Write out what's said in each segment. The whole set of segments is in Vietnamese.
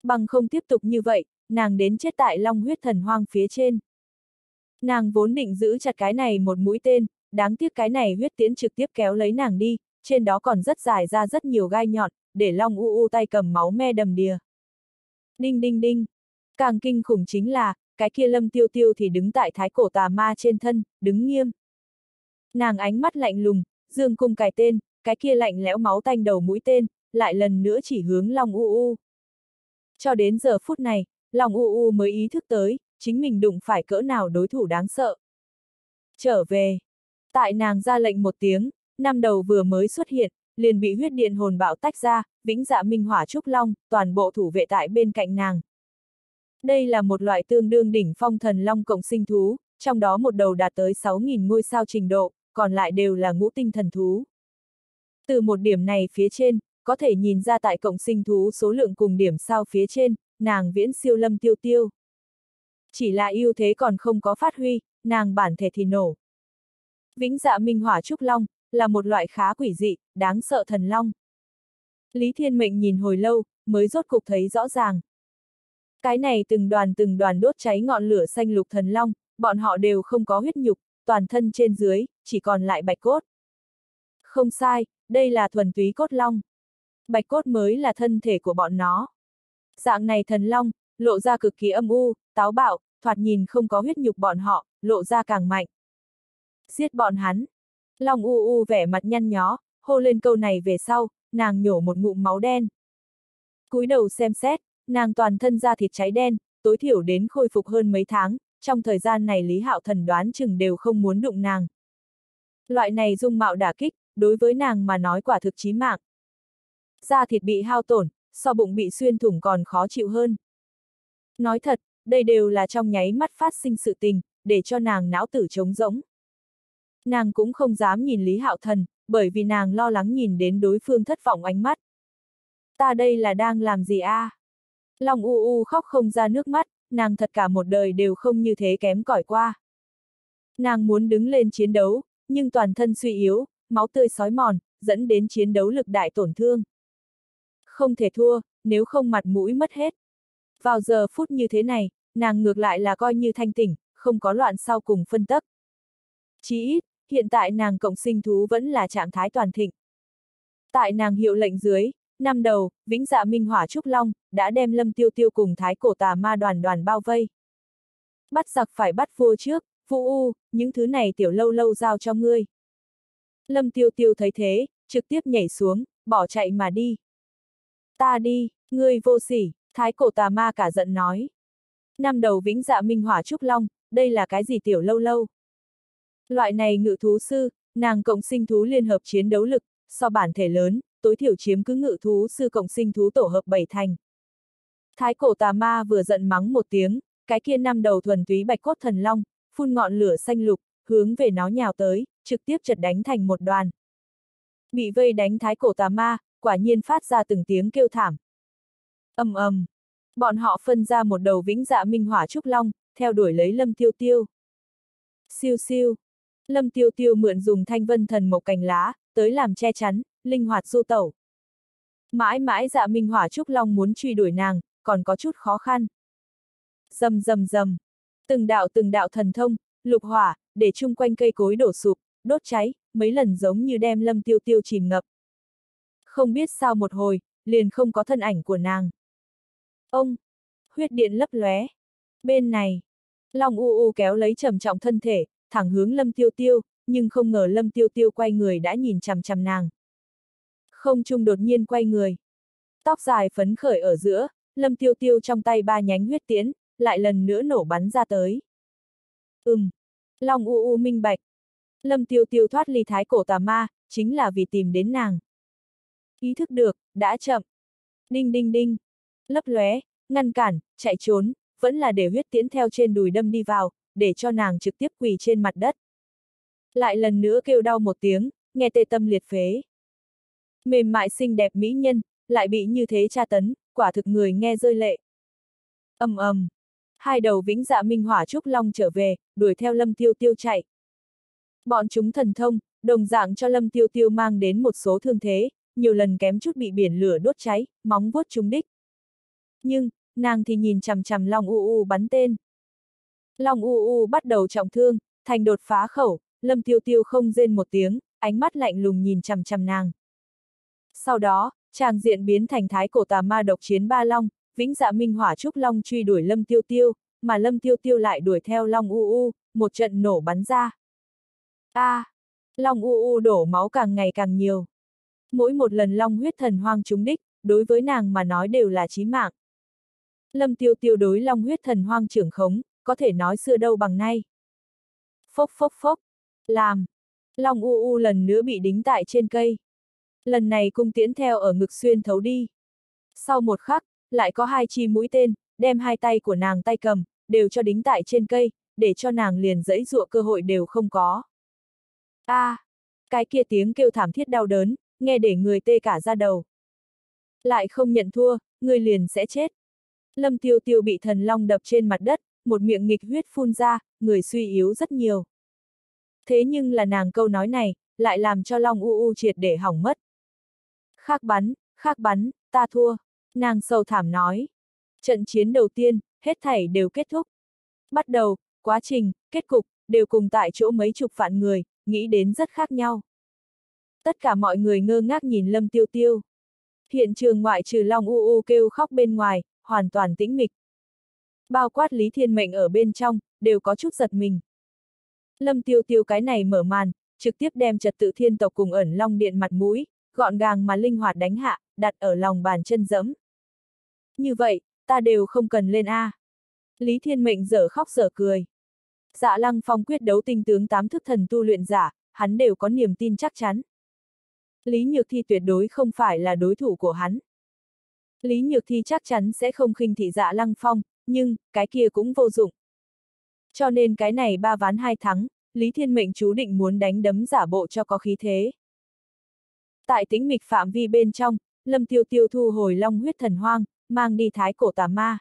Bằng không tiếp tục như vậy, nàng đến chết tại long huyết thần hoang phía trên. Nàng vốn định giữ chặt cái này một mũi tên, đáng tiếc cái này huyết tiễn trực tiếp kéo lấy nàng đi, trên đó còn rất dài ra rất nhiều gai nhọn, để long u u tay cầm máu me đầm đìa. Đinh đinh đinh. Càng kinh khủng chính là, cái kia Lâm Tiêu Tiêu thì đứng tại thái cổ tà ma trên thân, đứng nghiêm. Nàng ánh mắt lạnh lùng, dương cung cài tên, cái kia lạnh lẽo máu tanh đầu mũi tên, lại lần nữa chỉ hướng long u u. Cho đến giờ phút này, long u u mới ý thức tới, chính mình đụng phải cỡ nào đối thủ đáng sợ. Trở về. Tại nàng ra lệnh một tiếng, năm đầu vừa mới xuất hiện, liền bị huyết điện hồn bạo tách ra, vĩnh dạ minh hỏa trúc long, toàn bộ thủ vệ tại bên cạnh nàng. Đây là một loại tương đương đỉnh phong thần long cộng sinh thú, trong đó một đầu đạt tới 6.000 ngôi sao trình độ, còn lại đều là ngũ tinh thần thú. Từ một điểm này phía trên, có thể nhìn ra tại cộng sinh thú số lượng cùng điểm sao phía trên, nàng viễn siêu Lâm Tiêu Tiêu. Chỉ là ưu thế còn không có phát huy, nàng bản thể thì nổ. Vĩnh dạ minh hỏa trúc long, là một loại khá quỷ dị, đáng sợ thần long. Lý Thiên Mệnh nhìn hồi lâu, mới rốt cục thấy rõ ràng. Cái này từng đoàn đốt cháy ngọn lửa xanh lục thần long, bọn họ đều không có huyết nhục, toàn thân trên dưới, chỉ còn lại bạch cốt. Không sai, đây là thuần túy cốt long. Bạch cốt mới là thân thể của bọn nó. Dạng này thần long, lộ ra cực kỳ âm u, táo bạo, thoạt nhìn không có huyết nhục bọn họ, lộ ra càng mạnh. Giết bọn hắn. Long u u vẻ mặt nhăn nhó, hô lên câu này về sau, nàng nhổ một ngụm máu đen. Cúi đầu xem xét, nàng toàn thân da thịt cháy đen, tối thiểu đến khôi phục hơn mấy tháng, trong thời gian này Lý Hạo Thần đoán chừng đều không muốn đụng nàng. Loại này dung mạo đả kích, đối với nàng mà nói quả thực chí mạng. Da thịt bị hao tổn, so bụng bị xuyên thủng còn khó chịu hơn. Nói thật, đây đều là trong nháy mắt phát sinh sự tình, để cho nàng não tử trống rỗng. Nàng cũng không dám nhìn Lý Hạo Thần, bởi vì nàng lo lắng nhìn đến đối phương thất vọng ánh mắt. Ta đây là đang làm gì a? Long u u khóc không ra nước mắt, nàng thật cả một đời đều không như thế kém cỏi qua. Nàng muốn đứng lên chiến đấu, nhưng toàn thân suy yếu, máu tươi xói mòn, dẫn đến chiến đấu lực đại tổn thương. Không thể thua, nếu không mặt mũi mất hết. Vào giờ phút như thế này, nàng ngược lại là coi như thanh tỉnh, không có loạn sau cùng phân tấc. Chỉ ít, hiện tại nàng cộng sinh thú vẫn là trạng thái toàn thịnh. Tại nàng hiệu lệnh dưới, năm đầu, vĩnh dạ minh hỏa trúc long, đã đem Lâm Tiêu Tiêu cùng thái cổ tà ma đoàn bao vây. Bắt giặc phải bắt vua trước, Vũ U, những thứ này tiểu lâu lâu giao cho ngươi. Lâm Tiêu Tiêu thấy thế, trực tiếp nhảy xuống, bỏ chạy mà đi. Ta đi, ngươi vô sỉ, thái cổ tà ma cả giận nói. Năm đầu vĩnh dạ minh hỏa trúc long, đây là cái gì tiểu lâu lâu? Loại này ngự thú sư, nàng cộng sinh thú liên hợp chiến đấu lực, so bản thể lớn, tối thiểu chiếm cứ ngự thú sư cộng sinh thú tổ hợp 7 thành. Thái cổ tà ma vừa giận mắng một tiếng, cái kia năm đầu thuần túy bạch cốt thần long, phun ngọn lửa xanh lục, hướng về nó nhào tới, trực tiếp chật đánh thành một đoàn. Bị vây đánh thái cổ tà ma, quả nhiên phát ra từng tiếng kêu thảm. Ầm ầm, bọn họ phân ra một đầu vĩnh dạ minh hỏa trúc long, theo đuổi lấy Lâm Tiêu Tiêu. Siêu siêu, Lâm Tiêu Tiêu mượn dùng thanh vân thần mộc cành lá, tới làm che chắn, linh hoạt du tẩu. Mãi mãi dạ minh hỏa trúc long muốn truy đuổi nàng, còn có chút khó khăn. Rầm rầm rầm, từng đạo thần thông, lục hỏa, để chung quanh cây cối đổ sụp, đốt cháy, mấy lần giống như đem Lâm Tiêu Tiêu chìm ngập. Không biết sao một hồi, liền không có thân ảnh của nàng. Ông, huyết điện lấp lóe. Bên này, Long u u kéo lấy trầm trọng thân thể, thẳng hướng Lâm Tiêu Tiêu, nhưng không ngờ Lâm Tiêu Tiêu quay người đã nhìn chằm chằm nàng. Không trung đột nhiên quay người. Tóc dài phấn khởi ở giữa, Lâm Tiêu Tiêu trong tay 3 nhánh huyết tiễn, lại lần nữa nổ bắn ra tới. Long u u minh bạch. Lâm Tiêu Tiêu thoát ly thái cổ tà ma, chính là vì tìm đến nàng. Ý thức được, đã chậm. Đinh đinh đinh. Lấp lóe, ngăn cản, chạy trốn, vẫn là để huyết tiễn theo trên đùi đâm đi vào, để cho nàng trực tiếp quỳ trên mặt đất. Lại lần nữa kêu đau một tiếng, nghe tê tâm liệt phế. Mềm mại xinh đẹp mỹ nhân, lại bị như thế tra tấn, quả thực người nghe rơi lệ. Ầm ầm, hai đầu vĩnh dạ minh hỏa trúc long trở về, đuổi theo Lâm Tiêu Tiêu chạy. Bọn chúng thần thông, đồng dạng cho Lâm Tiêu Tiêu mang đến một số thương thế, nhiều lần kém chút bị biển lửa đốt cháy, móng vuốt trúng đích. Nhưng, nàng thì nhìn chằm chằm Long U U bắn tên. Long U U bắt đầu trọng thương, thành đột phá khẩu, Lâm Tiêu Tiêu không rên một tiếng, ánh mắt lạnh lùng nhìn chằm chằm nàng. Sau đó, tràng diện biến thành thái cổ tà ma độc chiến ba long, vĩnh dạ minh hỏa trúc long truy đuổi Lâm Tiêu Tiêu, mà Lâm Tiêu Tiêu lại đuổi theo Long U U, một trận nổ bắn ra. Long U U đổ máu càng ngày càng nhiều. Mỗi một lần long huyết thần hoang trúng đích, đối với nàng mà nói đều là chí mạng. Lâm Tiêu Tiêu đối long huyết thần hoang trưởng khống, có thể nói xưa đâu bằng nay. Phốc phốc phốc, làm. Long U U lần nữa bị đính tại trên cây. Lần này cung tiễn theo ở ngực xuyên thấu đi. Sau một khắc, lại có hai chi mũi tên, đem hai tay của nàng tay cầm, đều cho đính tại trên cây, để cho nàng liền giãy giụa cơ hội đều không có. Cái kia tiếng kêu thảm thiết đau đớn, nghe để người tê cả da đầu. Lại không nhận thua, người liền sẽ chết. Lâm Tiêu Tiêu bị thần long đập trên mặt đất, một miệng nghịch huyết phun ra, người suy yếu rất nhiều. Thế nhưng là nàng câu nói này, lại làm cho Long U U triệt để hỏng mất. Khác bắn, ta thua. Nàng sầu thảm nói. Trận chiến đầu tiên, hết thảy đều kết thúc. Bắt đầu, quá trình, kết cục, đều cùng tại chỗ mấy chục vạn người, nghĩ đến rất khác nhau. Tất cả mọi người ngơ ngác nhìn Lâm Tiêu Tiêu. Hiện trường ngoại trừ Long U U kêu khóc bên ngoài, hoàn toàn tĩnh mịch. Bao quát Lý Thiên Mệnh ở bên trong, đều có chút giật mình. Lâm Tiêu Tiêu cái này mở màn, trực tiếp đem trật tự thiên tộc cùng ẩn Long Điện mặt mũi, gọn gàng mà linh hoạt đánh hạ, đặt ở lòng bàn chân dẫm. Như vậy, ta đều không cần lên A. Lý Thiên Mệnh dở khóc dở cười. Dạ Lăng Phong quyết đấu tinh tướng 8 thức thần tu luyện giả, hắn đều có niềm tin chắc chắn. Lý Nhược Thi tuyệt đối không phải là đối thủ của hắn. Lý Nhược Thi chắc chắn sẽ không khinh thị Dạ Lăng Phong, nhưng, cái kia cũng vô dụng. Cho nên cái này 3 ván 2 thắng, Lý Thiên Mệnh chú định muốn đánh đấm giả bộ cho có khí thế. Tại tĩnh mịch phạm vi bên trong, Lâm Tiêu Tiêu thu hồi long huyết thần hoang, mang đi thái cổ tà ma.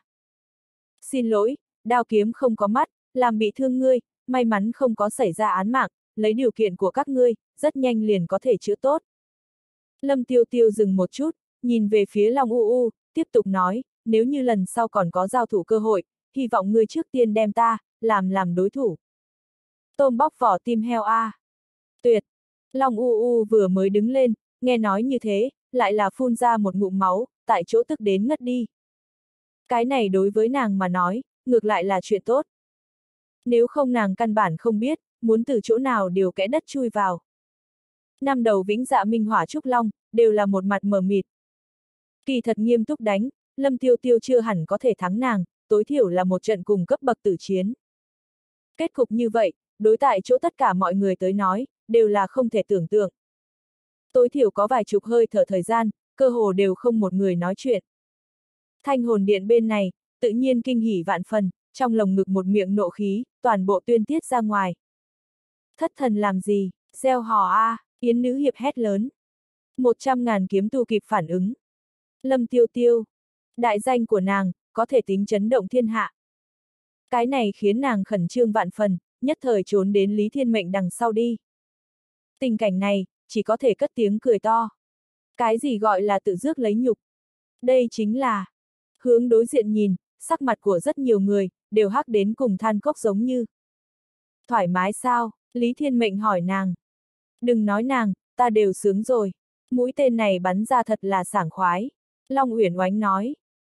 Xin lỗi, đao kiếm không có mắt, làm bị thương ngươi, may mắn không có xảy ra án mạng, lấy điều kiện của các ngươi, rất nhanh liền có thể chữa tốt. Lâm Tiêu Tiêu dừng một chút, nhìn về phía Long U U, tiếp tục nói, nếu như lần sau còn có giao thủ cơ hội, hy vọng ngươi trước tiên đem ta, làm đối thủ. Tôm bóc vỏ tim heo a. Tuyệt! Long U U vừa mới đứng lên, nghe nói như thế, lại là phun ra một ngụm máu, tại chỗ tức đến ngất đi. Cái này đối với nàng mà nói, ngược lại là chuyện tốt. Nếu không nàng căn bản không biết, muốn từ chỗ nào điều kẽ đất chui vào. Năm đầu vĩnh dạ minh hỏa trúc long, đều là một mặt mờ mịt. Kỳ thật nghiêm túc đánh, Lâm Tiêu Tiêu chưa hẳn có thể thắng nàng, tối thiểu là một trận cùng cấp bậc tử chiến. Kết cục như vậy, đối tại chỗ tất cả mọi người tới nói, đều là không thể tưởng tượng. Tối thiểu có vài chục hơi thở thời gian, cơ hồ đều không một người nói chuyện. Thanh hồn điện bên này, tự nhiên kinh hỉ vạn phần, trong lồng ngực một miệng nộ khí, toàn bộ tuyên tiết ra ngoài. Thất thần làm gì, gieo hò a, yến nữ hiệp hét lớn. 100.000 kiếm tu kịp phản ứng. Lâm Tiêu Tiêu, đại danh của nàng, có thể tính chấn động thiên hạ. Cái này khiến nàng khẩn trương vạn phần, nhất thời trốn đến Lý Thiên Mệnh đằng sau đi. Tình cảnh này, chỉ có thể cất tiếng cười to. Cái gì gọi là tự rước lấy nhục? Đây chính là, hướng đối diện nhìn, sắc mặt của rất nhiều người, đều hắc đến cùng than cốc giống như. Thoải mái sao? Lý Thiên Mệnh hỏi nàng. Đừng nói nàng, ta đều sướng rồi. Mũi tên này bắn ra thật là sảng khoái. Long Uyển Oánh nói.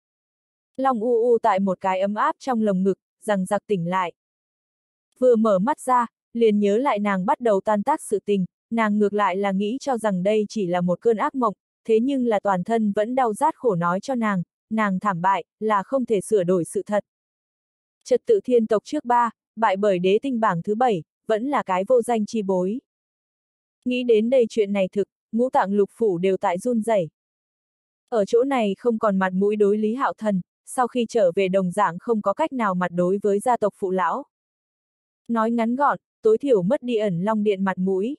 Long U U tại một cái ấm áp trong lồng ngực, rằng giặc tỉnh lại. Vừa mở mắt ra, liền nhớ lại nàng bắt đầu tan tác sự tình, nàng ngược lại là nghĩ cho rằng đây chỉ là một cơn ác mộng, thế nhưng là toàn thân vẫn đau rát khổ nói cho nàng thảm bại, là không thể sửa đổi sự thật. Trật tự thiên tộc trước 3, bại bởi đế tinh bảng thứ 7, vẫn là cái vô danh chi bối. Nghĩ đến đây chuyện này thực, ngũ tạng lục phủ đều tại run rẩy. Ở chỗ này không còn mặt mũi đối Lý Hạo Thần, sau khi trở về đồng dạng không có cách nào mặt đối với gia tộc phụ lão. Nói ngắn gọn, tối thiểu mất đi ẩn Long Điện mặt mũi.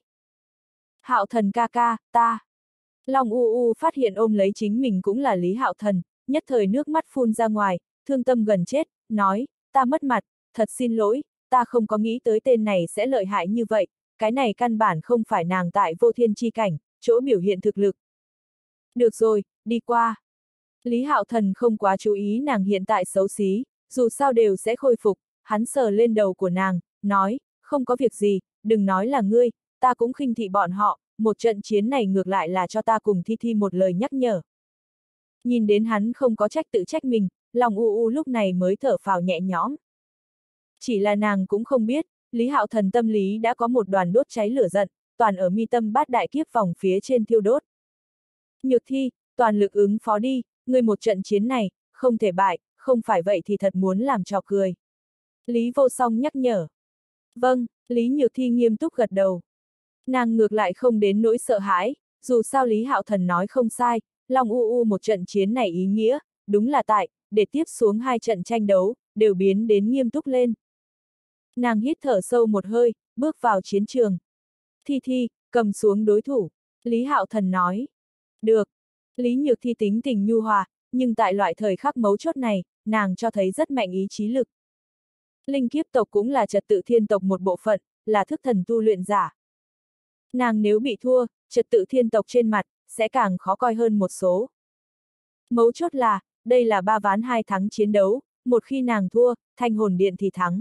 Hạo Thần ca ca, ta. Long U U phát hiện ôm lấy chính mình cũng là Lý Hạo Thần, nhất thời nước mắt phun ra ngoài, thương tâm gần chết, nói, ta mất mặt, thật xin lỗi, ta không có nghĩ tới tên này sẽ lợi hại như vậy, cái này căn bản không phải nàng tại vô thiên chi cảnh, chỗ biểu hiện thực lực. Được rồi, đi qua. Lý Hạo Thần không quá chú ý nàng hiện tại xấu xí, dù sao đều sẽ khôi phục, hắn sờ lên đầu của nàng, nói, không có việc gì, đừng nói là ngươi, ta cũng khinh thị bọn họ, một trận chiến này ngược lại là cho ta cùng Thi Thi một lời nhắc nhở. Nhìn đến hắn không có trách tự trách mình, lòng u u lúc này mới thở phào nhẹ nhõm. Chỉ là nàng cũng không biết, Lý Hạo Thần tâm lý đã có một đoàn đốt cháy lửa giận, toàn ở mi tâm bát đại kiếp vòng phía trên thiêu đốt. Nhược Thi, toàn lực ứng phó đi, ngươi một trận chiến này, không thể bại, không phải vậy thì thật muốn làm trò cười. Lý Vô Song nhắc nhở. Vâng, Lý Nhược Thi nghiêm túc gật đầu. Nàng ngược lại không đến nỗi sợ hãi, dù sao Lý Hạo Thần nói không sai, Long U U một trận chiến này ý nghĩa, đúng là để tiếp xuống hai trận tranh đấu, đều biến đến nghiêm túc lên. Nàng hít thở sâu một hơi, bước vào chiến trường. Thi Thi, cầm xuống đối thủ, Lý Hạo Thần nói. Được. Lý Nhược Thi tính tình nhu hòa, nhưng tại loại thời khắc mấu chốt này, nàng cho thấy rất mạnh ý chí lực. Linh kiếp tộc cũng là trật tự thiên tộc một bộ phận, là thức thần tu luyện giả. Nàng nếu bị thua, trật tự thiên tộc trên mặt, sẽ càng khó coi hơn một số. Mấu chốt là, đây là 3 ván 2 thắng chiến đấu, một khi nàng thua, Thanh Hồn Điện thì thắng.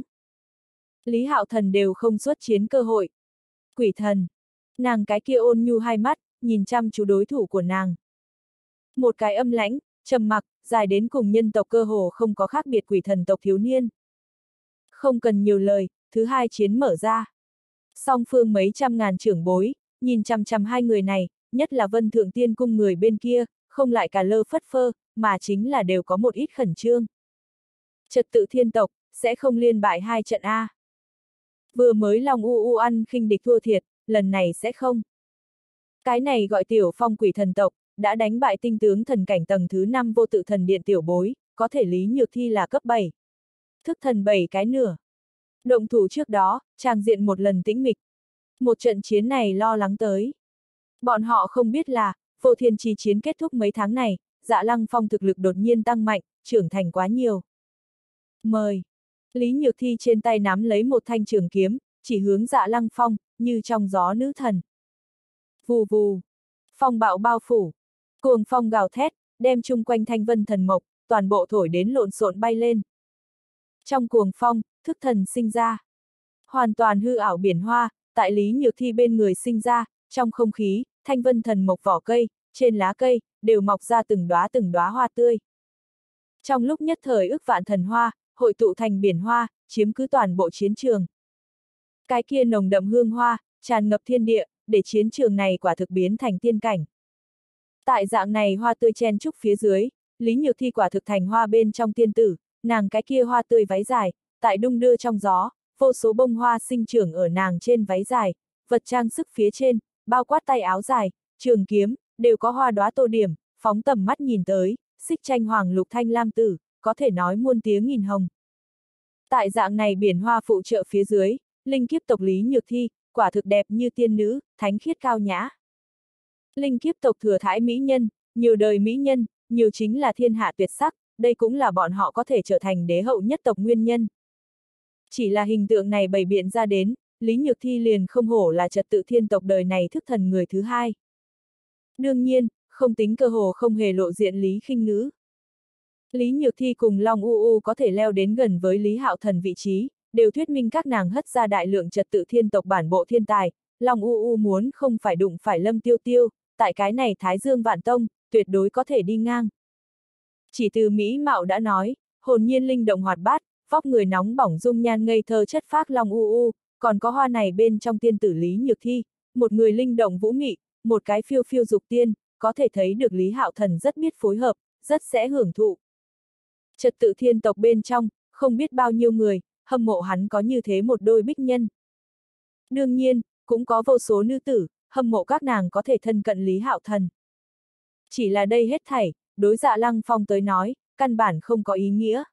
Lý Hạo Thần đều không xuất chiến cơ hội. Quỷ thần. Nàng cái kia ôn nhu hai mắt, nhìn chăm chú đối thủ của nàng. Một cái âm lãnh, trầm mặc, dài đến cùng nhân tộc cơ hồ không có khác biệt quỷ thần tộc thiếu niên. Không cần nhiều lời, thứ hai chiến mở ra. Song phương mấy trăm ngàn trưởng bối, nhìn chằm chằm hai người này, nhất là Vân Thượng Tiên Cung người bên kia, không lại cả lơ phất phơ, mà chính là đều có một ít khẩn trương. Trật tự thiên tộc, sẽ không liên bại hai trận A. Vừa mới Long U U ăn khinh địch thua thiệt, lần này sẽ không. Cái này gọi tiểu phong quỷ thần tộc, đã đánh bại tinh tướng thần cảnh tầng thứ 5 vô tự thần điện tiểu bối, có thể Lý Nhược Thi là cấp 7. Thức thần 7 cái nửa. Động thủ trước đó, tràng diện một lần tĩnh mịch. Một trận chiến này lo lắng tới. Bọn họ không biết là, vô thiên chi chiến kết thúc mấy tháng này, Dạ Lăng Phong thực lực đột nhiên tăng mạnh, trưởng thành quá nhiều. Mời. Lý Nhược Thi trên tay nắm lấy một thanh trường kiếm, chỉ hướng Dạ Lăng Phong, như trong gió nữ thần. Vù vù. Phong bạo bao phủ. Cuồng phong gào thét, đem chung quanh thanh vân thần mộc, toàn bộ thổi đến lộn xộn bay lên. Trong cuồng phong, thức thần sinh ra. Hoàn toàn hư ảo biển hoa, tại Lý Nhược Thi bên người sinh ra, trong không khí, thanh vân thần mộc vỏ cây, trên lá cây, đều mọc ra từng đóa hoa tươi. Trong lúc nhất thời ức vạn thần hoa, hội tụ thành biển hoa, chiếm cứ toàn bộ chiến trường. Cái kia nồng đậm hương hoa, tràn ngập thiên địa, để chiến trường này quả thực biến thành tiên cảnh. Tại dạng này hoa tươi chen trúc phía dưới, Lý Nhược Thi quả thực thành hoa bên trong tiên tử, nàng cái kia hoa tươi váy dài, tại đung đưa trong gió, vô số bông hoa sinh trưởng ở nàng trên váy dài, vật trang sức phía trên, bao quát tay áo dài, trường kiếm, đều có hoa đóa tô điểm, phóng tầm mắt nhìn tới, xích tranh hoàng lục thanh lam tử, có thể nói muôn tiếng nghìn hồng. Tại dạng này biển hoa phụ trợ phía dưới, linh kiếp tộc Lý Nhược Thi, quả thực đẹp như tiên nữ, thánh khiết cao nhã. Linh kiếp tộc thừa thãi mỹ nhân, nhiều đời mỹ nhân, nhiều chính là thiên hạ tuyệt sắc, đây cũng là bọn họ có thể trở thành đế hậu nhất tộc nguyên nhân. Chỉ là hình tượng này bày biện ra đến, Lý Nhược Thi liền không hổ là trật tự thiên tộc đời này thức thần người thứ hai. Đương nhiên, không tính cơ hồ không hề lộ diện Lý Khinh Ngữ. Lý Nhược Thi cùng Long U U có thể leo đến gần với Lý Hạo Thần vị trí, đều thuyết minh các nàng hất ra đại lượng trật tự thiên tộc bản bộ thiên tài, Long U U muốn không phải đụng phải Lâm Tiêu Tiêu, tại cái này Thái Dương Vạn Tông, tuyệt đối có thể đi ngang. Chỉ từ mỹ mạo đã nói, hồn nhiên linh động hoạt bát, vóc người nóng bỏng dung nhan ngây thơ chất phác Long U U, còn có hoa này bên trong tiên tử Lý Nhược Thi, một người linh động vũ mị, một cái phiêu phiêu dục tiên, có thể thấy được Lý Hạo Thần rất biết phối hợp, rất sẽ hưởng thụ. Trật tự thiên tộc bên trong, không biết bao nhiêu người, hâm mộ hắn có như thế một đôi bích nhân. Đương nhiên, cũng có vô số nữ tử, hâm mộ các nàng có thể thân cận Lý Hạo Thần. Chỉ là đây hết thảy, đối Dạ Lăng Phong tới nói, căn bản không có ý nghĩa.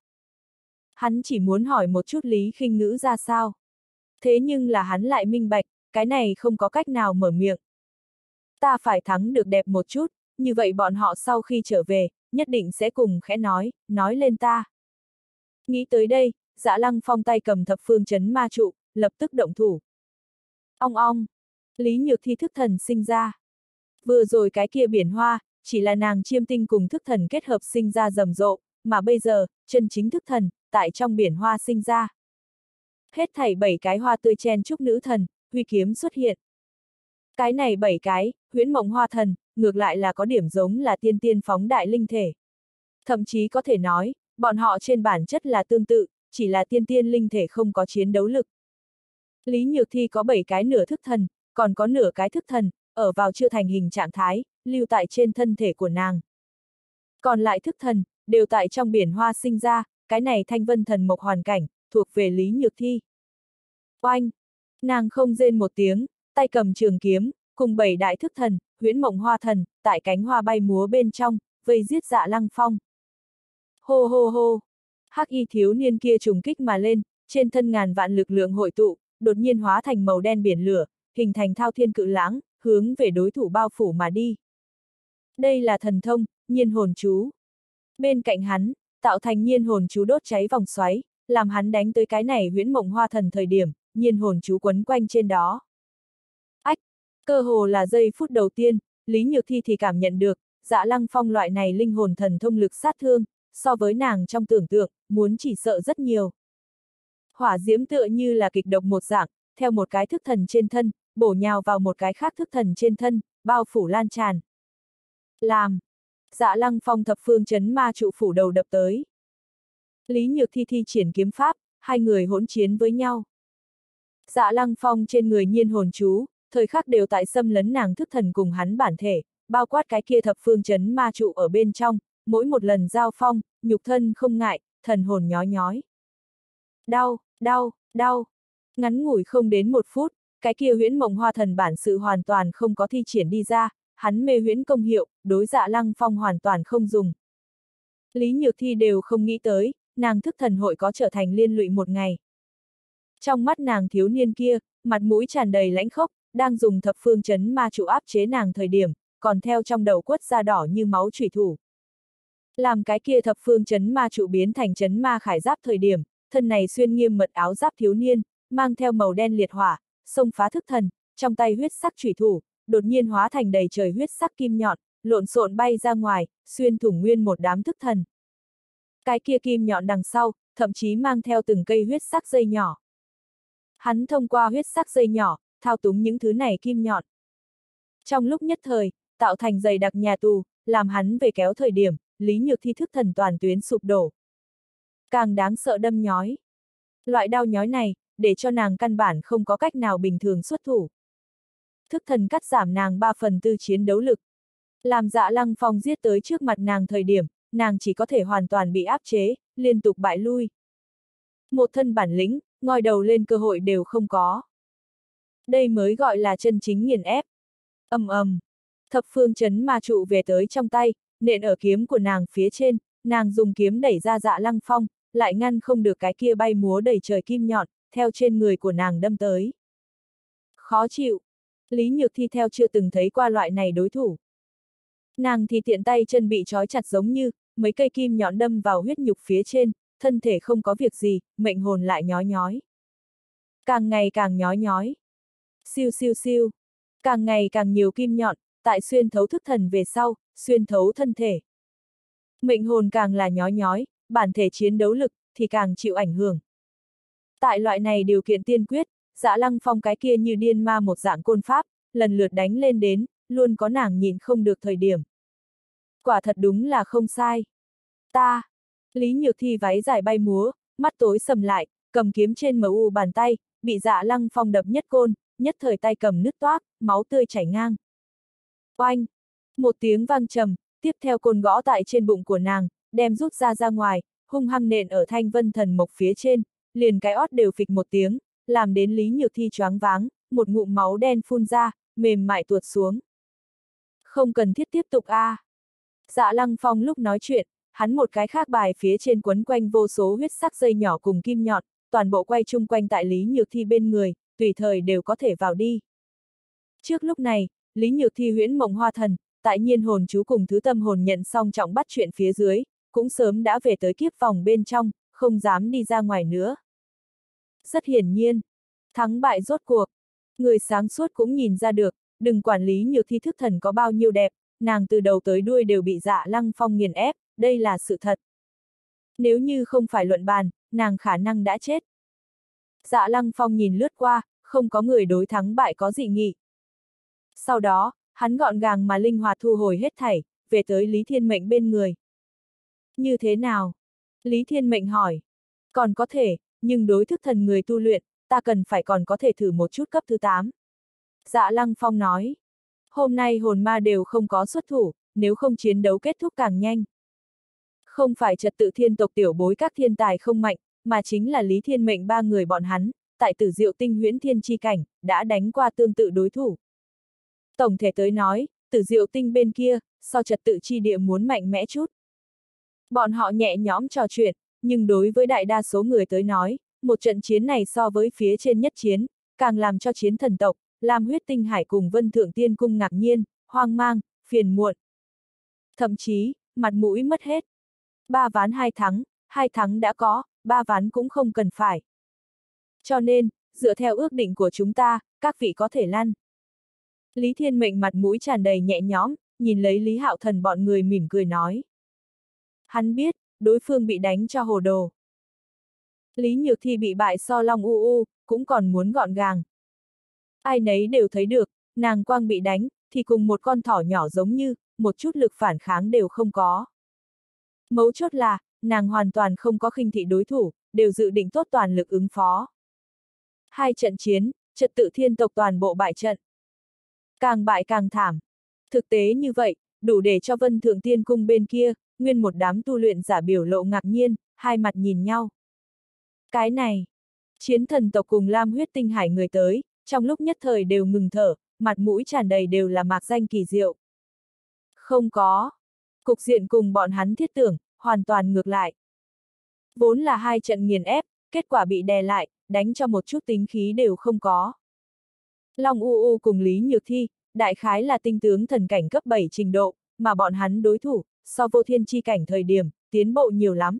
Hắn chỉ muốn hỏi một chút Lý Khinh Ngữ ra sao. Thế nhưng là hắn lại minh bạch, cái này không có cách nào mở miệng. Ta phải thắng được đẹp một chút, như vậy bọn họ sau khi trở về, nhất định sẽ cùng khẽ nói lên ta. Nghĩ tới đây, Dạ Lăng Phong tay cầm thập phương chấn ma trụ, lập tức động thủ. Ong ong, Lý Nhược Thi thức thần sinh ra. Vừa rồi cái kia biển hoa, chỉ là nàng chiêm tinh cùng thức thần kết hợp sinh ra rầm rộ, mà bây giờ, chân chính thức thần, tại trong biển hoa sinh ra. Hết thảy 7 cái hoa tươi chen chúc nữ thần, huy kiếm xuất hiện. Cái này 7 cái, huyễn mộng hoa thần, ngược lại là có điểm giống là tiên tiên phóng đại linh thể. Thậm chí có thể nói, bọn họ trên bản chất là tương tự, chỉ là tiên tiên linh thể không có chiến đấu lực. Lý Nhược Thi có 7 cái nửa thức thần, còn có nửa cái thức thần, ở vào chưa thành hình trạng thái, lưu tại trên thân thể của nàng. Còn lại thức thần, đều tại trong biển hoa sinh ra, cái này thanh vân thần mộc hoàn cảnh, thuộc về Lý Nhược Thi. Oanh! Nàng không rên một tiếng, tay cầm trường kiếm, cùng 7 đại thức thần, huyễn mộng hoa thần, tại cánh hoa bay múa bên trong, vây giết Dạ Lăng Phong. Hô hô hô! Hắc y thiếu niên kia trùng kích mà lên, trên thân ngàn vạn lực lượng hội tụ, đột nhiên hóa thành màu đen biển lửa, hình thành thao thiên cự lãng, hướng về đối thủ bao phủ mà đi. Đây là thần thông, nhiên hồn chú. Bên cạnh hắn, tạo thành nhiên hồn chú đốt cháy vòng xoáy, làm hắn đánh tới cái này huyễn mộng hoa thần thời điểm, nhiên hồn chú quấn quanh trên đó. Ách! Cơ hồ là giây phút đầu tiên, Lý Nhược Thi thì cảm nhận được, Dạ Lăng Phong loại này linh hồn thần thông lực sát thương, so với nàng trong tưởng tượng, muốn chỉ sợ rất nhiều. Hỏa diễm tựa như là kịch độc một dạng, theo một cái thức thần trên thân, bổ nhào vào một cái khác thức thần trên thân, bao phủ lan tràn. Làm! Dạ Lăng Phong thập phương chấn ma trụ phủ đầu đập tới. Lý Nhược Thi thi triển kiếm pháp, hai người hỗn chiến với nhau. Dạ Lăng Phong trên người nhiên hồn chú, thời khắc đều tại xâm lấn nàng thức thần cùng hắn bản thể, bao quát cái kia thập phương chấn ma trụ ở bên trong, mỗi một lần giao phong, nhục thân không ngại, thần hồn nhói nhói. Đau, đau, đau. Ngắn ngủi không đến 1 phút, cái kia huyễn mộng hoa thần bản sự hoàn toàn không có thi triển đi ra, hắn mê huyễn công hiệu, đối Dạ Lăng Phong hoàn toàn không dùng. Lý Nhược Thi đều không nghĩ tới, nàng thức thần hội có trở thành liên lụy một ngày. Trong mắt nàng thiếu niên kia, mặt mũi tràn đầy lãnh khốc, đang dùng thập phương chấn ma trụ áp chế nàng thời điểm, còn theo trong đầu quất da đỏ như máu chủy thủ. Làm cái kia thập phương chấn ma trụ biến thành chấn ma khải giáp thời điểm, thân này xuyên nghiêm mật áo giáp thiếu niên, mang theo màu đen liệt hỏa, xông phá thức thần, trong tay huyết sắc chủy thủ, đột nhiên hóa thành đầy trời huyết sắc kim nhọn, lộn xộn bay ra ngoài, xuyên thủng nguyên một đám thức thần. Cái kia kim nhọn đằng sau, thậm chí mang theo từng cây huyết sắc dây nhỏ. Hắn thông qua huyết sắc dây nhỏ, thao túng những thứ này kim nhọn. Trong lúc nhất thời, tạo thành dày đặc nhà tù, làm hắn về kéo thời điểm, Lý Nhược Thi thức thần toàn tuyến sụp đổ. Càng đáng sợ đâm nhói. Loại đau nhói này, để cho nàng căn bản không có cách nào bình thường xuất thủ. Thức thần cắt giảm nàng 3/4 chiến đấu lực. Làm Dạ Lăng Phong giết tới trước mặt nàng thời điểm, nàng chỉ có thể hoàn toàn bị áp chế, liên tục bại lui. Một thân bản lĩnh, ngoi đầu lên cơ hội đều không có. Đây mới gọi là chân chính nghiền ép. Ầm ầm. Thập phương chấn ma trụ về tới trong tay, nện ở kiếm của nàng phía trên, nàng dùng kiếm đẩy ra Dạ Lăng Phong, lại ngăn không được cái kia bay múa đầy trời kim nhọn, theo trên người của nàng đâm tới. Khó chịu. Lý Nhược Thi theo chưa từng thấy qua loại này đối thủ. Nàng thì tiện tay chân bị trói chặt giống như, mấy cây kim nhọn đâm vào huyết nhục phía trên, thân thể không có việc gì, mệnh hồn lại nhói nhói. Càng ngày càng nhói nhói. Siêu siêu siêu. Càng ngày càng nhiều kim nhọn, tại xuyên thấu thức thần về sau, xuyên thấu thân thể. Mệnh hồn càng là nhói nhói, bản thể chiến đấu lực, thì càng chịu ảnh hưởng. Tại loại này điều kiện tiên quyết, Dạ Lăng Phong cái kia như điên ma một dạng côn pháp, lần lượt đánh lên đến, luôn có nàng nhìn không được thời điểm. Quả thật đúng là không sai. Ta! Lý Nhược Thi váy dài bay múa, mắt tối sầm lại, cầm kiếm trên MU bàn tay, bị Dạ Lăng Phong đập nhất côn, nhất thời tay cầm nứt toác, máu tươi chảy ngang. Oanh! Một tiếng vang trầm, tiếp theo côn gõ tại trên bụng của nàng, đem rút ra ngoài, hung hăng nện ở thanh vân thần mộc phía trên, liền cái ót đều phịch một tiếng, làm đến Lý Nhược Thi choáng váng, một ngụm máu đen phun ra, mềm mại tuột xuống. Không cần thiết tiếp tục a. Dạ Lăng Phong lúc nói chuyện, hắn một cái khác bài phía trên quấn quanh vô số huyết sắc dây nhỏ cùng kim nhọn, toàn bộ quay chung quanh tại Lý Nhược Thi bên người, tùy thời đều có thể vào đi. Trước lúc này, Lý Nhược Thi huyễn mộng hoa thần, tại nhiên hồn chú cùng thứ tâm hồn nhận xong trọng bắt chuyện phía dưới, cũng sớm đã về tới kiếp vòng bên trong, không dám đi ra ngoài nữa. Rất hiển nhiên, thắng bại rốt cuộc, người sáng suốt cũng nhìn ra được, đừng quản Lý Nhược Thi thức thần có bao nhiêu đẹp, nàng từ đầu tới đuôi đều bị Dạ Lăng Phong nghiền ép, đây là sự thật. Nếu như không phải luận bàn, nàng khả năng đã chết. Dạ Lăng Phong nhìn lướt qua, không có người đối thắng bại có dị nghị. Sau đó, hắn gọn gàng mà linh hoạt thu hồi hết thảy, về tới Lý Thiên Mệnh bên người. Như thế nào? Lý Thiên Mệnh hỏi. Còn có thể, nhưng đối thức thần người tu luyện, ta cần phải còn có thể thử một chút cấp thứ 8. Dạ Lăng Phong nói. Hôm nay hồn ma đều không có xuất thủ, nếu không chiến đấu kết thúc càng nhanh. Không phải trật tự thiên tộc tiểu bối các thiên tài không mạnh, mà chính là Lý Thiên Mệnh ba người bọn hắn, tại Tử Diệu Tinh huyễn thiên chi cảnh, đã đánh qua tương tự đối thủ. Tổng thể tới nói, Tử Diệu Tinh bên kia, so trật tự chi địa muốn mạnh mẽ chút. Bọn họ nhẹ nhõm trò chuyện, nhưng đối với đại đa số người tới nói, một trận chiến này so với phía trên nhất chiến, càng làm cho chiến thần tộc, Lam Huyết Tinh Hải cùng Vân Thượng Tiên Cung ngạc nhiên, hoang mang, phiền muộn. Thậm chí, mặt mũi mất hết. 3 ván 2 thắng đã có, 3 ván cũng không cần phải. Cho nên, dựa theo ước định của chúng ta, các vị có thể lăn. Lý Thiên Mệnh mặt mũi tràn đầy nhẹ nhõm, nhìn lấy Lý Hạo Thần bọn người mỉm cười nói. Hắn biết, đối phương bị đánh cho hồ đồ. Lý Nhược Thi bị bại so Long U, cũng còn muốn gọn gàng. Ai nấy đều thấy được, nàng quang bị đánh, thì cùng một con thỏ nhỏ giống như, một chút lực phản kháng đều không có. Mấu chốt là, nàng hoàn toàn không có khinh thị đối thủ, đều dự định tốt toàn lực ứng phó. 2 trận chiến, trật tự thiên tộc toàn bộ bại trận. Càng bại càng thảm. Thực tế như vậy, đủ để cho Vân Thượng Tiên Cung bên kia, nguyên một đám tu luyện giả biểu lộ ngạc nhiên, hai mặt nhìn nhau. Cái này, chiến thần tộc cùng Lam Huyết Tinh Hải người tới, trong lúc nhất thời đều ngừng thở, mặt mũi tràn đầy đều là mạc danh kỳ diệu. Không có. Cục diện cùng bọn hắn thiết tưởng, hoàn toàn ngược lại. Vốn là 2 trận nghiền ép, kết quả bị đè lại, đánh cho một chút tính khí đều không có. Long U cùng Lý Nhược Thi, đại khái là tinh tướng thần cảnh cấp 7 trình độ, mà bọn hắn đối thủ, so vô thiên chi cảnh thời điểm, tiến bộ nhiều lắm.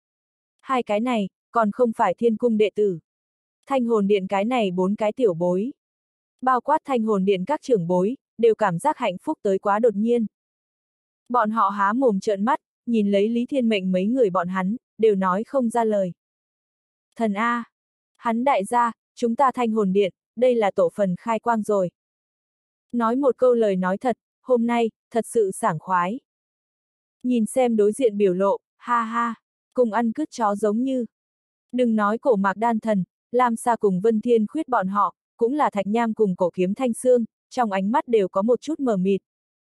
2 cái này, còn không phải thiên cung đệ tử. Thanh hồn điện cái này 4 cái tiểu bối. Bao quát thanh hồn điện các trưởng bối, đều cảm giác hạnh phúc tới quá đột nhiên. Bọn họ há mồm trợn mắt, nhìn lấy Lý Thiên Mệnh mấy người bọn hắn, đều nói không ra lời. Thần A! Hắn đại gia, chúng ta thanh hồn điện, đây là tổ phần khai quang rồi. Nói một câu lời nói thật, hôm nay, thật sự sảng khoái. Nhìn xem đối diện biểu lộ, ha ha, cùng ăn cứt chó giống như. Đừng nói cổ mạc đan thần, Lam Sa cùng Vân Thiên Khuyết bọn họ, cũng là Thạch Nham cùng cổ kiếm thanh xương, trong ánh mắt đều có một chút mờ mịt.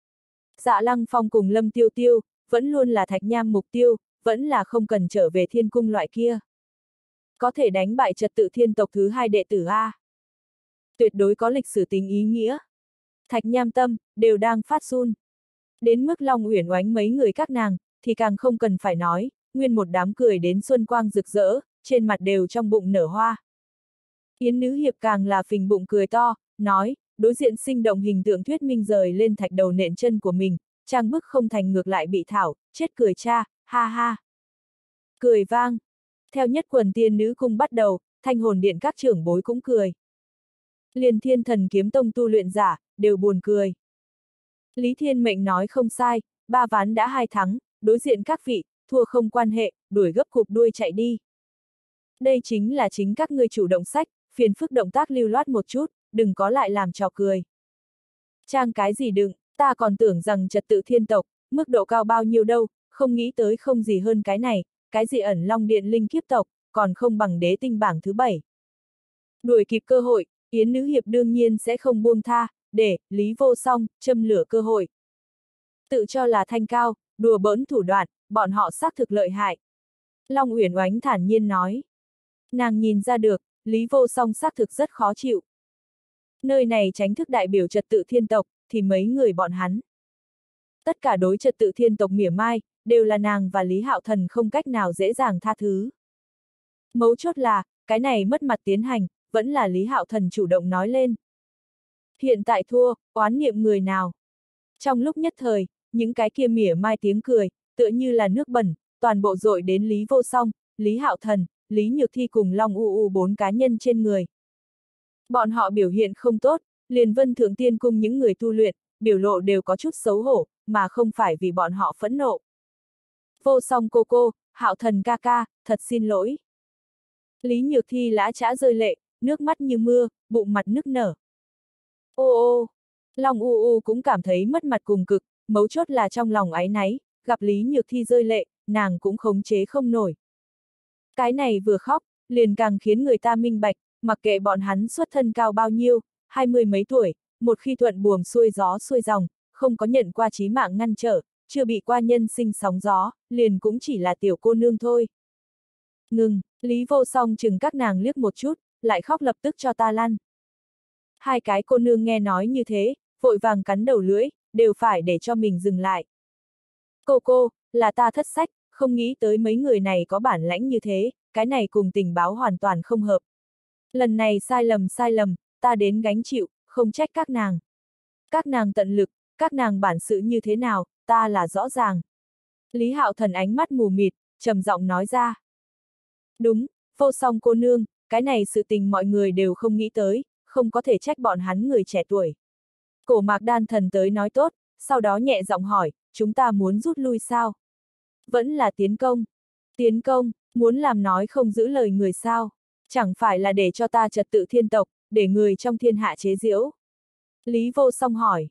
Dạ Lăng Phong cùng Lâm Tiêu Tiêu, vẫn luôn là Thạch Nham mục tiêu, vẫn là không cần trở về thiên cung loại kia. Có thể đánh bại trật tự thiên tộc thứ 2 đệ tử A. Tuyệt đối có lịch sử tính ý nghĩa. Thạch Nham tâm, đều đang phát run. Đến mức Long Uyển Oánh mấy người các nàng, thì càng không cần phải nói, nguyên một đám cười đến xuân quang rực rỡ, trên mặt đều trong bụng nở hoa. Yến Nữ Hiệp càng là phình bụng cười to, nói, đối diện sinh động hình tượng thuyết minh rời lên thạch đầu nện chân của mình, trang bức không thành ngược lại bị thảo, chết cười cha, ha ha. Cười vang. Theo nhất quần tiên nữ cung bắt đầu, thanh hồn điện các trưởng bối cũng cười. Liền Thiên Thần Kiếm Tông tu luyện giả, đều buồn cười. Lý Thiên Mệnh nói không sai, 3 ván đã 2 thắng, đối diện các vị, thua không quan hệ, đuổi gấp cụp đuôi chạy đi. Đây chính là chính các ngươi chủ động sách, phiền phức động tác lưu loát một chút, đừng có lại làm trò cười. Trang cái gì đừng, ta còn tưởng rằng trật tự thiên tộc, mức độ cao bao nhiêu đâu, không nghĩ tới không gì hơn cái này, cái gì ẩn long điện linh kiếp tộc, còn không bằng đế tinh bảng thứ 7. Đuổi kịp cơ hội, Yến Nữ Hiệp đương nhiên sẽ không buông tha, để Lý Vô Song châm lửa cơ hội. Tự cho là thanh cao, đùa bỡn thủ đoạn, bọn họ xác thực lợi hại. Long Uyển Oánh thản nhiên nói. Nàng nhìn ra được, Lý Vô Song xác thực rất khó chịu. Nơi này tránh thức đại biểu trật tự thiên tộc, thì mấy người bọn hắn. Tất cả đối trật tự thiên tộc mỉa mai, đều là nàng và Lý Hạo Thần không cách nào dễ dàng tha thứ. Mấu chốt là, cái này mất mặt tiến hành, vẫn là Lý Hạo Thần chủ động nói lên. Hiện tại thua, oán niệm người nào? Trong lúc nhất thời, những cái kia mỉa mai tiếng cười, tựa như là nước bẩn, toàn bộ dội đến Lý Vô Song, Lý Hạo Thần, Lý Nhược Thi cùng Long U 4 cá nhân trên người. Bọn họ biểu hiện không tốt, liền Vân Thượng Tiên Cung những người tu luyện, biểu lộ đều có chút xấu hổ, mà không phải vì bọn họ phẫn nộ. Vô song cô, Hạo Thần ca ca, thật xin lỗi. Lý Nhược Thi lã chã rơi lệ, nước mắt như mưa, bụng mặt nức nở. Ô ô, Long U U cũng cảm thấy mất mặt cùng cực, mấu chốt là trong lòng áy náy, gặp Lý Nhược Thi rơi lệ, nàng cũng khống chế không nổi. Cái này vừa khóc, liền càng khiến người ta minh bạch, mặc kệ bọn hắn xuất thân cao bao nhiêu, 20 mấy tuổi, một khi thuận buồm xuôi gió xuôi dòng, không có nhận qua chí mạng ngăn trở, chưa bị qua nhân sinh sóng gió, liền cũng chỉ là tiểu cô nương thôi. Ngừng, Lý Vô Song chừng các nàng liếc một chút, lại khóc lập tức cho ta lăn. Hai cái cô nương nghe nói như thế, vội vàng cắn đầu lưỡi, đều phải để cho mình dừng lại. Cô, là ta thất sách, không nghĩ tới mấy người này có bản lãnh như thế, cái này cùng tình báo hoàn toàn không hợp. Lần này sai lầm, ta đến gánh chịu, không trách các nàng. Các nàng tận lực, các nàng bản sự như thế nào, ta là rõ ràng. Lý Hạo Thần ánh mắt mù mịt, trầm giọng nói ra. Đúng, Vô Song cô nương, cái này sự tình mọi người đều không nghĩ tới, không có thể trách bọn hắn người trẻ tuổi. Cổ Mạc Đan Thần tới nói tốt, sau đó nhẹ giọng hỏi, chúng ta muốn rút lui sao? Vẫn là tiến công. Tiến công, muốn làm nói không giữ lời người sao? Chẳng phải là để cho ta trật tự thiên tộc, để người trong thiên hạ chế giễu. Lý Vô Song hỏi.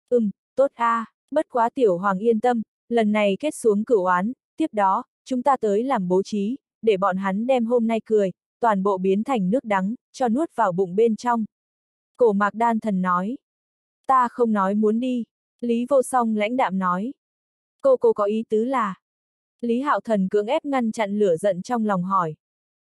Tốt a, bất quá tiểu hoàng yên tâm, lần này kết xuống cửu oán, tiếp đó, chúng ta tới làm bố trí, để bọn hắn đem hôm nay cười, toàn bộ biến thành nước đắng, cho nuốt vào bụng bên trong. Cổ Mạc Đan Thần nói. Ta không nói muốn đi. Lý Vô Song lãnh đạm nói. Cô có ý tứ là. Lý Hạo Thần cưỡng ép ngăn chặn lửa giận trong lòng hỏi.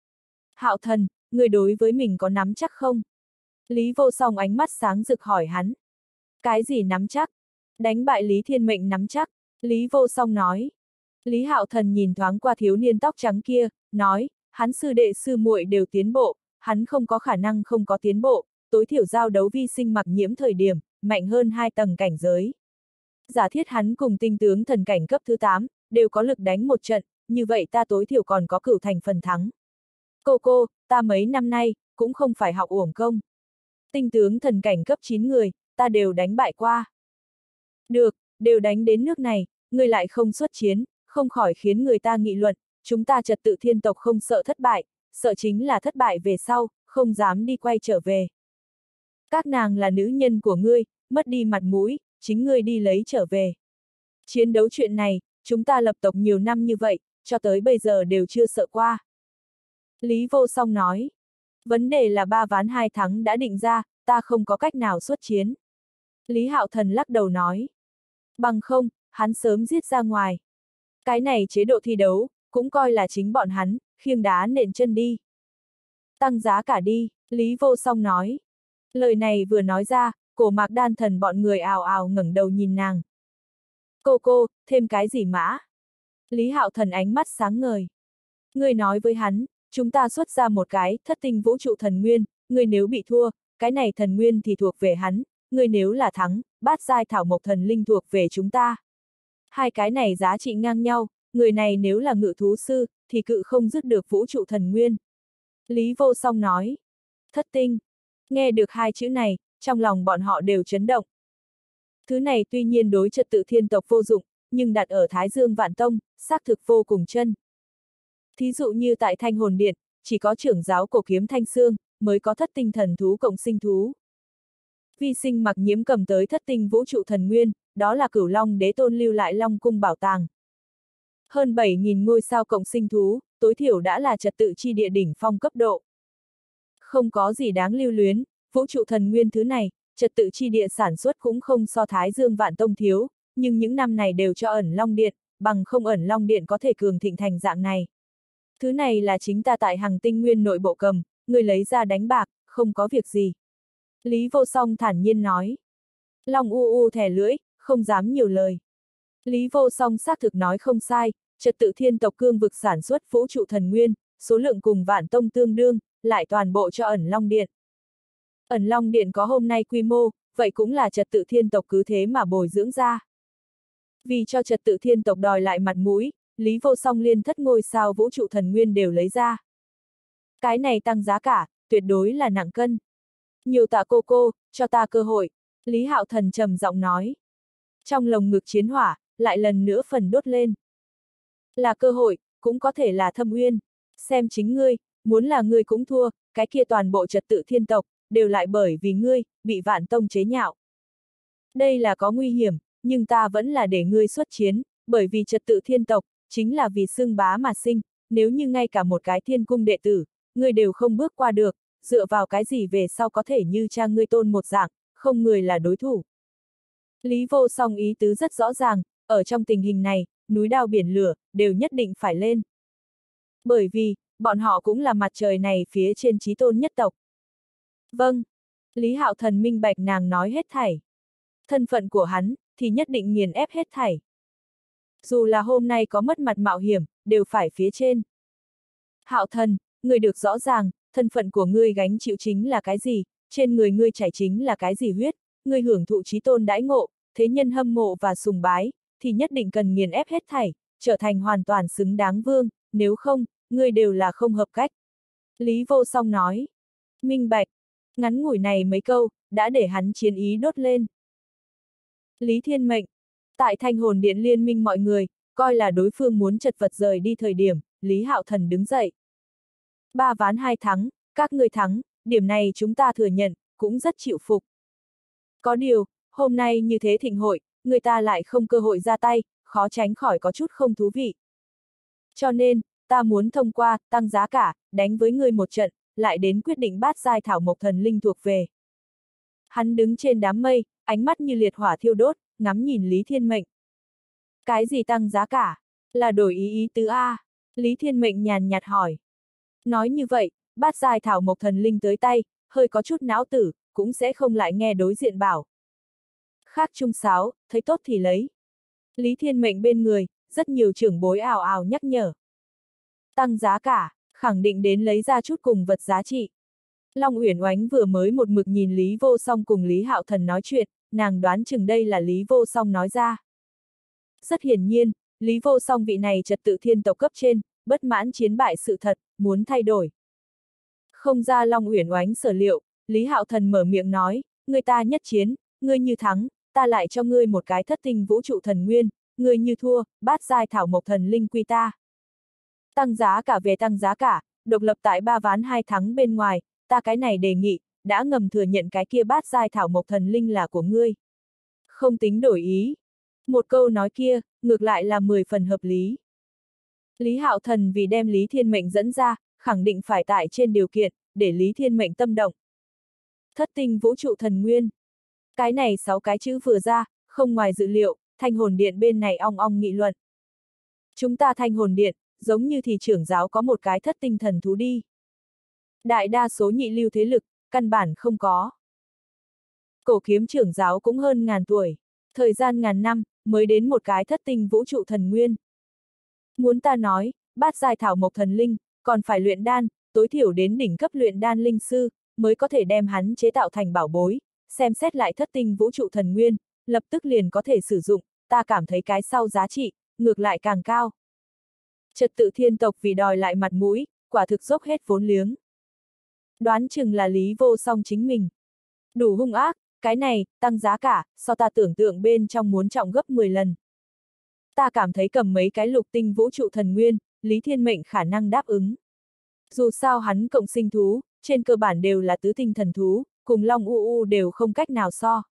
Hạo Thần, người đối với mình có nắm chắc không? Lý Vô Song ánh mắt sáng rực hỏi hắn. Cái gì nắm chắc? Đánh bại Lý Thiên Mệnh nắm chắc. Lý Vô Song nói. Lý Hạo Thần nhìn thoáng qua thiếu niên tóc trắng kia, nói, hắn sư đệ sư muội đều tiến bộ, hắn không có khả năng không có tiến bộ, tối thiểu giao đấu vi sinh mặc nhiễm thời điểm, mạnh hơn 2 tầng cảnh giới. Giả thiết hắn cùng tinh tướng thần cảnh cấp thứ 8, đều có lực đánh một trận, như vậy ta tối thiểu còn có cửu thành phần thắng. Cô, ta mấy năm nay, cũng không phải học uổng công. Tinh tướng thần cảnh cấp 9 người, ta đều đánh bại qua. Được, đều đánh đến nước này, người lại không xuất chiến, không khỏi khiến người ta nghị luận, chúng ta trật tự thiên tộc không sợ thất bại, sợ chính là thất bại về sau, không dám đi quay trở về. Các nàng là nữ nhân của ngươi, mất đi mặt mũi, chính ngươi đi lấy trở về. Chiến đấu chuyện này, chúng ta lập tộc nhiều năm như vậy, cho tới bây giờ đều chưa sợ qua. Lý Vô Song nói, vấn đề là 3 ván 2 thắng đã định ra, ta không có cách nào xuất chiến. Lý Hạo Thần lắc đầu nói, bằng không, hắn sớm giết ra ngoài. Cái này chế độ thi đấu, cũng coi là chính bọn hắn, khiêng đá nện chân đi. Tăng giá cả đi, Lý Vô Song nói. Lời này vừa nói ra, Cổ Mạc Đan Thần bọn người ào ào ngẩng đầu nhìn nàng. Cô, thêm cái gì mã? Lý Hạo Thần ánh mắt sáng ngời. Ngươi nói với hắn, chúng ta xuất ra một cái thất tinh vũ trụ thần nguyên, ngươi nếu bị thua, cái này thần nguyên thì thuộc về hắn, ngươi nếu là thắng, bát giai thảo mộc thần linh thuộc về chúng ta. Hai cái này giá trị ngang nhau, người này nếu là ngự thú sư, thì cự không dứt được vũ trụ thần nguyên. Lý Vô Song nói. Thất tinh. Nghe được hai chữ này, trong lòng bọn họ đều chấn động. Thứ này tuy nhiên đối trật tự thiên tộc vô dụng, nhưng đặt ở Thái Dương Vạn Tông, xác thực vô cùng chân. Thí dụ như tại Thanh Hồn Điện, chỉ có trưởng giáo cổ kiếm Thanh Xương, mới có thất tinh thần thú cộng sinh thú. Vi sinh mặc nhiễm cầm tới thất tinh vũ trụ thần nguyên, đó là Cửu Long Đế Tôn lưu lại Long Cung bảo tàng. Hơn 7.000 ngôi sao cộng sinh thú, tối thiểu đã là trật tự chi địa đỉnh phong cấp độ. Không có gì đáng lưu luyến, vũ trụ thần nguyên thứ này, trật tự chi địa sản xuất cũng không so Thái Dương Vạn Tông thiếu, nhưng những năm này đều cho ẩn Long Điện, bằng không ẩn Long Điện có thể cường thịnh thành dạng này. Thứ này là chính ta tại Hằng Tinh Nguyên nội bộ cầm, người lấy ra đánh bạc, không có việc gì. Lý Vô Song thản nhiên nói. Long U thè lưỡi, không dám nhiều lời. Lý Vô Song xác thực nói không sai, trật tự thiên tộc cương vực sản xuất vũ trụ thần nguyên, số lượng cùng Vạn Tông tương đương, lại toàn bộ cho ẩn Long Điện. Ẩn Long Điện có hôm nay quy mô, vậy cũng là trật tự thiên tộc cứ thế mà bồi dưỡng ra. Vì cho trật tự thiên tộc đòi lại mặt mũi, Lý Vô Song liên thất ngôi sao vũ trụ thần nguyên đều lấy ra. Cái này tăng giá cả, tuyệt đối là nặng cân. Nhiều tạ cô, cho ta cơ hội, Lý Hạo Thần trầm giọng nói. Trong lồng ngực chiến hỏa, lại lần nữa phần đốt lên. Là cơ hội, cũng có thể là thâm uyên. Xem chính ngươi, muốn là ngươi cũng thua, cái kia toàn bộ trật tự thiên tộc, đều lại bởi vì ngươi, bị Vạn Tông chế nhạo. Đây là có nguy hiểm, nhưng ta vẫn là để ngươi xuất chiến, bởi vì trật tự thiên tộc, chính là vì xưng bá mà sinh, nếu như ngay cả một cái thiên cung đệ tử, ngươi đều không bước qua được, dựa vào cái gì về sau có thể như cha ngươi Tôn một dạng, không người là đối thủ. Lý Vô Song ý tứ rất rõ ràng, ở trong tình hình này, núi đao biển lửa, đều nhất định phải lên. Bởi vì, bọn họ cũng là mặt trời này phía trên chí tôn nhất tộc. Vâng. Lý Hạo Thần minh bạch nàng nói hết thảy. Thân phận của hắn, thì nhất định nghiền ép hết thảy. Dù là hôm nay có mất mặt mạo hiểm, đều phải phía trên. Hạo Thần, ngươi được rõ ràng, thân phận của ngươi gánh chịu chính là cái gì, trên người ngươi chảy chính là cái gì huyết, ngươi hưởng thụ chí tôn đãi ngộ, thế nhân hâm mộ và sùng bái, thì nhất định cần nghiền ép hết thảy, trở thành hoàn toàn xứng đáng vương, nếu không, ngươi đều là không hợp cách. Lý Vô Song nói. Minh bạch. Ngắn ngủi này mấy câu, đã để hắn chiến ý đốt lên. Lý Thiên Mệnh. Tại Thanh Hồn Điện liên minh mọi người, coi là đối phương muốn chật vật rời đi thời điểm, Lý Hạo Thần đứng dậy. 3 ván 2 thắng, các ngươi thắng, điểm này chúng ta thừa nhận, cũng rất chịu phục. Có điều, hôm nay như thế thịnh hội, người ta lại không cơ hội ra tay, khó tránh khỏi có chút không thú vị. Cho nên, ta muốn thông qua, tăng giá cả, đánh với ngươi một trận, lại đến quyết định bát giai thảo mộc thần linh thuộc về. Hắn đứng trên đám mây, ánh mắt như liệt hỏa thiêu đốt, ngắm nhìn Lý Thiên Mệnh. Cái gì tăng giá cả? Là đổi ý tứ A. Lý Thiên Mệnh nhàn nhạt hỏi. Nói như vậy, bát giai thảo mộc thần linh tới tay, hơi có chút não tử, cũng sẽ không lại nghe đối diện bảo. Khác trung sáo, thấy tốt thì lấy. Lý Thiên Mệnh bên người, rất nhiều trưởng bối ào ào nhắc nhở. Tăng giá cả, khẳng định đến lấy ra chút cùng vật giá trị. Long Uyển Oánh vừa mới một mực nhìn Lý Vô Song cùng Lý Hạo Thần nói chuyện, nàng đoán chừng đây là Lý Vô Song nói ra. Rất hiển nhiên, Lý Vô Song vị này trật tự thiên tộc cấp trên, bất mãn chiến bại sự thật, muốn thay đổi. Không ra Long Uyển Oánh sở liệu, Lý Hạo Thần mở miệng nói, người ta nhất chiến, ngươi như thắng, ta lại cho ngươi một cái thất tinh vũ trụ thần nguyên, ngươi như thua, bát giai thảo mộc thần linh quy ta. Tăng giá cả về tăng giá cả, độc lập tại 3 ván 2 thắng bên ngoài, ta cái này đề nghị, đã ngầm thừa nhận cái kia bát giai thảo mộc thần linh là của ngươi. Không tính đổi ý. Một câu nói kia, ngược lại là 10 phần hợp lý. Lý Hạo Thần vì đem Lý Thiên Mệnh dẫn ra, khẳng định phải tại trên điều kiện, để Lý Thiên Mệnh tâm động. Thất tinh vũ trụ thần nguyên. Cái này 6 cái chữ vừa ra, không ngoài dự liệu, Thanh Hồn Điện bên này ong ong nghị luận. Chúng ta Thanh Hồn Điện, giống như thì trưởng giáo có một cái thất tinh thần thú đi. Đại đa số nhị lưu thế lực, căn bản không có. Cổ kiếm trưởng giáo cũng hơn ngàn tuổi, thời gian ngàn năm, mới đến một cái thất tinh vũ trụ thần nguyên. Muốn ta nói, bát giai thảo mộc thần linh, còn phải luyện đan, tối thiểu đến đỉnh cấp luyện đan linh sư, mới có thể đem hắn chế tạo thành bảo bối, xem xét lại thất tinh vũ trụ thần nguyên, lập tức liền có thể sử dụng, ta cảm thấy cái sau giá trị, ngược lại càng cao. Trật tự thiên tộc vì đòi lại mặt mũi, quả thực dốc hết vốn liếng. Đoán chừng là Lý Vô Song chính mình. Đủ hung ác, cái này, tăng giá cả, so ta tưởng tượng bên trong muốn trọng gấp 10 lần. Ta cảm thấy cầm mấy cái lục tinh vũ trụ thần nguyên, Lý Thiên Mệnh khả năng đáp ứng. Dù sao hắn cộng sinh thú, trên cơ bản đều là tứ tinh thần thú, cùng Long U đều không cách nào so.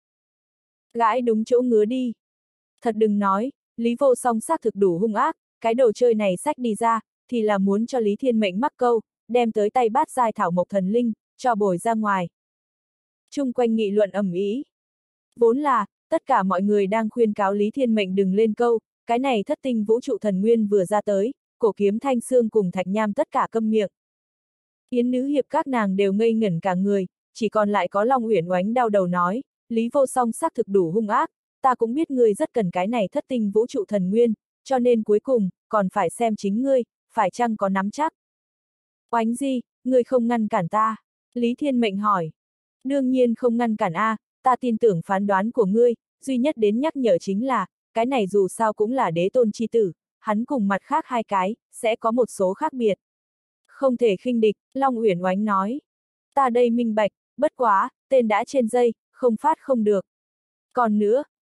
Gãi đúng chỗ ngứa đi. Thật đừng nói, Lý Vô Song xác thực đủ hung ác, cái đồ chơi này xách đi ra, thì là muốn cho Lý Thiên Mệnh mắc câu, đem tới tay bát giai thảo mộc thần linh, cho bồi ra ngoài. Chung quanh nghị luận ầm ĩ. Vốn là, tất cả mọi người đang khuyên cáo Lý Thiên Mệnh đừng lên câu, cái này thất tinh vũ trụ thần nguyên vừa ra tới, cổ kiếm thanh xương cùng thạch nham tất cả câm miệng. Yến nữ hiệp các nàng đều ngây ngẩn cả người, chỉ còn lại có Long Uyển Oánh đau đầu nói, Lý Vô Song xác thực đủ hung ác, ta cũng biết ngươi rất cần cái này thất tinh vũ trụ thần nguyên, cho nên cuối cùng, còn phải xem chính ngươi, phải chăng có nắm chắc. Oánh gì, ngươi không ngăn cản ta? Lý Thiên Mệnh hỏi. Đương nhiên không ngăn cản a, ta tin tưởng phán đoán của ngươi, duy nhất đến nhắc nhở chính là, cái này dù sao cũng là đế tôn chi tử, hắn cùng mặt khác hai cái, sẽ có một số khác biệt. Không thể khinh địch, Long Uyển Oánh nói. Ta đây minh bạch, bất quá, tên đã trên dây, không phát không được. Còn nữa,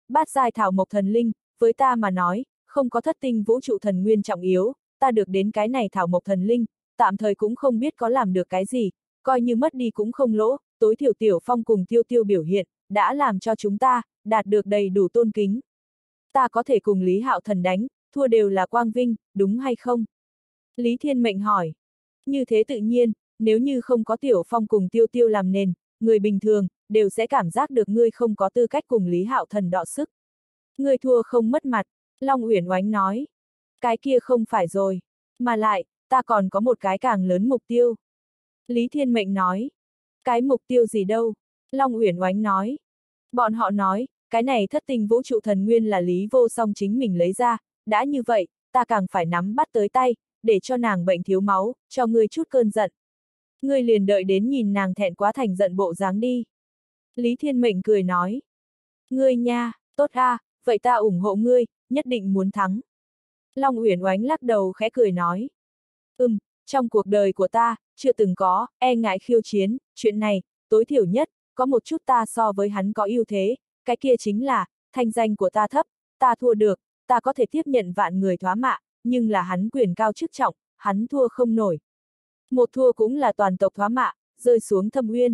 bát giai thảo mộc thần linh, với ta mà nói, không có thất tinh vũ trụ thần nguyên trọng yếu, ta được đến cái này thảo mộc thần linh, tạm thời cũng không biết có làm được cái gì, coi như mất đi cũng không lỗ, tối thiểu Tiểu Phong cùng Tiêu Tiêu biểu hiện, đã làm cho chúng ta, đạt được đầy đủ tôn kính. Ta có thể cùng Lý Hạo Thần đánh, thua đều là quang vinh, đúng hay không? Lý Thiên Mệnh hỏi. Như thế tự nhiên, nếu như không có Tiểu Phong cùng Tiêu Tiêu làm nền, người bình thường, đều sẽ cảm giác được ngươi không có tư cách cùng Lý Hạo Thần đọ sức. Ngươi thua không mất mặt, Long Uyển Oánh nói. Cái kia không phải rồi, mà lại, ta còn có một cái càng lớn mục tiêu. Lý Thiên Mệnh nói. Cái mục tiêu gì đâu? Long Uyển Oánh nói. Bọn họ nói, cái này thất tinh vũ trụ thần nguyên là Lý Vô Song chính mình lấy ra, đã như vậy, ta càng phải nắm bắt tới tay, để cho nàng bệnh thiếu máu, cho ngươi chút cơn giận. Ngươi liền đợi đến nhìn nàng thẹn quá thành giận bộ dáng đi. Lý Thiên Mệnh cười nói. Ngươi nha, tốt a, vậy ta ủng hộ ngươi, nhất định muốn thắng. Long Uyển Oánh lắc đầu khẽ cười nói. Trong cuộc đời của ta, chưa từng có, e ngại khiêu chiến, chuyện này, tối thiểu nhất, có một chút ta so với hắn có ưu thế, cái kia chính là, thanh danh của ta thấp, ta thua được, ta có thể tiếp nhận vạn người thoá mạ, nhưng là hắn quyền cao chức trọng, hắn thua không nổi. Một thua cũng là toàn tộc thoá mạ, rơi xuống thâm uyên.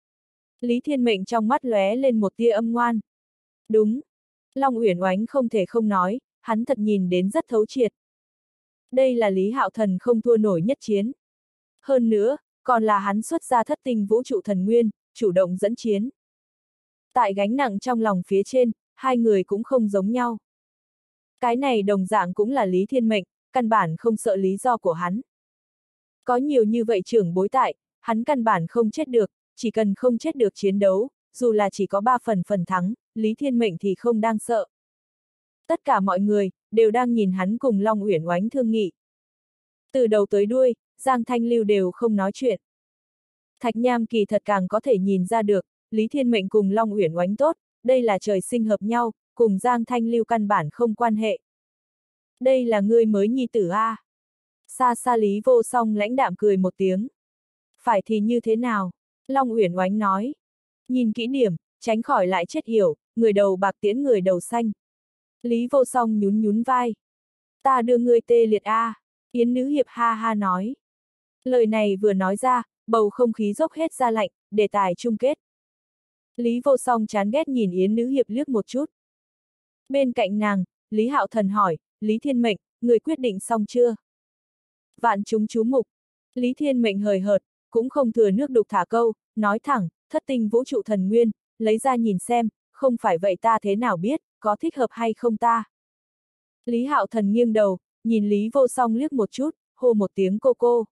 Lý Thiên Mệnh trong mắt lóe lên một tia âm ngoan. Đúng. Long Uyển Oánh không thể không nói, hắn thật nhìn đến rất thấu triệt. Đây là Lý Hạo Thần không thua nổi nhất chiến. Hơn nữa, còn là hắn xuất ra thất tinh vũ trụ thần nguyên, chủ động dẫn chiến. Tại gánh nặng trong lòng phía trên, hai người cũng không giống nhau. Cái này đồng dạng cũng là Lý Thiên Mệnh, căn bản không sợ lý do của hắn. Có nhiều như vậy trưởng bối tại, hắn căn bản không chết được, chỉ cần không chết được chiến đấu, dù là chỉ có 3 phần thắng, Lý Thiên Mệnh thì không đang sợ. Tất cả mọi người, đều đang nhìn hắn cùng Long Uyển Oánh thương nghị. Từ đầu tới đuôi, Giang Thanh Lưu đều không nói chuyện. Thạch Nham kỳ thật càng có thể nhìn ra được, Lý Thiên Mệnh cùng Long Uyển Oánh tốt, đây là trời sinh hợp nhau, cùng Giang Thanh Lưu căn bản không quan hệ. Đây là ngươi mới nhi tử a. Xa xa Lý Vô Song lãnh đạm cười một tiếng. Phải thì như thế nào? Long Uyển Oánh nói. Nhìn kỹ điểm, tránh khỏi lại chết yểu, người đầu bạc tiễn người đầu xanh. Lý Vô Song nhún nhún vai. Ta đưa ngươi tê liệt a. Yến Nữ Hiệp ha ha nói. Lời này vừa nói ra, bầu không khí dốc hết ra lạnh, đề tài chung kết. Lý Vô Song chán ghét nhìn Yến Nữ Hiệp liếc một chút. Bên cạnh nàng, Lý Hạo Thần hỏi, Lý Thiên Mệnh, người quyết định xong chưa? Vạn chúng chú mục. Lý Thiên Mệnh hời hợt, cũng không thừa nước đục thả câu, nói thẳng, thất tinh vũ trụ thần nguyên, lấy ra nhìn xem, không phải vậy ta thế nào biết, có thích hợp hay không ta? Lý Hạo Thần nghiêng đầu, nhìn Lý Vô Song liếc một chút, hô một tiếng cô cô.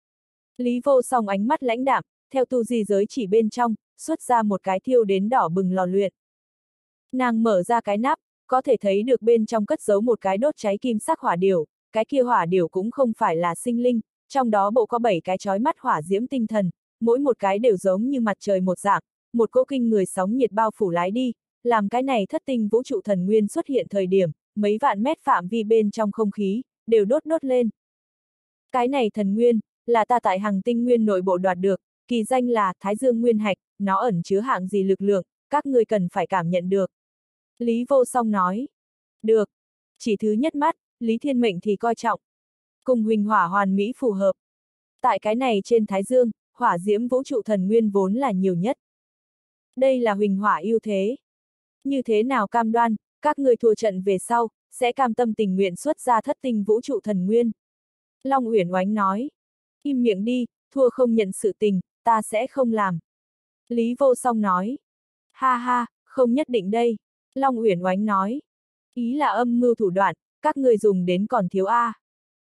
Lý Vô Song ánh mắt lãnh đạm, theo tu di giới chỉ bên trong, xuất ra một cái thiêu đến đỏ bừng lò luyện. Nàng mở ra cái nắp, có thể thấy được bên trong cất giấu một cái đốt cháy kim sắc hỏa điểu, cái kia hỏa điểu cũng không phải là sinh linh, trong đó bộ có 7 cái chói mắt hỏa diễm tinh thần, mỗi một cái đều giống như mặt trời một dạng, một cỗ kinh người sóng nhiệt bao phủ lái đi, làm cái này thất tinh vũ trụ thần nguyên xuất hiện thời điểm, mấy vạn mét phạm vi bên trong không khí, đều đốt lên. Cái này thần nguyên, là ta tại Hằng Tinh Nguyên nội bộ đoạt được, kỳ danh là Thái Dương Nguyên Hạch, nó ẩn chứa hạng gì lực lượng, các ngươi cần phải cảm nhận được. Lý Vô Song nói. Được. Chỉ thứ nhất mắt, Lý Thiên Mệnh thì coi trọng. Cùng huỳnh hỏa hoàn mỹ phù hợp. Tại cái này trên Thái Dương, hỏa diễm vũ trụ thần nguyên vốn là nhiều nhất. Đây là huỳnh hỏa ưu thế. Như thế nào cam đoan, các ngươi thua trận về sau, sẽ cam tâm tình nguyện xuất ra thất tinh vũ trụ thần nguyên. Long Uyển Oánh nói. Im miệng đi, thua không nhận sự tình, ta sẽ không làm. Lý Vô Song nói. Ha ha, không nhất định đây. Long Uyển Oánh nói. Ý là âm mưu thủ đoạn, các ngươi dùng đến còn thiếu a.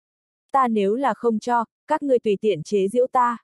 Ta nếu là không cho, các ngươi tùy tiện chế giễu ta.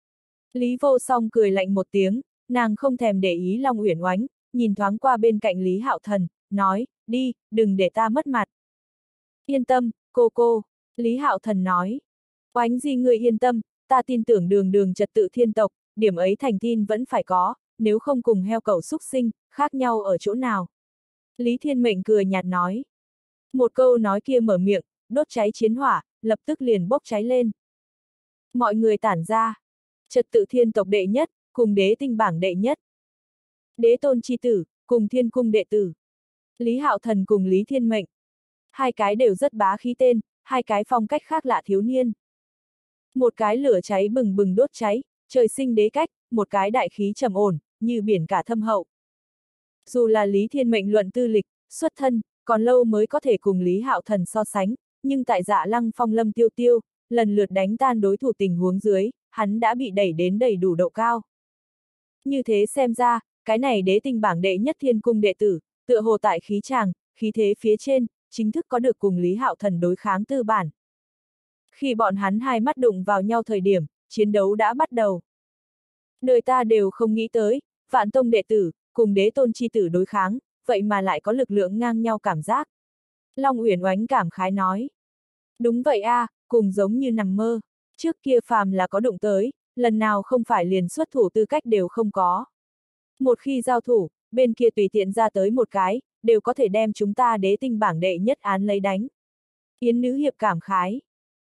Lý Vô Song cười lạnh một tiếng, nàng không thèm để ý Long Uyển Oánh, nhìn thoáng qua bên cạnh Lý Hạo Thần, nói, đi, đừng để ta mất mặt. Yên tâm, cô, Lý Hạo Thần nói. Oánh gì ngươi yên tâm, ta tin tưởng đường trật tự thiên tộc, điểm ấy thành tin vẫn phải có, nếu không cùng heo cẩu xúc sinh, khác nhau ở chỗ nào. Lý Thiên Mệnh cười nhạt nói. Một câu nói kia mở miệng, đốt cháy chiến hỏa, lập tức liền bốc cháy lên. Mọi người tản ra. Trật tự thiên tộc đệ nhất, cùng đế tinh bảng đệ nhất. Đế tôn chi tử, cùng thiên cung đệ tử. Lý Hạo Thần cùng Lý Thiên Mệnh. Hai cái đều rất bá khí tên, hai cái phong cách khác lạ thiếu niên. Một cái lửa cháy bừng bừng đốt cháy, trời sinh đế cách, một cái đại khí trầm ổn, như biển cả thâm hậu. Dù là Lý Thiên Mệnh luận tư lịch, xuất thân, còn lâu mới có thể cùng Lý Hạo Thần so sánh, nhưng tại Dạ Lăng Phong Lâm Tiêu Tiêu, lần lượt đánh tan đối thủ tình huống dưới, hắn đã bị đẩy đến đầy đủ độ cao. Như thế xem ra, cái này đế tinh bảng đệ nhất thiên cung đệ tử, tựa hồ tại khí tràng, khí thế phía trên, chính thức có được cùng Lý Hạo Thần đối kháng tư bản. Khi bọn hắn hai mắt đụng vào nhau thời điểm, chiến đấu đã bắt đầu. Đời ta đều không nghĩ tới, Vạn Tông đệ tử, cùng đế tôn chi tử đối kháng, vậy mà lại có lực lượng ngang nhau cảm giác. Long Uyển Oánh cảm khái nói. Đúng vậy a, cùng giống như nằm mơ. Trước kia phàm là có đụng tới, lần nào không phải liền xuất thủ tư cách đều không có. Một khi giao thủ, bên kia tùy tiện ra tới một cái, đều có thể đem chúng ta đế tinh bảng đệ nhất án lấy đánh. Yến Nữ Hiệp cảm khái.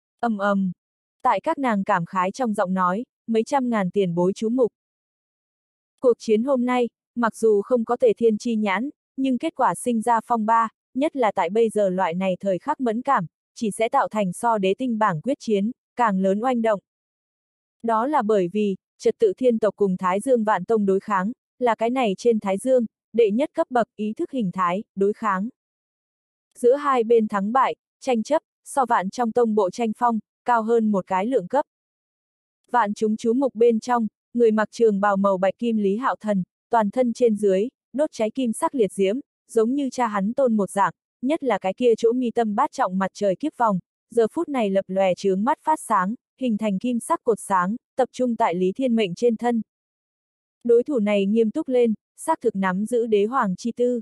Tại các nàng cảm khái trong giọng nói, mấy trăm ngàn tiền bối chú mục. Cuộc chiến hôm nay, mặc dù không có Tề Thiên chi nhãn, nhưng kết quả sinh ra phong ba, nhất là tại bây giờ loại này thời khắc mẫn cảm, chỉ sẽ tạo thành so đế tinh bảng quyết chiến, càng lớn oanh động. Đó là bởi vì, trật tự thiên tộc cùng Thái Dương Vạn Tông đối kháng, là cái này trên Thái Dương, đệ nhất cấp bậc ý thức hình thái, đối kháng. Giữa hai bên thắng bại, tranh chấp, so Vạn trong tông bộ tranh phong, cao hơn một cái lượng cấp. Vạn chúng chú mục bên trong, người mặc trường bào màu bạch kim Lý Hạo Thần, toàn thân trên dưới, đốt cháy kim sắc liệt diễm, giống như cha hắn tôn một dạng, nhất là cái kia chỗ mi tâm bát trọng mặt trời kiếp vòng, giờ phút này lập lòe chướng mắt phát sáng, hình thành kim sắc cột sáng, tập trung tại Lý Thiên Mệnh trên thân. Đối thủ này nghiêm túc lên, xác thực nắm giữ đế hoàng chi tư.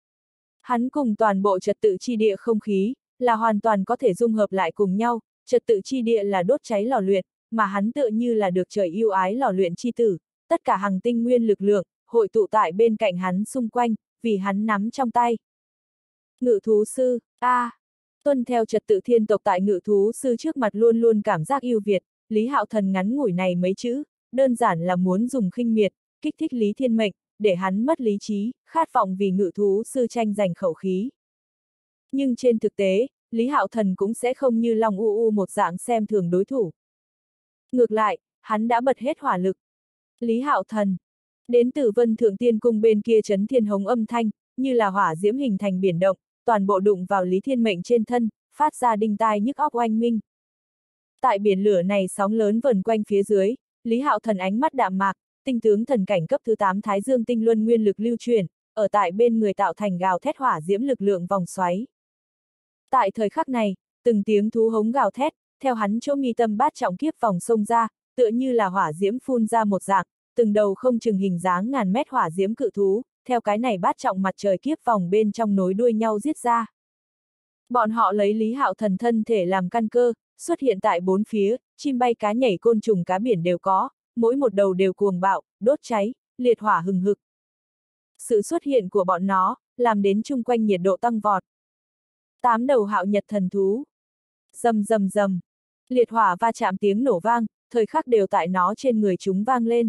Hắn cùng toàn bộ trật tự chi địa không khí, là hoàn toàn có thể dung hợp lại cùng nhau, trật tự chi địa là đốt cháy lò luyện, mà hắn tựa như là được trời yêu ái lò luyện chi tử, tất cả hằng tinh nguyên lực lượng, hội tụ tại bên cạnh hắn xung quanh, vì hắn nắm trong tay. Ngự thú sư, tuân theo trật tự thiên tộc tại ngự thú sư trước mặt luôn luôn cảm giác yêu Việt, Lý Hạo Thần ngắn ngủi này mấy chữ, đơn giản là muốn dùng khinh miệt, kích thích Lý Thiên Mệnh, để hắn mất lý trí, khát vọng vì ngự thú sư tranh giành khẩu khí. Nhưng trên thực tế, Lý Hạo Thần cũng sẽ không như Long U một dạng xem thường đối thủ. Ngược lại, hắn đã bật hết hỏa lực. Lý Hạo Thần, đến từ Vân Thượng Tiên Cung bên kia chấn thiên hống âm thanh, như là hỏa diễm hình thành biển động, toàn bộ đụng vào Lý Thiên Mệnh trên thân, phát ra đinh tai nhức óc oanh minh. Tại biển lửa này sóng lớn vần quanh phía dưới, Lý Hạo Thần ánh mắt đạm mạc, tinh tướng thần cảnh cấp thứ 8 Thái Dương tinh luân nguyên lực lưu truyền, ở tại bên người tạo thành gào thét hỏa diễm lực lượng vòng xoáy. Tại thời khắc này, từng tiếng thú hống gào thét, theo hắn chỗ mi tâm bát trọng kiếp vòng xông ra, tựa như là hỏa diễm phun ra một dạng, từng đầu không chừng hình dáng ngàn mét hỏa diễm cự thú, theo cái này bát trọng mặt trời kiếp vòng bên trong nối đuôi nhau giết ra. Bọn họ lấy Lý Hạo Thần thân thể làm căn cơ, xuất hiện tại bốn phía, chim bay cá nhảy côn trùng cá biển đều có, mỗi một đầu đều cuồng bạo, đốt cháy, liệt hỏa hừng hực. Sự xuất hiện của bọn nó, làm đến chung quanh nhiệt độ tăng vọt. 8 đầu hạo nhật thần thú. Rầm rầm rầm, liệt hỏa va chạm tiếng nổ vang, thời khắc đều tại nó trên người chúng vang lên.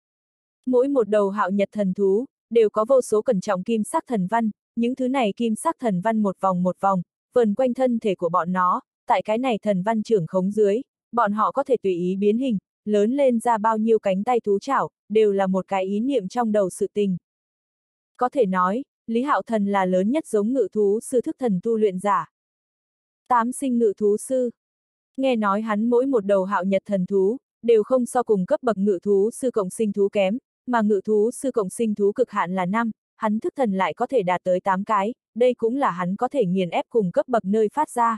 Mỗi một đầu hạo nhật thần thú, đều có vô số cẩn trọng kim sắc thần văn, những thứ này kim sắc thần văn một vòng, vần quanh thân thể của bọn nó, tại cái này thần văn trưởng khống dưới, bọn họ có thể tùy ý biến hình, lớn lên ra bao nhiêu cánh tay thú chảo, đều là một cái ý niệm trong đầu sự tình. Có thể nói, Lý Hạo Thần là lớn nhất giống ngự thú sư thức thần tu luyện giả. 8 sinh ngự thú sư. Nghe nói hắn mỗi một đầu hạo nhật thần thú, đều không so cùng cấp bậc ngự thú sư cộng sinh thú kém, mà ngự thú sư cộng sinh thú cực hạn là 5, hắn thức thần lại có thể đạt tới 8 cái, đây cũng là hắn có thể nghiền ép cùng cấp bậc nơi phát ra.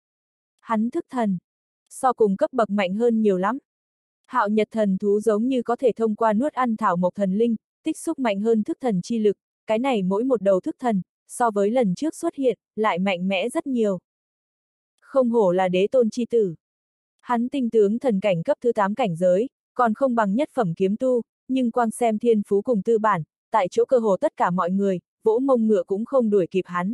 Hắn thức thần, so cùng cấp bậc mạnh hơn nhiều lắm. Hạo nhật thần thú giống như có thể thông qua nuốt ăn thảo mộc thần linh, tích xúc mạnh hơn thức thần chi lực, cái này mỗi một đầu thức thần, so với lần trước xuất hiện, lại mạnh mẽ rất nhiều. Không hổ là đế tôn chi tử. Hắn tinh tướng thần cảnh cấp thứ 8 cảnh giới, còn không bằng nhất phẩm kiếm tu, nhưng quang xem thiên phú cùng tư bản, tại chỗ cơ hồ tất cả mọi người, vỗ mông ngựa cũng không đuổi kịp hắn.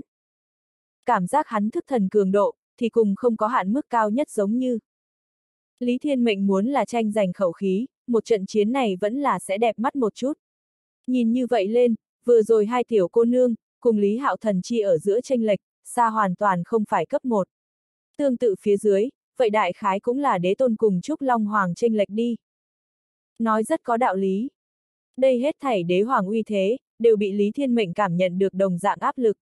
Cảm giác hắn thức thần cường độ, thì cùng không có hạn mức cao nhất giống như. Lý Thiên Mệnh muốn là tranh giành khẩu khí, một trận chiến này vẫn là sẽ đẹp mắt một chút. Nhìn như vậy lên, vừa rồi hai tiểu cô nương, cùng Lý Hạo Thần chi ở giữa chênh lệch, xa hoàn toàn không phải cấp 1. Tương tự phía dưới, vậy đại khái cũng là đế tôn cùng Trúc Long Hoàng chênh lệch đi. Nói rất có đạo lý. Đây hết thảy đế hoàng uy thế, đều bị Lý Thiên Mệnh cảm nhận được đồng dạng áp lực.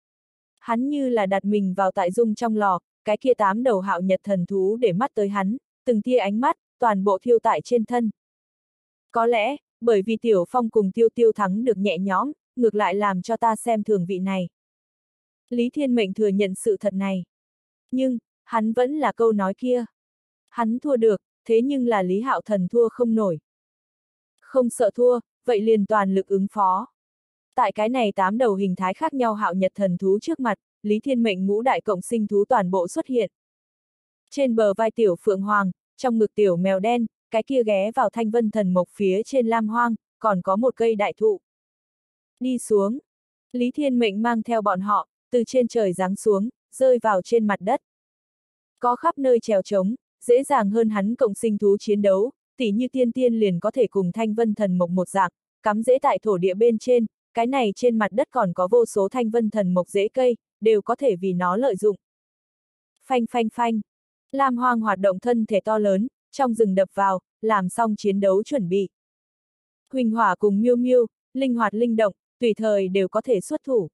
Hắn như là đặt mình vào tại dung trong lò, cái kia 8 đầu hạo nhật thần thú để mắt tới hắn, từng tia ánh mắt, toàn bộ thiêu tại trên thân. Có lẽ, bởi vì Tiểu Phong cùng Tiêu Tiêu thắng được nhẹ nhõm, ngược lại làm cho ta xem thường vị này. Lý Thiên Mệnh thừa nhận sự thật này. Nhưng, hắn vẫn là câu nói kia. Hắn thua được, thế nhưng là Lý Hạo Thần thua không nổi. Không sợ thua, vậy liền toàn lực ứng phó. Tại cái này 8 đầu hình thái khác nhau hạo nhật thần thú trước mặt, Lý Thiên Mệnh ngũ đại cộng sinh thú toàn bộ xuất hiện. Trên bờ vai tiểu phượng hoàng, trong ngực tiểu mèo đen, cái kia ghé vào thanh vân thần mộc phía trên lam hoang, còn có một cây đại thụ. Đi xuống. Lý Thiên Mệnh mang theo bọn họ, từ trên trời giáng xuống, rơi vào trên mặt đất. Có khắp nơi trèo trống, dễ dàng hơn hắn cộng sinh thú chiến đấu, tỉ như tiên tiên liền có thể cùng thanh vân thần mộc một dạng, cắm rễ tại thổ địa bên trên, cái này trên mặt đất còn có vô số thanh vân thần mộc rễ cây, đều có thể vì nó lợi dụng. Phanh phanh phanh. Lam hoang hoạt động thân thể to lớn, trong rừng đập vào, làm xong chiến đấu chuẩn bị. Huỳnh hỏa cùng miêu miêu, linh hoạt linh động, tùy thời đều có thể xuất thủ.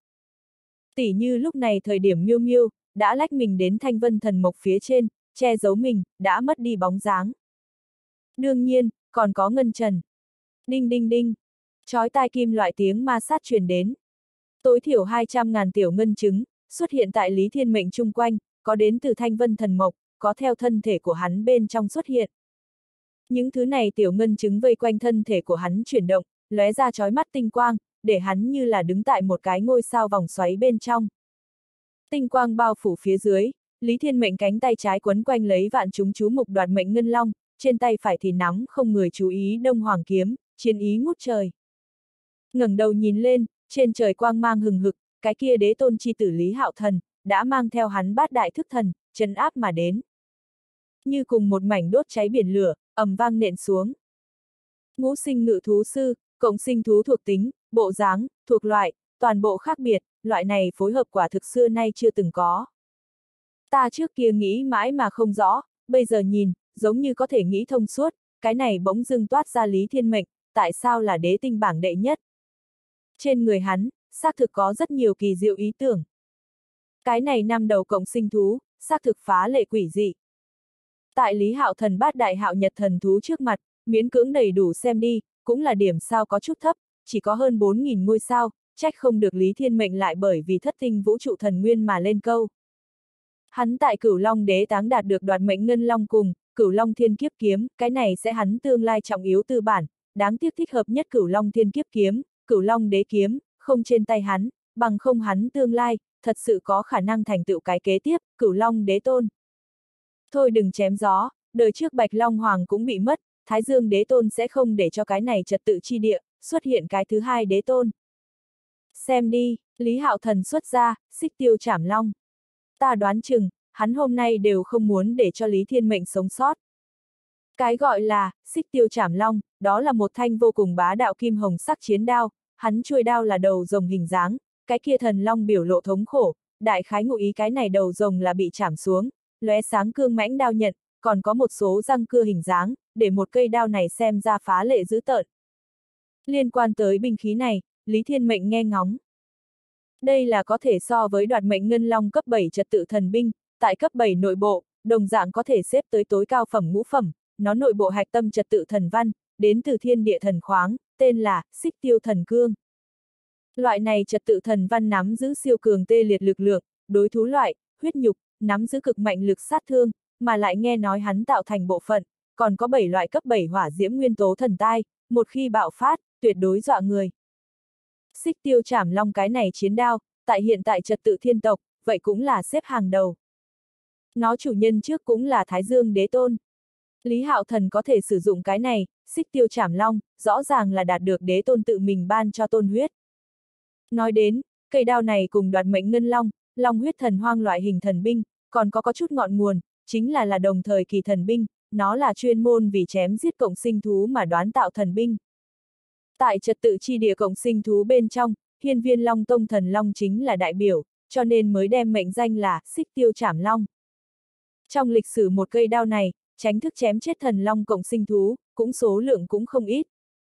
Tỉ như lúc này thời điểm miêu miêu, đã lách mình đến thanh vân thần mộc phía trên, che giấu mình, đã mất đi bóng dáng. Đương nhiên, còn có ngân trần. Đinh đinh đinh. Chói tai kim loại tiếng ma sát truyền đến. Tối thiểu 200.000 tiểu ngân trứng, xuất hiện tại Lý Thiên Mệnh chung quanh, có đến từ thanh vân thần mộc, có theo thân thể của hắn bên trong xuất hiện. Những thứ này tiểu ngân trứng vây quanh thân thể của hắn chuyển động, lóe ra chói mắt tinh quang, để hắn như là đứng tại một cái ngôi sao vòng xoáy bên trong. Tinh quang bao phủ phía dưới, Lý Thiên Mệnh cánh tay trái quấn quanh lấy vạn chúng chú mục đoạt mệnh ngân long, trên tay phải thì nắm không người chú ý đông hoàng kiếm, chiến ý ngút trời. Ngẩng đầu nhìn lên, trên trời quang mang hừng hực, cái kia đế tôn chi tử Lý Hạo Thần, đã mang theo hắn bát đại thức thần, trấn áp mà đến. Như cùng một mảnh đốt cháy biển lửa, ầm vang nện xuống. Ngũ sinh ngự thú sư, cộng sinh thú thuộc tính, bộ dáng, thuộc loại, toàn bộ khác biệt, loại này phối hợp quả thực xưa nay chưa từng có. Ta trước kia nghĩ mãi mà không rõ, bây giờ nhìn, giống như có thể nghĩ thông suốt, cái này bỗng dưng toát ra Lý Thiên Mệnh, tại sao là đế tinh bảng đệ nhất. Trên người hắn, xác thực có rất nhiều kỳ diệu ý tưởng. Cái này 5 đầu cộng sinh thú, xác thực phá lệ quỷ dị. Tại Lý Hạo Thần bát đại hạo nhật thần thú trước mặt, miễn cưỡng đầy đủ xem đi, cũng là điểm sao có chút thấp, chỉ có hơn 4.000 ngôi sao, trách không được Lý Thiên Mệnh lại bởi vì thất tinh vũ trụ thần nguyên mà lên câu. Hắn tại Cửu Long Đế Táng đạt được đoạt mệnh ngân long cùng Cửu Long Thiên Kiếp Kiếm, cái này sẽ hắn tương lai trọng yếu tư bản, đáng tiếc thích hợp nhất Cửu Long Thiên Kiếp Kiếm, Cửu Long Đế Kiếm, không trên tay hắn, bằng không hắn tương lai, thật sự có khả năng thành tựu cái kế tiếp, Cửu Long Đế Tôn. Thôi đừng chém gió, đời trước Bạch Long Hoàng cũng bị mất, Thái Dương Đế Tôn sẽ không để cho cái này trật tự chi địa, xuất hiện cái thứ hai đế tôn. Xem đi, Lý Hạo Thần xuất ra, xích tiêu trảm long. Ta đoán chừng, hắn hôm nay đều không muốn để cho Lý Thiên Mệnh sống sót. Cái gọi là, xích tiêu trảm long, đó là một thanh vô cùng bá đạo kim hồng sắc chiến đao, hắn chuôi đao là đầu rồng hình dáng, cái kia thần long biểu lộ thống khổ, đại khái ngụ ý cái này đầu rồng là bị chảm xuống, lóe sáng cương mãnh đao nhận, còn có một số răng cưa hình dáng, để một cây đao này xem ra phá lệ dữ tợn. Liên quan tới binh khí này, Lý Thiên Mệnh nghe ngóng. Đây là có thể so với đoạt mệnh ngân long cấp 7 trật tự thần binh, tại cấp 7 nội bộ, đồng dạng có thể xếp tới tối cao phẩm ngũ phẩm, nó nội bộ hạch tâm trật tự thần văn, đến từ thiên địa thần khoáng, tên là xích tiêu thần cương. Loại này trật tự thần văn nắm giữ siêu cường tê liệt lực lượng, đối thú loại, huyết nhục, nắm giữ cực mạnh lực sát thương, mà lại nghe nói hắn tạo thành bộ phận, còn có 7 loại cấp 7 hỏa diễm nguyên tố thần tai, một khi bạo phát, tuyệt đối dọa người. Xích tiêu trảm long cái này chiến đao, tại hiện tại trật tự thiên tộc, vậy cũng là xếp hàng đầu. Nó chủ nhân trước cũng là Thái Dương Đế Tôn. Lý Hạo Thần có thể sử dụng cái này, xích tiêu trảm long, rõ ràng là đạt được Đế Tôn tự mình ban cho tôn huyết. Nói đến, cây đao này cùng đoạt mệnh ngân long, long huyết thần hoang loại hình thần binh, còn có chút ngọn nguồn, chính là đồng thời kỳ thần binh, nó là chuyên môn vì chém giết cộng sinh thú mà đoán tạo thần binh. Tại trật tự chi địa cộng sinh thú bên trong, Hiên Viên Long Tông thần long chính là đại biểu, cho nên mới đem mệnh danh là Xích Tiêu Trảm Long. Trong lịch sử một cây đao này, tránh thức chém chết thần long cộng sinh thú, cũng số lượng cũng không ít.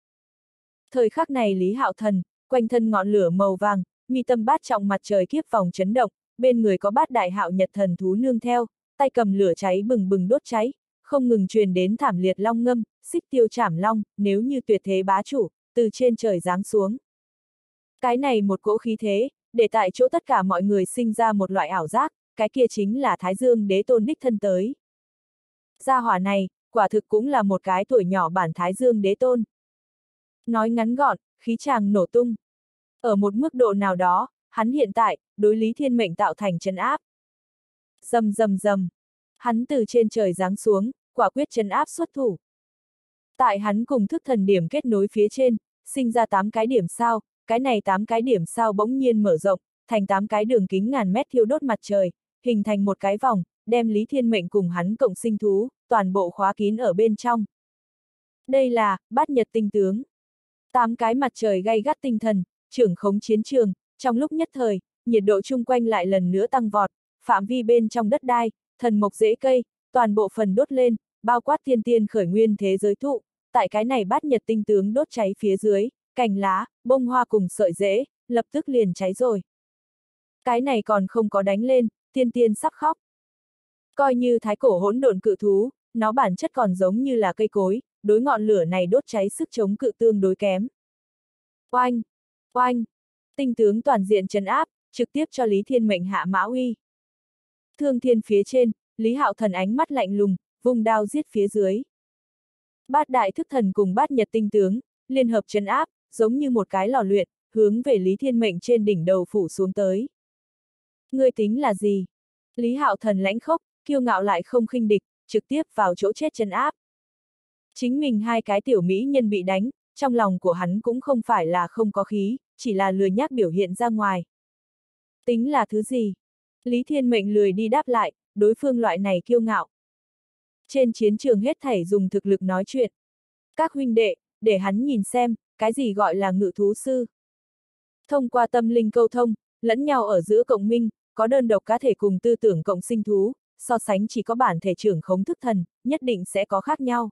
Thời khắc này Lý Hạo Thần, quanh thân ngọn lửa màu vàng, mi tâm bát trọng mặt trời kiếp vòng chấn động, bên người có bát đại hạo nhật thần thú nương theo, tay cầm lửa cháy bừng bừng đốt cháy, không ngừng truyền đến thảm liệt long ngâm, Xích Tiêu Trảm Long, nếu như tuyệt thế bá chủ, từ trên trời giáng xuống. Cái này một cỗ khí thế, để tại chỗ tất cả mọi người sinh ra một loại ảo giác, cái kia chính là Thái Dương Đế Tôn đích thân tới. Gia hỏa này, quả thực cũng là một cái tuổi nhỏ bản Thái Dương Đế Tôn. Nói ngắn gọn, khí tràng nổ tung. Ở một mức độ nào đó, hắn hiện tại, đối Lý Thiên Mệnh tạo thành trấn áp. Rầm rầm rầm. Hắn từ trên trời giáng xuống, quả quyết trấn áp xuất thủ. Tại hắn cùng thức thần điểm kết nối phía trên, sinh ra 8 cái điểm sao, cái này 8 cái điểm sao bỗng nhiên mở rộng, thành 8 cái đường kính ngàn mét thiêu đốt mặt trời, hình thành một cái vòng, đem Lý Thiên Mệnh cùng hắn cộng sinh thú, toàn bộ khóa kín ở bên trong. Đây là, bát nhật tinh tướng. 8 cái mặt trời gay gắt tinh thần, trưởng khống chiến trường, trong lúc nhất thời, nhiệt độ chung quanh lại lần nữa tăng vọt, phạm vi bên trong đất đai, thần mộc rễ cây, toàn bộ phần đốt lên, bao quát thiên tiên khởi nguyên thế giới thụ, tại cái này bát nhật tinh tướng đốt cháy phía dưới, cành lá, bông hoa cùng sợi rễ, lập tức liền cháy rồi. Cái này còn không có đánh lên, thiên tiên sắp khóc. Coi như thái cổ hỗn độn cự thú, nó bản chất còn giống như là cây cối, đối ngọn lửa này đốt cháy sức chống cự tương đối kém. Oanh! Oanh! Tinh tướng toàn diện trấn áp, trực tiếp cho Lý Thiên Mệnh hạ mã uy. Thương thiên phía trên, Lý Hạo Thần ánh mắt lạnh lùng, vùng đao giết phía dưới. Bát đại thức thần cùng bát nhật tinh tướng, liên hợp trấn áp, giống như một cái lò luyện, hướng về Lý Thiên Mệnh trên đỉnh đầu phủ xuống tới. Ngươi tính là gì? Lý Hạo Thần lãnh khốc, kiêu ngạo lại không khinh địch, trực tiếp vào chỗ chết trấn áp. Chính mình hai cái tiểu mỹ nhân bị đánh, trong lòng của hắn cũng không phải là không có khí, chỉ là lười nhác biểu hiện ra ngoài. Tính là thứ gì? Lý Thiên Mệnh lười đi đáp lại, đối phương loại này kiêu ngạo. Trên chiến trường hết thảy dùng thực lực nói chuyện. Các huynh đệ, để hắn nhìn xem, cái gì gọi là ngự thú sư. Thông qua tâm linh câu thông, lẫn nhau ở giữa cộng minh, có đơn độc cá thể cùng tư tưởng cộng sinh thú, so sánh chỉ có bản thể trưởng khống thức thần, nhất định sẽ có khác nhau.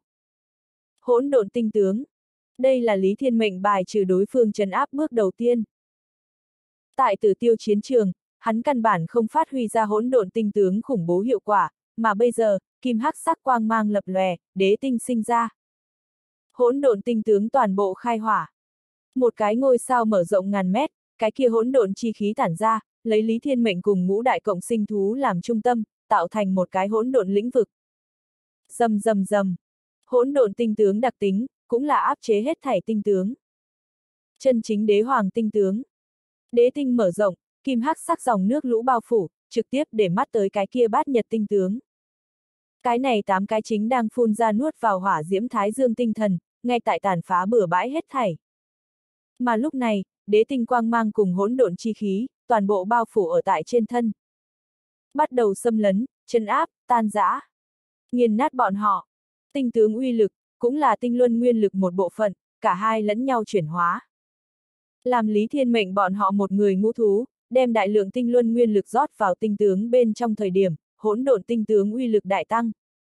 Hỗn độn tinh tướng. Đây là Lý Thiên Mệnh bài trừ đối phương trấn áp bước đầu tiên. Tại Tử Tiêu chiến trường, hắn căn bản không phát huy ra hỗn độn tinh tướng khủng bố hiệu quả, mà bây giờ, kim hắc sắc quang mang lập lòe, đế tinh sinh ra. Hỗn độn tinh tướng toàn bộ khai hỏa. Một cái ngôi sao mở rộng ngàn mét, cái kia hỗn độn chi khí tản ra, lấy Lý Thiên Mệnh cùng ngũ đại cộng sinh thú làm trung tâm, tạo thành một cái hỗn độn lĩnh vực. Rầm rầm rầm. Hỗn độn tinh tướng đặc tính, cũng là áp chế hết thảy tinh tướng. Chân chính đế hoàng tinh tướng. Đế tinh mở rộng, kim hắc sắc dòng nước lũ bao phủ, trực tiếp để mắt tới cái kia bát nhật tinh tướng. Cái này 8 cái chính đang phun ra nuốt vào hỏa diễm thái dương tinh thần, ngay tại tàn phá bừa bãi hết thảy. Mà lúc này, đế tinh quang mang cùng hỗn độn chi khí, toàn bộ bao phủ ở tại trên thân. Bắt đầu xâm lấn, trấn áp, tan rã. Nghiền nát bọn họ. Tinh tướng uy lực, cũng là tinh luân nguyên lực một bộ phận, cả hai lẫn nhau chuyển hóa. Làm Lý Thiên Mệnh bọn họ một người ngũ thú, đem đại lượng tinh luân nguyên lực rót vào tinh tướng bên trong thời điểm, hỗn độn tinh tướng uy lực đại tăng.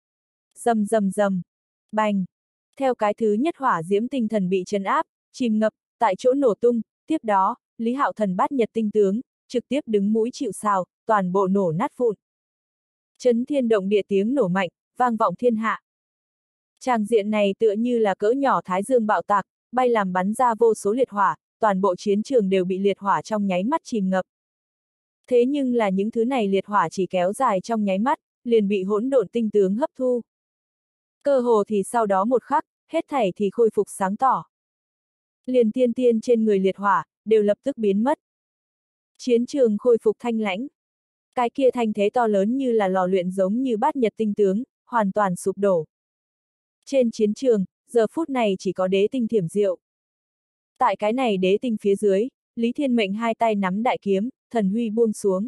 Rầm rầm rầm. Bành. Theo cái thứ nhất hỏa diễm tinh thần bị trấn áp, chìm ngập, tại chỗ nổ tung, tiếp đó, Lý Hạo Thần bát nhật tinh tướng, trực tiếp đứng mũi chịu sào, toàn bộ nổ nát vụn. Chấn thiên động địa tiếng nổ mạnh, vang vọng thiên hạ. Tràng diện này tựa như là cỡ nhỏ thái dương bạo tạc, bay làm bắn ra vô số liệt hỏa, toàn bộ chiến trường đều bị liệt hỏa trong nháy mắt chìm ngập. Thế nhưng là những thứ này liệt hỏa chỉ kéo dài trong nháy mắt, liền bị hỗn độn tinh tướng hấp thu. Cơ hồ thì sau đó một khắc, hết thảy thì khôi phục sáng tỏ. Liền tiên tiên trên người liệt hỏa, đều lập tức biến mất. Chiến trường khôi phục thanh lãnh. Cái kia thanh thế to lớn như là lò luyện giống như bát nhật tinh tướng, hoàn toàn sụp đổ. Trên chiến trường, giờ phút này chỉ có đế tinh thiểm diệu. Tại cái này đế tinh phía dưới, Lý Thiên Mệnh hai tay nắm đại kiếm, thần huy buông xuống.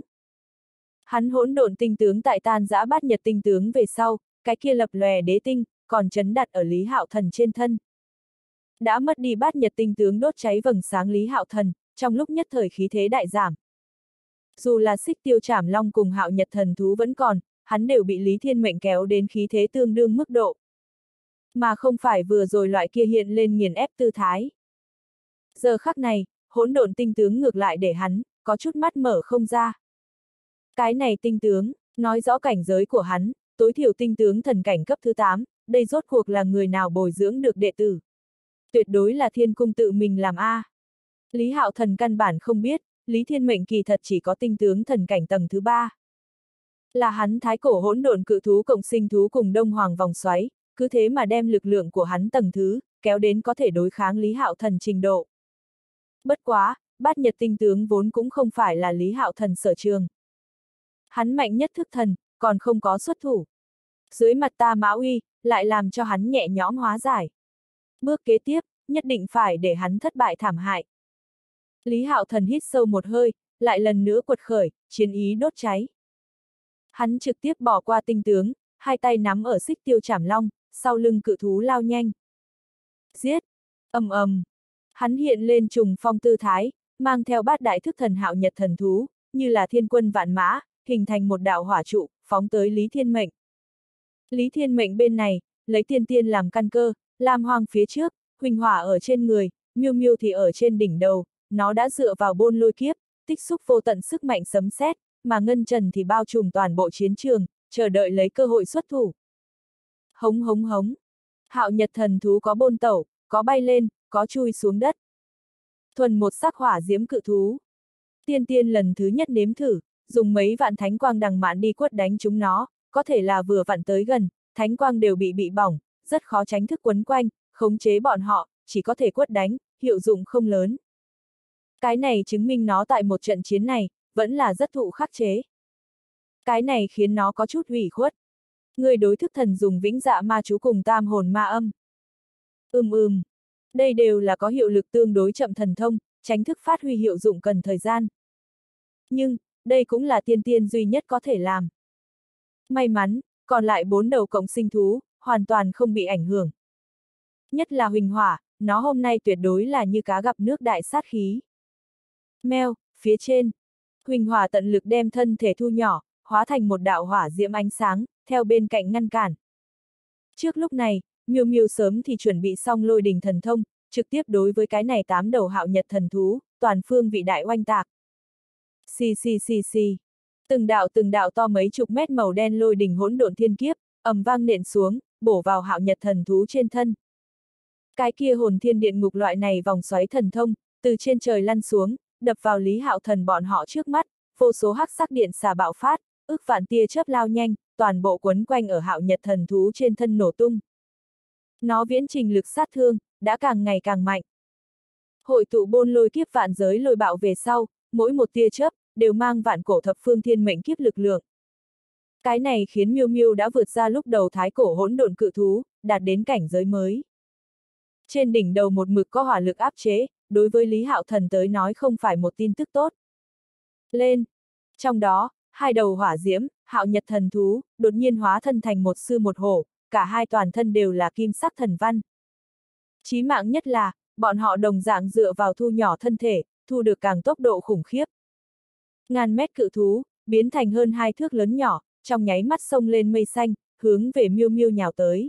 Hắn hỗn độn tinh tướng tại tan rã bát nhật tinh tướng về sau, cái kia lập lòe đế tinh, còn trấn đặt ở Lý Hạo Thần trên thân. Đã mất đi bát nhật tinh tướng đốt cháy vầng sáng Lý Hạo Thần, trong lúc nhất thời khí thế đại giảm. Dù là Xích Tiêu Trảm Long cùng Hạo Nhật thần thú vẫn còn, hắn đều bị Lý Thiên Mệnh kéo đến khí thế tương đương mức độ. Mà không phải vừa rồi loại kia hiện lên nghiền ép tư thái. Giờ khắc này, hỗn độn tinh tướng ngược lại để hắn, có chút mắt mở không ra. Cái này tinh tướng, nói rõ cảnh giới của hắn, tối thiểu tinh tướng thần cảnh cấp thứ 8, đây rốt cuộc là người nào bồi dưỡng được đệ tử. Tuyệt đối là Thiên Cung tự mình làm a. Lý Hạo Thần căn bản không biết, Lý Thiên Mệnh kỳ thật chỉ có tinh tướng thần cảnh tầng thứ 3. Là hắn thái cổ hỗn độn cự thú cộng sinh thú cùng Đông Hoàng vòng xoáy, cứ thế mà đem lực lượng của hắn tầng thứ, kéo đến có thể đối kháng Lý Hạo Thần trình độ. Bất quá, bát nhật tinh tướng vốn cũng không phải là Lý Hạo Thần sở trường. Hắn mạnh nhất thức thần, còn không có xuất thủ. Dưới mặt ta Mã Uy, lại làm cho hắn nhẹ nhõm hóa giải. Bước kế tiếp, nhất định phải để hắn thất bại thảm hại. Lý Hạo Thần hít sâu một hơi, lại lần nữa quật khởi, chiến ý đốt cháy. Hắn trực tiếp bỏ qua tinh tướng, hai tay nắm ở Xích Tiêu Trảm Long, sau lưng cự thú lao nhanh. Giết! Ầm ầm! Hắn hiện lên trùng phong tư thái, mang theo bát đại thức thần Hạo Nhật thần thú, như là thiên quân vạn mã, hình thành một đạo hỏa trụ, phóng tới Lý Thiên Mệnh. Lý Thiên Mệnh bên này, lấy tiên tiên làm căn cơ, Lam Hoang phía trước, huỳnh hỏa ở trên người, Miêu Miêu thì ở trên đỉnh đầu, nó đã dựa vào bôn lôi kiếp, tích xúc vô tận sức mạnh sấm sét, mà Ngân Trần thì bao trùm toàn bộ chiến trường, chờ đợi lấy cơ hội xuất thủ. Hống hống hống. Hạo Nhật thần thú có bôn tẩu, có bay lên, có chui xuống đất. Thuần một sắc hỏa diễm cự thú. Tiên tiên lần thứ nhất nếm thử, dùng mấy vạn thánh quang đằng mạn đi quất đánh chúng nó, có thể là vừa vặn tới gần, thánh quang đều bị bỏng, rất khó tránh thức quấn quanh, khống chế bọn họ, chỉ có thể quất đánh, hiệu dụng không lớn. Cái này chứng minh nó tại một trận chiến này, vẫn là rất thụ khắc chế. Cái này khiến nó có chút ủy khuất. Người đối thức thần dùng vĩnh dạ ma chú cùng tam hồn ma âm. Đây đều là có hiệu lực tương đối chậm thần thông, tránh thức phát huy hiệu dụng cần thời gian. Nhưng, đây cũng là tiên tiên duy nhất có thể làm. May mắn, còn lại 4 đầu cộng sinh thú, hoàn toàn không bị ảnh hưởng. Nhất là huỳnh hỏa, nó hôm nay tuyệt đối là như cá gặp nước đại sát khí. Meo, phía trên. Huỳnh hỏa tận lực đem thân thể thu nhỏ, hóa thành một đạo hỏa diễm ánh sáng, theo bên cạnh ngăn cản. Trước lúc này, Miêu Miêu sớm thì chuẩn bị xong lôi đình thần thông, trực tiếp đối với cái này 8 đầu Hạo Nhật thần thú, toàn phương vị đại oanh tạc. Xì xì xì xì. Từng đạo to mấy chục mét màu đen lôi đình hỗn độn thiên kiếp, ầm vang nện xuống, bổ vào Hạo Nhật thần thú trên thân. Cái kia hồn thiên điện ngục loại này vòng xoáy thần thông, từ trên trời lăn xuống, đập vào Lý Hạo Thần bọn họ trước mắt, vô số hắc sắc điện xà bạo phát, ức vạn tia chớp lao nhanh, toàn bộ quấn quanh ở Hạo Nhật thần thú trên thân nổ tung. Nó viễn trình lực sát thương, đã càng ngày càng mạnh. Hội tụ bôn lôi kiếp vạn giới lôi bạo về sau, mỗi một tia chớp, đều mang vạn cổ thập phương thiên mệnh kiếp lực lượng. Cái này khiến Miêu Miêu đã vượt ra lúc đầu thái cổ hỗn độn cự thú, đạt đến cảnh giới mới. Trên đỉnh đầu một mực có hỏa lực áp chế, đối với Lý Hạo Thần tới nói không phải một tin tức tốt. Lên! Trong đó, 2 đầu hỏa diễm, Hạo Nhật thần thú, đột nhiên hóa thân thành một sư một hổ, cả hai toàn thân đều là kim sắc thần văn. Chí mạng nhất là, bọn họ đồng dạng dựa vào thu nhỏ thân thể, thu được càng tốc độ khủng khiếp. Ngàn mét cự thú, biến thành hơn 2 thước lớn nhỏ, trong nháy mắt xông lên mây xanh, hướng về Miêu Miêu nhào tới.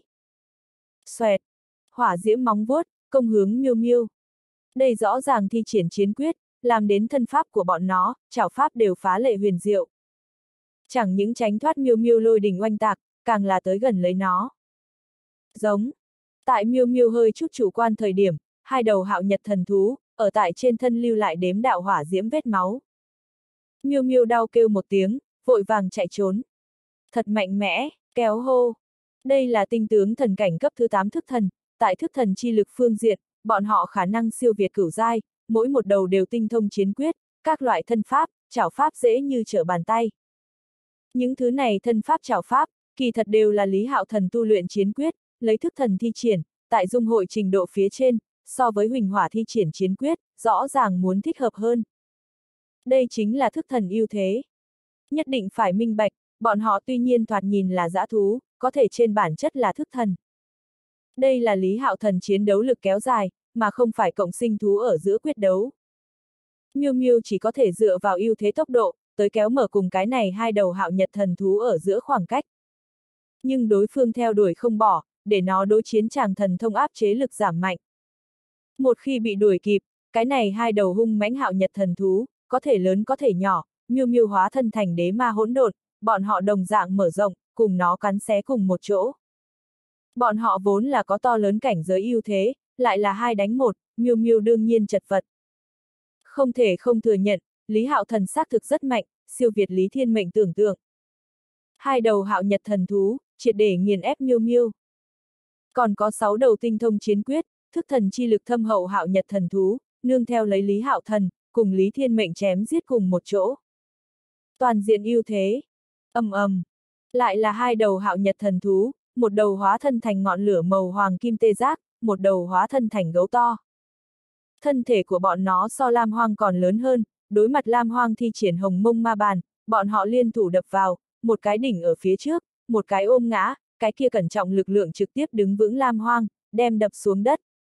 Xoẹt! Hỏa diễm móng vuốt, công hướng Miêu Miêu. Đây rõ ràng thi triển chiến quyết, làm đến thân pháp của bọn nó, trảo pháp đều phá lệ huyền diệu. Chẳng những tránh thoát Miêu Miêu lôi đình oanh tạc, càng là tới gần lấy nó. Giống. Tại Miêu Miêu hơi chút chủ quan thời điểm, 2 đầu Hạo Nhật thần thú, ở tại trên thân lưu lại đếm đạo hỏa diễm vết máu. Miêu Miêu đau kêu một tiếng, vội vàng chạy trốn. Thật mạnh mẽ, kéo hô. Đây là tinh tướng thần cảnh cấp thứ 8 thức thần, tại thức thần chi lực phương diện, bọn họ khả năng siêu việt cửu giai, mỗi một đầu đều tinh thông chiến quyết, các loại thân pháp, trảo pháp dễ như trở bàn tay. Những thứ này thân pháp trảo pháp, kỳ thật đều là Lý Hạo Thần tu luyện chiến quyết, lấy thức thần thi triển, tại dung hội trình độ phía trên, so với huỳnh hỏa thi triển chiến quyết, rõ ràng muốn thích hợp hơn. Đây chính là thức thần ưu thế. Nhất định phải minh bạch, bọn họ tuy nhiên thoạt nhìn là dã thú, có thể trên bản chất là thức thần. Đây là Lý Hạo Thần chiến đấu lực kéo dài, mà không phải cộng sinh thú ở giữa quyết đấu. Miêu Miêu chỉ có thể dựa vào ưu thế tốc độ, tới kéo mở cùng cái này hai đầu hạo nhật thần thú ở giữa khoảng cách. Nhưng đối phương theo đuổi không bỏ, để nó đối chiến tràng thần thông áp chế lực giảm mạnh. Một khi bị đuổi kịp, cái này hai đầu hung mãnh hạo nhật thần thú, có thể lớn có thể nhỏ, Miêu Miêu hóa thân thành đế ma hỗn độn, bọn họ đồng dạng mở rộng, cùng nó cắn xé cùng một chỗ. Bọn họ vốn là có to lớn cảnh giới ưu thế, lại là 2 đánh 1, Miêu Miêu đương nhiên chật vật. Không thể không thừa nhận, Lý Hạo Thần xác thực rất mạnh, siêu việt Lý Thiên Mệnh tưởng tượng. Hai đầu hạo nhật thần thú, triệt để nghiền ép Miêu Miêu. Còn có 6 đầu tinh thông chiến quyết, thức thần chi lực thâm hậu hạo nhật thần thú, nương theo lấy Lý Hạo Thần, cùng Lý Thiên Mệnh chém giết cùng một chỗ. Toàn diện ưu thế. Lại là hai đầu hạo nhật thần thú, một đầu hóa thân thành ngọn lửa màu hoàng kim tê giác, một đầu hóa thân thành gấu to. Thân thể của bọn nó so Lam Hoang còn lớn hơn, đối mặt Lam Hoang thi triển hồng mông ma bàn, bọn họ liên thủ đập vào, một cái đỉnh ở phía trước, một cái ôm ngã, cái kia cẩn trọng lực lượng trực tiếp đứng vững Lam Hoang, đem đập xuống đất.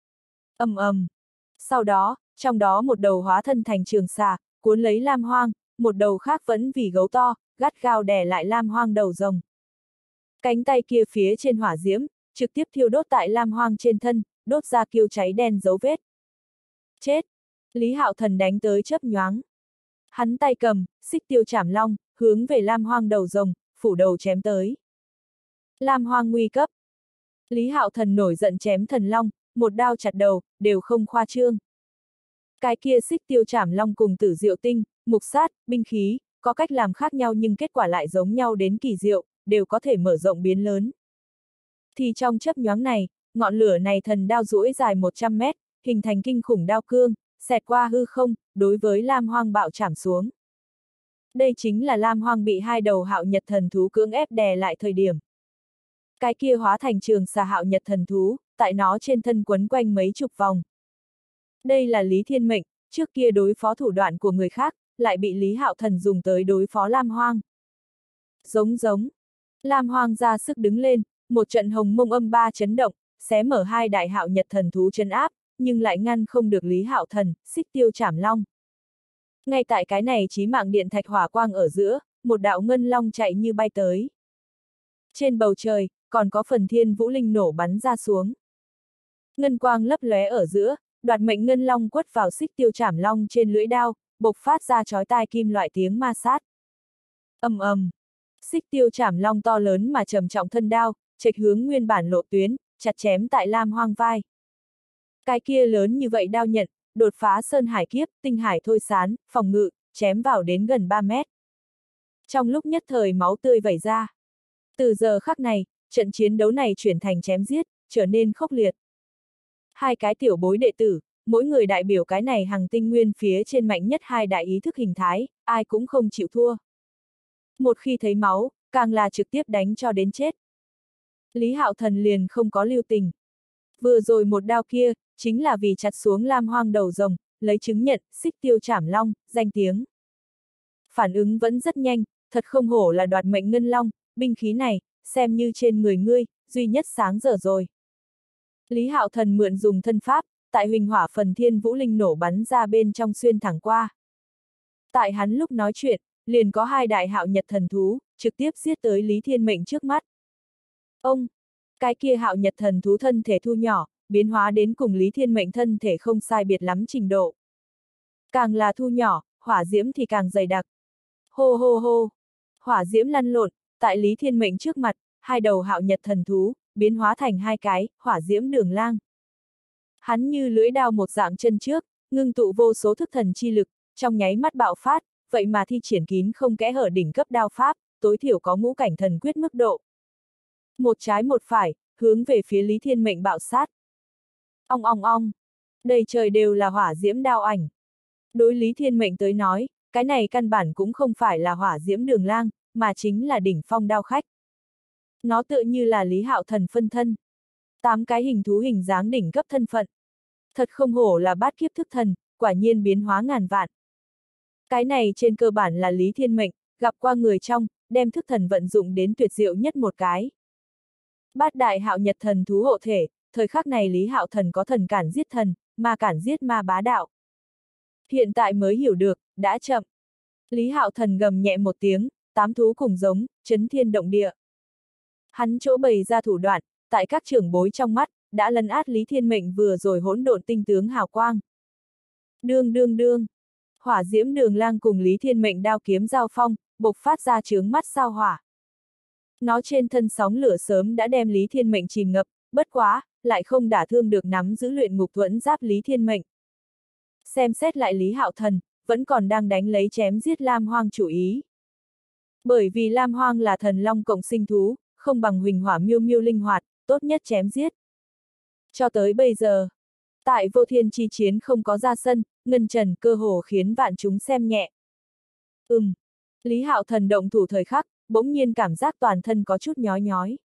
Sau đó, trong đó một đầu hóa thân thành trường xà, cuốn lấy Lam Hoang, một đầu khác vẫn vì gấu to, gắt gao đè lại Lam Hoang đầu rồng. Cánh tay kia phía trên hỏa diễm, trực tiếp thiêu đốt tại Lam Hoang trên thân, đốt ra kiêu cháy đen dấu vết. Chết! Lý Hạo Thần đánh tới chớp nhoáng. Hắn tay cầm, xích tiêu chảm long, hướng về Lam Hoang đầu rồng, phủ đầu chém tới. Lam Hoang nguy cấp. Lý Hạo Thần nổi giận chém thần long, một đao chặt đầu, đều không khoa trương. Cái kia xích tiêu chảm long cùng tử diệu tinh, mục sát, binh khí, có cách làm khác nhau nhưng kết quả lại giống nhau đến kỳ diệu, đều có thể mở rộng biến lớn. Thì trong chớp nhoáng này, ngọn lửa này thần đao duỗi dài 100 mét, hình thành kinh khủng đao cương, xẹt qua hư không, đối với Lam Hoang bạo chảm xuống. Đây chính là Lam Hoang bị hai đầu hạo nhật thần thú cưỡng ép đè lại thời điểm. Cái kia hóa thành trường xà hạo nhật thần thú, tại nó trên thân quấn quanh mấy chục vòng. Đây là Lý Thiên Mệnh, trước kia đối phó thủ đoạn của người khác, lại bị Lý Hạo Thần dùng tới đối phó Lam Hoang. Giống. Lam Hoang ra sức đứng lên, một trận hồng mông âm ba chấn động, xé mở hai đại hạo nhật thần thú chân áp, nhưng lại ngăn không được Lý Hạo Thần, xích tiêu chảm long. Ngay tại cái này chí mạng điện thạch hỏa quang ở giữa, một đạo ngân long chạy như bay tới. Trên bầu trời, còn có phần thiên vũ linh nổ bắn ra xuống. Ngân quang lấp lóe ở giữa, đoạt mệnh ngân long quất vào xích tiêu chảm long trên lưỡi đao, bộc phát ra chói tai kim loại tiếng ma sát. Xích tiêu chảm long to lớn mà trầm trọng thân đao, chệch hướng nguyên bản lộ tuyến, chặt chém tại Lam Hoang vai. Cái kia lớn như vậy đao nhận, đột phá sơn hải kiếp, tinh hải thôi sán, phòng ngự, chém vào đến gần 3 mét. Trong lúc nhất thời máu tươi vẩy ra. Từ giờ khắc này, trận chiến đấu này chuyển thành chém giết, trở nên khốc liệt. Hai cái tiểu bối đệ tử, mỗi người đại biểu cái này hàng tinh nguyên phía trên mạnh nhất hai đại ý thức hình thái, ai cũng không chịu thua. Một khi thấy máu, càng là trực tiếp đánh cho đến chết. Lý Hạo Thần liền không có lưu tình. Vừa rồi một đao kia, chính là vì chặt xuống Lam Hoang đầu rồng, lấy chứng nhận, xích tiêu chảm long, danh tiếng. Phản ứng vẫn rất nhanh, thật không hổ là đoạt mệnh ngân long, binh khí này, xem như trên người ngươi, duy nhất sáng giờ rồi. Lý Hạo Thần mượn dùng thân pháp, tại huỳnh hỏa phần thiên vũ linh nổ bắn ra bên trong xuyên thẳng qua. Tại hắn lúc nói chuyện, liền có hai đại hạo nhật thần thú, trực tiếp giết tới Lý Thiên Mệnh trước mắt. Cái kia hạo nhật thần thú thân thể thu nhỏ, biến hóa đến cùng Lý Thiên Mệnh thân thể không sai biệt lắm trình độ. Càng là thu nhỏ, hỏa diễm thì càng dày đặc. Hô. Hỏa diễm lăn lộn, tại Lý Thiên Mệnh trước mặt, hai đầu hạo nhật thần thú, biến hóa thành hai cái, hỏa diễm đường lang. Hắn như lưỡi đao một dạng chân trước, ngưng tụ vô số thức thần chi lực, trong nháy mắt bạo phát, vậy mà thi triển kín không kẽ hở đỉnh cấp đao pháp, tối thiểu có ngũ cảnh thần quyết mức độ. Một trái một phải, hướng về phía Lý Thiên Mệnh bạo sát. Ong. Đầy trời đều là hỏa diễm đao ảnh. Đối Lý Thiên Mệnh tới nói, cái này căn bản cũng không phải là hỏa diễm đường lang, mà chính là đỉnh phong đao khách. Nó tựa như là Lý Hạo Thần phân thân. 8 cái hình thú hình dáng đỉnh cấp thân phận. Thật không hổ là bát kiếp thức thần, quả nhiên biến hóa ngàn vạn. Cái này trên cơ bản là Lý Thiên Mệnh, gặp qua người trong, đem thức thần vận dụng đến tuyệt diệu nhất một cái. Bát đại hạo nhật thần thú hộ thể, thời khắc này Lý Hạo Thần có thần cản giết thần, ma cản giết ma bá đạo. Hiện tại mới hiểu được, đã chậm. Lý Hạo Thần gầm nhẹ một tiếng, 8 thú cùng giống, chấn thiên động địa. Hắn chỗ bày ra thủ đoạn, tại các trưởng bối trong mắt, đã lấn át Lý Thiên Mệnh vừa rồi hỗn độn tinh tướng hào quang. Đương đương đương. Hỏa diễm đường lang cùng Lý Thiên Mệnh đao kiếm giao phong, bộc phát ra chướng mắt sao hỏa. Nó trên thân sóng lửa sớm đã đem Lý Thiên Mệnh chìm ngập, bất quá, lại không đả thương được nắm giữ luyện ngục thuẫn giáp Lý Thiên Mệnh. Xem xét lại Lý Hạo Thần, vẫn còn đang đánh lấy chém giết Lam Hoang chủ ý. Bởi vì Lam Hoang là thần long cộng sinh thú, không bằng Huỳnh Hỏa Miêu Miêu linh hoạt, tốt nhất chém giết. Cho tới bây giờ, tại vô thiên chi chiến không có ra sân, Ngân Trần cơ hồ khiến vạn chúng xem nhẹ. Lý Hạo Thần động thủ thời khắc, bỗng nhiên cảm giác toàn thân có chút nhói nhói.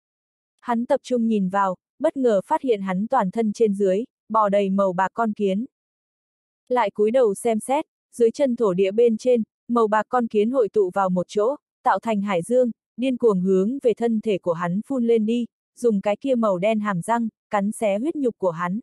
Hắn tập trung nhìn vào, bất ngờ phát hiện hắn toàn thân trên dưới, bò đầy màu bạc con kiến. Lại cúi đầu xem xét, dưới chân thổ địa bên trên, màu bạc con kiến hội tụ vào một chỗ, tạo thành hải dương, điên cuồng hướng về thân thể của hắn phun lên đi, dùng cái kia màu đen hàm răng, cắn xé huyết nhục của hắn.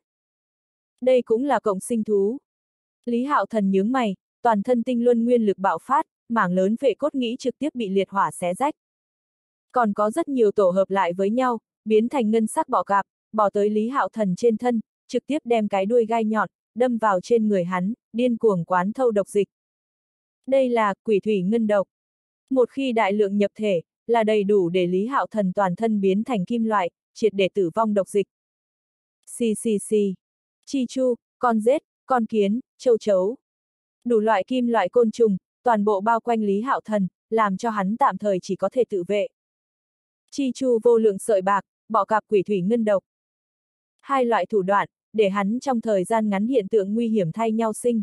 Đây cũng là cộng sinh thú. Lý Hạo Thần nhướng mày, toàn thân tinh luân nguyên lực bạo phát, mảng lớn vệ cốt nghĩ trực tiếp bị liệt hỏa xé rách. Còn có rất nhiều tổ hợp lại với nhau, biến thành ngân sắc bọ cạp, bò tới Lý Hạo Thần trên thân, trực tiếp đem cái đuôi gai nhọn, đâm vào trên người hắn, điên cuồng quán thâu độc dịch. Đây là quỷ thủy ngân độc. Một khi đại lượng nhập thể, là đầy đủ để Lý Hạo Thần toàn thân biến thành kim loại, triệt để tử vong độc dịch. Xì xì xì. Chi chu, con rết, con kiến, châu chấu. Đủ loại kim loại côn trùng, toàn bộ bao quanh Lý Hạo Thần, làm cho hắn tạm thời chỉ có thể tự vệ. Chi chu vô lượng sợi bạc, bọ cạp quỷ thủy ngân độc. Hai loại thủ đoạn, để hắn trong thời gian ngắn hiện tượng nguy hiểm thay nhau sinh.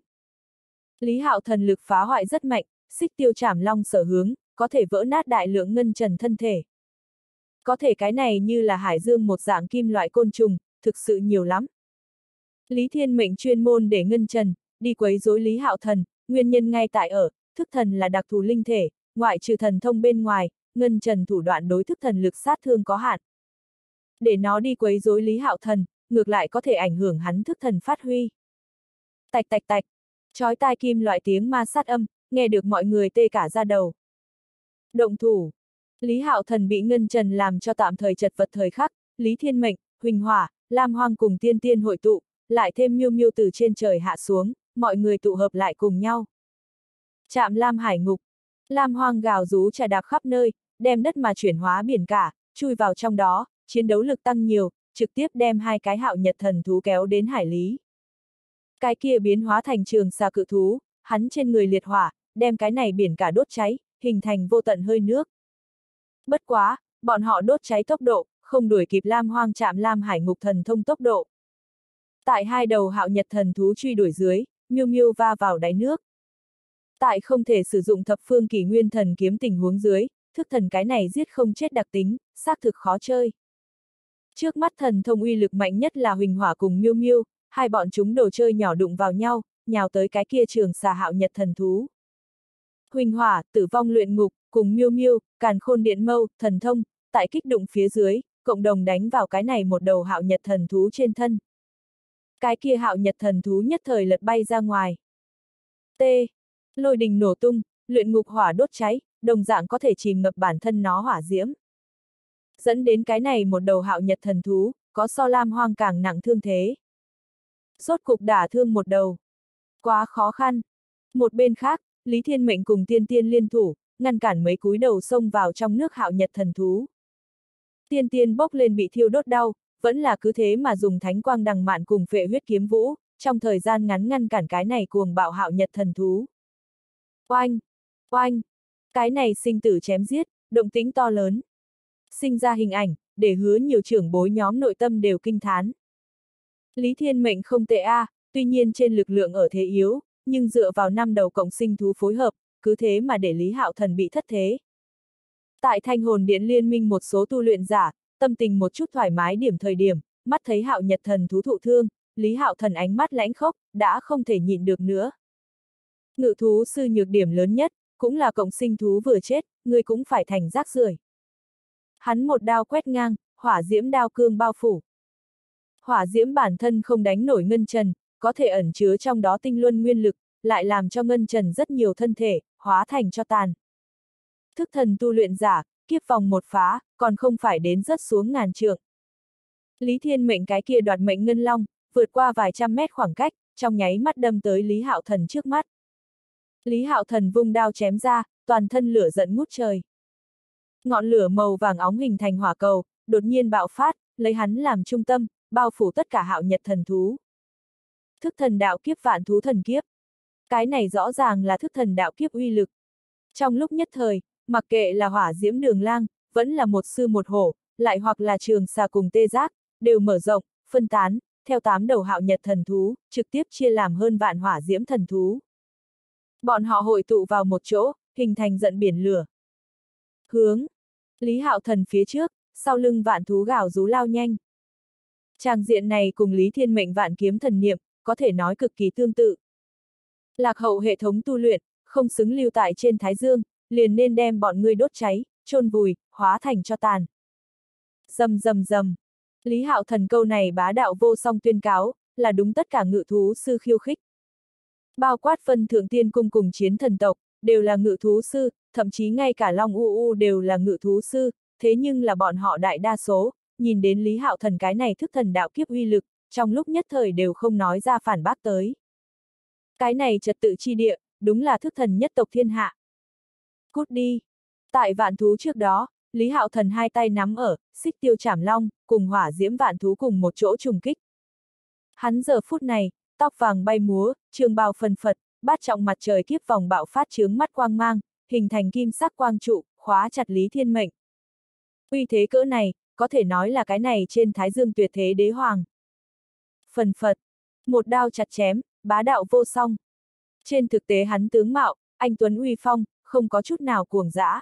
Lý Hạo Thần lực phá hoại rất mạnh, xích tiêu trảm long sở hướng, có thể vỡ nát đại lượng ngân trần thân thể. Có thể cái này như là hải dương một dạng kim loại côn trùng, thực sự nhiều lắm. Lý Thiên Mệnh chuyên môn để ngân trần, đi quấy rối Lý Hạo Thần, nguyên nhân ngay tại ở, thức thần là đặc thù linh thể, ngoại trừ thần thông bên ngoài, ngân trần thủ đoạn đối thức thần lực sát thương có hạn. Để nó đi quấy rối Lý Hạo Thần, ngược lại có thể ảnh hưởng hắn thức thần phát huy. Tạch tạch tạch, chói tai kim loại tiếng ma sát âm, nghe được mọi người tê cả da đầu. Động thủ. Lý Hạo Thần bị ngân trần làm cho tạm thời chật vật thời khắc, Lý Thiên Mệnh, Huỳnh Hỏa, Lam Hoang cùng tiên tiên hội tụ, lại thêm Miêu Miêu từ trên trời hạ xuống, mọi người tụ hợp lại cùng nhau. Chạm Lam Hải Ngục. Lam Hoang gào rú trà đạp khắp nơi, đem đất mà chuyển hóa biển cả, chui vào trong đó, chiến đấu lực tăng nhiều, trực tiếp đem hai cái hạo nhật thần thú kéo đến hải lý. Cái kia biến hóa thành trường xà cự thú, hắn trên người liệt hỏa, đem cái này biển cả đốt cháy, hình thành vô tận hơi nước. Bất quá, bọn họ đốt cháy tốc độ, không đuổi kịp Lam Hoang chạm Lam Hải Ngục thần thông tốc độ. Tại hai đầu hạo nhật thần thú truy đuổi dưới, Miêu Miêu va vào đáy nước. Tại không thể sử dụng thập phương kỷ nguyên thần kiếm tình huống dưới, thức thần cái này giết không chết đặc tính, xác thực khó chơi. Trước mắt thần thông uy lực mạnh nhất là Huỳnh Hỏa cùng Miêu Miêu, hai bọn chúng đồ chơi nhỏ đụng vào nhau, nhào tới cái kia trường xà hạo nhật thần thú. Huỳnh Hỏa, tử vong luyện ngục, cùng Miêu Miêu, càn khôn điện mâu, thần thông, tại kích đụng phía dưới, cộng đồng đánh vào cái này một đầu hạo nhật thần thú trên thân. Cái kia hạo nhật thần thú nhất thời lật bay ra ngoài. T. Lôi đình nổ tung, luyện ngục hỏa đốt cháy, đồng dạng có thể chìm ngập bản thân nó hỏa diễm. Dẫn đến cái này một đầu hạo nhật thần thú, có so Lam Hoang càng nặng thương thế. Rốt cục đả thương một đầu. Quá khó khăn. Một bên khác, Lý Thiên Mệnh cùng tiên tiên liên thủ, ngăn cản mấy cúi đầu xông vào trong nước hạo nhật thần thú. Tiên tiên bốc lên bị thiêu đốt đau, vẫn là cứ thế mà dùng thánh quang đằng mạn cùng phệ huyết kiếm vũ, trong thời gian ngắn ngăn cản cái này cuồng bạo hạo nhật thần thú. Oanh! Oanh! Cái này sinh tử chém giết, động tĩnh to lớn. Sinh ra hình ảnh, để hứa nhiều trưởng bối nhóm nội tâm đều kinh thán. Lý Thiên Mệnh không tệ tuy nhiên trên lực lượng ở thế yếu, nhưng dựa vào 5 đầu cộng sinh thú phối hợp, cứ thế mà để Lý Hạo Thần bị thất thế. Tại Thanh Hồn Điện liên minh một số tu luyện giả, tâm tình một chút thoải mái điểm thời điểm, mắt thấy hạo nhật thần thú thụ thương, Lý Hạo Thần ánh mắt lãnh khốc, đã không thể nhịn được nữa. Ngự thú sư nhược điểm lớn nhất, cũng là cộng sinh thú vừa chết, người cũng phải thành rác rưởi. Hắn một đao quét ngang, hỏa diễm đao cương bao phủ. Hỏa diễm bản thân không đánh nổi ngân trần, có thể ẩn chứa trong đó tinh luân nguyên lực, lại làm cho Ngân Trần rất nhiều thân thể, hóa thành cho tàn. Thức thần tu luyện giả, kiếp vòng một phá, còn không phải đến rớt xuống ngàn trượng. Lý Thiên Mệnh cái kia đoạt mệnh ngân long, vượt qua vài trăm mét khoảng cách, trong nháy mắt đâm tới Lý Hạo Thần trước mắt. Lý Hạo Thần vung đao chém ra, toàn thân lửa giận ngút trời. Ngọn lửa màu vàng óng hình thành hỏa cầu, đột nhiên bạo phát, lấy hắn làm trung tâm, bao phủ tất cả Hạo Nhật thần thú. Thức thần đạo kiếp vạn thú thần kiếp. Cái này rõ ràng là thức thần đạo kiếp uy lực. Trong lúc nhất thời, mặc kệ là hỏa diễm đường lang, vẫn là một sư một hổ, lại hoặc là trường xà cùng tê giác, đều mở rộng, phân tán, theo 8 đầu Hạo Nhật thần thú, trực tiếp chia làm hơn vạn hỏa diễm thần thú. Bọn họ hội tụ vào một chỗ, hình thành giận biển lửa. Hướng Lý Hạo Thần phía trước, sau lưng vạn thú gào rú lao nhanh. Tràng diện này cùng Lý Thiên Mệnh vạn kiếm thần niệm, có thể nói cực kỳ tương tự. Lạc hậu hệ thống tu luyện, không xứng lưu tại trên Thái Dương, liền nên đem bọn ngươi đốt cháy, chôn vùi, hóa thành cho tàn. Rầm rầm rầm. Lý Hạo Thần câu này bá đạo vô song tuyên cáo, là đúng tất cả ngự thú sư khiêu khích. Bao quát Vân Thượng Tiên Cung cùng chiến thần tộc, đều là ngự thú sư, thậm chí ngay cả Long U đều là ngự thú sư, thế nhưng là bọn họ đại đa số, nhìn đến Lý Hạo Thần cái này thức thần đạo kiếp uy lực, trong lúc nhất thời đều không nói ra phản bác tới. Cái này trật tự chi địa, đúng là thức thần nhất tộc thiên hạ. Cút đi. Tại vạn thú trước đó, Lý Hạo Thần hai tay nắm ở, xích tiêu chảm long, cùng hỏa diễm vạn thú cùng một chỗ trùng kích. Hắn giờ phút này, tóc vàng bay múa, trường bào phần phật, bát trọng mặt trời kiếp vòng bạo phát chướng mắt quang mang, hình thành kim sắc quang trụ, khóa chặt Lý Thiên Mệnh. Uy thế cỡ này, có thể nói là cái này trên Thái Dương tuyệt thế đế hoàng. Phần phật, một đao chặt chém, bá đạo vô song. Trên thực tế hắn tướng mạo, anh tuấn uy phong, không có chút nào cuồng dã.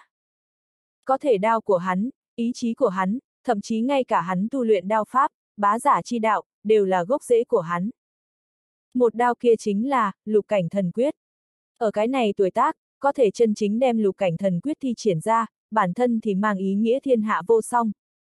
Có thể đao của hắn, ý chí của hắn, thậm chí ngay cả hắn tu luyện đao pháp, bá giả chi đạo, đều là gốc rễ của hắn. Một đao kia chính là lục cảnh thần quyết. Ở cái này tuổi tác, có thể chân chính đem lục cảnh thần quyết thi triển ra, bản thân thì mang ý nghĩa thiên hạ vô song.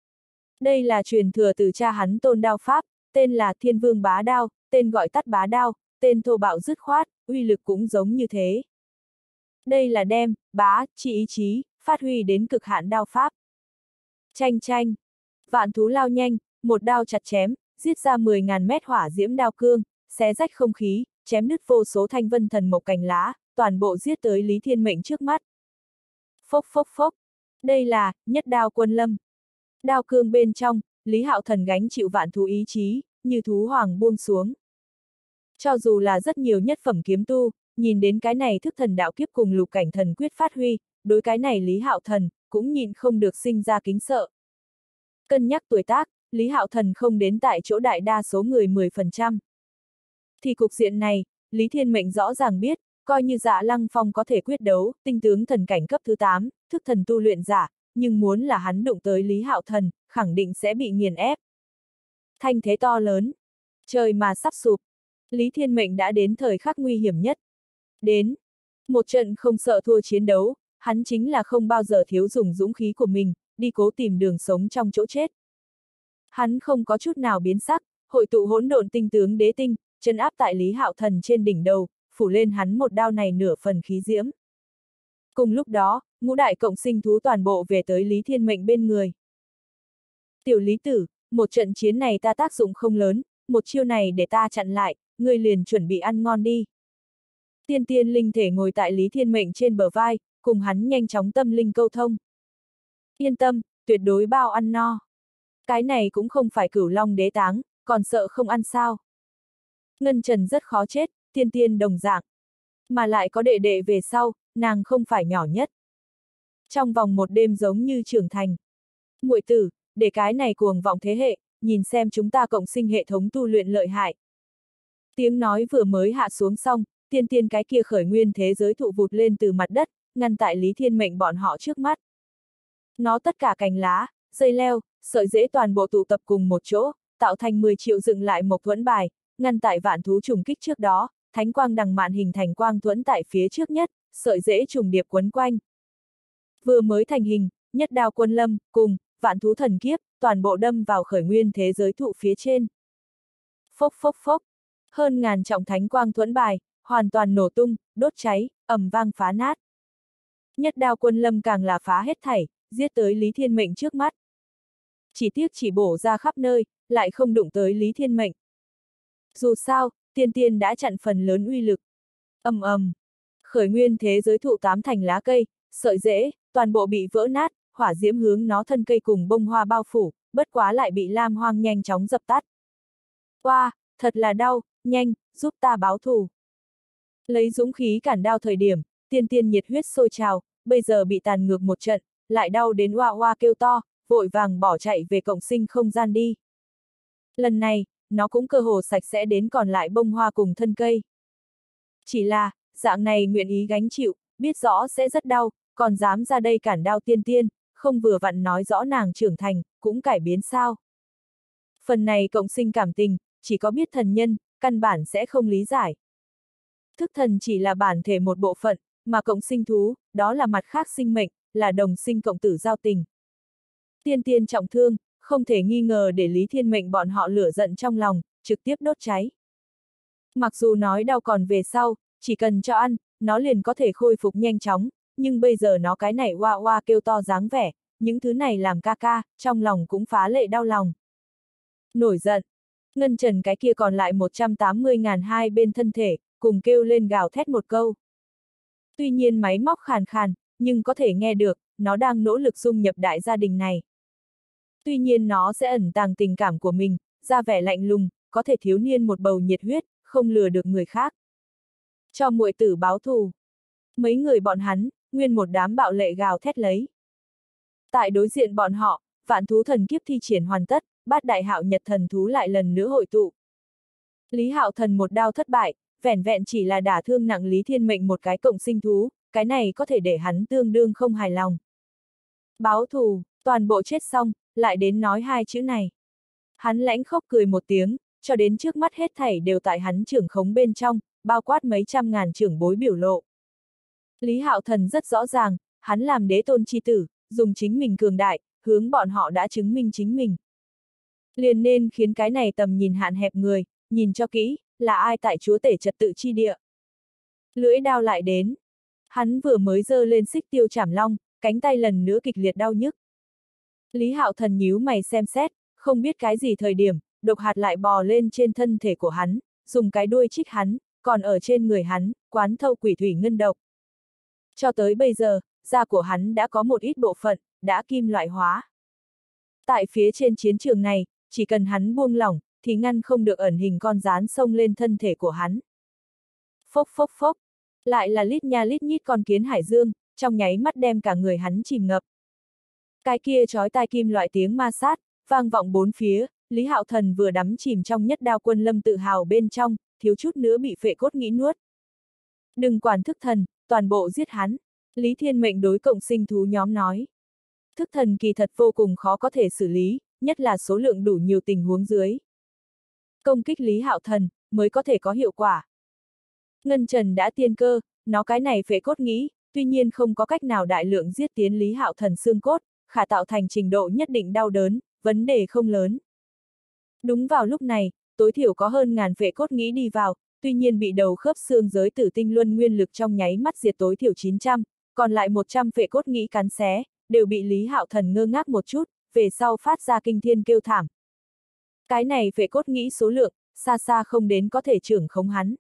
Đây là truyền thừa từ cha hắn Tôn đao pháp, tên là Thiên Vương bá đao, tên gọi tắt bá đao, tên thô bạo dứt khoát, uy lực cũng giống như thế. Đây là đem, bá, chi ý chí, phát huy đến cực hạn đao pháp. Chanh chanh. Vạn thú lao nhanh, một đao chặt chém, giết ra 10.000 mét hỏa diễm đao cương, xé rách không khí, chém nứt vô số thanh vân thần mộc cành lá, toàn bộ giết tới Lý Thiên Mệnh trước mắt. Phốc phốc phốc. Đây là, nhất đao quân lâm. Đao cương bên trong, Lý Hạo Thần gánh chịu vạn thú ý chí, như thú hoàng buông xuống. Cho dù là rất nhiều nhất phẩm kiếm tu, nhìn đến cái này thức thần đạo kiếp cùng lục cảnh thần quyết phát huy, đối cái này Lý Hạo Thần, cũng nhịn không được sinh ra kính sợ. Cân nhắc tuổi tác, Lý Hạo Thần không đến tại chỗ đại đa số người 10%. Thì cục diện này, Lý Thiên Mệnh rõ ràng biết, coi như Dạ Lăng Phong có thể quyết đấu, tinh tướng thần cảnh cấp thứ 8, thức thần tu luyện giả, nhưng muốn là hắn đụng tới Lý Hạo Thần, khẳng định sẽ bị nghiền ép. Thanh thế to lớn. Trời mà sắp sụp. Lý Thiên Mệnh đã đến thời khắc nguy hiểm nhất. Đến. Một trận không sợ thua chiến đấu, hắn chính là không bao giờ thiếu dùng dũng khí của mình, đi cố tìm đường sống trong chỗ chết. Hắn không có chút nào biến sắc, hội tụ hỗn độn tinh tướng đế tinh, trấn áp tại Lý Hạo Thần trên đỉnh đầu, phủ lên hắn một đao này nửa phần khí diễm. Cùng lúc đó, ngũ đại cộng sinh thú toàn bộ về tới Lý Thiên Mệnh bên người. Tiểu Lý Tử, một trận chiến này ta tác dụng không lớn, một chiêu này để ta chặn lại, ngươi liền chuẩn bị ăn ngon đi. Tiên tiên linh thể ngồi tại Lý Thiên Mệnh trên bờ vai, cùng hắn nhanh chóng tâm linh câu thông. Yên tâm, tuyệt đối bao ăn no. Cái này cũng không phải Cửu Long đế táng, còn sợ không ăn sao. Ngân Trần rất khó chết, tiên tiên đồng dạng. Mà lại có đệ đệ về sau, nàng không phải nhỏ nhất. Trong vòng một đêm giống như trưởng thành. Muội tử, để cái này cuồng vọng thế hệ, nhìn xem chúng ta cộng sinh hệ thống tu luyện lợi hại. Tiếng nói vừa mới hạ xuống xong, tiên tiên cái kia khởi nguyên thế giới thụ vụt lên từ mặt đất, ngăn tại Lý Thiên Mệnh bọn họ trước mắt. Nó tất cả cành lá, dây leo, sợi rễ toàn bộ tụ tập cùng một chỗ, tạo thành 10 triệu dựng lại một thuẫn bài, ngăn tại vạn thú trùng kích trước đó, thánh quang đằng mạn hình thành quang thuẫn tại phía trước nhất, sợi rễ trùng điệp quấn quanh. Vừa mới thành hình, nhất đao quân lâm, cùng, vạn thú thần kiếp, toàn bộ đâm vào khởi nguyên thế giới thụ phía trên. Phốc phốc phốc, hơn ngàn trọng thánh quang thuẫn bài, hoàn toàn nổ tung, đốt cháy, ầm vang phá nát. Nhất đao quân lâm càng là phá hết thảy, giết tới Lý Thiên Mệnh trước mắt. Chỉ tiếc chỉ bổ ra khắp nơi, lại không đụng tới Lý Thiên Mệnh. Dù sao, tiên tiên đã chặn phần lớn uy lực. Ầm ầm, khởi nguyên thế giới thụ tám thành lá cây, sợi rễ, toàn bộ bị vỡ nát, hỏa diễm hướng nó thân cây cùng bông hoa bao phủ, bất quá lại bị Lam Hoang nhanh chóng dập tắt. Oa, thật là đau, nhanh, giúp ta báo thù. Lấy dũng khí cản đao thời điểm, tiên tiên nhiệt huyết sôi trào, bây giờ bị tàn ngược một trận, lại đau đến oa oa kêu to, vội vàng bỏ chạy về cộng sinh không gian đi. Lần này, nó cũng cơ hồ sạch sẽ đến còn lại bông hoa cùng thân cây. Chỉ là, dạng này nguyện ý gánh chịu, biết rõ sẽ rất đau, còn dám ra đây cản đao tiên tiên, không vừa vặn nói rõ nàng trưởng thành, cũng cải biến sao. Phần này cộng sinh cảm tình, chỉ có biết thần nhân, căn bản sẽ không lý giải. Thức thần chỉ là bản thể một bộ phận, mà cộng sinh thú, đó là mặt khác sinh mệnh, là đồng sinh cộng tử giao tình. Tiên tiên trọng thương, không thể nghi ngờ để Lý Thiên Mệnh bọn họ lửa giận trong lòng, trực tiếp đốt cháy. Mặc dù nói đau còn về sau, chỉ cần cho ăn, nó liền có thể khôi phục nhanh chóng, nhưng bây giờ nó cái này oa oa kêu to dáng vẻ, những thứ này làm ca ca, trong lòng cũng phá lệ đau lòng. Nổi giận, Ngân Trần cái kia còn lại 180.000 hai bên thân thể, cùng kêu lên gào thét một câu. Tuy nhiên máy móc khàn khàn, nhưng có thể nghe được, nó đang nỗ lực dung nhập đại gia đình này. Tuy nhiên nó sẽ ẩn tàng tình cảm của mình, ra vẻ lạnh lùng, có thể thiếu niên một bầu nhiệt huyết, không lừa được người khác. Cho muội tử báo thù. Mấy người bọn hắn, nguyên một đám bạo lệ gào thét lấy. Tại đối diện bọn họ, vạn thú thần kiếp thi triển hoàn tất, bát đại hạo nhật thần thú lại lần nữa hội tụ. Lý Hạo Thần một đao thất bại, vẻn vẹn chỉ là đả thương nặng Lý Thiên Mệnh một cái cộng sinh thú, cái này có thể để hắn tương đương không hài lòng. Báo thù, toàn bộ chết xong, lại đến nói hai chữ này. Hắn lãnh khốc cười một tiếng, cho đến trước mắt hết thảy đều tại hắn trưởng khống bên trong, bao quát mấy trăm ngàn trưởng bối biểu lộ. Lý Hạo Thần rất rõ ràng, hắn làm đế tôn chi tử, dùng chính mình cường đại, hướng bọn họ đã chứng minh chính mình. Liền nên khiến cái này tầm nhìn hạn hẹp người, nhìn cho kỹ, là ai tại chúa tể trật tự chi địa. Lưỡi đao lại đến. Hắn vừa mới giơ lên xích tiêu chảm long, cánh tay lần nữa kịch liệt đau nhức. Lý Hạo Thần nhíu mày xem xét, không biết cái gì thời điểm, độc hạt lại bò lên trên thân thể của hắn, dùng cái đuôi chích hắn, còn ở trên người hắn, quán thâu quỷ thủy ngân độc. Cho tới bây giờ, da của hắn đã có một ít bộ phận, đã kim loại hóa. Tại phía trên chiến trường này, chỉ cần hắn buông lỏng, thì ngăn không được ẩn hình con gián xông lên thân thể của hắn. Phốc phốc phốc, lại là lít nha lít nhít con kiến hải dương, trong nháy mắt đem cả người hắn chìm ngập. Cái kia chói tai kim loại tiếng ma sát, vang vọng bốn phía, Lý Hạo Thần vừa đắm chìm trong nhất đao quân lâm tự hào bên trong, thiếu chút nữa bị phệ cốt nghĩ nuốt. Đừng quản thức thần, toàn bộ giết hắn, Lý Thiên Mệnh đối cộng sinh thú nhóm nói. Thức thần kỳ thật vô cùng khó có thể xử lý, nhất là số lượng đủ nhiều tình huống dưới. Công kích Lý Hạo Thần, mới có thể có hiệu quả. Ngân Trần đã tiên cơ, nó cái này phệ cốt nghĩ, tuy nhiên không có cách nào đại lượng giết tiến Lý Hạo Thần xương cốt, khả tạo thành trình độ nhất định đau đớn, vấn đề không lớn. Đúng vào lúc này, tối thiểu có hơn ngàn phệ cốt nghĩ đi vào, tuy nhiên bị đầu khớp xương giới tử tinh luân nguyên lực trong nháy mắt diệt tối thiểu 900, còn lại 100 phệ cốt nghĩ cắn xé, đều bị Lý Hạo Thần ngơ ngác một chút, về sau phát ra kinh thiên kêu thảm. Cái này phệ cốt nghĩ số lượng, xa xa không đến có thể trưởng khống hắn.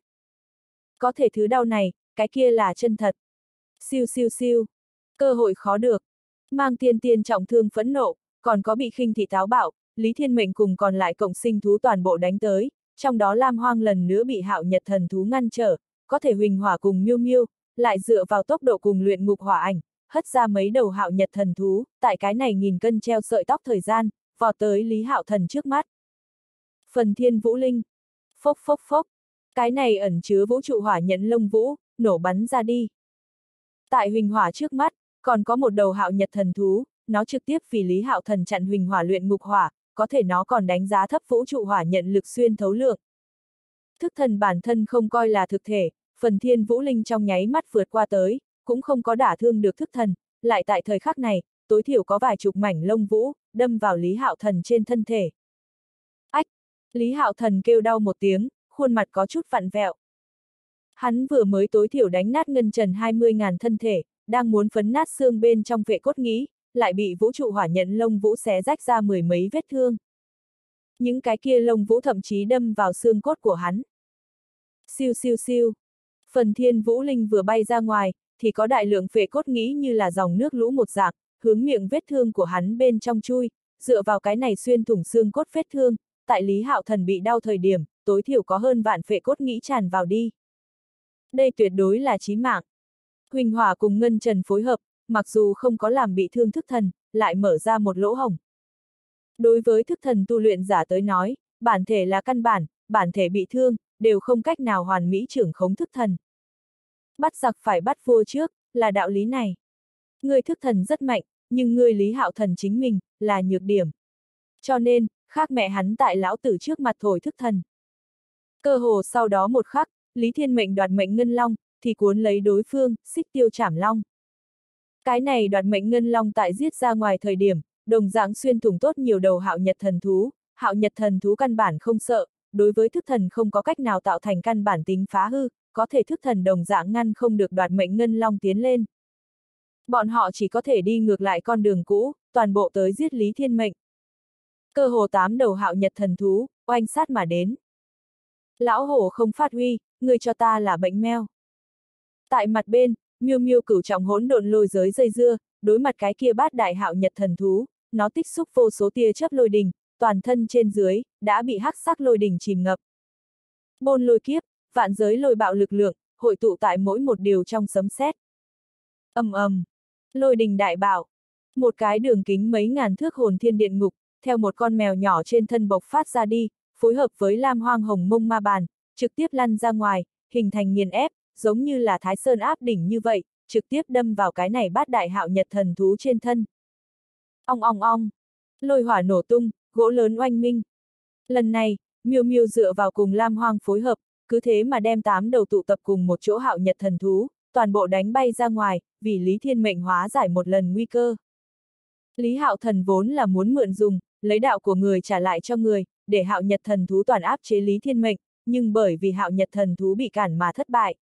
Có thể thứ đau này, cái kia là chân thật. Siêu siêu siêu, cơ hội khó được. Mang tiên tiên trọng thương phẫn nộ, còn có bị khinh thị táo bạo, Lý Thiên Mệnh cùng còn lại cộng sinh thú toàn bộ đánh tới, trong đó Lam Hoang lần nữa bị Hạo Nhật thần thú ngăn trở, có thể huỳnh hỏa cùng miêu miêu, lại dựa vào tốc độ cùng luyện ngục hỏa ảnh, hất ra mấy đầu Hạo Nhật thần thú, tại cái này nghìn cân treo sợi tóc thời gian, vọt tới Lý Hạo Thần trước mắt. Phần Thiên Vũ Linh, phốc phốc phốc, cái này ẩn chứa vũ trụ hỏa nhận lông vũ, nổ bắn ra đi. Tại huỳnh hỏa trước mắt, còn có một đầu Hạo Nhật thần thú, nó trực tiếp vì Lý Hạo Thần chặn huỳnh hỏa luyện ngục hỏa, có thể nó còn đánh giá thấp vũ trụ hỏa nhận lực xuyên thấu lượng. Thức thần bản thân không coi là thực thể, phần Thiên Vũ Linh trong nháy mắt vượt qua tới, cũng không có đả thương được thức thần, lại tại thời khắc này, tối thiểu có vài chục mảnh lông vũ, đâm vào Lý Hạo Thần trên thân thể. Ách! Lý Hạo Thần kêu đau một tiếng, khuôn mặt có chút vặn vẹo. Hắn vừa mới tối thiểu đánh nát Ngân Trần 20.000 thân thể, đang muốn phấn nát xương bên trong vệ cốt nghĩ, lại bị vũ trụ hỏa nhận lông vũ xé rách ra mười mấy vết thương. Những cái kia lông vũ thậm chí đâm vào xương cốt của hắn. Siêu siêu siêu. Phần thiên vũ linh vừa bay ra ngoài, thì có đại lượng vệ cốt nghĩ như là dòng nước lũ một dạng, hướng miệng vết thương của hắn bên trong chui, dựa vào cái này xuyên thủng xương cốt vết thương, tại Lý Hạo Thần bị đau thời điểm, tối thiểu có hơn vạn vệ cốt nghĩ tràn vào đi. Đây tuyệt đối là chí mạng. Huỳnh Hỏa cùng Ngân Trần phối hợp, mặc dù không có làm bị thương thức thần, lại mở ra một lỗ hổng. Đối với thức thần tu luyện giả tới nói, bản thể là căn bản thể bị thương, đều không cách nào hoàn mỹ trưởng khống thức thần. Bắt giặc phải bắt vua trước, là đạo lý này. Ngươi thức thần rất mạnh, nhưng ngươi Lý Hạo Thần chính mình, là nhược điểm. Cho nên, khác mẹ hắn tại lão tử trước mặt thổi thức thần. Cơ hồ sau đó một khắc, Lý Thiên Mệnh đoạt mệnh Ngân Long, thì cuốn lấy đối phương, xích tiêu trảm long. Cái này đoạt mệnh Ngân Long tại giết ra ngoài thời điểm, đồng dạng xuyên thủng tốt nhiều đầu Hạo Nhật thần thú căn bản không sợ, đối với thức thần không có cách nào tạo thành căn bản tính phá hư, có thể thức thần đồng dạng ngăn không được đoạt mệnh Ngân Long tiến lên. Bọn họ chỉ có thể đi ngược lại con đường cũ, toàn bộ tới giết Lý Thiên Mệnh. Cơ hồ 8 đầu Hạo Nhật thần thú, oanh sát mà đến. Lão hổ không phát huy, người cho ta là bệnh meo. Tại mặt bên, Miêu Miêu cửu trọng hỗn độn lôi giới dây dưa, đối mặt cái kia bát đại Hạo Nhật thần thú, nó tích xúc vô số tia chớp lôi đình, toàn thân trên dưới, đã bị hắc sắc lôi đình chìm ngập. Bôn lôi kiếp, vạn giới lôi bạo lực lượng, hội tụ tại mỗi một điều trong sấm sét. Ầm ầm, lôi đình đại bạo, một cái đường kính mấy ngàn thước hồn thiên điện ngục, theo một con mèo nhỏ trên thân bộc phát ra đi, phối hợp với lam hoang hồng mông ma bàn, trực tiếp lăn ra ngoài, hình thành nghiền ép, giống như là Thái Sơn áp đỉnh như vậy, trực tiếp đâm vào cái này bát đại Hạo Nhật thần thú trên thân. Ong ong ong, lôi hỏa nổ tung, gỗ lớn oanh minh. Lần này, Miêu Miêu dựa vào cùng lam hoang phối hợp, cứ thế mà đem 8 đầu tụ tập cùng một chỗ Hạo Nhật thần thú, toàn bộ đánh bay ra ngoài, vì Lý Thiên Mệnh hóa giải một lần nguy cơ. Lý Hạo Thần vốn là muốn mượn dùng, lấy đạo của người trả lại cho người, để Hạo Nhật thần thú toàn áp chế Lý Thiên Mệnh, nhưng bởi vì Hạo Nhật thần thú bị cản mà thất bại.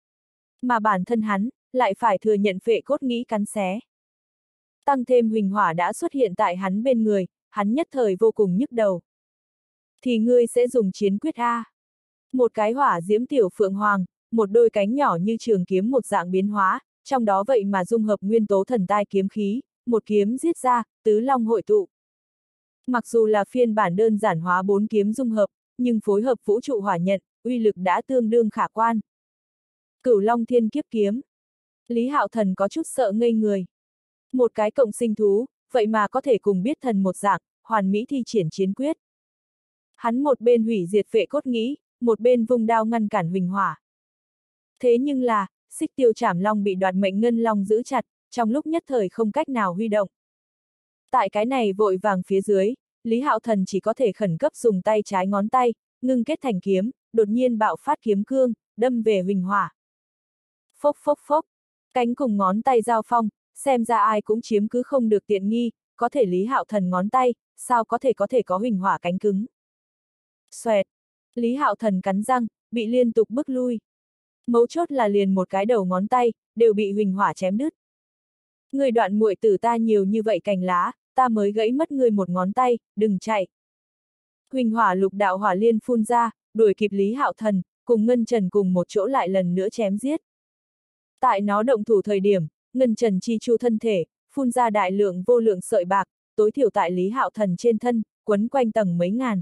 Mà bản thân hắn, lại phải thừa nhận phệ cốt nghĩ cắn xé. Tăng thêm huỳnh hỏa đã xuất hiện tại hắn bên người, hắn nhất thời vô cùng nhức đầu. Thì ngươi sẽ dùng chiến quyết A. Một cái hỏa diễm tiểu phượng hoàng, một đôi cánh nhỏ như trường kiếm một dạng biến hóa, trong đó vậy mà dung hợp nguyên tố thần tai kiếm khí, một kiếm giết ra, tứ long hội tụ. Mặc dù là phiên bản đơn giản hóa 4 kiếm dung hợp, nhưng phối hợp vũ trụ hỏa nhận, uy lực đã tương đương khả quan. Cửu Long Thiên Kiếp Kiếm. Lý Hạo Thần có chút sợ ngây người. Một cái cộng sinh thú, vậy mà có thể cùng biết thần một dạng, hoàn mỹ thi triển chiến quyết. Hắn một bên hủy diệt phệ cốt nghĩ, một bên vung đao ngăn cản huỳnh hỏa. Thế nhưng là, xích tiêu trảm long bị đoạt mệnh Ngân Long giữ chặt, trong lúc nhất thời không cách nào huy động. Tại cái này vội vàng phía dưới, Lý Hạo Thần chỉ có thể khẩn cấp dùng tay trái ngón tay, ngưng kết thành kiếm, đột nhiên bạo phát kiếm cương, đâm về huỳnh hỏa. Phốc phốc phốc, cánh cùng ngón tay giao phong, xem ra ai cũng chiếm cứ không được tiện nghi, có thể Lý Hạo Thần ngón tay, sao có thể có huỳnh hỏa cánh cứng. Xoẹt, Lý Hạo Thần cắn răng, bị liên tục bức lui. Mấu chốt là liền một cái đầu ngón tay, đều bị huỳnh hỏa chém đứt. Người đoạn muội tử ta nhiều như vậy cành lá, ta mới gãy mất người một ngón tay, đừng chạy. Huỳnh hỏa lục đạo hỏa liên phun ra, đuổi kịp Lý Hạo Thần, cùng Ngân Trần cùng một chỗ lại lần nữa chém giết. Tại nó động thủ thời điểm, Ngân Trần chi chu thân thể, phun ra đại lượng vô lượng sợi bạc, tối thiểu tại Lý Hạo Thần trên thân, quấn quanh tầng mấy ngàn.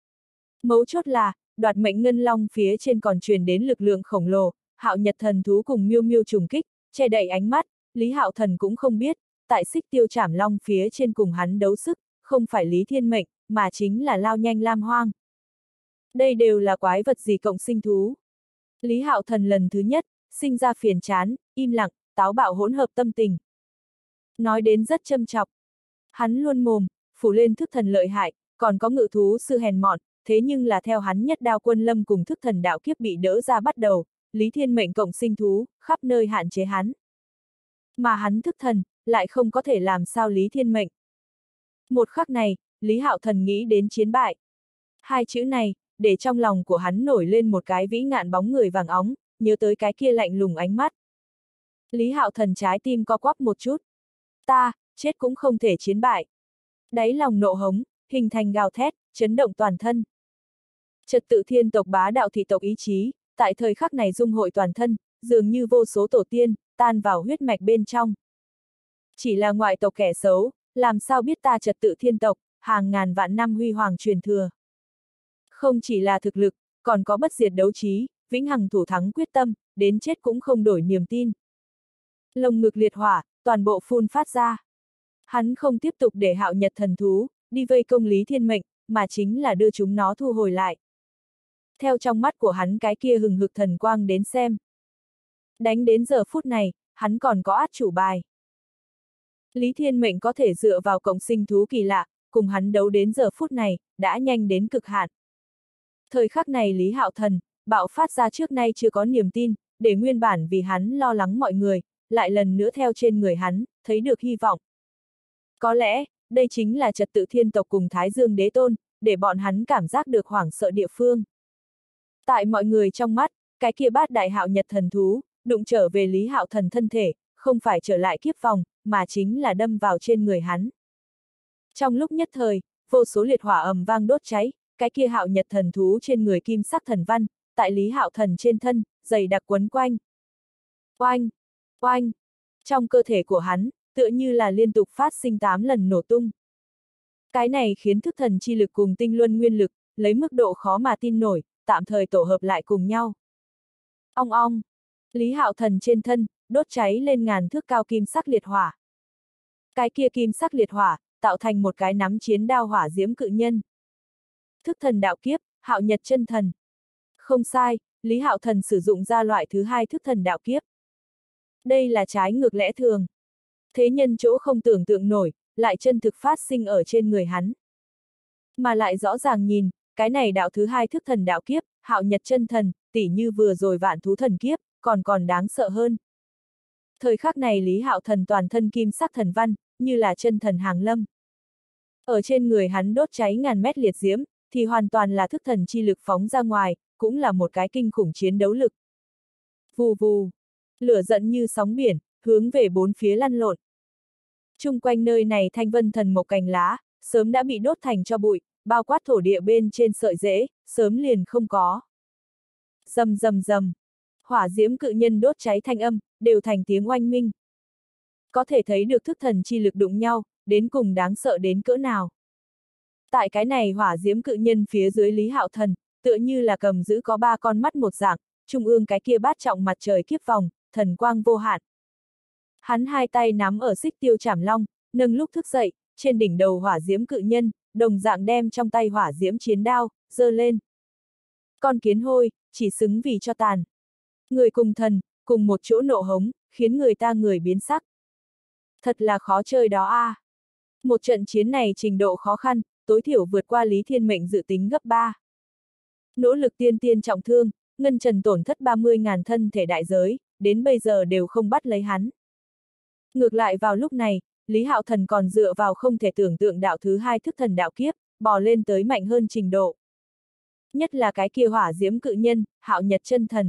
Mấu chốt là, đoạt mệnh Ngân Long phía trên còn truyền đến lực lượng khổng lồ, Hạo Nhật thần thú cùng Miêu Miêu trùng kích, che đậy ánh mắt, Lý Hạo Thần cũng không biết, tại xích tiêu trảm long phía trên cùng hắn đấu sức, không phải Lý Thiên Mệnh, mà chính là lao nhanh lam hoang. Đây đều là quái vật gì cộng sinh thú. Lý Hạo Thần lần thứ nhất, sinh ra phiền chán, im lặng, táo bạo hỗn hợp tâm tình. Nói đến rất châm chọc. Hắn luôn mồm, phủ lên thức thần lợi hại, còn có ngự thú sư hèn mọn, thế nhưng là theo hắn nhất đao quân lâm cùng thức thần đạo kiếp bị đỡ ra bắt đầu, Lý Thiên Mệnh cộng sinh thú, khắp nơi hạn chế hắn. Mà hắn thức thần, lại không có thể làm sao Lý Thiên Mệnh. Một khắc này, Lý Hạo Thần nghĩ đến chiến bại. Hai chữ này, để trong lòng của hắn nổi lên một cái vĩ ngạn bóng người vàng óng, nhớ tới cái kia lạnh lùng ánh mắt. Lý Hạo Thần trái tim co quắp một chút. Ta, chết cũng không thể chiến bại. Đáy lòng nộ hống, hình thành gào thét, chấn động toàn thân. Trật tự thiên tộc bá đạo thị tộc ý chí, tại thời khắc này dung hội toàn thân, dường như vô số tổ tiên, tan vào huyết mạch bên trong. Chỉ là ngoại tộc kẻ xấu, làm sao biết ta trật tự thiên tộc, hàng ngàn vạn năm huy hoàng truyền thừa. Không chỉ là thực lực, còn có bất diệt đấu trí, vĩnh hằng thủ thắng quyết tâm, đến chết cũng không đổi niềm tin. Lồng ngực liệt hỏa, toàn bộ phun phát ra. Hắn không tiếp tục để Hạo Nhật thần thú, đi vây công Lý Thiên Mệnh, mà chính là đưa chúng nó thu hồi lại. Theo trong mắt của hắn cái kia hừng hực thần quang đến xem. Đánh đến giờ phút này, hắn còn có át chủ bài. Lý Thiên Mệnh có thể dựa vào cộng sinh thú kỳ lạ, cùng hắn đấu đến giờ phút này, đã nhanh đến cực hạn. Thời khắc này Lý Hạo Thần, bạo phát ra trước nay chưa có niềm tin, để nguyên bản vì hắn lo lắng mọi người, lại lần nữa theo trên người hắn, thấy được hy vọng. Có lẽ, đây chính là trật tự thiên tộc cùng Thái Dương Đế Tôn, để bọn hắn cảm giác được hoảng sợ địa phương. Tại mọi người trong mắt, cái kia bát đại Hạo Nhật thần thú, đụng trở về Lý Hạo Thần thân thể, không phải trở lại kiếp vòng, mà chính là đâm vào trên người hắn. Trong lúc nhất thời, vô số liệt hỏa ầm vang đốt cháy, cái kia Hạo Nhật thần thú trên người kim sắc thần văn, tại Lý Hạo Thần trên thân, dày đặc quấn quanh. Oanh! Oanh! Trong cơ thể của hắn, tựa như là liên tục phát sinh 8 lần nổ tung. Cái này khiến thức thần chi lực cùng tinh luân nguyên lực, lấy mức độ khó mà tin nổi, tạm thời tổ hợp lại cùng nhau. Ong ong! Lý Hạo Thần trên thân, đốt cháy lên ngàn thước cao kim sắc liệt hỏa. Cái kia kim sắc liệt hỏa, tạo thành một cái nắm chiến đao hỏa diễm cự nhân. Thức thần đạo kiếp, Hạo Nhật chân thần. Không sai, Lý Hạo Thần sử dụng ra loại thứ hai thức thần đạo kiếp. Đây là trái ngược lẽ thường. Thế nhân chỗ không tưởng tượng nổi, lại chân thực phát sinh ở trên người hắn. Mà lại rõ ràng nhìn, cái này đạo thứ hai thức thần đạo kiếp, Hạo Nhật chân thần, tỉ như vừa rồi vạn thú thần kiếp, còn đáng sợ hơn. Thời khắc này Lý Hạo Thần toàn thân kim sắc thần văn, như là chân thần hàng lâm. Ở trên người hắn đốt cháy ngàn mét liệt diễm, thì hoàn toàn là thức thần chi lực phóng ra ngoài, cũng là một cái kinh khủng chiến đấu lực. Vù vù, lửa giận như sóng biển, hướng về bốn phía lăn lộn. Chung quanh nơi này thanh vân thần mộc cành lá, sớm đã bị đốt thành tro bụi, bao quát thổ địa bên trên sợi rễ, sớm liền không có. Rầm rầm rầm, hỏa diễm cự nhân đốt cháy thanh âm, đều thành tiếng oanh minh. Có thể thấy được thức thần chi lực đụng nhau, đến cùng đáng sợ đến cỡ nào. Tại cái này hỏa diễm cự nhân phía dưới Lý Hạo Thần, tựa như là cầm giữ có 3 con mắt một dạng, trung ương cái kia bát trọng mặt trời kiếp vòng, thần quang vô hạn. Hắn hai tay nắm ở xích tiêu trảm long, nâng lúc thức dậy, trên đỉnh đầu hỏa diễm cự nhân, đồng dạng đem trong tay hỏa diễm chiến đao, giơ lên. Con kiến hôi, chỉ xứng vì cho tàn. Người cùng thần, cùng một chỗ nộ hống, khiến người ta người biến sắc. Thật là khó chơi đó a. Một trận chiến này trình độ khó khăn, tối thiểu vượt qua Lý Thiên Mệnh dự tính gấp 3. Nỗ lực tiên trọng thương, Ngân Trần tổn thất 30.000 thân thể đại giới, đến bây giờ đều không bắt lấy hắn. Ngược lại vào lúc này, Lý Hạo Thần còn dựa vào không thể tưởng tượng đạo thứ hai thức thần đạo kiếp, bò lên tới mạnh hơn trình độ. Nhất là cái kia hỏa diễm cự nhân, Hạo Nhật chân thần.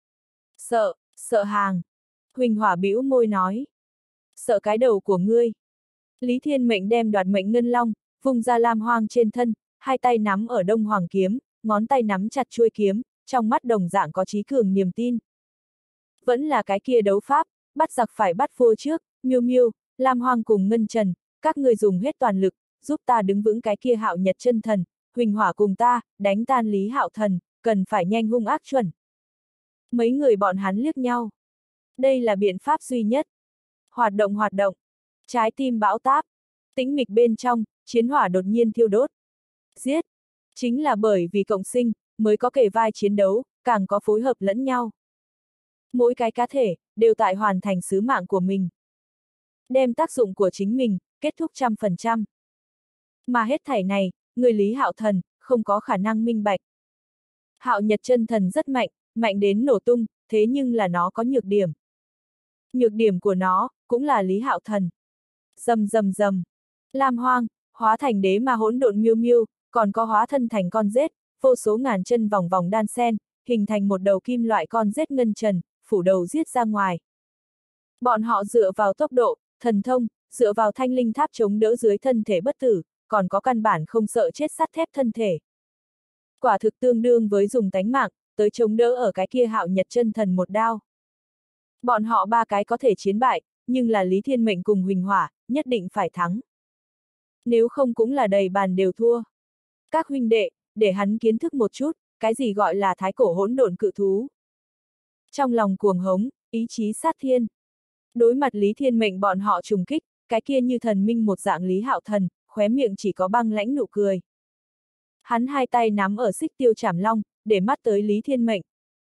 Sợ hàng. Huỳnh Hỏa bĩu môi nói. Sợ cái đầu của ngươi. Lý Thiên Mệnh đem đoạt mệnh ngân long, vung ra lam hoang trên thân, hai tay nắm ở đông hoàng kiếm, ngón tay nắm chặt chuôi kiếm, trong mắt đồng dạng có chí cường niềm tin. Vẫn là cái kia đấu pháp, bắt giặc phải bắt vua trước, Miêu Miêu, Lam Hoang cùng Ngân Trần, các người dùng hết toàn lực, giúp ta đứng vững cái kia Hạo Nhật chân thần, Huỳnh Hỏa cùng ta, đánh tan Lý Hạo Thần, cần phải nhanh hung ác chuẩn. Mấy người bọn hắn liếc nhau. Đây là biện pháp duy nhất. Hoạt động. Trái tim bão táp. Tĩnh mịch bên trong, chiến hỏa đột nhiên thiêu đốt. Giết. Chính là bởi vì cộng sinh, mới có kề vai chiến đấu, càng có phối hợp lẫn nhau. Mỗi cái cá thể, đều tại hoàn thành sứ mạng của mình. Đem tác dụng của chính mình, kết thúc 100%. Mà hết thảy này, người Lý Hạo Thần, không có khả năng minh bạch. Hạo Nhật chân thần rất mạnh, mạnh đến nổ tung, thế nhưng là nó có nhược điểm. Nhược điểm của nó, cũng là Lý Hạo Thần. Rầm. Lam Hoang, hóa thành đế ma hỗn độn Miêu Miêu, còn có hóa thân thành con rết, vô số ngàn chân vòng vòng đan sen, hình thành một đầu kim loại con rết ngân trần, phủ đầu giết ra ngoài. Bọn họ dựa vào tốc độ, thần thông, dựa vào thanh linh tháp chống đỡ dưới thân thể bất tử, còn có căn bản không sợ chết sắt thép thân thể. Quả thực tương đương với dùng tánh mạng, tới chống đỡ ở cái kia Hạo Nhật chân thần một đao. Bọn họ ba cái có thể chiến bại, nhưng là Lý Thiên Mệnh cùng Huỳnh Hỏa, nhất định phải thắng. Nếu không cũng là đầy bàn đều thua. Các huynh đệ, để hắn kiến thức một chút, cái gì gọi là thái cổ hỗn độn cự thú. Trong lòng cuồng hống, ý chí sát thiên. Đối mặt Lý Thiên Mệnh bọn họ trùng kích, cái kia như thần minh một dạng Lý Hạo Thần, khóe miệng chỉ có băng lãnh nụ cười. Hắn hai tay nắm ở xích tiêu trảm long, để mắt tới Lý Thiên Mệnh.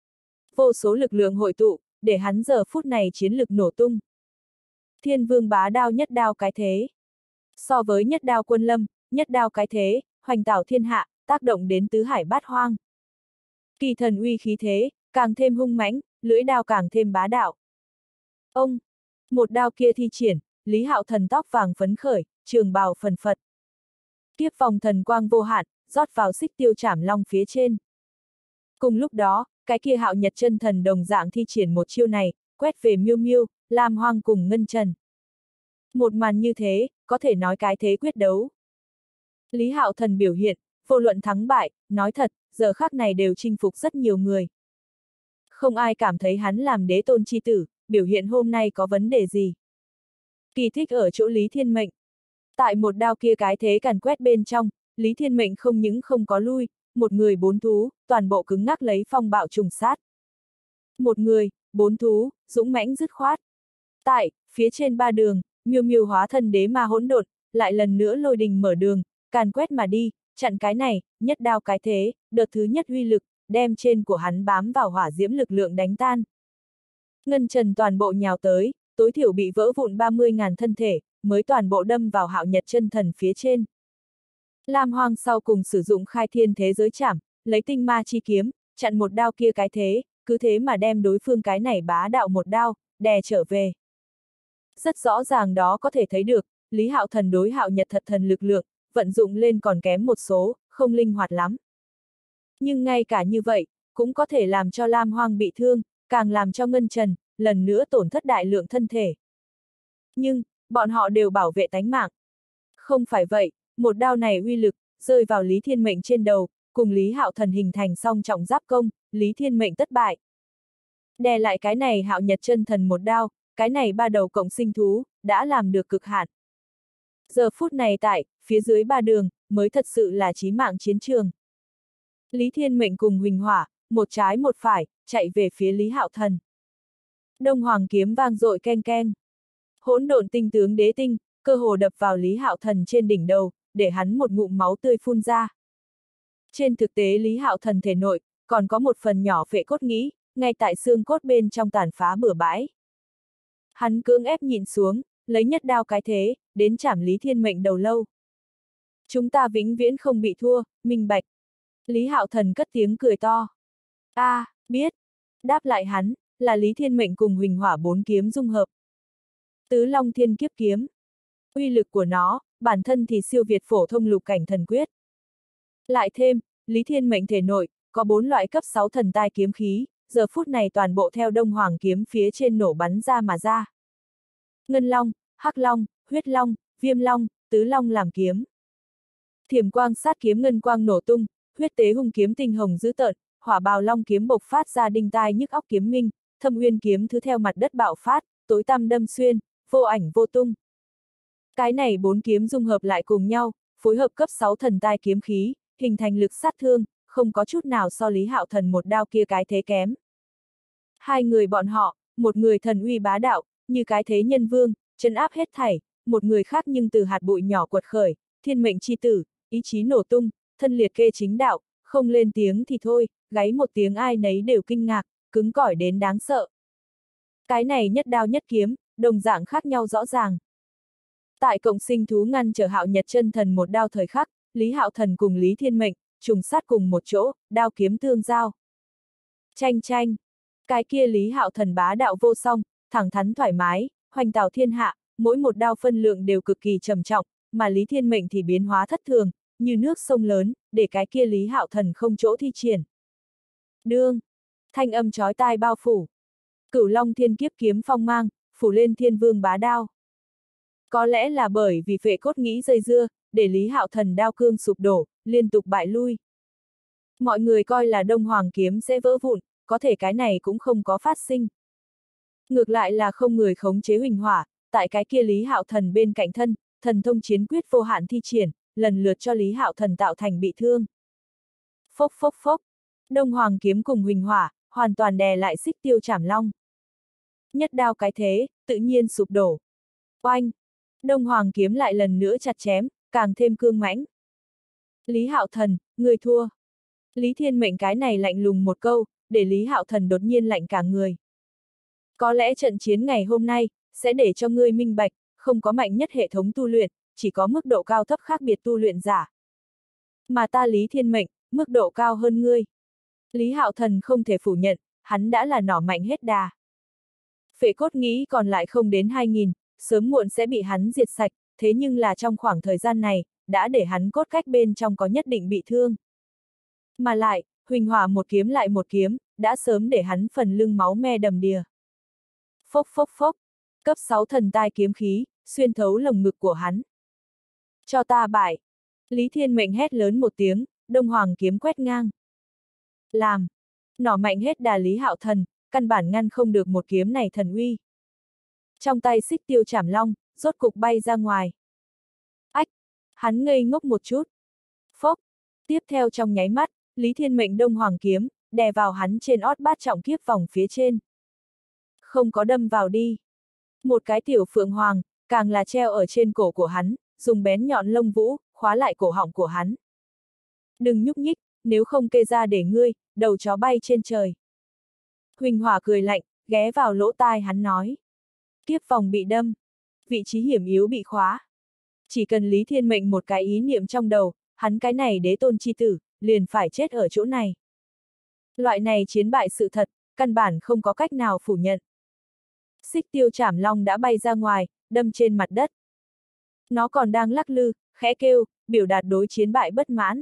Vô số lực lượng hội tụ, để hắn giờ phút này chiến lực nổ tung. Thiên Vương bá đao nhất đao cái thế. So với nhất đao quân lâm, nhất đao cái thế, hoành tảo thiên hạ, tác động đến tứ hải bát hoang. Kỳ thần uy khí thế, càng thêm hung mãnh, lưỡi đao càng thêm bá đạo. Ông, một đao kia thi triển, Lý Hạo Thần tóc vàng phấn khởi, trường bào phần phật. Kiếp vòng thần quang vô hạn, rót vào xích tiêu trảm long phía trên. Cùng lúc đó, cái kia Hạo Nhật chân thần đồng dạng thi triển một chiêu này, quét về Miêu Miêu, Lam Hoang cùng Ngân Trần. Một màn như thế, có thể nói cái thế quyết đấu. Lý Hạo Thần biểu hiện, vô luận thắng bại, nói thật, giờ khắc này đều chinh phục rất nhiều người. Không ai cảm thấy hắn làm đế tôn chi tử, biểu hiện hôm nay có vấn đề gì. Kỳ thích ở chỗ Lý Thiên Mệnh. Tại một đao kia cái thế càn quét bên trong, Lý Thiên Mệnh không những không có lui, một người bốn thú, toàn bộ cứng ngắc lấy phong bạo trùng sát. Một người, bốn thú, dũng mãnh dứt khoát. Tại, phía trên ba đường, Miêu Miêu hóa thân đế ma hỗn độn, lại lần nữa lôi đình mở đường, càn quét mà đi, chặn cái này, nhất đao cái thế, đợt thứ nhất uy lực, đem trên của hắn bám vào hỏa diễm lực lượng đánh tan. Ngân Trần toàn bộ nhào tới, tối thiểu bị vỡ vụn 30.000 thân thể, mới toàn bộ đâm vào Hạo Nhật chân thần phía trên. Lam Hoang sau cùng sử dụng khai thiên thế giới trảm, lấy tinh ma chi kiếm, chặn một đao kia cái thế, cứ thế mà đem đối phương cái này bá đạo một đao, đè trở về. Rất rõ ràng đó có thể thấy được, Lý Hạo Thần đối Hạo Nhật thật thần lực lượng, vận dụng lên còn kém một số, không linh hoạt lắm. Nhưng ngay cả như vậy, cũng có thể làm cho Lam Hoang bị thương, càng làm cho Ngân Trần, lần nữa tổn thất đại lượng thân thể. Nhưng, bọn họ đều bảo vệ tánh mạng. Không phải vậy, một đao này uy lực, rơi vào Lý Thiên Mệnh trên đầu, cùng Lý Hạo Thần hình thành song trọng giáp công, Lý Thiên Mệnh thất bại. Đè lại cái này Hạo Nhật chân thần một đao, cái này ba đầu cộng sinh thú, đã làm được cực hạn. Giờ phút này tại, phía dưới ba đường, mới thật sự là chí mạng chiến trường. Lý Thiên Mệnh cùng Huỳnh Hỏa, một trái một phải, chạy về phía Lý Hạo Thần. Đông Hoàng kiếm vang dội keng keng. Hỗn độn tinh tướng đế tinh, cơ hồ đập vào Lý Hạo Thần trên đỉnh đầu, để hắn một ngụm máu tươi phun ra. Trên thực tế Lý Hạo Thần thể nội, còn có một phần nhỏ phệ cốt nghĩ, ngay tại xương cốt bên trong tàn phá bừa bãi. Hắn cưỡng ép nhịn xuống, lấy nhất đao cái thế, đến chảm Lý Thiên Mệnh đầu lâu. Chúng ta vĩnh viễn không bị thua, minh bạch. Lý Hạo Thần cất tiếng cười to. Biết. Đáp lại hắn, là Lý Thiên Mệnh cùng Huỳnh Hỏa bốn kiếm dung hợp. Tứ Long Thiên Kiếp Kiếm. Uy lực của nó, bản thân thì siêu việt phổ thông lục cảnh thần quyết. Lại thêm, Lý Thiên Mệnh thể nội, có 4 loại cấp 6 thần tai kiếm khí, giờ phút này toàn bộ theo Đông Hoàng kiếm phía trên nổ bắn ra mà ra. Ngân Long, Hắc Long, Huyết Long, Viêm Long, Tứ Long làm kiếm. Thiểm quang sát kiếm ngân quang nổ tung, huyết tế hung kiếm tinh hồng dữ tợn, hỏa bào long kiếm bộc phát ra đinh tai nhức óc kiếm minh, thâm uyên kiếm thứ theo mặt đất bạo phát, tối tăm đâm xuyên, vô ảnh vô tung. Cái này 4 kiếm dung hợp lại cùng nhau, phối hợp cấp 6 thần tai kiếm khí, hình thành lực sát thương, không có chút nào so Lý Hạo Thần một đao kia cái thế kém. Hai người bọn họ, một người thần uy bá đạo, như cái thế nhân vương, trấn áp hết thảy, một người khác nhưng từ hạt bụi nhỏ quật khởi, thiên mệnh chi tử, ý chí nổ tung, thân liệt kê chính đạo, không lên tiếng thì thôi, gáy một tiếng ai nấy đều kinh ngạc, cứng cỏi đến đáng sợ. Cái này nhất đao nhất kiếm, đồng dạng khác nhau rõ ràng. Tại cộng sinh thú ngăn trở Hạo Nhật chân thần một đao thời khắc, Lý Hạo Thần cùng Lý Thiên Mệnh, trùng sát cùng một chỗ, đao kiếm tương giao. Tranh tranh. Cái kia Lý Hạo Thần bá đạo vô song, thẳng thắn thoải mái, hoành tảo thiên hạ, mỗi một đao phân lượng đều cực kỳ trầm trọng, mà Lý Thiên Mệnh thì biến hóa thất thường, như nước sông lớn, để cái kia Lý Hạo Thần không chỗ thi triển. Đương, thanh âm chói tai bao phủ. Cửu Long Thiên Kiếp kiếm phong mang, phủ lên Thiên Vương bá đao. Có lẽ là bởi vì Phệ Cốt nghĩ dây dưa, để Lý Hạo Thần đao cương sụp đổ, liên tục bại lui. Mọi người coi là Đông Hoàng kiếm sẽ vỡ vụn, có thể cái này cũng không có phát sinh. Ngược lại là không người khống chế huỳnh hỏa, tại cái kia Lý Hạo Thần bên cạnh thân, thần thông chiến quyết vô hạn thi triển, lần lượt cho Lý Hạo Thần tạo thành bị thương. Phốc phốc phốc, Đông Hoàng kiếm cùng huỳnh hỏa, hoàn toàn đè lại Xích Tiêu Trảm Long. Nhất đao cái thế, tự nhiên sụp đổ. Oanh! Đông Hoàng kiếm lại lần nữa chặt chém, càng thêm cương mãnh. Lý Hạo Thần, người thua. Lý Thiên Mệnh cái này lạnh lùng một câu, để Lý Hạo Thần đột nhiên lạnh cả người. Có lẽ trận chiến ngày hôm nay, sẽ để cho ngươi minh bạch, không có mạnh nhất hệ thống tu luyện, chỉ có mức độ cao thấp khác biệt tu luyện giả. Mà ta Lý Thiên Mệnh, mức độ cao hơn ngươi. Lý Hạo Thần không thể phủ nhận, hắn đã là nỏ mạnh hết đà. Phệ Cốt nghĩ còn lại không đến 2000, sớm muộn sẽ bị hắn diệt sạch, thế nhưng là trong khoảng thời gian này, đã để hắn cốt cách bên trong có nhất định bị thương. Mà lại, huỳnh hỏa một kiếm lại một kiếm, đã sớm để hắn phần lưng máu me đầm đìa. Phốc phốc phốc, cấp 6 thần tai kiếm khí, xuyên thấu lồng ngực của hắn. Cho ta bại! Lý Thiên Mệnh hét lớn một tiếng, Đông Hoàng kiếm quét ngang. Làm! Nỏ mạnh hết đà Lý Hạo Thần, căn bản ngăn không được một kiếm này thần uy. Trong tay Xích Tiêu Trảm Long, rốt cục bay ra ngoài. Ách! Hắn ngây ngốc một chút. Phốc! Tiếp theo trong nháy mắt, Lý Thiên Mệnh Đông Hoàng kiếm, đè vào hắn trên ót bát trọng kiếp vòng phía trên. Không có đâm vào đi. Một cái tiểu phượng hoàng, càng là treo ở trên cổ của hắn, dùng bén nhọn lông vũ, khóa lại cổ họng của hắn. Đừng nhúc nhích, nếu không kê ra để ngươi, đầu chó bay trên trời. Huỳnh hỏa cười lạnh, ghé vào lỗ tai hắn nói. Kiếp vòng bị đâm, vị trí hiểm yếu bị khóa. Chỉ cần Lý Thiên Mệnh một cái ý niệm trong đầu, hắn cái này đế tôn chi tử, liền phải chết ở chỗ này. Loại này chiến bại sự thật, căn bản không có cách nào phủ nhận. Xích Tiêu Trảm Long đã bay ra ngoài, đâm trên mặt đất. Nó còn đang lắc lư, khẽ kêu, biểu đạt đối chiến bại bất mãn.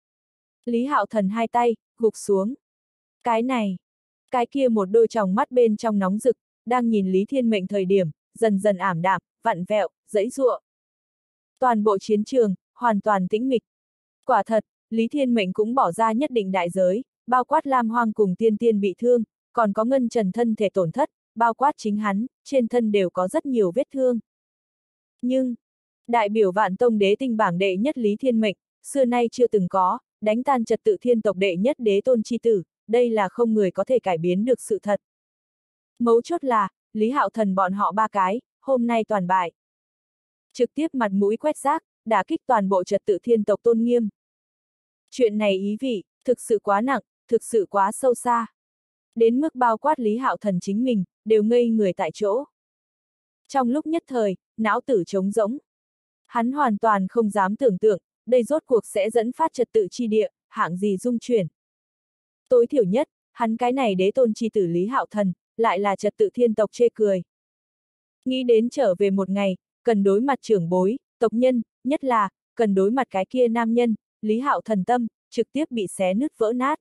Lý Hạo Thần hai tay, gục xuống. Cái này, cái kia một đôi tròng mắt bên trong nóng rực, đang nhìn Lý Thiên Mệnh thời điểm, dần dần ảm đạm, vặn vẹo, giãy giụa. Toàn bộ chiến trường, hoàn toàn tĩnh mịch. Quả thật, Lý Thiên Mệnh cũng bỏ ra nhất định đại giới, bao quát Lam Hoang cùng Tiên Tiên bị thương, còn có Ngân Trần thân thể tổn thất, bao quát chính hắn, trên thân đều có rất nhiều vết thương. Nhưng, đại biểu Vạn Tông đế tinh bảng đệ nhất Lý Thiên Mệnh, xưa nay chưa từng có, đánh tan trật tự thiên tộc đệ nhất đế tôn chi tử, đây là không người có thể cải biến được sự thật. Mấu chốt là, Lý Hạo Thần bọn họ ba cái, hôm nay toàn bại. Trực tiếp mặt mũi quét rác, đả kích toàn bộ trật tự thiên tộc tôn nghiêm. Chuyện này ý vị, thực sự quá nặng, thực sự quá sâu xa. Đến mức bao quát Lý Hạo Thần chính mình, đều ngây người tại chỗ. Trong lúc nhất thời, não tử trống rỗng. Hắn hoàn toàn không dám tưởng tượng, đây rốt cuộc sẽ dẫn phát trật tự chi địa, hạng gì dung chuyển. Tối thiểu nhất, hắn cái này đế tôn chi tử Lý Hạo Thần, lại là trật tự thiên tộc chê cười. Nghĩ đến trở về một ngày, cần đối mặt trưởng bối, tộc nhân, nhất là, cần đối mặt cái kia nam nhân, Lý Hạo Thần tâm, trực tiếp bị xé nứt vỡ nát.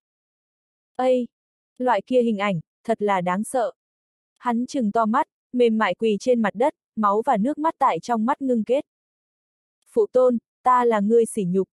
Ây! Loại kia hình ảnh, thật là đáng sợ. Hắn trừng to mắt, mềm mại quỳ trên mặt đất, máu và nước mắt tại trong mắt ngưng kết. Phụ tôn, ta là ngươi sỉ nhục.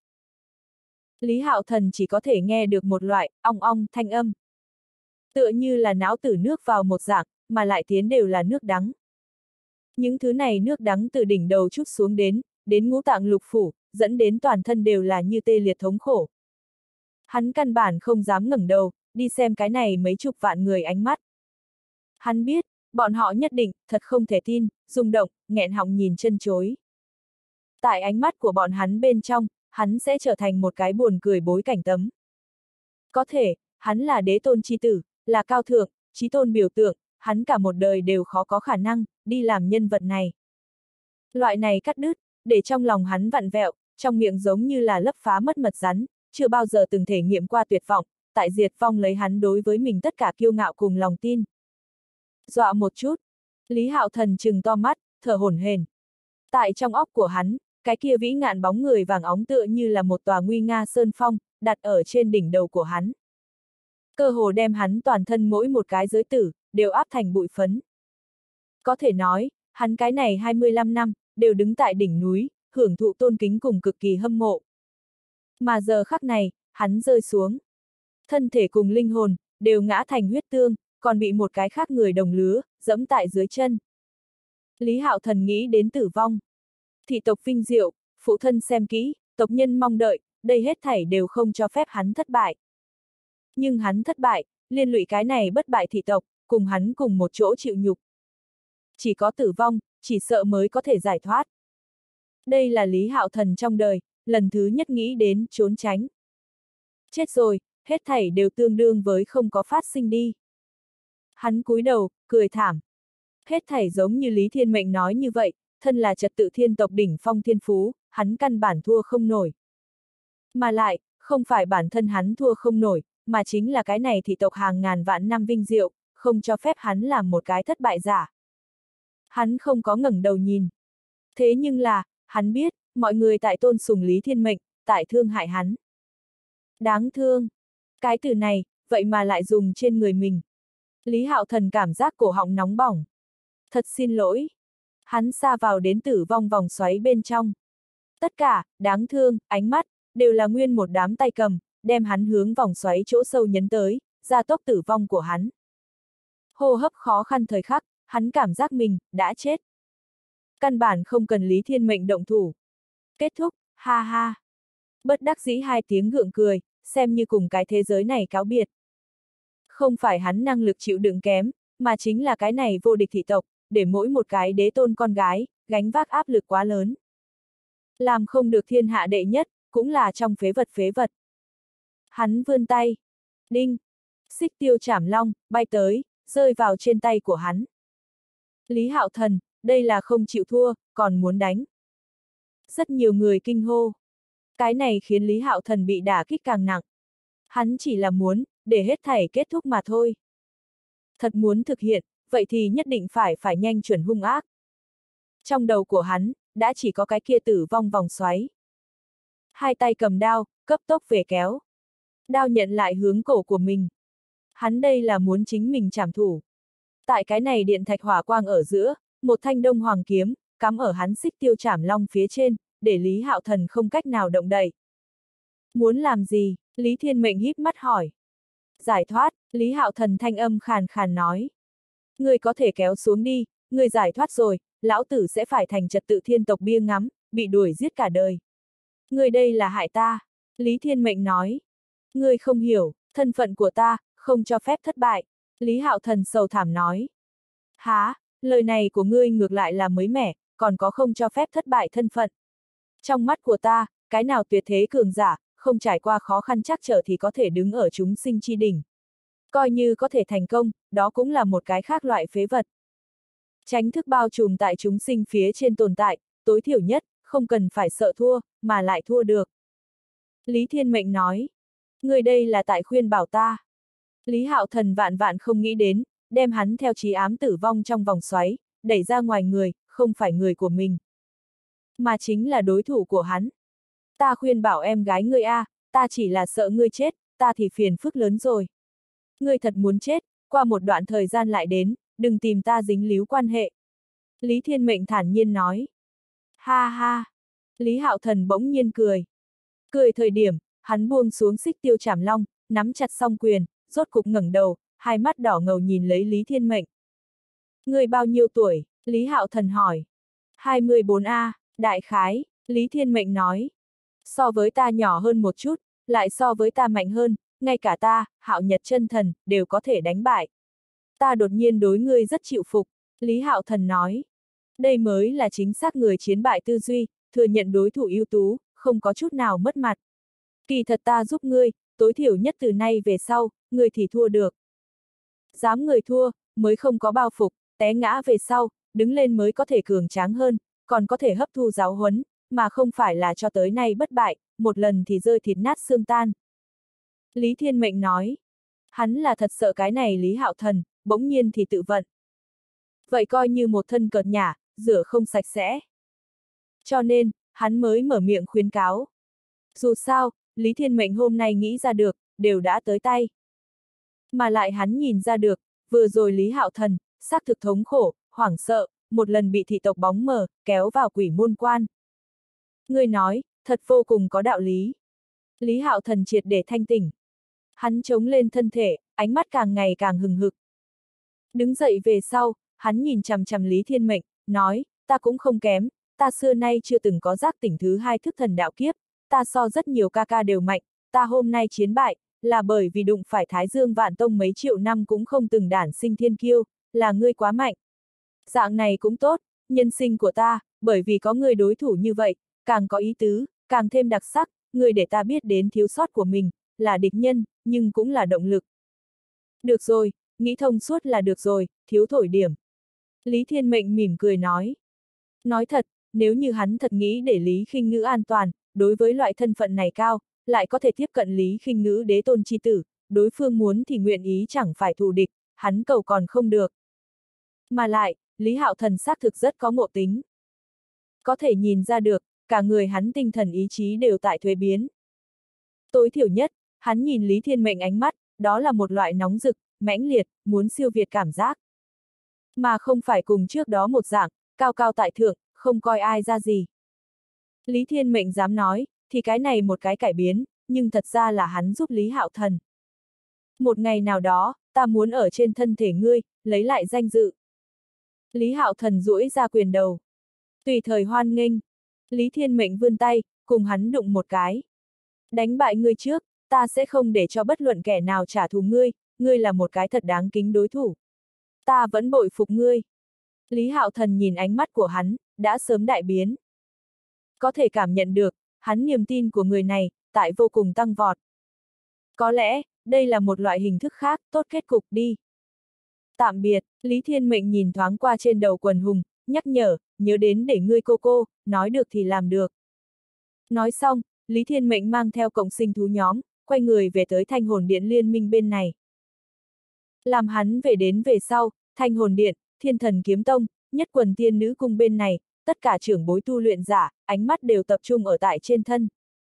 Lý Hạo Thần chỉ có thể nghe được một loại, ong ong, thanh âm. Tựa như là não tử nước vào một dạng, mà lại tiến đều là nước đắng. Những thứ này nước đắng từ đỉnh đầu chút xuống đến ngũ tạng lục phủ, dẫn đến toàn thân đều là như tê liệt thống khổ. Hắn căn bản không dám ngẩng đầu, đi xem cái này mấy chục vạn người ánh mắt. Hắn biết, bọn họ nhất định, thật không thể tin, rung động, nghẹn họng nhìn chân chối. Tại ánh mắt của bọn hắn bên trong, hắn sẽ trở thành một cái buồn cười bối cảnh tấm. Có thể, hắn là đế tôn chi tử, là cao thượng, chí tôn biểu tượng, hắn cả một đời đều khó có khả năng, đi làm nhân vật này. Loại này cắt đứt, để trong lòng hắn vặn vẹo, trong miệng giống như là lấp phá mất mật rắn, chưa bao giờ từng thể nghiệm qua tuyệt vọng, tại diệt vong lấy hắn đối với mình tất cả kiêu ngạo cùng lòng tin. Dọa một chút, Lý Hạo Thần trừng to mắt, thở hổn hển. Tại trong óc của hắn, cái kia vĩ ngạn bóng người vàng óng tựa như là một tòa nguy nga sơn phong, đặt ở trên đỉnh đầu của hắn. cơ hồ đem hắn toàn thân mỗi một cái giới tử, đều áp thành bụi phấn. Có thể nói, hắn cái này 25 năm, đều đứng tại đỉnh núi, hưởng thụ tôn kính cùng cực kỳ hâm mộ. Mà giờ khắc này, hắn rơi xuống. Thân thể cùng linh hồn, đều ngã thành huyết tương, còn bị một cái khác người đồng lứa, dẫm tại dưới chân. Lý Hạo Thần nghĩ đến tử vong. Thị tộc vinh diệu, phụ thân xem kỹ, tộc nhân mong đợi, đây hết thảy đều không cho phép hắn thất bại. Nhưng hắn thất bại, liên lụy cái này bất bại thị tộc, cùng hắn cùng một chỗ chịu nhục. Chỉ có tử vong, chỉ sợ mới có thể giải thoát. Đây là Lý Hạo Thần trong đời, lần thứ nhất nghĩ đến trốn tránh. Chết rồi, hết thảy đều tương đương với không có phát sinh đi. Hắn cúi đầu, cười thảm. Hết thảy giống như Lý Thiên Mệnh nói như vậy, thân là trật tự thiên tộc đỉnh phong thiên phú, hắn căn bản thua không nổi. Mà lại, không phải bản thân hắn thua không nổi, mà chính là cái này thị tộc hàng ngàn vạn năm vinh diệu, không cho phép hắn làm một cái thất bại giả. Hắn không có ngẩng đầu nhìn. Thế nhưng là, hắn biết, mọi người tại tôn sùng Lý Thiên Mệnh, tại thương hại hắn. Đáng thương. Cái từ này, vậy mà lại dùng trên người mình. Lý Hạo Thần cảm giác cổ họng nóng bỏng. Thật xin lỗi. Hắn sa vào đến tử vong vòng xoáy bên trong. Tất cả, đáng thương, ánh mắt, đều là nguyên một đám tay cầm, đem hắn hướng vòng xoáy chỗ sâu nhấn tới, gia tốc tử vong của hắn. Hô hấp khó khăn thời khắc, hắn cảm giác mình, đã chết. Căn bản không cần Lý Thiên Mệnh động thủ. Kết thúc, ha ha. Bất đắc dĩ hai tiếng gượng cười, xem như cùng cái thế giới này cáo biệt. Không phải hắn năng lực chịu đựng kém, mà chính là cái này vô địch thị tộc, để mỗi một cái đế tôn con gái, gánh vác áp lực quá lớn. Làm không được thiên hạ đệ nhất, cũng là trong phế vật. Hắn vươn tay. Đinh. Xích tiêu trảm long, bay tới, rơi vào trên tay của hắn. Lý Hạo Thần, đây là không chịu thua, còn muốn đánh. Rất nhiều người kinh hô. Cái này khiến Lý Hạo Thần bị đả kích càng nặng. Hắn chỉ là muốn, để hết thảy kết thúc mà thôi. Thật muốn thực hiện, vậy thì nhất định phải nhanh chuẩn hung ác. Trong đầu của hắn, đã chỉ có cái kia tử vong vòng xoáy. Hai tay cầm đao, cấp tốc về kéo. Đao nhận lại hướng cổ của mình. Hắn đây là muốn chính mình trảm thủ. Tại cái này điện thạch hỏa quang ở giữa, một thanh đông hoàng kiếm, cắm ở hắn xích tiêu trảm long phía trên, để Lý Hạo Thần không cách nào động đậy. Muốn làm gì? Lý Thiên Mệnh híp mắt hỏi. Giải thoát, Lý Hạo Thần thanh âm khàn khàn nói. Ngươi có thể kéo xuống đi, ngươi giải thoát rồi, lão tử sẽ phải thành trật tự thiên tộc bia ngắm, bị đuổi giết cả đời. Ngươi đây là hại ta, Lý Thiên Mệnh nói. Ngươi không hiểu, thân phận của ta, không cho phép thất bại, Lý Hạo Thần sầu thảm nói. Há, lời này của ngươi ngược lại là mới mẻ, còn có không cho phép thất bại thân phận. Trong mắt của ta, cái nào tuyệt thế cường giả, không trải qua khó khăn trắc trở thì có thể đứng ở chúng sinh chi đỉnh. Coi như có thể thành công, đó cũng là một cái khác loại phế vật. Tránh thức bao trùm tại chúng sinh phía trên tồn tại, tối thiểu nhất, không cần phải sợ thua, mà lại thua được. Lý Thiên Mệnh nói, người đây là tại khuyên bảo ta. Lý Hạo Thần vạn vạn không nghĩ đến, đem hắn theo trí ám tử vong trong vòng xoáy, đẩy ra ngoài người, không phải người của mình. Mà chính là đối thủ của hắn. Ta khuyên bảo em gái ngươi a, ta chỉ là sợ ngươi chết, ta thì phiền phức lớn rồi. Ngươi thật muốn chết, qua một đoạn thời gian lại đến, đừng tìm ta dính líu quan hệ. Lý Thiên Mệnh thản nhiên nói. Ha ha. Lý Hạo Thần bỗng nhiên cười. Cười thời điểm, hắn buông xuống xích tiêu trảm long, nắm chặt song quyền, rốt cục ngẩng đầu, hai mắt đỏ ngầu nhìn lấy Lý Thiên Mệnh. Ngươi bao nhiêu tuổi? Lý Hạo Thần hỏi. 24A, đại khái, Lý Thiên Mệnh nói. So với ta nhỏ hơn một chút, lại so với ta mạnh hơn, ngay cả ta, Hạo Nhật chân thần, đều có thể đánh bại. Ta đột nhiên đối ngươi rất chịu phục, Lý Hạo Thần nói. Đây mới là chính xác người chiến bại tư duy, thừa nhận đối thủ ưu tú, không có chút nào mất mặt. Kỳ thật ta giúp ngươi, tối thiểu nhất từ nay về sau, ngươi thì thua được. Dám người thua, mới không có bao phục, té ngã về sau, đứng lên mới có thể cường tráng hơn, còn có thể hấp thu giáo huấn, mà không phải là cho tới nay bất bại, một lần thì rơi thịt nát xương tan. Lý Thiên Mệnh nói, hắn là thật sợ cái này Lý Hạo Thần, bỗng nhiên thì tự vận. Vậy coi như một thân cợt nhả, rửa không sạch sẽ. Cho nên, hắn mới mở miệng khuyến cáo. Dù sao, Lý Thiên Mệnh hôm nay nghĩ ra được, đều đã tới tay. Mà lại hắn nhìn ra được, vừa rồi Lý Hạo Thần, xác thực thống khổ, hoảng sợ, một lần bị thị tộc bóng mờ, kéo vào quỷ môn quan. Ngươi nói, thật vô cùng có đạo lý. Lý Hạo Thần triệt để thanh tỉnh. Hắn chống lên thân thể, ánh mắt càng ngày càng hừng hực. Đứng dậy về sau, hắn nhìn chằm chằm Lý Thiên Mệnh, nói, ta cũng không kém, ta xưa nay chưa từng có giác tỉnh thứ hai thức thần đạo kiếp, ta so rất nhiều ca ca đều mạnh, ta hôm nay chiến bại, là bởi vì đụng phải Thái Dương Vạn Tông mấy triệu năm cũng không từng đản sinh thiên kiêu, là ngươi quá mạnh. Dạng này cũng tốt, nhân sinh của ta, bởi vì có người đối thủ như vậy, càng có ý tứ, càng thêm đặc sắc, người để ta biết đến thiếu sót của mình, là địch nhân, nhưng cũng là động lực. Được rồi, nghĩ thông suốt là được rồi, thiếu thổi điểm. Lý Thiên Mệnh mỉm cười nói. Nói thật, nếu như hắn thật nghĩ để Lý Khinh Ngữ an toàn, đối với loại thân phận này cao, lại có thể tiếp cận Lý Khinh Ngữ đế tôn chi tử, đối phương muốn thì nguyện ý chẳng phải thù địch, hắn cầu còn không được. Mà lại, Lý Hạo Thần xác thực rất có ngộ tính. Có thể nhìn ra được, cả người hắn tinh thần ý chí đều tại thuế biến. Tối thiểu nhất, hắn nhìn Lý Thiên Mệnh ánh mắt, đó là một loại nóng rực, mãnh liệt, muốn siêu việt cảm giác. Mà không phải cùng trước đó một dạng, cao cao tại thượng, không coi ai ra gì. Lý Thiên Mệnh dám nói, thì cái này một cái cải biến, nhưng thật ra là hắn giúp Lý Hạo Thần. Một ngày nào đó, ta muốn ở trên thân thể ngươi, lấy lại danh dự. Lý Hạo Thần duỗi ra quyền đầu. Tùy thời hoan nghênh. Lý Thiên Mệnh vươn tay, cùng hắn đụng một cái. Đánh bại ngươi trước, ta sẽ không để cho bất luận kẻ nào trả thù ngươi, ngươi là một cái thật đáng kính đối thủ. Ta vẫn bội phục ngươi. Lý Hạo Thần nhìn ánh mắt của hắn, đã sớm đại biến. Có thể cảm nhận được, hắn niềm tin của người này, tại vô cùng tăng vọt. Có lẽ, đây là một loại hình thức khác, tốt kết cục đi. Tạm biệt, Lý Thiên Mệnh nhìn thoáng qua trên đầu quần hùng, nhắc nhở, nhớ đến để ngươi cô, nói được thì làm được. Nói xong, Lý Thiên Mệnh mang theo cộng sinh thú nhóm, quay người về tới Thanh Hồn Điện liên minh bên này. Làm hắn về đến về sau, Thanh Hồn Điện, Thiên Thần Kiếm Tông, Nhất Quần Tiên Nữ Cung bên này, tất cả trưởng bối tu luyện giả, ánh mắt đều tập trung ở tại trên thân.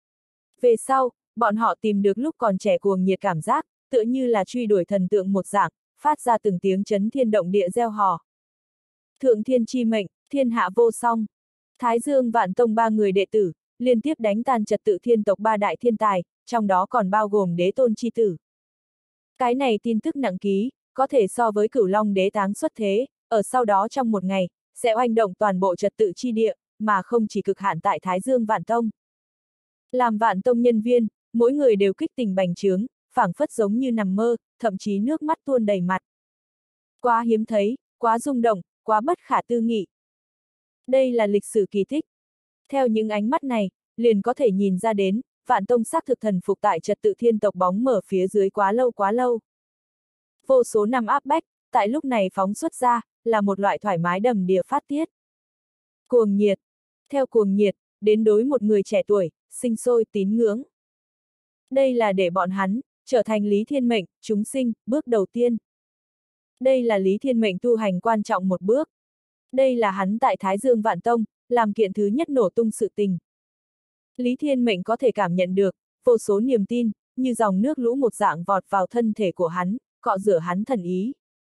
Về sau, bọn họ tìm được lúc còn trẻ cuồng nhiệt cảm giác, tựa như là truy đuổi thần tượng một dạng, phát ra từng tiếng chấn thiên động địa reo hò. Thượng thiên chi mệnh, thiên hạ vô song. Thái Dương Vạn Tông ba người đệ tử, liên tiếp đánh tan trật tự thiên tộc ba đại thiên tài, trong đó còn bao gồm đế tôn chi tử. Cái này tin tức nặng ký, có thể so với Cửu Long đế táng xuất thế, ở sau đó trong một ngày, sẽ oanh động toàn bộ trật tự chi địa, mà không chỉ cực hạn tại Thái Dương Vạn Tông. Làm Vạn Tông nhân viên, mỗi người đều kích tình bành trướng, phảng phất giống như nằm mơ, thậm chí nước mắt tuôn đầy mặt. Quá hiếm thấy, quá rung động, quá bất khả tư nghị. Đây là lịch sử kỳ tích. Theo những ánh mắt này, liền có thể nhìn ra đến, Vạn Tông xác thực thần phục tại trật tự thiên tộc bóng mở phía dưới quá lâu. Vô số năm áp bách, tại lúc này phóng xuất ra, là một loại thoải mái đầm đìa phát tiết. Cuồng nhiệt. Theo cuồng nhiệt, đến đối một người trẻ tuổi, sinh sôi tín ngưỡng. Đây là để bọn hắn, trở thành Lý Thiên Mệnh, chúng sinh, bước đầu tiên. Đây là Lý Thiên Mệnh tu hành quan trọng một bước. Đây là hắn tại Thái Dương Vạn Tông, làm kiện thứ nhất nổ tung sự tình. Lý Thiên Mệnh có thể cảm nhận được, vô số niềm tin, như dòng nước lũ một dạng vọt vào thân thể của hắn, cọ rửa hắn thần ý.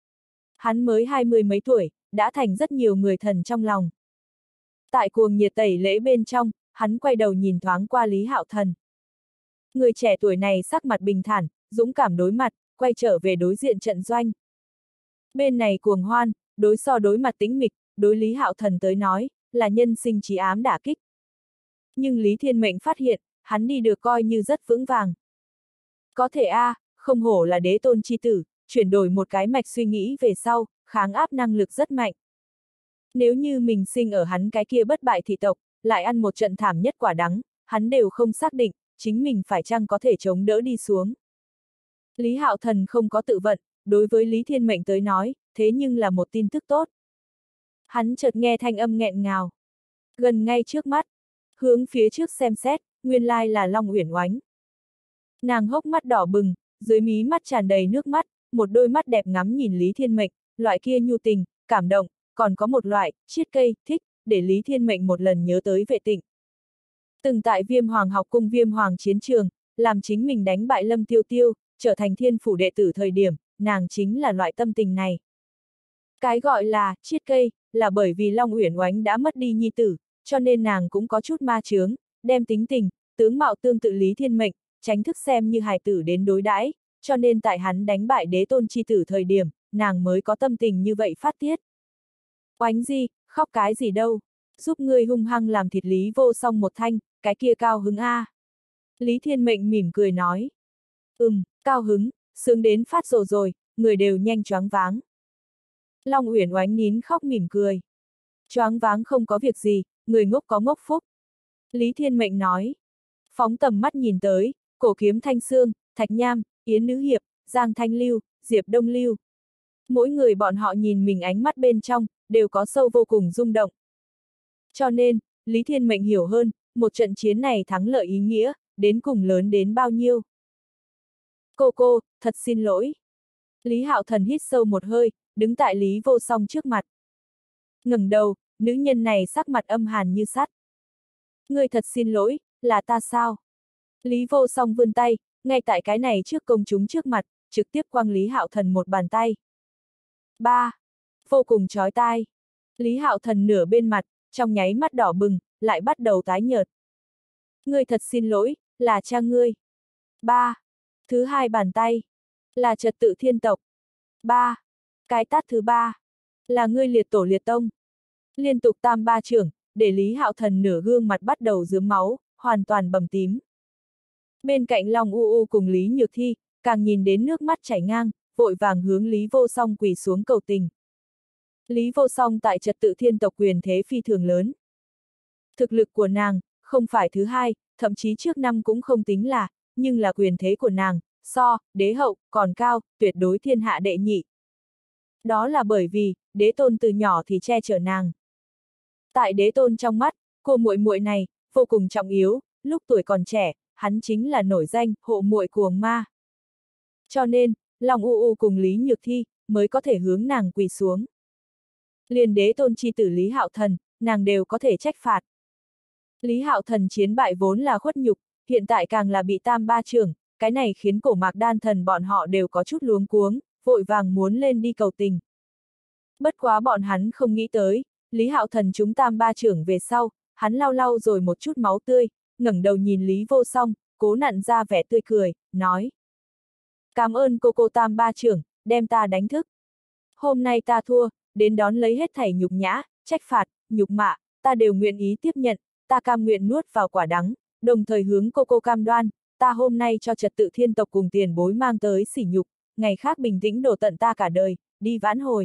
Hắn mới 20 mấy tuổi, đã thành rất nhiều người thần trong lòng. Tại cuồng nhiệt tẩy lễ bên trong, hắn quay đầu nhìn thoáng qua Lý Hạo Thần. Người trẻ tuổi này sắc mặt bình thản, dũng cảm đối mặt, quay trở về đối diện trận doanh. Bên này cuồng hoan, đối mặt tĩnh mịch, đối Lý Hạo Thần tới nói, là nhân sinh chí ám đả kích. Nhưng Lý Thiên Mệnh phát hiện, hắn đi được coi như rất vững vàng. Có thể không hổ là đế tôn chi tử, chuyển đổi một cái mạch suy nghĩ về sau, kháng áp năng lực rất mạnh. Nếu như mình sinh ở hắn cái kia bất bại thị tộc, lại ăn một trận thảm nhất quả đắng, hắn đều không xác định, chính mình phải chăng có thể chống đỡ đi xuống. Lý Hạo Thần không có tự vận, đối với Lý Thiên Mệnh tới nói, thế nhưng là một tin tức tốt. Hắn chợt nghe thanh âm nghẹn ngào. Gần ngay trước mắt, hướng phía trước xem xét, nguyên lai là Long Uyển Oánh. Nàng hốc mắt đỏ bừng, dưới mí mắt tràn đầy nước mắt, một đôi mắt đẹp ngắm nhìn Lý Thiên Mệnh, loại kia nhu tình, cảm động, còn có một loại, chiết cây, thích, để Lý Thiên Mệnh một lần nhớ tới Vệ Tịnh. Từng tại Viêm Hoàng học cung Viêm Hoàng chiến trường, làm chính mình đánh bại Lâm Tiêu Tiêu, trở thành thiên phủ đệ tử thời điểm, nàng chính là loại tâm tình này. Cái gọi là chiết cây, là bởi vì Long Uyển Oánh đã mất đi nhi tử, cho nên nàng cũng có chút ma chướng, đem tính tình, tướng mạo tương tự Lý Thiên Mệnh, tránh thức xem như hài tử đến đối đãi, cho nên tại hắn đánh bại đế tôn chi tử thời điểm, nàng mới có tâm tình như vậy phát tiết. Oánh gì, khóc cái gì đâu, giúp ngươi hung hăng làm thịt Lý Vô Song một thanh, cái kia cao hứng a. Lý Thiên Mệnh mỉm cười nói. Cao hứng, sướng đến phát rồ rồi, người đều nhanh choáng váng. Long Uyển Oánh nín khóc mỉm cười. Choáng váng không có việc gì, người ngốc có ngốc phúc. Lý Thiên Mệnh nói. Phóng tầm mắt nhìn tới, Cổ Kiếm Thanh Sương, Thạch Nham, Yến Nữ Hiệp, Giang Thanh Lưu, Diệp Đông Lưu. Mỗi người bọn họ nhìn mình ánh mắt bên trong, đều có sâu vô cùng rung động. Cho nên, Lý Thiên Mệnh hiểu hơn, một trận chiến này thắng lợi ý nghĩa, đến cùng lớn đến bao nhiêu. Cô, thật xin lỗi. Lý Hạo Thần hít sâu một hơi, đứng tại Lý Vô Song trước mặt. Ngẩng đầu, nữ nhân này sắc mặt âm hàn như sắt. Ngươi thật xin lỗi, là ta sao? Lý Vô Song vươn tay, ngay tại cái này trước công chúng trước mặt, trực tiếp quăng Lý Hạo Thần một bàn tay. Vô cùng chói tai. Lý Hạo Thần nửa bên mặt, trong nháy mắt đỏ bừng, lại bắt đầu tái nhợt. Ngươi thật xin lỗi, là cha ngươi. Thứ hai bàn tay. Là Trật Tự Thiên Tộc. Cái tát thứ ba. Là ngươi liệt tổ liệt tông. Liên tục tam ba chưởng, để Lý Hạo Thần nửa gương mặt bắt đầu rướm máu, hoàn toàn bầm tím. Bên cạnh Long U U cùng Lý Nhược Thi, càng nhìn đến nước mắt chảy ngang, vội vàng hướng Lý Vô Song quỳ xuống cầu tình. Lý Vô Song tại Trật Tự Thiên Tộc quyền thế phi thường lớn. Thực lực của nàng, không phải thứ hai, thậm chí trước năm cũng không tính là, nhưng là quyền thế của nàng, so, đế hậu, còn cao, tuyệt đối thiên hạ đệ nhị. Đó là bởi vì, đế tôn từ nhỏ thì che chở nàng. Tại đế tôn trong mắt, cô muội muội này, vô cùng trọng yếu, lúc tuổi còn trẻ, hắn chính là nổi danh, hộ muội cuồng ma. Cho nên, Long U U cùng Lý Nhược Thi, mới có thể hướng nàng quỳ xuống. Liền đế tôn chi tử Lý Hạo Thần, nàng đều có thể trách phạt. Lý Hạo Thần chiến bại vốn là khuất nhục, hiện tại càng là bị tam ba chưởng, cái này khiến Cổ Mạc Đan Thần bọn họ đều có chút luống cuống, vội vàng muốn lên đi cầu tình. Bất quá bọn hắn không nghĩ tới, Lý Hạo Thần trúng tam ba chưởng về sau, hắn lau lau rồi một chút máu tươi, ngẩng đầu nhìn Lý Vô Song, cố nặn ra vẻ tươi cười, nói. Cảm ơn cô tam ba chưởng, đem ta đánh thức. Hôm nay ta thua, đến đón lấy hết thảy nhục nhã, trách phạt, nhục mạ, ta đều nguyện ý tiếp nhận, ta cam nguyện nuốt vào quả đắng, đồng thời hướng cô cam đoan, ta hôm nay cho Trật Tự Thiên Tộc cùng tiền bối mang tới sỉ nhục, ngày khác bình tĩnh đổ tận ta cả đời, đi vãn hồi.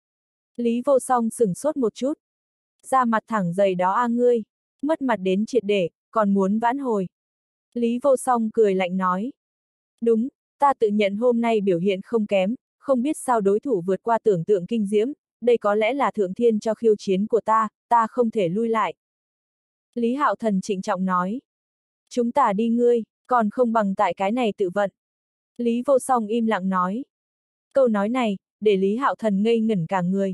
Lý Vô Song sửng sốt một chút. Da mặt thẳng dày đó ngươi, mất mặt đến triệt để, còn muốn vãn hồi. Lý Vô Song cười lạnh nói. Đúng, ta tự nhận hôm nay biểu hiện không kém, không biết sao đối thủ vượt qua tưởng tượng kinh diễm, đây có lẽ là thượng thiên cho khiêu chiến của ta không thể lui lại. Lý Hạo Thần trịnh trọng nói. Chúng ta đi ngươi, còn không bằng tại cái này tự vận. Lý Vô Song im lặng nói. Câu nói này, để Lý Hạo Thần ngây ngẩn cả người.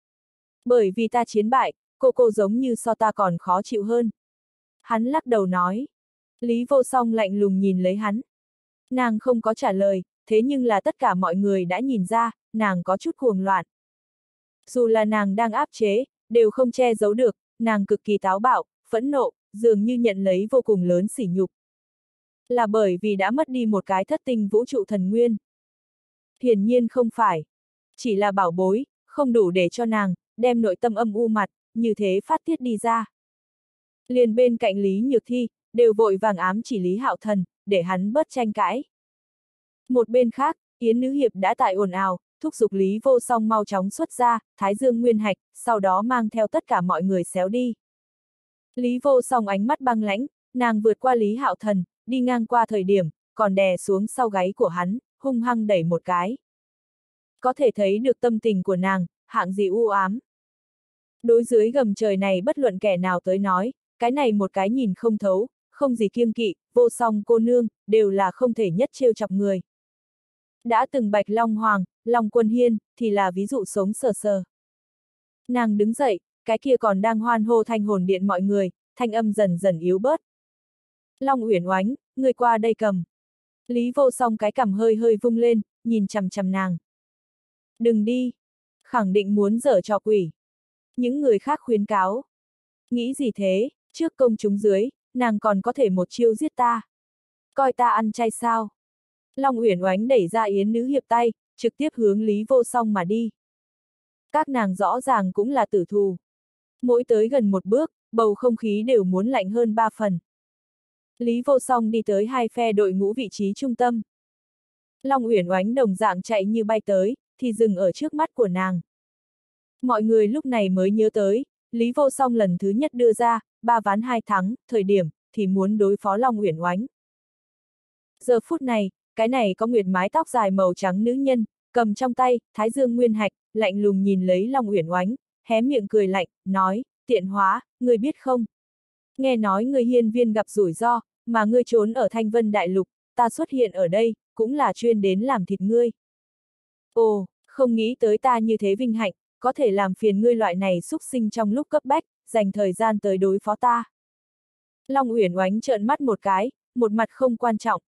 Bởi vì ta chiến bại, cô giống như so ta còn khó chịu hơn. Hắn lắc đầu nói. Lý Vô Song lạnh lùng nhìn lấy hắn. Nàng không có trả lời, thế nhưng là tất cả mọi người đã nhìn ra, nàng có chút cuồng loạn. Dù là nàng đang áp chế, đều không che giấu được, nàng cực kỳ táo bạo, phẫn nộ, dường như nhận lấy vô cùng lớn sỉ nhục. Là bởi vì đã mất đi một cái thất tinh vũ trụ thần nguyên. Hiển nhiên không phải. Chỉ là bảo bối, không đủ để cho nàng, đem nội tâm âm u mặt, như thế phát tiết đi ra. Liền bên cạnh Lý Nhược Thi, đều vội vàng ám chỉ Lý Hạo Thần, để hắn bớt tranh cãi. Một bên khác, Yến Nữ Hiệp đã tại ồn ào, thúc giục Lý Vô Song mau chóng xuất ra, Thái Dương Nguyên Hạch, sau đó mang theo tất cả mọi người xéo đi. Lý Vô Song ánh mắt băng lãnh, nàng vượt qua Lý Hạo Thần, đi ngang qua thời điểm, còn đè xuống sau gáy của hắn, hung hăng đẩy một cái. Có thể thấy được tâm tình của nàng, hạng gì u ám. Đối dưới gầm trời này bất luận kẻ nào tới nói, cái này một cái nhìn không thấu, không gì kiêng kỵ, Vô Song cô nương, đều là không thể nhất trêu chọc người. Đã từng Bạch Long Hoàng, Long Quân Hiên, thì là ví dụ sống sờ sờ. Nàng đứng dậy, cái kia còn đang hoan hô thanh hồn điện mọi người, thanh âm dần dần yếu bớt. Long Uyển Oánh, người qua đây cầm. Lý Vô Song cái cằm hơi hơi vung lên, nhìn chằm chằm nàng. Đừng đi. Khẳng định muốn giở trò quỷ. Những người khác khuyến cáo. Nghĩ gì thế, trước công chúng dưới, nàng còn có thể một chiêu giết ta. Coi ta ăn chay sao? Long Uyển Oánh đẩy ra Yến Nữ Hiệp tay, trực tiếp hướng Lý Vô Song mà đi. Các nàng rõ ràng cũng là tử thù. Mỗi tới gần một bước, bầu không khí đều muốn lạnh hơn 3 phần. Lý Vô Song đi tới hai phe đội ngũ vị trí trung tâm. Long Uyển Oánh đồng dạng chạy như bay tới, thì dừng ở trước mắt của nàng. Mọi người lúc này mới nhớ tới, Lý Vô Song lần thứ nhất đưa ra, 3 ván 2 thắng, thời điểm, thì muốn đối phó Long Uyển Oánh. Giờ phút này, cái này có nguyệt mái tóc dài màu trắng nữ nhân, cầm trong tay, Thái Dương Nguyên Hạch, lạnh lùng nhìn lấy Long Uyển Oánh, hé miệng cười lạnh, nói, tiện hóa, ngươi biết không? Nghe nói ngươi hiên viên gặp rủi ro, mà ngươi trốn ở Thanh Vân Đại Lục, ta xuất hiện ở đây, cũng là chuyên đến làm thịt ngươi. Ồ, không nghĩ tới ta như thế vinh hạnh, có thể làm phiền ngươi loại này xúc sinh trong lúc cấp bách, dành thời gian tới đối phó ta. Long Uyển Oánh trợn mắt một cái, một mặt không quan trọng.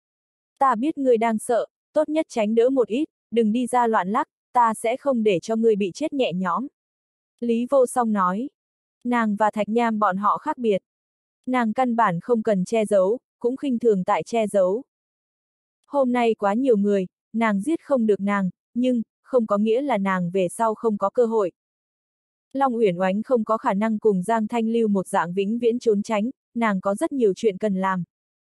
Ta biết ngươi đang sợ, tốt nhất tránh đỡ một ít, đừng đi ra loạn lắc, ta sẽ không để cho ngươi bị chết nhẹ nhõm. Lý Vô Song nói, nàng và Thạch Nham bọn họ khác biệt. Nàng căn bản không cần che giấu, cũng khinh thường tại che giấu. Hôm nay quá nhiều người, nàng giết không được nàng, nhưng, không có nghĩa là nàng về sau không có cơ hội. Long Uyển Oánh không có khả năng cùng Giang Thanh Lưu một dạng vĩnh viễn trốn tránh, nàng có rất nhiều chuyện cần làm.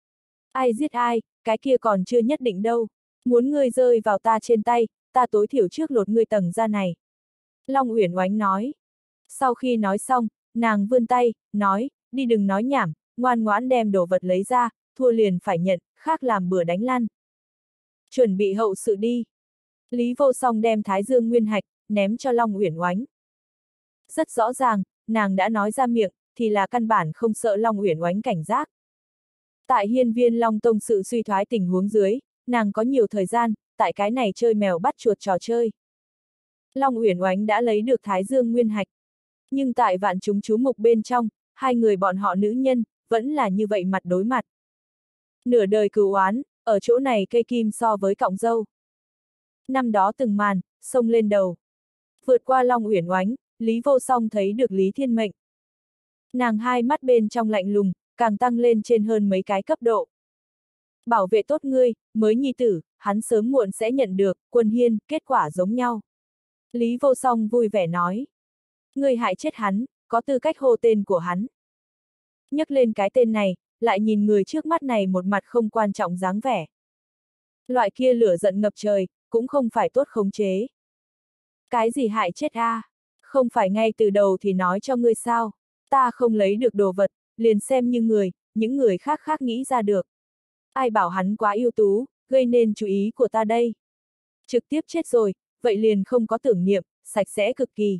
Ai giết ai, cái kia còn chưa nhất định đâu. Muốn ngươi rơi vào ta trên tay, ta tối thiểu trước lột ngươi tầng da này. Long Uyển Oánh nói. Sau khi nói xong, nàng vươn tay, nói, đi đừng nói nhảm, ngoan ngoãn đem đồ vật lấy ra, thua liền phải nhận, khác làm bừa đánh lăn. Chuẩn bị hậu sự đi. Lý Vô Song đem Thái Dương Nguyên Hạch, ném cho Long Uyển Oánh. Rất rõ ràng, nàng đã nói ra miệng, thì là căn bản không sợ Long Uyển Oánh cảnh giác. Tại hiên viên Long Tông sự suy thoái tình huống dưới, nàng có nhiều thời gian, tại cái này chơi mèo bắt chuột trò chơi. Long Uyển Oánh đã lấy được Thái Dương Nguyên Hạch. Nhưng tại vạn chúng chú mục bên trong, hai người bọn họ nữ nhân, vẫn là như vậy mặt đối mặt. Nửa đời cừu oán, ở chỗ này cây kim so với cọng dâu. Năm đó từng màn, xông lên đầu. Vượt qua Long Uyển Oánh, Lý Vô Song thấy được Lý Thiên Mệnh. Nàng hai mắt bên trong lạnh lùng, càng tăng lên trên hơn mấy cái cấp độ. Bảo vệ tốt ngươi, mới nhi tử, hắn sớm muộn sẽ nhận được, Quân Hiên, kết quả giống nhau. Lý Vô Song vui vẻ nói. Ngươi hại chết hắn, có tư cách hô tên của hắn. Nhắc lên cái tên này, lại nhìn người trước mắt này một mặt không quan trọng dáng vẻ. Loại kia lửa giận ngập trời, cũng không phải tốt khống chế. Cái gì hại chết a? Không phải ngay từ đầu thì nói cho ngươi sao? Ta không lấy được đồ vật, liền xem như người, những người khác khác nghĩ ra được. Ai bảo hắn quá ưu tú, gây nên chú ý của ta đây. Trực tiếp chết rồi, vậy liền không có tưởng niệm, sạch sẽ cực kỳ.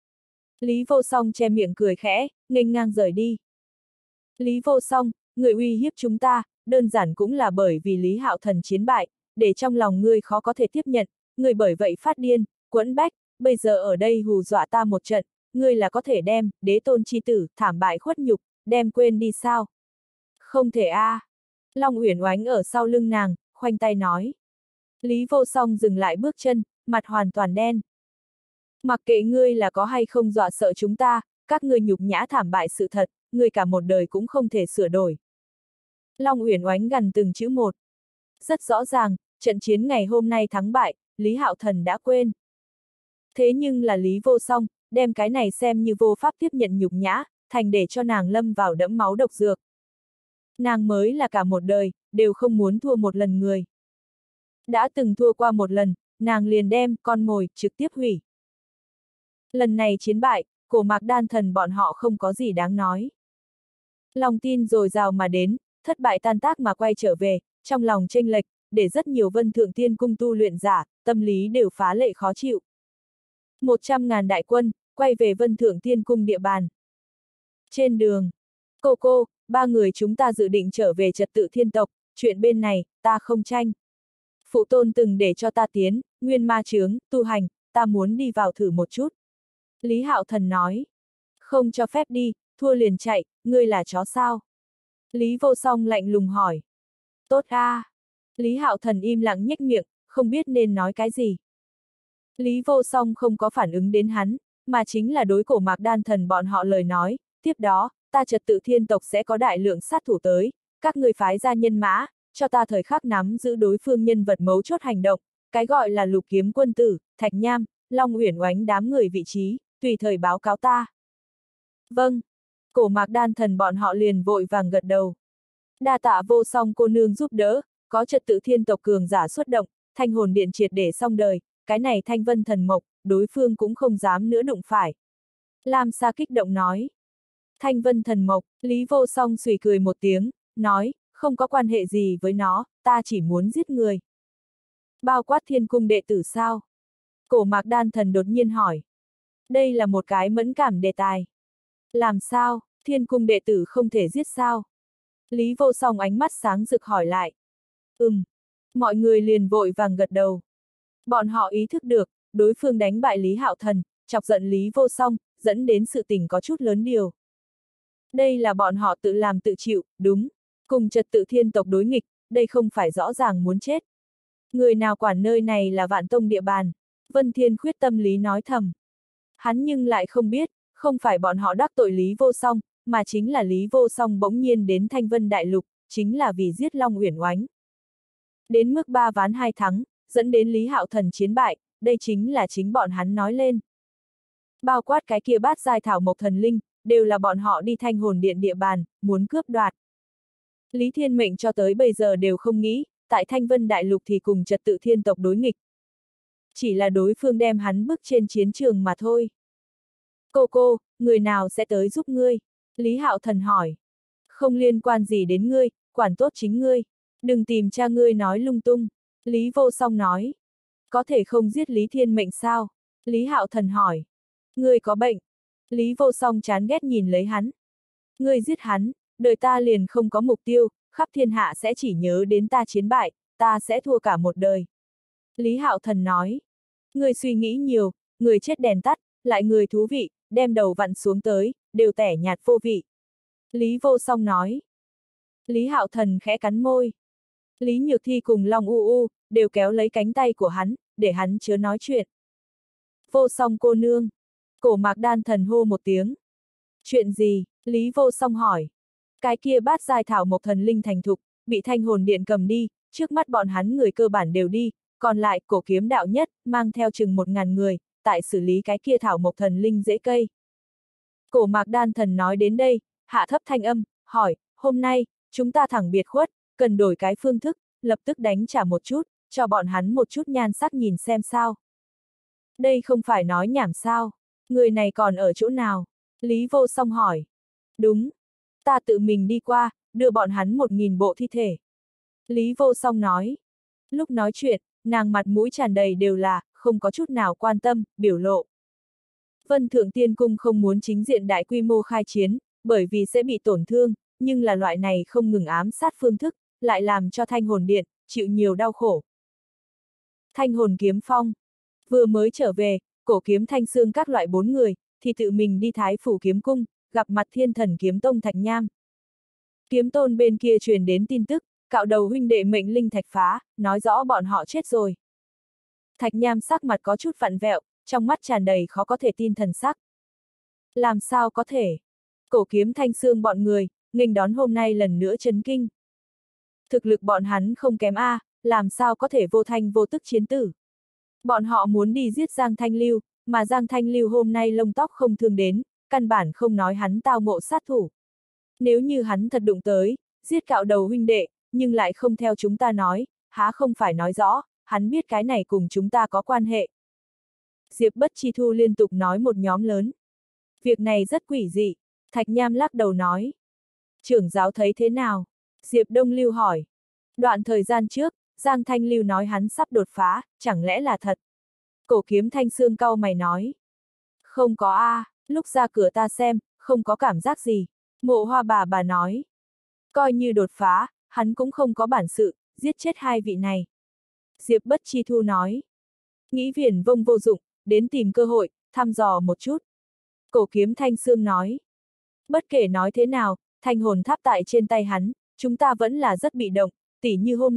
Lý Vô Song che miệng cười khẽ, nghênh ngang rời đi. Lý Vô Song, người uy hiếp chúng ta, đơn giản cũng là bởi vì Lý Hạo Thần chiến bại, để trong lòng ngươi khó có thể tiếp nhận, ngươi bởi vậy phát điên, quẫn bách, bây giờ ở đây hù dọa ta một trận, ngươi là có thể đem, đế tôn chi tử, thảm bại khuất nhục, đem quên đi sao? Không thể a. Long Uyển Oánh ở sau lưng nàng, khoanh tay nói. Lý Vô Song dừng lại bước chân, mặt hoàn toàn đen. Mặc kệ ngươi là có hay không dọa sợ chúng ta, các ngươi nhục nhã thảm bại sự thật, ngươi cả một đời cũng không thể sửa đổi. Long Uyển Oánh gần từng chữ một. Rất rõ ràng, trận chiến ngày hôm nay thắng bại, Lý Hạo Thần đã quên. Thế nhưng là Lý Vô Song, đem cái này xem như vô pháp tiếp nhận nhục nhã, thành để cho nàng lâm vào đẫm máu độc dược. Nàng mới là cả một đời, đều không muốn thua một lần người. Đã từng thua qua một lần, nàng liền đem con mồi trực tiếp hủy. Lần này chiến bại, Cổ Mạc Đan Thần bọn họ không có gì đáng nói. Lòng tin dồi dào mà đến, thất bại tan tác mà quay trở về, trong lòng chênh lệch, để rất nhiều Vân Thượng Tiên Cung tu luyện giả, tâm lý đều phá lệ khó chịu. 100.000 đại quân, quay về Vân Thượng Tiên Cung địa bàn. Trên đường, cô, ba người chúng ta dự định trở về trật tự thiên tộc, chuyện bên này, ta không tranh. Phụ tôn từng để cho ta tiến, nguyên ma chướng, tu hành, ta muốn đi vào thử một chút. Lý Hạo Thần nói. Không cho phép đi, thua liền chạy, ngươi là chó sao? Lý Vô Song lạnh lùng hỏi. Tốt a. Lý Hạo Thần im lặng nhếch miệng, không biết nên nói cái gì. Lý Vô Song không có phản ứng đến hắn, mà chính là đối Cổ Mạc Đan Thần bọn họ lời nói, tiếp đó, ta Trật Tự Thiên tộc sẽ có đại lượng sát thủ tới, các người phái ra nhân mã, cho ta thời khắc nắm giữ đối phương nhân vật mấu chốt hành động, cái gọi là Lục Kiếm Quân Tử, Thạch Nham, Long Uyển Oánh đám người vị trí, tùy thời báo cáo ta. Vâng. Cổ Mạc Đan Thần bọn họ liền vội vàng gật đầu. Đa tạ Vô Song cô nương giúp đỡ, có Trật Tự Thiên tộc cường giả xuất động, Thanh Hồn Điện triệt để xong đời, cái này Thanh Vân Thần Mộc, đối phương cũng không dám nữa đụng phải. Lam Sa kích động nói. Thanh Vân Thần Mộc, Lý Vô Song xùy cười một tiếng, nói, không có quan hệ gì với nó, ta chỉ muốn giết người. Bao quát Thiên Cung đệ tử sao? Cổ Mạc Đan Thần đột nhiên hỏi. Đây là một cái mẫn cảm đề tài. Làm sao, Thiên Cung đệ tử không thể giết sao? Lý Vô Song ánh mắt sáng rực hỏi lại. Mọi người liền vội vàng gật đầu. Bọn họ ý thức được, đối phương đánh bại Lý Hạo Thần, chọc giận Lý Vô Song, dẫn đến sự tình có chút lớn điều. Đây là bọn họ tự làm tự chịu, đúng. Cùng Trật Tự Thiên tộc đối nghịch, đây không phải rõ ràng muốn chết. Người nào quản nơi này là Vạn Tông địa bàn. Vân Thiên Khuyết tâm lý nói thầm. Hắn nhưng lại không biết, không phải bọn họ đắc tội Lý Vô Song, mà chính là Lý Vô Song bỗng nhiên đến Thanh Vân Đại Lục, chính là vì giết Long Uyển Oánh. Đến mức 3 ván 2 thắng, dẫn đến Lý Hạo Thần chiến bại, đây chính là chính bọn hắn nói lên. Bao quát cái kia bát giai thảo mộc thần linh, đều là bọn họ đi Thanh Hồn Điện địa bàn, muốn cướp đoạt. Lý Thiên Mệnh cho tới bây giờ đều không nghĩ, tại Thanh Vân Đại Lục thì cùng Trật Tự Thiên tộc đối nghịch. Chỉ là đối phương đem hắn bước trên chiến trường mà thôi. Cô, người nào sẽ tới giúp ngươi? Lý Hạo Thần hỏi. Không liên quan gì đến ngươi, quản tốt chính ngươi. Đừng tìm cha ngươi nói lung tung. Lý Vô Song nói. Có thể không giết Lý Thiên Mệnh sao? Lý Hạo Thần hỏi. Ngươi có bệnh. Lý Vô Song chán ghét nhìn lấy hắn. Ngươi giết hắn, đời ta liền không có mục tiêu, khắp thiên hạ sẽ chỉ nhớ đến ta chiến bại, ta sẽ thua cả một đời. Lý Hạo Thần nói. Ngươi suy nghĩ nhiều, người chết đèn tắt, lại người thú vị, đem đầu vặn xuống tới, đều tẻ nhạt vô vị. Lý Vô Song nói. Lý Hạo Thần khẽ cắn môi. Lý Nhược Thi cùng Long U đều kéo lấy cánh tay của hắn, để hắn chớ nói chuyện. Vô Song cô nương. Cổ Mạc Đan Thần hô một tiếng. Chuyện gì? Lý Vô Song hỏi. Cái kia bát giai thảo mộc thần linh thành thục, bị Thanh Hồn Điện cầm đi, trước mắt bọn hắn người cơ bản đều đi, còn lại Cổ Kiếm đạo nhất, mang theo chừng 1000 người, tại xử lý cái kia thảo mộc thần linh rễ cây. Cổ Mạc Đan Thần nói đến đây, hạ thấp thanh âm, hỏi, hôm nay, chúng ta thẳng biệt khuất, cần đổi cái phương thức, lập tức đánh trả một chút, cho bọn hắn một chút nhan sắc nhìn xem sao. Đây không phải nói nhảm sao, người này còn ở chỗ nào? Lý Vô Song hỏi. Đúng, ta tự mình đi qua, đưa bọn hắn 1000 bộ thi thể. Lý Vô Song nói. Lúc nói chuyện, nàng mặt mũi tràn đầy đều là, không có chút nào quan tâm, biểu lộ. Vân Thượng Tiên Cung không muốn chính diện đại quy mô khai chiến, bởi vì sẽ bị tổn thương, nhưng là loại này không ngừng ám sát phương thức, lại làm cho Thanh Hồn Điện chịu nhiều đau khổ. Thanh Hồn Kiếm Phong vừa mới trở về, Cổ Kiếm Thanh Xương các loại 4 người, thì tự mình đi Thái Phủ Kiếm Cung, gặp mặt Thiên Thần Kiếm Tông Thạch Nham. Kiếm Tôn bên kia truyền đến tin tức, cạo đầu huynh đệ mệnh linh thạch phá, nói rõ bọn họ chết rồi. Thạch Nham sắc mặt có chút vặn vẹo, trong mắt tràn đầy khó có thể tin thần sắc. Làm sao có thể? Cổ Kiếm Thanh Xương bọn người, nghênh đón hôm nay lần nữa chấn kinh. Thực lực bọn hắn không kém a, làm sao có thể vô thanh vô tức chiến tử? Bọn họ muốn đi giết Giang Thanh Lưu, mà Giang Thanh Lưu hôm nay lông tóc không thương đến, căn bản không nói hắn tao ngộ sát thủ. Nếu như hắn thật đụng tới, giết cạo đầu huynh đệ, nhưng lại không theo chúng ta nói, há không phải nói rõ, hắn biết cái này cùng chúng ta có quan hệ. Diệp Bất Chi Thu liên tục nói một nhóm lớn. Việc này rất quỷ dị, Thạch Nham lắc đầu nói. Trưởng giáo thấy thế nào? Diệp Đông Lưu hỏi. Đoạn thời gian trước, Giang Thanh Lưu nói hắn sắp đột phá, chẳng lẽ là thật? Cổ Kiếm Thanh Xương cau mày nói. Không có a, lúc ra cửa ta xem, không có cảm giác gì. Mộ Hoa bà nói. Coi như đột phá, hắn cũng không có bản sự, giết chết 2 vị này. Diệp Bất Chi Thu nói. Nghĩ viển vông vô dụng, đến tìm cơ hội, thăm dò một chút. Cổ Kiếm Thanh Xương nói. Bất kể nói thế nào, thanh hồn tháp tại trên tay hắn, chúng ta vẫn là rất bị động, tỉ như hôm nay,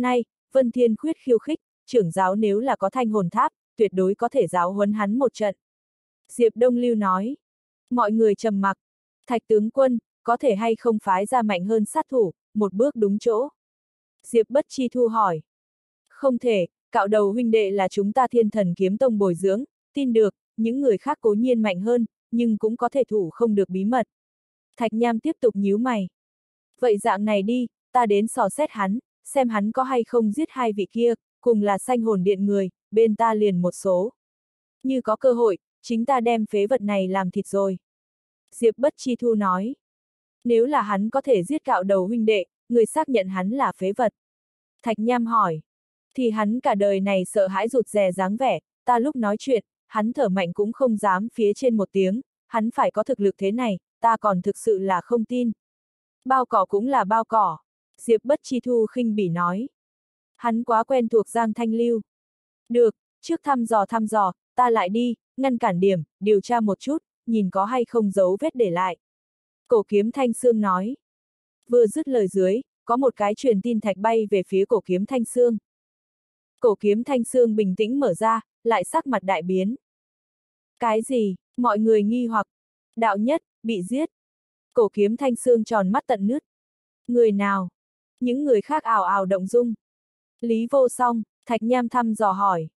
Vân Thiên Khuyết khiêu khích, trưởng giáo nếu là có thanh hồn tháp, tuyệt đối có thể giáo huấn hắn một trận. Diệp Đông Lưu nói. Mọi người trầm mặc. Thạch tướng quân, có thể hay không phái ra mạnh hơn sát thủ, một bước đúng chỗ. Diệp Bất Chi Thu hỏi. Không thể, cạo đầu huynh đệ là chúng ta Thiên Thần Kiếm Tông bồi dưỡng, tin được, những người khác cố nhiên mạnh hơn, nhưng cũng có thể thủ không được bí mật. Thạch Nham tiếp tục nhíu mày. Vậy dạng này đi, ta đến dò xét hắn, xem hắn có hay không giết hai vị kia, cùng là Sanh Hồn Điện người, bên ta liền một số. Như có cơ hội, chính ta đem phế vật này làm thịt rồi. Diệp Bất Chi Thu nói. Nếu là hắn có thể giết cạo đầu huynh đệ, người xác nhận hắn là phế vật. Thạch Nham hỏi. Thì hắn cả đời này sợ hãi rụt rè dáng vẻ, ta lúc nói chuyện, hắn thở mạnh cũng không dám phía trên một tiếng, hắn phải có thực lực thế này, ta còn thực sự là không tin. Bao cỏ cũng là bao cỏ. Diệp Bất Chi Thu khinh bỉ nói. Hắn quá quen thuộc Giang Thanh Lưu. Được, trước thăm dò, ta lại đi, ngăn cản điểm, điều tra một chút, nhìn có hay không dấu vết để lại. Cổ Kiếm Thanh Sương nói. Vừa dứt lời dưới, có một cái truyền tin thạch bay về phía Cổ Kiếm Thanh Sương. Cổ Kiếm Thanh Sương bình tĩnh mở ra, lại sắc mặt đại biến. Cái gì? Mọi người nghi hoặc. Đạo nhất, bị giết. Cổ Kiếm Thanh Sương tròn mắt tận nứt. Người nào? Những người khác ào ào động dung. Lý Vô Song, Thạch Nham thăm dò hỏi.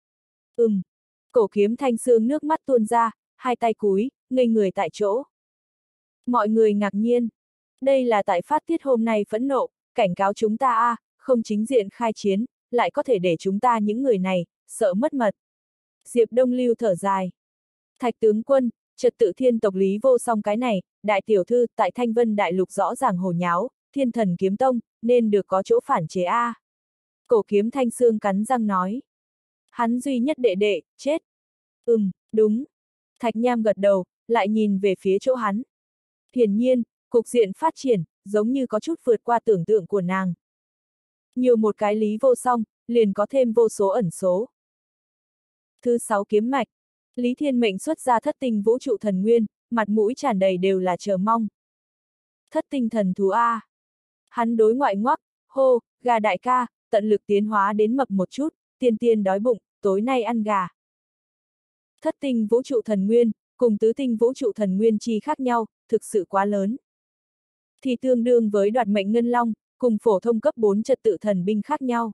Cổ Kiếm Thanh Sương nước mắt tuôn ra, hai tay cúi, ngây người tại chỗ. Mọi người ngạc nhiên. Đây là tại phát tiết hôm nay phẫn nộ, cảnh cáo chúng ta không chính diện khai chiến, lại có thể để chúng ta những người này, sợ mất mật. Diệp Đông Lưu thở dài. Thạch tướng quân, trật tự thiên tộc Lý Vô Song cái này, đại tiểu thư tại Thanh Vân Đại Lục rõ ràng hồ nháo, Thiên Thần Kiếm Tông, nên được có chỗ phản chế Cổ Kiếm Thanh Sương cắn răng nói. Hắn duy nhất đệ đệ, chết. Đúng. Thạch Nham gật đầu, lại nhìn về phía chỗ hắn. Hiển nhiên, cục diện phát triển, giống như có chút vượt qua tưởng tượng của nàng. Nhiều một cái Lý Vô Song, liền có thêm vô số ẩn số. Thứ 6 kiếm mạch. Lý Thiên Mệnh xuất ra thất tinh vũ trụ thần nguyên, mặt mũi tràn đầy đều là chờ mong. Thất tinh thần thú Hắn đối ngoại ngoắc, hô, gà đại ca, tận lực tiến hóa đến mập một chút, tiên đói bụng, tối nay ăn gà. Thất tinh vũ trụ thần nguyên, cùng tứ tinh vũ trụ thần nguyên chi khác nhau, thực sự quá lớn. Thì tương đương với đoạt mệnh ngân long, cùng phổ thông cấp 4 trật tự thần binh khác nhau.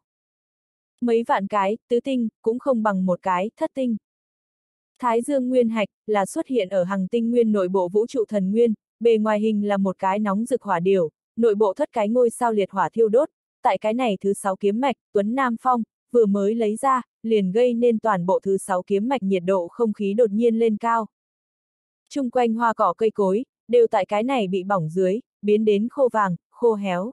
Mấy vạn cái, tứ tinh, cũng không bằng một cái, thất tinh. Thái Dương Nguyên Hạch, là xuất hiện ở Hằng Tinh Nguyên nội bộ vũ trụ thần nguyên, bề ngoài hình là một cái nóng rực hỏa điểu, nội bộ thất cái ngôi sao liệt hỏa thiêu đốt, tại cái này thứ 6 kiếm mạch, Tuấn Nam Phong, vừa mới lấy ra, liền gây nên toàn bộ thứ 6 kiếm mạch nhiệt độ không khí đột nhiên lên cao. Chung quanh hoa cỏ cây cối, đều tại cái này bị bỏng dưới, biến đến khô vàng, khô héo.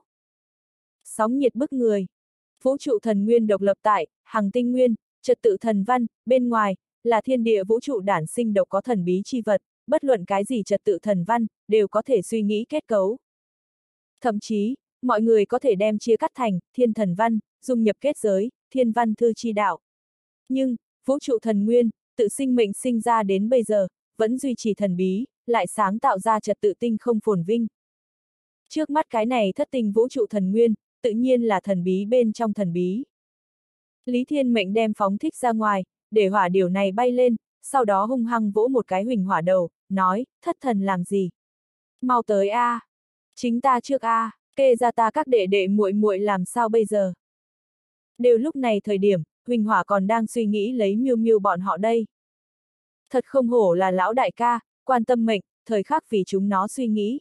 Sóng nhiệt bức người. Vũ trụ thần nguyên độc lập tại, Hằng Tinh Nguyên, trật tự thần văn, bên ngoài, là thiên địa vũ trụ đản sinh độc có thần bí chi vật, bất luận cái gì trật tự thần văn, đều có thể suy nghĩ kết cấu. Thậm chí, mọi người có thể đem chia cắt thành, thiên thần văn, dung nhập kết giới, thiên văn thư chi đạo. Nhưng, vũ trụ thần nguyên, tự sinh mệnh sinh ra đến bây giờ, vẫn duy trì thần bí, lại sáng tạo ra trật tự tinh không phồn vinh. Trước mắt cái này thất tinh vũ trụ thần nguyên, tự nhiên là thần bí bên trong thần bí. Lý Thiên Mệnh đem phóng thích ra ngoài, để hỏa điểu này bay lên, sau đó hung hăng vỗ một cái huỳnh hỏa đầu, nói, thất thần làm gì? Mau tới Chính ta trước kê ra ta các đệ đệ muội muội làm sao bây giờ? Đều lúc này thời điểm, huỳnh hỏa còn đang suy nghĩ lấy Miêu Miêu bọn họ đây. Thật không hổ là lão đại ca, quan tâm mệnh, thời khắc vì chúng nó suy nghĩ.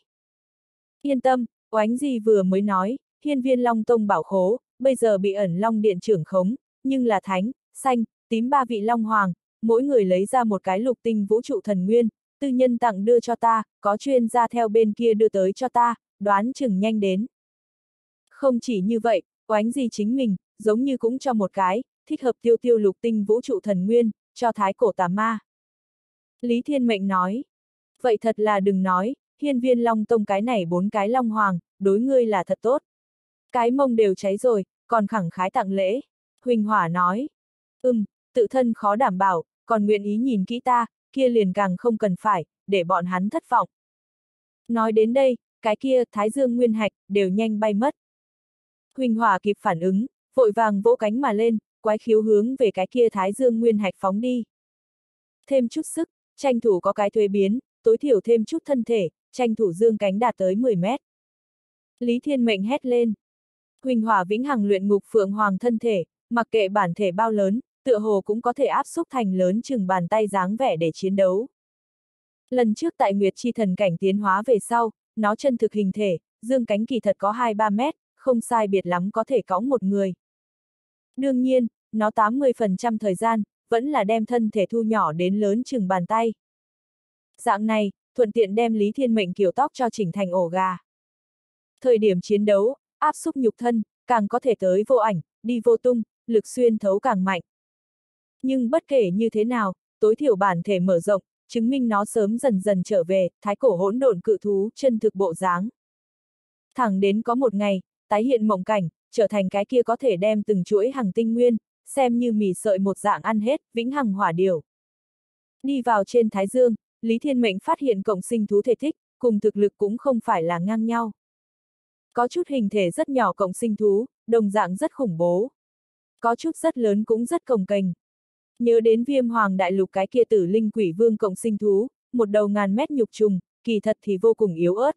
Yên tâm, Oánh Di vừa mới nói, Hiên Viên Long Tông bảo khố, bây giờ bị ẩn Long Điện trưởng khống, nhưng là thánh, xanh, tím 3 vị Long Hoàng, mỗi người lấy ra một cái lục tinh vũ trụ thần nguyên, tư nhân tặng đưa cho ta, có chuyên gia theo bên kia đưa tới cho ta, đoán chừng nhanh đến. Không chỉ như vậy, Oánh Di chính mình, giống như cũng cho một cái, thích hợp tiêu lục tinh vũ trụ thần nguyên, cho thái cổ tà ma. Lý Thiên Mệnh nói, vậy thật là đừng nói, Hiên Viên Long Tông cái này 4 cái Long Hoàng, đối ngươi là thật tốt. Cái mông đều cháy rồi, còn khẳng khái tặng lễ. Huỳnh Hỏa nói, tự thân khó đảm bảo, còn nguyện ý nhìn kỹ ta, kia liền càng không cần phải, để bọn hắn thất vọng. Nói đến đây, cái kia, Thái Dương Nguyên Hạch, đều nhanh bay mất. Huỳnh Hỏa kịp phản ứng, vội vàng vỗ cánh mà lên, quái khiếu hướng về cái kia Thái Dương Nguyên Hạch phóng đi. Thêm chút sức, tranh thủ có cái thuế biến, tối thiểu thêm chút thân thể, tranh thủ dương cánh đạt tới 10 mét. Lý Thiên Mệnh hét lên. Huỳnh hỏa vĩnh hằng luyện ngục phượng hoàng thân thể, mặc kệ bản thể bao lớn, tựa hồ cũng có thể áp xúc thành lớn chừng bàn tay dáng vẻ để chiến đấu. Lần trước tại Nguyệt Chi thần cảnh tiến hóa về sau, nó chân thực hình thể, dương cánh kỳ thật có 2-3 mét, không sai biệt lắm có thể cõng một người. Đương nhiên, nó 80% thời gian, vẫn là đem thân thể thu nhỏ đến lớn chừng bàn tay. Dạng này, thuận tiện đem Lý Thiên Mệnh kiểu tóc cho chỉnh thành ổ gà. Thời điểm chiến đấu, áp xúc nhục thân, càng có thể tới vô ảnh, đi vô tung, lực xuyên thấu càng mạnh. Nhưng bất kể như thế nào, tối thiểu bản thể mở rộng, chứng minh nó sớm dần dần trở về, thái cổ hỗn độn cự thú, chân thực bộ dáng. Thẳng đến có một ngày, tái hiện mộng cảnh, trở thành cái kia có thể đem từng chuỗi hằng tinh nguyên, xem như mì sợi một dạng ăn hết, vĩnh hằng hỏa điểu. Đi vào trên Thái Dương, Lý Thiên Mệnh phát hiện cộng sinh thú thể thích, cùng thực lực cũng không phải là ngang nhau. Có chút hình thể rất nhỏ cộng sinh thú, đồng dạng rất khủng bố. Có chút rất lớn cũng rất cồng kềnh. Nhớ đến Viêm Hoàng Đại Lục cái kia Tử Linh Quỷ Vương cộng sinh thú, một đầu ngàn mét nhục trùng, kỳ thật thì vô cùng yếu ớt.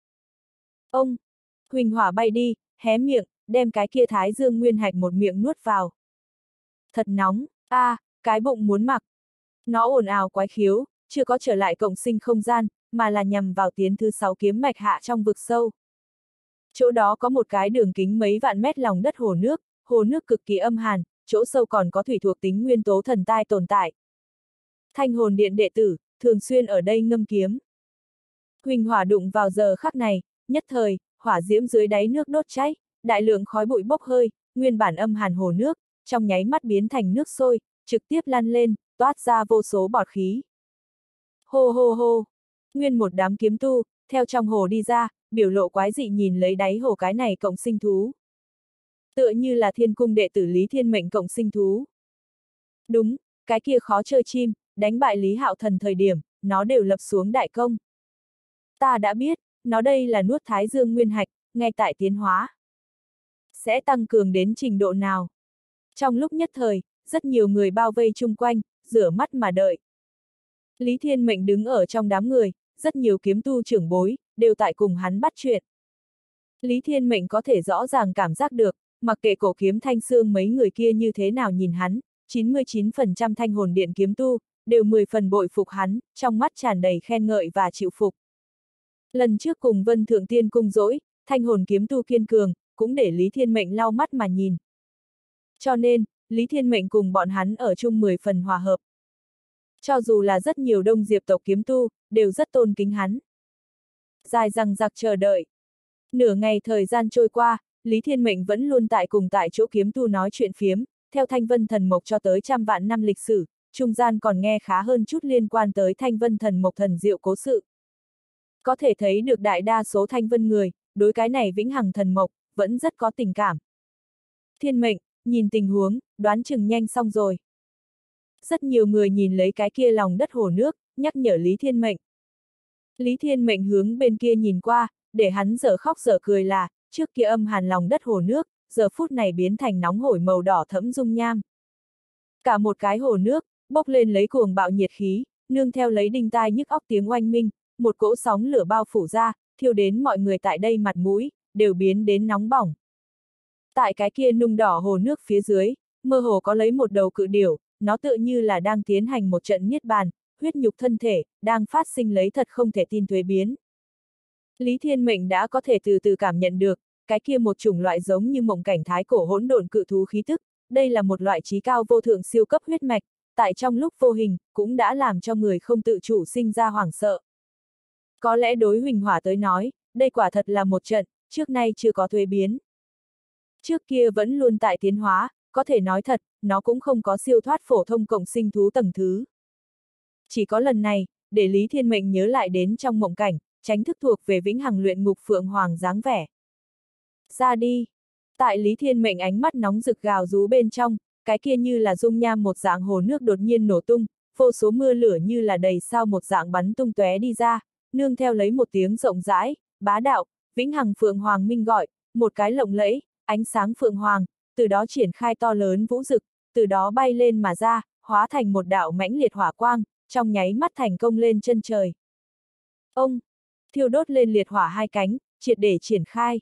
Ông! Huỳnh hỏa bay đi, hé miệng, đem cái kia Thái Dương Nguyên Hạch một miệng nuốt vào. Thật nóng, cái bụng muốn mặc. Nó ồn ào quái khiếu, chưa có trở lại cộng sinh không gian, mà là nhằm vào tiến thứ 6 kiếm mạch hạ trong vực sâu. Chỗ đó có một cái đường kính mấy vạn mét lòng đất hồ nước cực kỳ âm hàn, chỗ sâu còn có thủy thuộc tính nguyên tố thần tai tồn tại. Thanh hồn điện đệ tử, thường xuyên ở đây ngâm kiếm. Huỳnh hỏa đụng vào giờ khắc này, nhất thời, hỏa diễm dưới đáy nước đốt cháy, đại lượng khói bụi bốc hơi, nguyên bản âm hàn hồ nước, trong nháy mắt biến thành nước sôi, trực tiếp lăn lên, toát ra vô số bọt khí. Hô hô hô! Nguyên một đám kiếm tu, theo trong hồ đi ra, biểu lộ quái dị nhìn lấy đáy hồ cái này cộng sinh thú. Tựa như là Thiên Cung đệ tử Lý Thiên Mệnh cộng sinh thú. Đúng, cái kia khó chơi chim, đánh bại Lý Hạo Thần thời điểm, nó đều lập xuống đại công. Ta đã biết, nó đây là nuốt Thái Dương Nguyên Hạch, ngay tại tiến hóa. Sẽ tăng cường đến trình độ nào? Trong lúc nhất thời, rất nhiều người bao vây chung quanh, rửa mắt mà đợi. Lý Thiên Mệnh đứng ở trong đám người, rất nhiều kiếm tu trưởng bối, đều tại cùng hắn bắt chuyện. Lý Thiên Mệnh có thể rõ ràng cảm giác được, mặc kệ cổ kiếm thanh xương mấy người kia như thế nào nhìn hắn, 99% thanh hồn điện kiếm tu, đều 10 phần bội phục hắn, trong mắt tràn đầy khen ngợi và chịu phục. Lần trước cùng Vân Thượng Tiên cung dỗi, thanh hồn kiếm tu kiên cường, cũng để Lý Thiên Mệnh lau mắt mà nhìn. Cho nên, Lý Thiên Mệnh cùng bọn hắn ở chung 10 phần hòa hợp. Cho dù là rất nhiều đông diệp tộc kiếm tu, đều rất tôn kính hắn. Dài dằng dặc chờ đợi. Nửa ngày thời gian trôi qua, Lý Thiên Mệnh vẫn luôn cùng tại chỗ kiếm tu nói chuyện phiếm, theo Thanh Vân Thần Mộc cho tới trăm vạn năm lịch sử, trung gian còn nghe khá hơn chút liên quan tới Thanh Vân Thần Mộc thần diệu cố sự. Có thể thấy được đại đa số Thanh Vân người, đối cái này vĩnh hằng thần mộc, vẫn rất có tình cảm. Thiên Mệnh, nhìn tình huống, đoán chừng nhanh xong rồi. Rất nhiều người nhìn lấy cái kia lòng đất hồ nước, nhắc nhở Lý Thiên Mệnh. Lý Thiên Mệnh hướng bên kia nhìn qua, để hắn dở khóc dở cười là, trước kia âm hàn lòng đất hồ nước, giờ phút này biến thành nóng hổi màu đỏ thẫm dung nham. Cả một cái hồ nước, bốc lên lấy cuồng bạo nhiệt khí, nương theo lấy đinh tai nhức óc tiếng oanh minh, một cỗ sóng lửa bao phủ ra, thiêu đến mọi người tại đây mặt mũi, đều biến đến nóng bỏng. Tại cái kia nung đỏ hồ nước phía dưới, mơ hồ có lấy một đầu cự điểu, nó tựa như là đang tiến hành một trận niết bàn, huyết nhục thân thể, đang phát sinh lấy thật không thể tin thuế biến. Lý Thiên Mệnh đã có thể từ từ cảm nhận được, cái kia một chủng loại giống như mộng cảnh thái cổ hỗn độn cự thú khí tức, đây là một loại trí cao vô thượng siêu cấp huyết mạch, tại trong lúc vô hình, cũng đã làm cho người không tự chủ sinh ra hoảng sợ. Có lẽ đối Huỳnh Hỏa tới nói, đây quả thật là một trận, trước nay chưa có thuế biến. Trước kia vẫn luôn tại tiến hóa, có thể nói thật, nó cũng không có siêu thoát phổ thông cộng sinh thú tầng thứ. Chỉ có lần này, để Lý Thiên Mệnh nhớ lại đến trong mộng cảnh, tránh thức thuộc về vĩnh hằng luyện ngục phượng hoàng dáng vẻ. Ra đi! Tại Lý Thiên Mệnh ánh mắt nóng rực gào rú bên trong, cái kia như là dung nham một dạng hồ nước đột nhiên nổ tung, vô số mưa lửa như là đầy sao một dạng bắn tung tóe đi ra, nương theo lấy một tiếng rộng rãi, bá đạo, vĩnh hằng phượng hoàng minh gọi, một cái lộng lẫy, ánh sáng phượng hoàng, từ đó triển khai to lớn vũ dực, từ đó bay lên mà ra, hóa thành một đạo mãnh liệt hỏa quang, trong nháy mắt thành công lên chân trời. Ông, thiêu đốt lên liệt hỏa hai cánh, triệt để triển khai.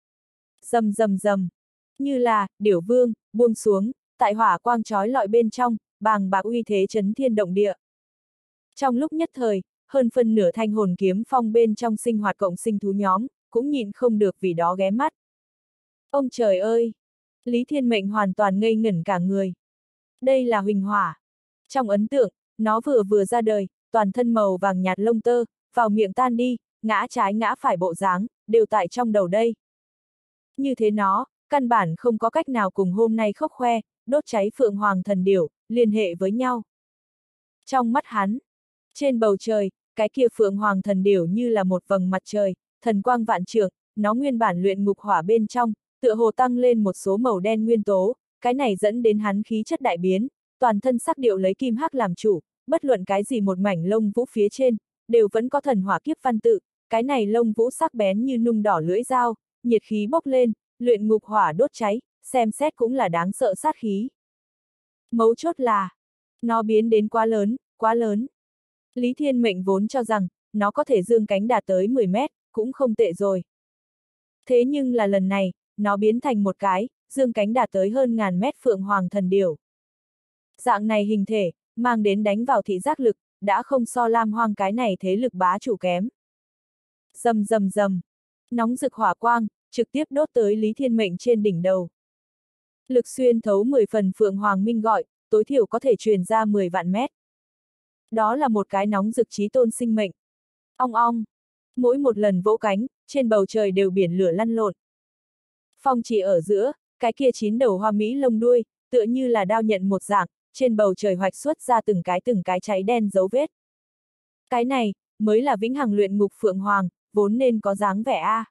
Rầm rầm rầm, như là, điểu vương, buông xuống, tại hỏa quang trói lọi bên trong, bàng bạc uy thế chấn thiên động địa. Trong lúc nhất thời, hơn phân nửa thanh hồn kiếm phong bên trong sinh hoạt cộng sinh thú nhóm, cũng nhịn không được vì đó ghé mắt. Ông trời ơi! Lý Thiên Mệnh hoàn toàn ngây ngẩn cả người. Đây là huỳnh hỏa. Trong ấn tượng, nó vừa ra đời, toàn thân màu vàng nhạt lông tơ, vào miệng tan đi, ngã trái ngã phải bộ dáng, đều tại trong đầu đây. Như thế nó, căn bản không có cách nào cùng hôm nay khóc khoe, đốt cháy Phượng Hoàng thần điểu, liên hệ với nhau. Trong mắt hắn, trên bầu trời, cái kia Phượng Hoàng thần điểu như là một vầng mặt trời, thần quang vạn trượng, nó nguyên bản luyện ngục hỏa bên trong, tựa hồ tăng lên một số màu đen nguyên tố, cái này dẫn đến hắn khí chất đại biến, toàn thân sắc điệu lấy kim hắc làm chủ, bất luận cái gì một mảnh lông vũ phía trên, đều vẫn có thần hỏa kiếp văn tự, cái này lông vũ sắc bén như nung đỏ lưỡi dao, nhiệt khí bốc lên, luyện ngục hỏa đốt cháy, xem xét cũng là đáng sợ sát khí. Mấu chốt là, nó biến đến quá lớn, quá lớn. Lý Thiên Mệnh vốn cho rằng, nó có thể dương cánh đạt tới 10 mét, cũng không tệ rồi. Thế nhưng là lần này, nó biến thành một cái, dương cánh đạt tới hơn ngàn mét Phượng Hoàng thần điểu. Dạng này hình thể, mang đến đánh vào thị giác lực, đã không so Lam Hoang cái này thế lực bá chủ kém. Rầm rầm rầm, nóng rực hỏa quang, trực tiếp đốt tới Lý Thiên Mệnh trên đỉnh đầu. Lực xuyên thấu 10 phần Phượng Hoàng Minh gọi, tối thiểu có thể truyền ra 10 vạn mét. Đó là một cái nóng rực chí tôn sinh mệnh. Ong ong, mỗi một lần vỗ cánh, trên bầu trời đều biển lửa lăn lộn. Phong chỉ ở giữa, cái kia 9 đầu hoa mỹ lông đuôi, tựa như là đao nhận một dạng, trên bầu trời hoạch xuất ra từng cái cháy đen dấu vết. Cái này, mới là vĩnh hằng luyện ngục Phượng Hoàng, vốn nên có dáng vẻ a.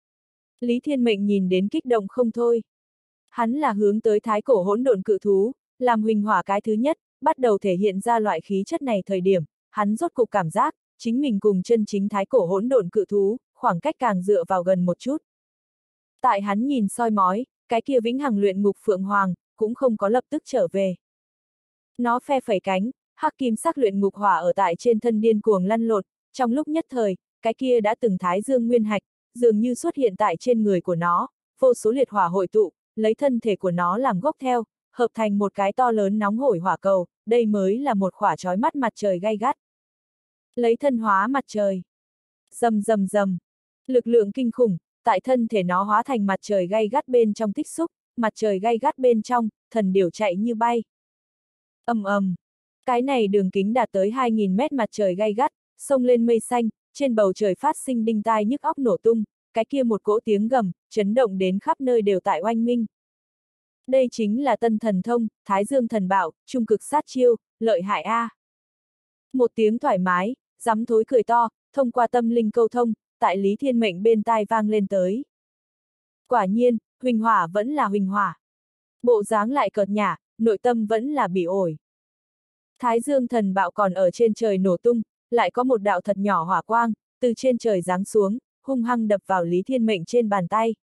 Lý Thiên Mệnh nhìn đến kích động không thôi. Hắn là hướng tới thái cổ hỗn độn cự thú, làm huỳnh hỏa cái thứ nhất, bắt đầu thể hiện ra loại khí chất này thời điểm, hắn rốt cục cảm giác, chính mình cùng chân chính thái cổ hỗn độn cự thú, khoảng cách càng dựa vào gần một chút. Tại hắn nhìn soi mói, cái kia vĩnh hằng luyện ngục Phượng Hoàng, cũng không có lập tức trở về. Nó phe phẩy cánh, hắc kim sắc luyện ngục hỏa ở tại trên thân điên cuồng lăn lộn, trong lúc nhất thời, cái kia đã từng thái dương nguyên hạch, dường như xuất hiện tại trên người của nó, vô số liệt hỏa hội tụ, lấy thân thể của nó làm gốc theo, hợp thành một cái to lớn nóng hổi hỏa cầu, đây mới là một khỏa chói mắt mặt trời gay gắt. Lấy thân hóa mặt trời. Rầm rầm rầm. Lực lượng kinh khủng, tại thân thể nó hóa thành mặt trời gay gắt bên trong tích xúc, mặt trời gay gắt bên trong, thần điểu chạy như bay. Ầm ầm. Cái này đường kính đạt tới 2000 mét mặt trời gay gắt, xông lên mây xanh, trên bầu trời phát sinh đinh tai nhức óc nổ tung, cái kia một cỗ tiếng gầm, chấn động đến khắp nơi đều tại oanh minh. Đây chính là tân thần thông, Thái Dương thần bạo, trung cực sát chiêu, lợi hại a. Một tiếng thoải mái, dám thối cười to, thông qua tâm linh câu thông, tại Lý Thiên Mệnh bên tai vang lên tới. Quả nhiên, huỳnh hỏa vẫn là huỳnh hỏa. Bộ dáng lại cợt nhả, nội tâm vẫn là bỉ ổi. Thái Dương thần bạo còn ở trên trời nổ tung, lại có một đạo thật nhỏ hỏa quang, từ trên trời giáng xuống, hung hăng đập vào Lý Thiên Mệnh trên bàn tay.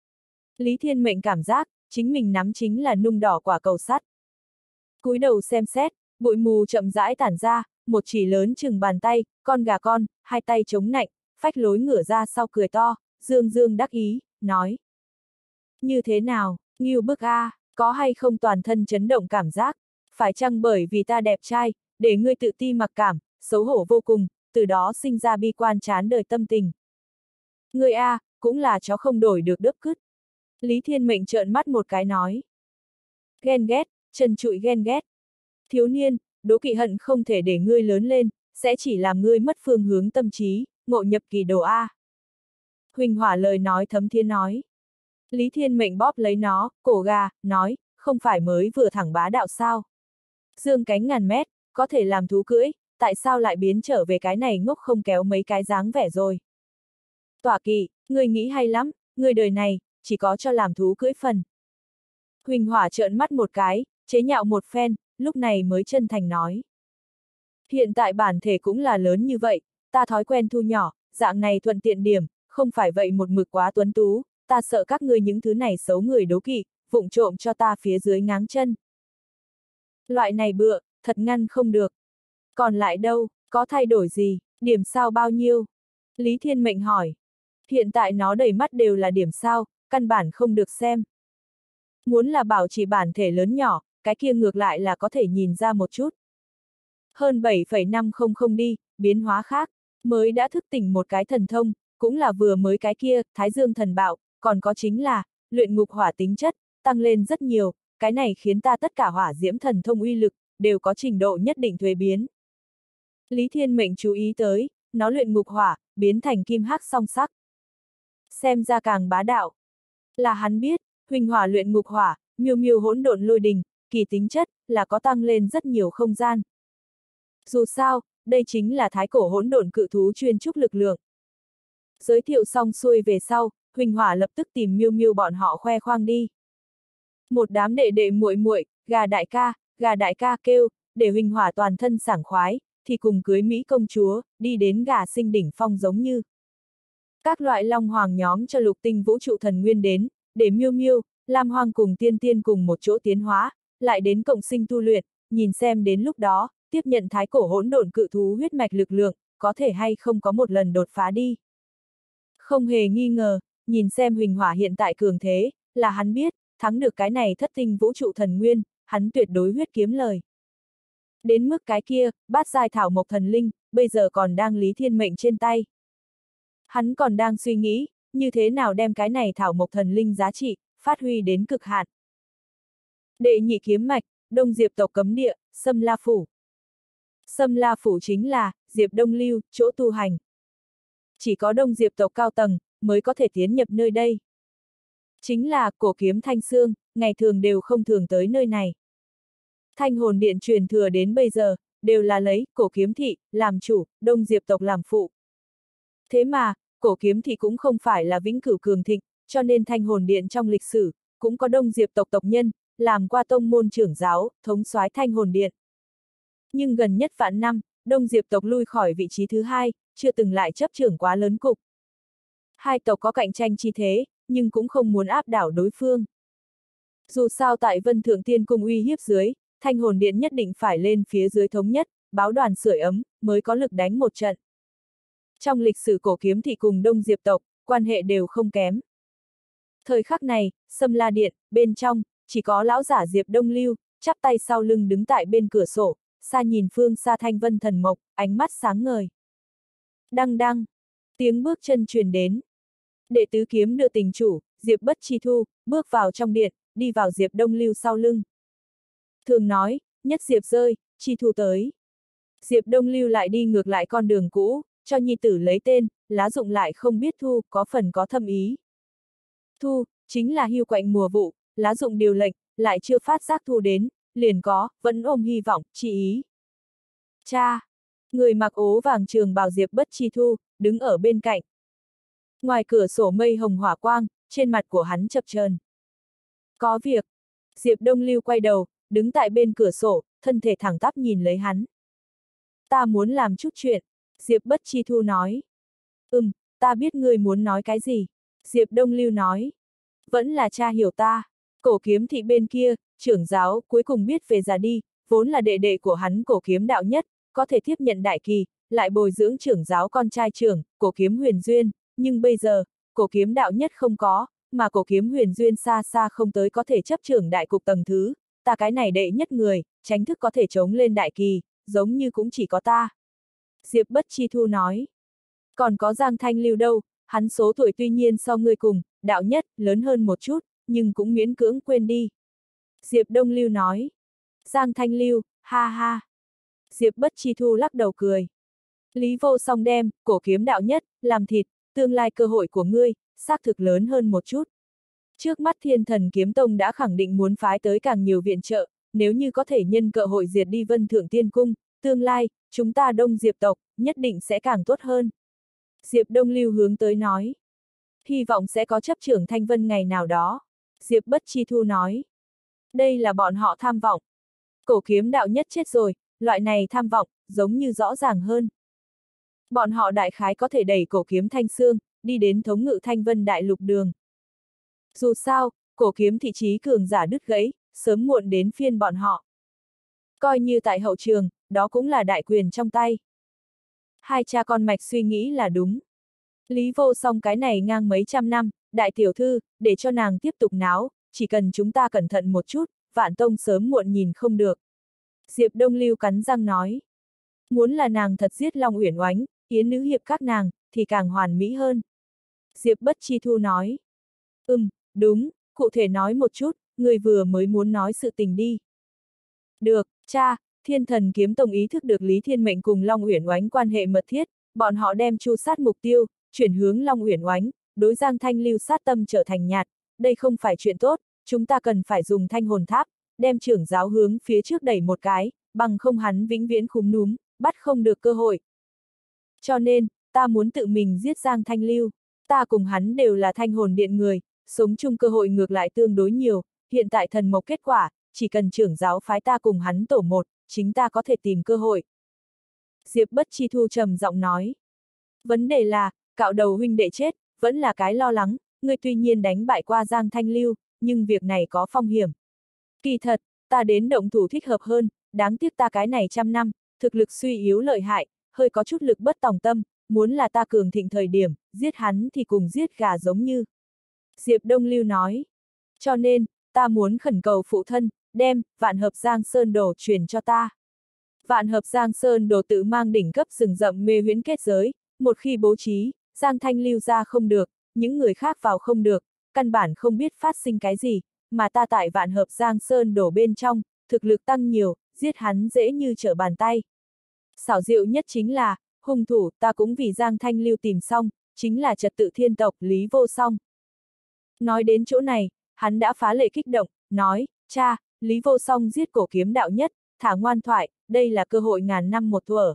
Lý Thiên Mệnh cảm giác, chính mình nắm chính là nung đỏ quả cầu sắt. Cúi đầu xem xét, bụi mù chậm rãi tản ra, một chỉ lớn chừng bàn tay, con gà con, hai tay chống nạnh, phách lối ngửa ra sau cười to, dương dương đắc ý, nói. Như thế nào, ngưu bức a, có hay không toàn thân chấn động cảm giác, phải chăng bởi vì ta đẹp trai, để ngươi tự ti mặc cảm, xấu hổ vô cùng, từ đó sinh ra bi quan chán đời tâm tình. Ngươi a, cũng là chó không đổi được đớp cứt. Lý Thiên Mệnh trợn mắt một cái nói. Ghen ghét, trần trụi ghen ghét. Thiếu niên, đố kỵ hận không thể để ngươi lớn lên, sẽ chỉ làm ngươi mất phương hướng tâm trí, ngộ nhập kỳ đồ A. Huỳnh hỏa lời nói thấm thiên nói. Lý Thiên Mệnh bóp lấy nó, cổ gà, nói, không phải mới vừa thẳng bá đạo sao. Dương cánh ngàn mét, có thể làm thú cưỡi, tại sao lại biến trở về cái này ngốc không kéo mấy cái dáng vẻ rồi. Tỏa kỵ, ngươi nghĩ hay lắm, ngươi đời này, chỉ có cho làm thú cưỡi phần. Huỳnh hỏa trợn mắt một cái, chế nhạo một phen, lúc này mới chân thành nói. Hiện tại bản thể cũng là lớn như vậy, ta thói quen thu nhỏ, dạng này thuận tiện điểm, không phải vậy một mực quá tuấn tú, ta sợ các ngươi những thứ này xấu người đố kỵ, vụng trộm cho ta phía dưới ngáng chân. Loại này bựa, thật ngăn không được. Còn lại đâu, có thay đổi gì, điểm sao bao nhiêu? Lý Thiên Mệnh hỏi. Hiện tại nó đầy mắt đều là điểm sao, căn bản không được xem. Muốn là bảo trì bản thể lớn nhỏ, cái kia ngược lại là có thể nhìn ra một chút. Hơn 7,500 đi, biến hóa khác, mới đã thức tỉnh một cái thần thông, cũng là vừa mới cái kia, Thái Dương thần bạo, còn có chính là, luyện ngục hỏa tính chất, tăng lên rất nhiều, cái này khiến ta tất cả hỏa diễm thần thông uy lực, đều có trình độ nhất định thuế biến. Lý Thiên Mệnh chú ý tới, nó luyện ngục hỏa, biến thành kim hắc song sắc. Xem ra càng bá đạo. Là hắn biết, huỳnh hỏa luyện ngục hỏa, miêu miêu hỗn độn lôi đình, kỳ tính chất, là có tăng lên rất nhiều không gian. Dù sao, đây chính là thái cổ hỗn độn cự thú chuyên trúc lực lượng. Giới thiệu xong xuôi về sau, huỳnh hỏa lập tức tìm miêu miêu bọn họ khoe khoang đi. Một đám đệ đệ muội muội, gà đại ca kêu, để huỳnh hỏa toàn thân sảng khoái, thì cùng cưới Mỹ công chúa, đi đến gà sinh đỉnh phong giống như. Các loại long hoàng nhóm cho lục tinh vũ trụ thần nguyên đến, để miêu miêu, lam hoàng cùng tiên tiên cùng một chỗ tiến hóa, lại đến cộng sinh tu luyện, nhìn xem đến lúc đó, tiếp nhận thái cổ hỗn độn cự thú huyết mạch lực lượng, có thể hay không có một lần đột phá đi. Không hề nghi ngờ, nhìn xem huỳnh hỏa hiện tại cường thế, là hắn biết, thắng được cái này thất tinh vũ trụ thần nguyên, hắn tuyệt đối huyết kiếm lời. Đến mức cái kia, bát giai thảo mộc thần linh, bây giờ còn đang Lý Thiên Mệnh trên tay. Hắn còn đang suy nghĩ, như thế nào đem cái này thảo mộc thần linh giá trị, phát huy đến cực hạn. Đệ nhị kiếm mạch, Đông Diệp tộc cấm địa, Sâm La Phủ. Sâm La Phủ chính là, Diệp Đông Lưu, chỗ tu hành. Chỉ có Đông Diệp tộc cao tầng, mới có thể tiến nhập nơi đây. Chính là, cổ kiếm Thanh Xương, ngày thường đều không thường tới nơi này. Thanh hồn điện truyền thừa đến bây giờ, đều là lấy, cổ kiếm thị, làm chủ, Đông Diệp tộc làm phụ. Thế mà, cổ kiếm thị cũng không phải là vĩnh cửu cường thịnh, cho nên thanh hồn điện trong lịch sử, cũng có Đông Diệp tộc tộc nhân, làm qua tông môn trưởng giáo, thống soái thanh hồn điện. Nhưng gần nhất vạn năm, Đông Diệp tộc lui khỏi vị trí thứ hai, chưa từng lại chấp trưởng quá lớn cục. Hai tộc có cạnh tranh chi thế, nhưng cũng không muốn áp đảo đối phương. Dù sao tại Vân Thượng Tiên Cung uy hiếp dưới, thanh hồn điện nhất định phải lên phía dưới thống nhất, báo đoàn sưởi ấm, mới có lực đánh một trận. Trong lịch sử cổ kiếm thị cùng Đông Diệp tộc, quan hệ đều không kém. Thời khắc này, Sâm La Điện, bên trong, chỉ có lão giả Diệp Đông Lưu, chắp tay sau lưng đứng tại bên cửa sổ, xa nhìn phương xa thanh vân thần mộc, ánh mắt sáng ngời. Đăng đăng, tiếng bước chân truyền đến. Đệ tứ kiếm đưa tình chủ, Diệp Bất Chi Thu, bước vào trong điện, đi vào Diệp Đông Lưu sau lưng. Thường nói, nhất Diệp rơi, Chi Thu tới. Diệp Đông Lưu lại đi ngược lại con đường cũ, cho nhi tử lấy tên, lá dụng lại không biết thu, có phần có thâm ý. Thu, chính là hưu quạnh mùa vụ, lá dụng điều lệnh, lại chưa phát giác thu đến, liền có, vẫn ôm hy vọng, chi ý. Cha! Người mặc ố vàng trường bào Diệp Bất Chi Thu, đứng ở bên cạnh. Ngoài cửa sổ mây hồng hỏa quang, trên mặt của hắn chập chờn. Có việc. Diệp Đông Lưu quay đầu, đứng tại bên cửa sổ, thân thể thẳng tắp nhìn lấy hắn. Ta muốn làm chút chuyện, Diệp Bất Chi Thu nói. Ta biết ngươi muốn nói cái gì. Diệp Đông Lưu nói. Vẫn là cha hiểu ta. Cổ kiếm thị bên kia, trưởng giáo, cuối cùng biết về già đi, vốn là đệ đệ của hắn cổ kiếm đạo nhất, có thể tiếp nhận đại kỳ, lại bồi dưỡng trưởng giáo con trai trưởng, cổ kiếm huyền duyên, nhưng bây giờ, cổ kiếm đạo nhất không có, mà cổ kiếm huyền duyên xa xa không tới có thể chấp trưởng đại cục tầng thứ, ta cái này đệ nhất người, tránh thức có thể chống lên đại kỳ, giống như cũng chỉ có ta. Diệp Bất Chi Thu nói. Còn có Giang Thanh Lưu đâu, hắn số tuổi tuy nhiên so ngươi cùng, đạo nhất, lớn hơn một chút, nhưng cũng miễn cưỡng quên đi. Diệp Đông Lưu nói. Giang Thanh Lưu, ha ha. Diệp Bất Chi Thu lắc đầu cười. Lý Vô Song đem, cổ kiếm đạo nhất, làm thịt, tương lai cơ hội của ngươi, xác thực lớn hơn một chút. Trước mắt Thiên Thần Kiếm Tông đã khẳng định muốn phái tới càng nhiều viện trợ, nếu như có thể nhân cơ hội diệt đi Vân Thượng Tiên Cung, tương lai, chúng ta Đông Diệp tộc, nhất định sẽ càng tốt hơn. Diệp Đông Lưu hướng tới nói. Hy vọng sẽ có chấp trưởng Thanh Vân ngày nào đó. Diệp Bất Chi Thu nói. Đây là bọn họ tham vọng. Cổ kiếm đạo nhất chết rồi, loại này tham vọng, giống như rõ ràng hơn. Bọn họ đại khái có thể đẩy cổ kiếm Thanh Xương, đi đến thống ngự Thanh Vân đại lục đường. Dù sao, cổ kiếm thị trí cường giả đứt gãy, sớm muộn đến phiên bọn họ. Coi như tại hậu trường, đó cũng là đại quyền trong tay. Hai cha con Mạch suy nghĩ là đúng. Lý Vô Song cái này ngang mấy trăm năm, đại tiểu thư, để cho nàng tiếp tục náo, chỉ cần chúng ta cẩn thận một chút, Vạn Tông sớm muộn nhìn không được. Diệp Đông Lưu cắn răng nói. Muốn là nàng thật giết Long Uyển Oánh, Yến Nữ Hiệp các nàng, thì càng hoàn mỹ hơn. Diệp Bất Chi Thu nói. Đúng, cụ thể nói một chút, người vừa mới muốn nói sự tình đi. Được, cha, Thiên Thần Kiếm Tông ý thức được Lý Thiên Mệnh cùng Long Uyển Oánh quan hệ mật thiết, bọn họ đem chu sát mục tiêu, chuyển hướng Long Uyển Oánh, đối Giang Thanh Lưu sát tâm trở thành nhạt, đây không phải chuyện tốt, chúng ta cần phải dùng thanh hồn tháp, đem trưởng giáo hướng phía trước đẩy một cái, bằng không hắn vĩnh viễn khúm núm, bắt không được cơ hội. Cho nên, ta muốn tự mình giết Giang Thanh Lưu, ta cùng hắn đều là thanh hồn điện người, sống chung cơ hội ngược lại tương đối nhiều, hiện tại thần mộc kết quả, chỉ cần trưởng giáo phái ta cùng hắn tổ một, chính ta có thể tìm cơ hội. Diệp Bất Chi Thu trầm giọng nói. Vấn đề là, cạo đầu huynh đệ chết, vẫn là cái lo lắng, ngươi tuy nhiên đánh bại qua Giang Thanh Lưu, nhưng việc này có phong hiểm. Kỳ thật, ta đến động thủ thích hợp hơn, đáng tiếc ta cái này trăm năm, thực lực suy yếu lợi hại, hơi có chút lực bất tòng tâm, muốn là ta cường thịnh thời điểm, giết hắn thì cùng giết gà giống như. Diệp Đông Lưu nói. Cho nên, ta muốn khẩn cầu phụ thân, đem Vạn Hợp Giang Sơn Đồ truyền cho ta. Vạn Hợp Giang Sơn Đồ tự mang đỉnh cấp rừng rậm mê huyễn kết giới, một khi bố trí, Giang Thanh Lưu ra không được, những người khác vào không được, căn bản không biết phát sinh cái gì, mà ta tại Vạn Hợp Giang Sơn Đồ bên trong, thực lực tăng nhiều, giết hắn dễ như trở bàn tay. Xảo diệu nhất chính là, hung thủ ta cũng vì Giang Thanh Lưu tìm xong, chính là trật tự thiên tộc Lý Vô Song. Nói đến chỗ này, hắn đã phá lệ kích động, nói, cha, Lý Vô Song giết cổ kiếm đạo nhất, thả ngoan thoại, đây là cơ hội ngàn năm một thuở.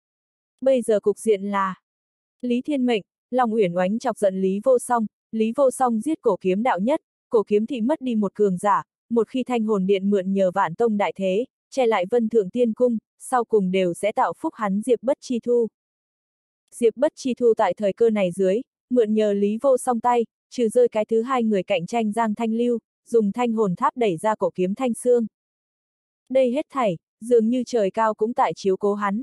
Bây giờ cục diện là, Lý Thiên Mệnh, Long Uyển Oánh chọc giận Lý Vô Song giết cổ kiếm đạo nhất, cổ kiếm thị mất đi một cường giả, một khi thanh hồn điện mượn nhờ Vạn Tông đại thế, che lại Vân Thượng Tiên Cung, sau cùng đều sẽ tạo phúc hắn Diệp Bất Chi Thu. Diệp Bất Chi Thu tại thời cơ này dưới, mượn nhờ Lý Vô Song tay, trừ rơi cái thứ hai người cạnh tranh Giang Thanh Lưu, dùng thanh hồn tháp đẩy ra cổ kiếm thanh xương. Đây hết thảy, dường như trời cao cũng tại chiếu cố hắn.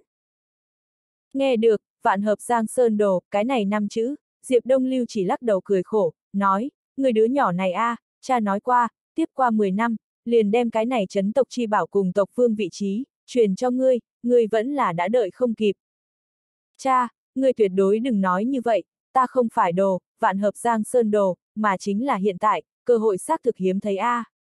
Nghe được, Vạn Hợp Giang Sơn Đồ, cái này 5 chữ, Diệp Đông Lưu chỉ lắc đầu cười khổ, nói, người đứa nhỏ này cha nói qua, tiếp qua 10 năm, liền đem cái này trấn tộc chi bảo cùng tộc vương vị trí, truyền cho ngươi vẫn là đã đợi không kịp. Cha, ngươi tuyệt đối đừng nói như vậy, ta không phải đồ, Vạn Hợp Giang Sơn Đồ, mà chính là hiện tại, cơ hội xác thực hiếm thấy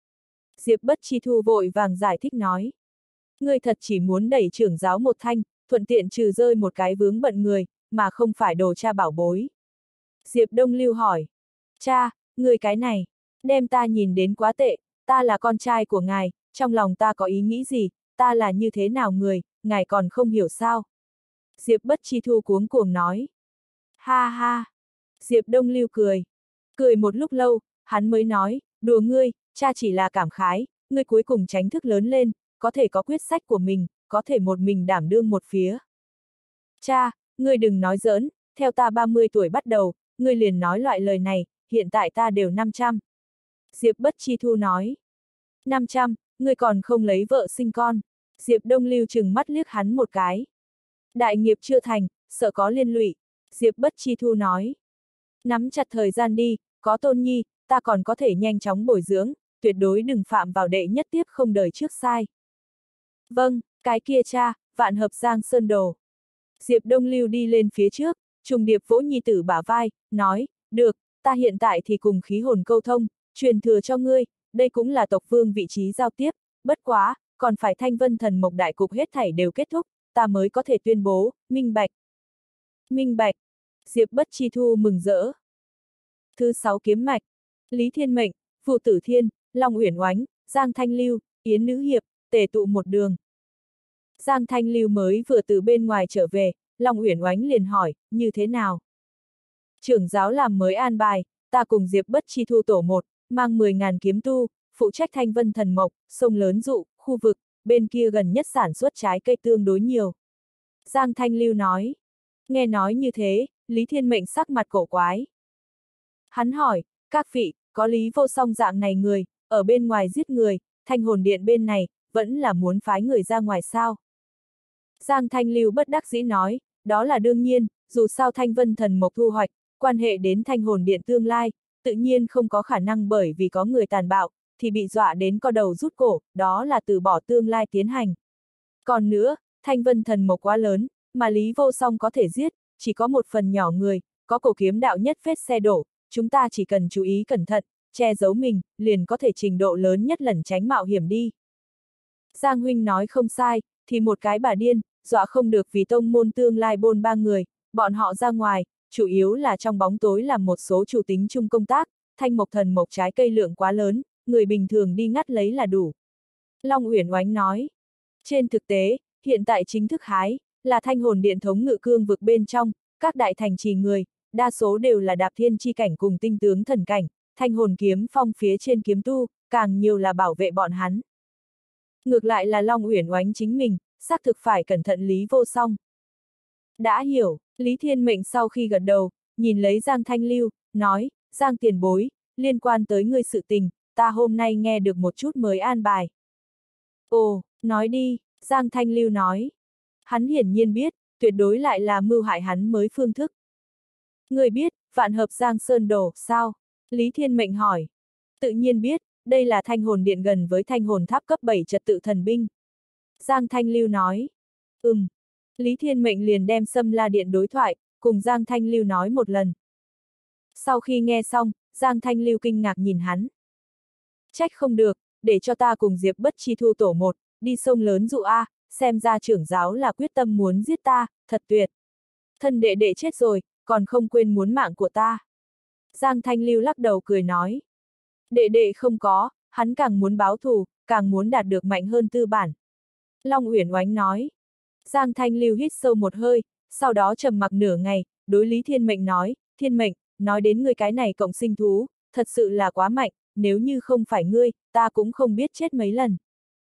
Diệp Bất Chi Thu vội vàng giải thích nói. Ngươi thật chỉ muốn đẩy trưởng giáo một thanh, thuận tiện trừ rơi một cái vướng bận người, mà không phải đồ cha bảo bối. Diệp Đông Lưu hỏi. Cha, người cái này, đem ta nhìn đến quá tệ, ta là con trai của ngài, trong lòng ta có ý nghĩ gì, ta là như thế nào người, ngài còn không hiểu sao. Diệp Bất Chi Thu cuống cuồng nói. Ha ha. Diệp Đông Lưu cười. Cười một lúc lâu, hắn mới nói, đùa ngươi, cha chỉ là cảm khái, ngươi cuối cùng tránh thức lớn lên, có thể có quyết sách của mình, có thể một mình đảm đương một phía. Cha, ngươi đừng nói giỡn, theo ta 30 tuổi bắt đầu, ngươi liền nói loại lời này, hiện tại ta đều 500. Diệp Bất Chi Thu nói. 500, ngươi còn không lấy vợ sinh con. Diệp Đông Lưu trừng mắt liếc hắn một cái. Đại nghiệp chưa thành, sợ có liên lụy. Diệp Bất Chi Thu nói. Nắm chặt thời gian đi, có Tôn Nhi, ta còn có thể nhanh chóng bồi dưỡng, tuyệt đối đừng phạm vào đệ nhất tiếp không đời trước sai. Vâng, cái kia cha, Vạn Hợp Giang Sơn Đồ. Diệp Đông Lưu đi lên phía trước, trùng điệp vỗ nhi tử bả vai, nói, được, ta hiện tại thì cùng khí hồn câu thông, truyền thừa cho ngươi, đây cũng là tộc vương vị trí giao tiếp, bất quá, còn phải Thanh Vân Thần Mộc đại cục hết thảy đều kết thúc, ta mới có thể tuyên bố, minh bạch. Minh bạch. Diệp Bất Chi Thu mừng rỡ. Thứ 6 kiếm mạch. Lý Thiên Mệnh, Phù Tử Thiên, Long Uyển Oánh, Giang Thanh Lưu, Yến Nữ Hiệp, tề tụ một đường. Giang Thanh Lưu mới vừa từ bên ngoài trở về, Long Uyển Oánh liền hỏi, như thế nào? Trưởng giáo làm mới an bài, ta cùng Diệp Bất Chi Thu tổ một, mang 10.000 kiếm tu, phụ trách Thanh Vân Thần Mộc, sông lớn dụ, khu vực, bên kia gần nhất sản xuất trái cây tương đối nhiều. Giang Thanh Lưu nói. Nghe nói như thế, Lý Thiên Mệnh sắc mặt cổ quái. Hắn hỏi, các vị, có Lý Vô Song dạng này người, ở bên ngoài giết người, Thanh Hồn Điện bên này, vẫn là muốn phái người ra ngoài sao? Giang Thanh Lưu bất đắc dĩ nói, đó là đương nhiên, dù sao Thanh Vân Thần Mộc thu hoạch, quan hệ đến Thanh Hồn Điện tương lai, tự nhiên không có khả năng bởi vì có người tàn bạo, thì bị dọa đến co đầu rút cổ, đó là từ bỏ tương lai tiến hành. Còn nữa, Thanh Vân Thần Mộc quá lớn, mà Lý Vô Song có thể giết, chỉ có một phần nhỏ người, có cổ kiếm đạo nhất vết xe đổ, chúng ta chỉ cần chú ý cẩn thận, che giấu mình, liền có thể trình độ lớn nhất lẩn tránh mạo hiểm đi. Giang huynh nói không sai, thì một cái bà điên, dọa không được vì tông môn tương lai bôn ba người, bọn họ ra ngoài, chủ yếu là trong bóng tối làm một số chủ tính chung công tác, thanh mộc thần mộc trái cây lượng quá lớn, người bình thường đi ngắt lấy là đủ. Long Uyển Oánh nói, trên thực tế, hiện tại chính thức hái, là Thanh Hồn Điện thống ngự cương vực bên trong, các đại thành trì người, đa số đều là đạp thiên chi cảnh cùng tinh tướng thần cảnh, Thanh Hồn kiếm phong phía trên kiếm tu, càng nhiều là bảo vệ bọn hắn. Ngược lại là Long Uyển Oánh chính mình, xác thực phải cẩn thận Lý Vô Song. Đã hiểu, Lý Thiên Mệnh sau khi gật đầu, nhìn lấy Giang Thanh Lưu, nói, Giang tiền bối, liên quan tới ngươi sự tình, ta hôm nay nghe được một chút mới an bài. Ồ, nói đi, Giang Thanh Lưu nói. Hắn hiển nhiên biết, tuyệt đối lại là mưu hại hắn mới phương thức. Ngươi biết, vạn hợp Giang Sơn Đồ, sao? Lý Thiên Mệnh hỏi. Tự nhiên biết, đây là Thanh Hồn Điện gần với Thanh Hồn Tháp cấp 7 trật tự thần binh. Giang Thanh Lưu nói. Lý Thiên Mệnh liền đem Sâm La Điện đối thoại, cùng Giang Thanh Lưu nói một lần. Sau khi nghe xong, Giang Thanh Lưu kinh ngạc nhìn hắn. Trách không được, để cho ta cùng Diệp Bất Chi thu tổ một, đi sông lớn dụ A, xem ra trưởng giáo là quyết tâm muốn giết ta, thật tuyệt. Thân đệ đệ chết rồi, còn không quên muốn mạng của ta. Giang Thanh Lưu lắc đầu cười nói. Đệ đệ không có, hắn càng muốn báo thù, càng muốn đạt được mạnh hơn tư bản. Long Uyển Oánh nói. Giang Thanh Lưu hít sâu một hơi, sau đó trầm mặc nửa ngày, đối Lý Thiên Mệnh nói, Thiên Mệnh, nói đến ngươi cái này cộng sinh thú, thật sự là quá mạnh, nếu như không phải ngươi, ta cũng không biết chết mấy lần.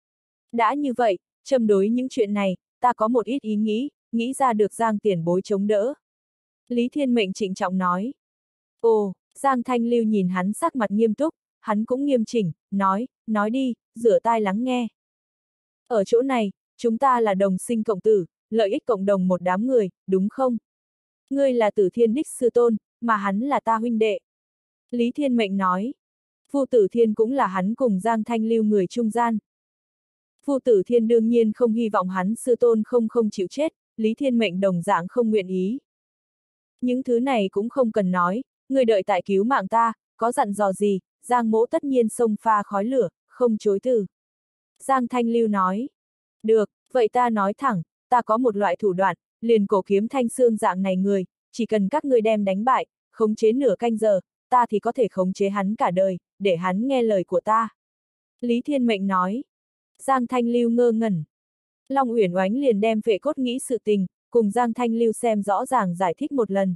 Đã như vậy, châm đối những chuyện này, ta có một ít ý nghĩ ra được Giang tiền bối chống đỡ. Lý Thiên Mệnh trịnh trọng nói. Ồ, Giang Thanh Lưu nhìn hắn sắc mặt nghiêm túc, hắn cũng nghiêm chỉnh, nói đi, rửa tai lắng nghe. Ở chỗ này, chúng ta là đồng sinh cộng tử, lợi ích cộng đồng một đám người, đúng không? Ngươi là Tử Thiên đích sư tôn, mà hắn là ta huynh đệ. Lý Thiên Mệnh nói. Vu Tử Thiên cũng là hắn cùng Giang Thanh Lưu người trung gian. Vu Tử Thiên đương nhiên không hy vọng hắn sư tôn không chịu chết, Lý Thiên Mệnh đồng dạng không nguyện ý. Những thứ này cũng không cần nói, người đợi tại cứu mạng ta, có dặn dò gì, Giang mỗ tất nhiên xông pha khói lửa, không chối từ. Giang Thanh Lưu nói. Được, vậy ta nói thẳng, ta có một loại thủ đoạn, liền cổ kiếm thanh xương dạng này người, chỉ cần các ngươi đem đánh bại, khống chế nửa canh giờ, ta thì có thể khống chế hắn cả đời, để hắn nghe lời của ta. Lý Thiên Mệnh nói. Giang Thanh Lưu ngơ ngẩn. Long Uyển Oánh liền đem Phệ Cốt nghĩ sự tình, cùng Giang Thanh Lưu xem rõ ràng giải thích một lần.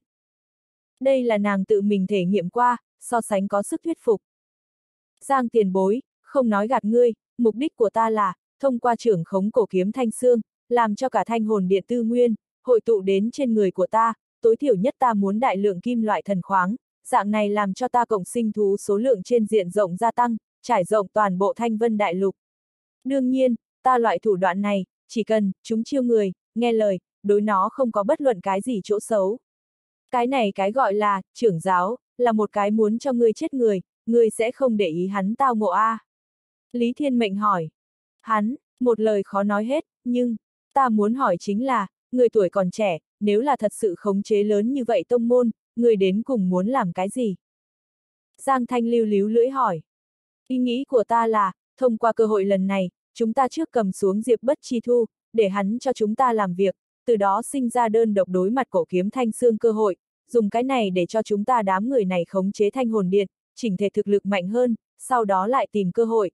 Đây là nàng tự mình thể nghiệm qua, so sánh có sức thuyết phục. Giang tiền bối, không nói gạt ngươi, mục đích của ta là, thông qua trưởng khống cổ kiếm thanh xương, làm cho cả Thanh Hồn Điện tư nguyên, hội tụ đến trên người của ta, tối thiểu nhất ta muốn đại lượng kim loại thần khoáng, dạng này làm cho ta cộng sinh thú số lượng trên diện rộng gia tăng, trải rộng toàn bộ Thanh Vân Đại Lục. Đương nhiên, ta loại thủ đoạn này, chỉ cần, chúng chiêu người, nghe lời, đối nó không có bất luận cái gì chỗ xấu. Cái này cái gọi là, trưởng giáo, là một cái muốn cho ngươi chết người, ngươi sẽ không để ý hắn tao ngộ a. Lý Thiên Mệnh hỏi. Hắn, một lời khó nói hết, nhưng, ta muốn hỏi chính là, người tuổi còn trẻ, nếu là thật sự khống chế lớn như vậy tông môn, người đến cùng muốn làm cái gì? Giang Thanh Lưu líu lưỡi hỏi. Ý nghĩ của ta là, thông qua cơ hội lần này, chúng ta trước cầm xuống Diệp Bất Chi Thu, để hắn cho chúng ta làm việc, từ đó sinh ra đơn độc đối mặt cổ kiếm thanh xương cơ hội, dùng cái này để cho chúng ta đám người này khống chế Thanh Hồn Điện, chỉnh thể thực lực mạnh hơn, sau đó lại tìm cơ hội.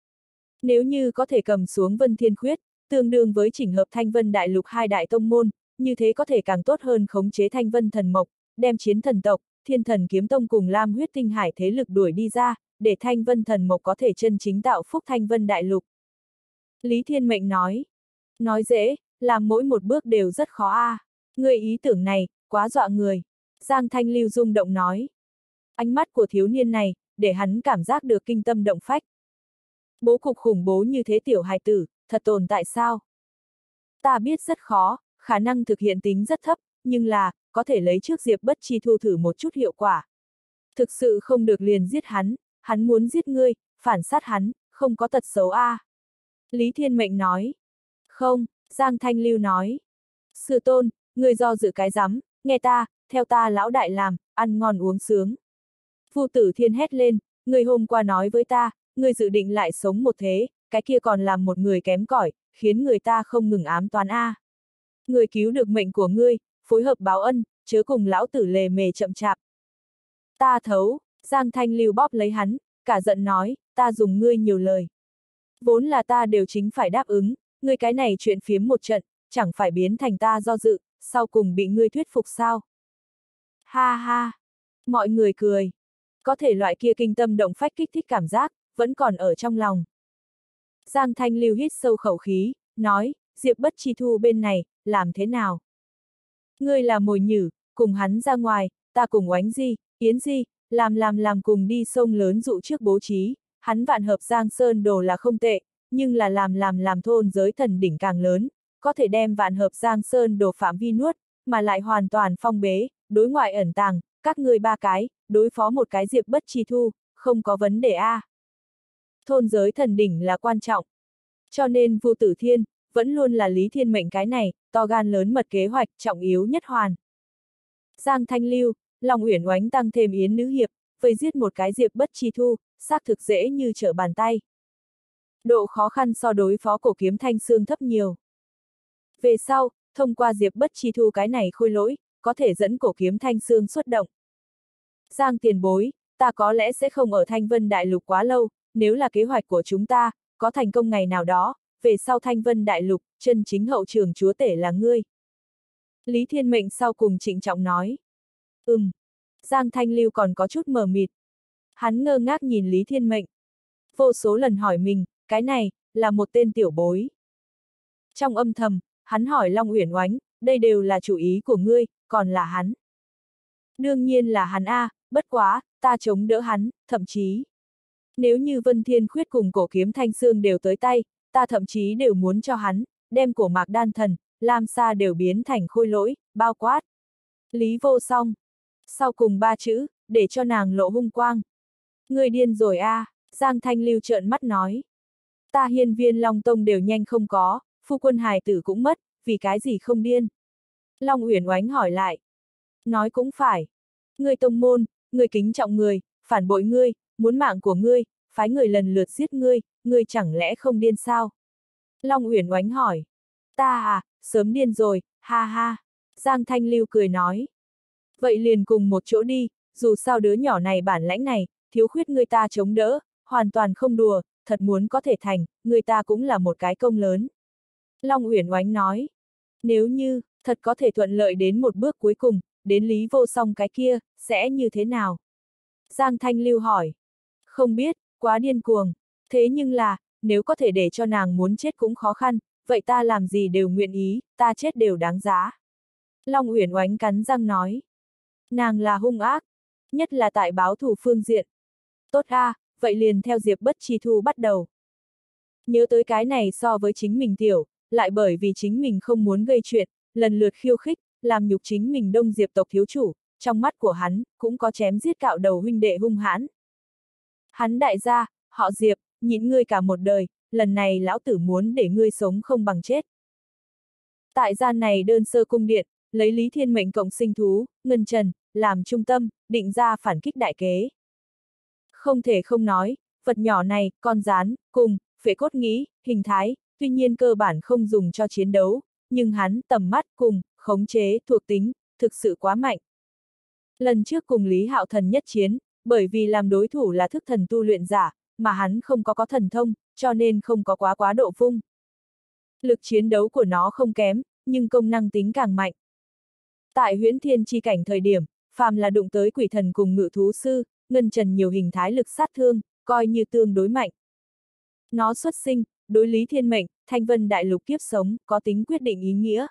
Nếu như có thể cầm xuống Vân Thiên Khuyết, tương đương với chỉnh hợp Thanh Vân Đại Lục hai đại tông môn, như thế có thể càng tốt hơn khống chế Thanh Vân Thần Mộc, đem Chiến Thần Tộc, Thiên Thần Kiếm Tông cùng Lam Huyết Tinh Hải thế lực đuổi đi ra, để Thanh Vân Thần Mộc có thể chân chính tạo phúc Thanh Vân Đại Lục. Lý Thiên Mệnh nói. Nói dễ, làm mỗi một bước đều rất khó a. Người ý tưởng này, quá dọa người. Giang Thanh Lưu rung động nói. Ánh mắt của thiếu niên này, để hắn cảm giác được kinh tâm động phách. Bố cục khủng bố như thế tiểu hài tử, thật tồn tại sao? Ta biết rất khó, khả năng thực hiện tính rất thấp, nhưng là, có thể lấy trước Diệp Bất Chi Thu thử một chút hiệu quả. Thực sự không được liền giết hắn muốn giết ngươi, phản sát hắn, không có tật xấu a. Lý Thiên Mệnh nói. Không, Giang Thanh Lưu nói. Sư tôn, ngươi do dự cái rắm, nghe ta, theo ta lão đại làm, ăn ngon uống sướng. Vu Tử Thiên hét lên, ngươi hôm qua nói với ta, ngươi dự định lại sống một thế, cái kia còn làm một người kém cỏi, khiến người ta không ngừng ám toán a. Ngươi cứu được mệnh của ngươi, phối hợp báo ân, chớ cùng lão tử lề mề chậm chạp. Ta thấu, Giang Thanh Lưu bóp lấy hắn, cả giận nói, ta dùng ngươi nhiều lời. Vốn là ta đều chính phải đáp ứng, ngươi cái này chuyện phiếm một trận, chẳng phải biến thành ta do dự, sau cùng bị ngươi thuyết phục sao? Ha ha! Mọi người cười. Có thể loại kia kinh tâm động phách kích thích cảm giác, vẫn còn ở trong lòng. Giang Thanh Lưu hít sâu khẩu khí, nói, Diệp Bất Chi Thu bên này, làm thế nào? Ngươi là mồi nhử, cùng hắn ra ngoài, ta cùng Oánh Di, Yến Di, làm cùng đi sông lớn dụ trước bố trí, hắn vạn hợp Giang Sơn đồ là không tệ, nhưng là làm thôn giới thần đỉnh càng lớn, có thể đem vạn hợp Giang Sơn đồ phạm vi nuốt, mà lại hoàn toàn phong bế, đối ngoại ẩn tàng, các ngươi ba cái, đối phó một cái Diệp Bất Chi Thu, không có vấn đề a. Thôn giới thần đỉnh là quan trọng. Cho nên Vu Tử Thiên, vẫn luôn là Lý Thiên Mệnh cái này, to gan lớn mật kế hoạch, trọng yếu nhất hoàn. Giang Thanh Lưu, Long Uyển Oánh tăng thêm Yến Nữ Hiệp, vây giết một cái Diệp Bất Chi Thu, xác thực dễ như trở bàn tay. Độ khó khăn so đối phó cổ kiếm Thanh Xương thấp nhiều. Về sau, thông qua Diệp Bất Chi Thu cái này khôi lỗi, có thể dẫn cổ kiếm Thanh Xương xuất động. Giang tiền bối, ta có lẽ sẽ không ở Thanh Vân Đại Lục quá lâu, nếu là kế hoạch của chúng ta, có thành công ngày nào đó, về sau Thanh Vân Đại Lục, chân chính hậu trường chúa tể là ngươi. Lý Thiên Mệnh sau cùng trịnh trọng nói. Giang Thanh Lưu còn có chút mờ mịt. Hắn ngơ ngác nhìn Lý Thiên Mệnh. Vô số lần hỏi mình, cái này, là một tên tiểu bối. Trong âm thầm, hắn hỏi Long Uyển Oánh, đây đều là chủ ý của ngươi, còn là hắn. Đương nhiên là hắn a, bất quá, ta chống đỡ hắn, thậm chí. Nếu như Vân Thiên Khuyết cùng cổ kiếm Thanh Xương đều tới tay, ta thậm chí đều muốn cho hắn, đem cổ mạc đan thần, Lam Sa đều biến thành khôi lỗi, bao quát. Lý Vô Song. Sau cùng ba chữ, để cho nàng lộ hung quang. Người điên rồi a, Giang Thanh Lưu trợn mắt nói. Ta Hiên Viên Long Tông đều nhanh không có, phu quân hài tử cũng mất, vì cái gì không điên? Long Uyển Oánh hỏi lại. Nói cũng phải. Ngươi tông môn, ngươi kính trọng người, phản bội ngươi, muốn mạng của ngươi, phái người lần lượt giết ngươi chẳng lẽ không điên sao? Long Uyển Oánh hỏi. Ta à, sớm điên rồi, ha ha. Giang Thanh Lưu cười nói. Vậy liền cùng một chỗ đi, dù sao đứa nhỏ này bản lãnh này, thiếu khuyết người ta chống đỡ, hoàn toàn không đùa, thật muốn có thể thành, người ta cũng là một cái công lớn. Long Uyển Oánh nói. Nếu như, thật có thể thuận lợi đến một bước cuối cùng, đến Lý Vô Song cái kia, sẽ như thế nào? Giang Thanh Lưu hỏi. Không biết, quá điên cuồng. Thế nhưng là, nếu có thể để cho nàng muốn chết cũng khó khăn, vậy ta làm gì đều nguyện ý, ta chết đều đáng giá. Long Uyển Oánh cắn răng nói. Nàng là hung ác, nhất là tại báo thù phương diện. Tốt a, vậy liền theo Diệp Bất Chi Thu bắt đầu. Nhớ tới cái này so với chính mình tiểu, lại bởi vì chính mình không muốn gây chuyện, lần lượt khiêu khích, làm nhục chính mình Đông Diệp tộc thiếu chủ, trong mắt của hắn, cũng có chém giết cạo đầu huynh đệ hung hãn. Hắn đại gia, họ Diệp, nhịn ngươi cả một đời, lần này lão tử muốn để ngươi sống không bằng chết. Tại gian này đơn sơ cung điện, lấy Lý Thiên Mệnh cộng sinh thú, Ngân Trần, làm trung tâm, định ra phản kích đại kế. Không thể không nói, vật nhỏ này, con rán, cùng, phệ cốt nghĩ, hình thái, tuy nhiên cơ bản không dùng cho chiến đấu, nhưng hắn, tầm mắt, cùng, khống chế, thuộc tính, thực sự quá mạnh. Lần trước cùng Lý Hạo Thần nhất chiến, bởi vì làm đối thủ là thức thần tu luyện giả, mà hắn không có thần thông, cho nên không có quá độ vung. Lực chiến đấu của nó không kém, nhưng công năng tính càng mạnh. Tại huyễn thiên chi cảnh thời điểm, phàm là đụng tới quỷ thần cùng ngự thú sư, Ngân Trần nhiều hình thái lực sát thương, coi như tương đối mạnh. Nó xuất sinh, đối Lý Thiên Mệnh, Thanh Vân Đại Lục kiếp sống, có tính quyết định ý nghĩa.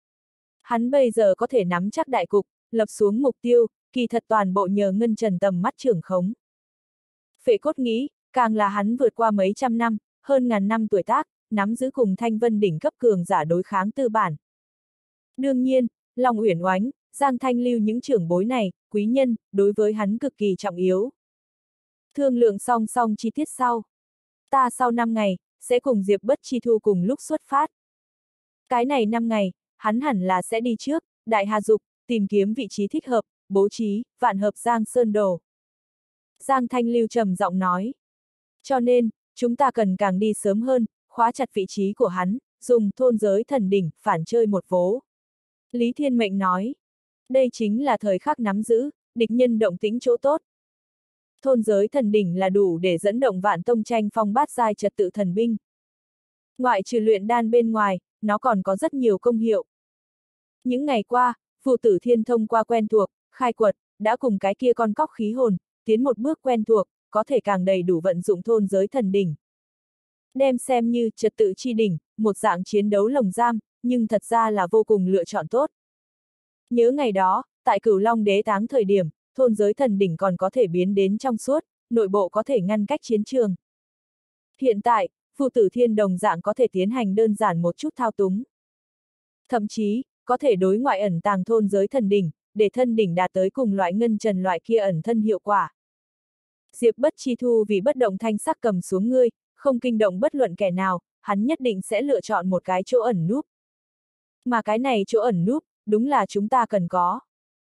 Hắn bây giờ có thể nắm chắc đại cục, lập xuống mục tiêu, kỳ thật toàn bộ nhờ Ngân Trần tầm mắt trưởng khống. Phệ cốt nghĩ, càng là hắn vượt qua mấy trăm năm, hơn ngàn năm tuổi tác, nắm giữ cùng Thanh Vân đỉnh cấp cường giả đối kháng tư bản. Đương nhiên, Long Uyển Oánh, Giang Thanh Lưu những trưởng bối này, quý nhân, đối với hắn cực kỳ trọng yếu. Thương lượng song song chi tiết sau. Ta sau 5 ngày, sẽ cùng Diệp Bất Chi Thu cùng lúc xuất phát. Cái này 5 ngày, hắn hẳn là sẽ đi trước, Đại Hà Dục, tìm kiếm vị trí thích hợp, bố trí, vạn hợp Giang Sơn Đồ. Giang Thanh Lưu trầm giọng nói. Cho nên, chúng ta cần càng đi sớm hơn, khóa chặt vị trí của hắn, dùng thôn giới thần đỉnh, phản chơi một vố. Lý Thiên Mệnh nói. Đây chính là thời khắc nắm giữ, địch nhân động tĩnh chỗ tốt. Thôn giới thần đỉnh là đủ để dẫn động vạn tông tranh phong bát giai trật tự thần binh. Ngoại trừ luyện đan bên ngoài, nó còn có rất nhiều công hiệu. Những ngày qua, Phụ Tử Thiên thông qua quen thuộc, khai quật, đã cùng cái kia con cóc khí hồn, tiến một bước quen thuộc, có thể càng đầy đủ vận dụng thôn giới thần đỉnh. Đem xem như trật tự chi đỉnh, một dạng chiến đấu lồng giam, nhưng thật ra là vô cùng lựa chọn tốt. Nhớ ngày đó, tại Cửu Long Đế táng thời điểm, thôn giới thần đỉnh còn có thể biến đến trong suốt, nội bộ có thể ngăn cách chiến trường. Hiện tại, Phụ Tử Thiên đồng dạng có thể tiến hành đơn giản một chút thao túng. Thậm chí, có thể đối ngoại ẩn tàng thôn giới thần đỉnh, để thân đỉnh đạt tới cùng loại ngân trần loại kia ẩn thân hiệu quả. Diệp Bất Chi Thu vì bất động thanh sắc cầm xuống ngươi, không kinh động bất luận kẻ nào, hắn nhất định sẽ lựa chọn một cái chỗ ẩn núp. Mà cái này chỗ ẩn núp, đúng là chúng ta cần có.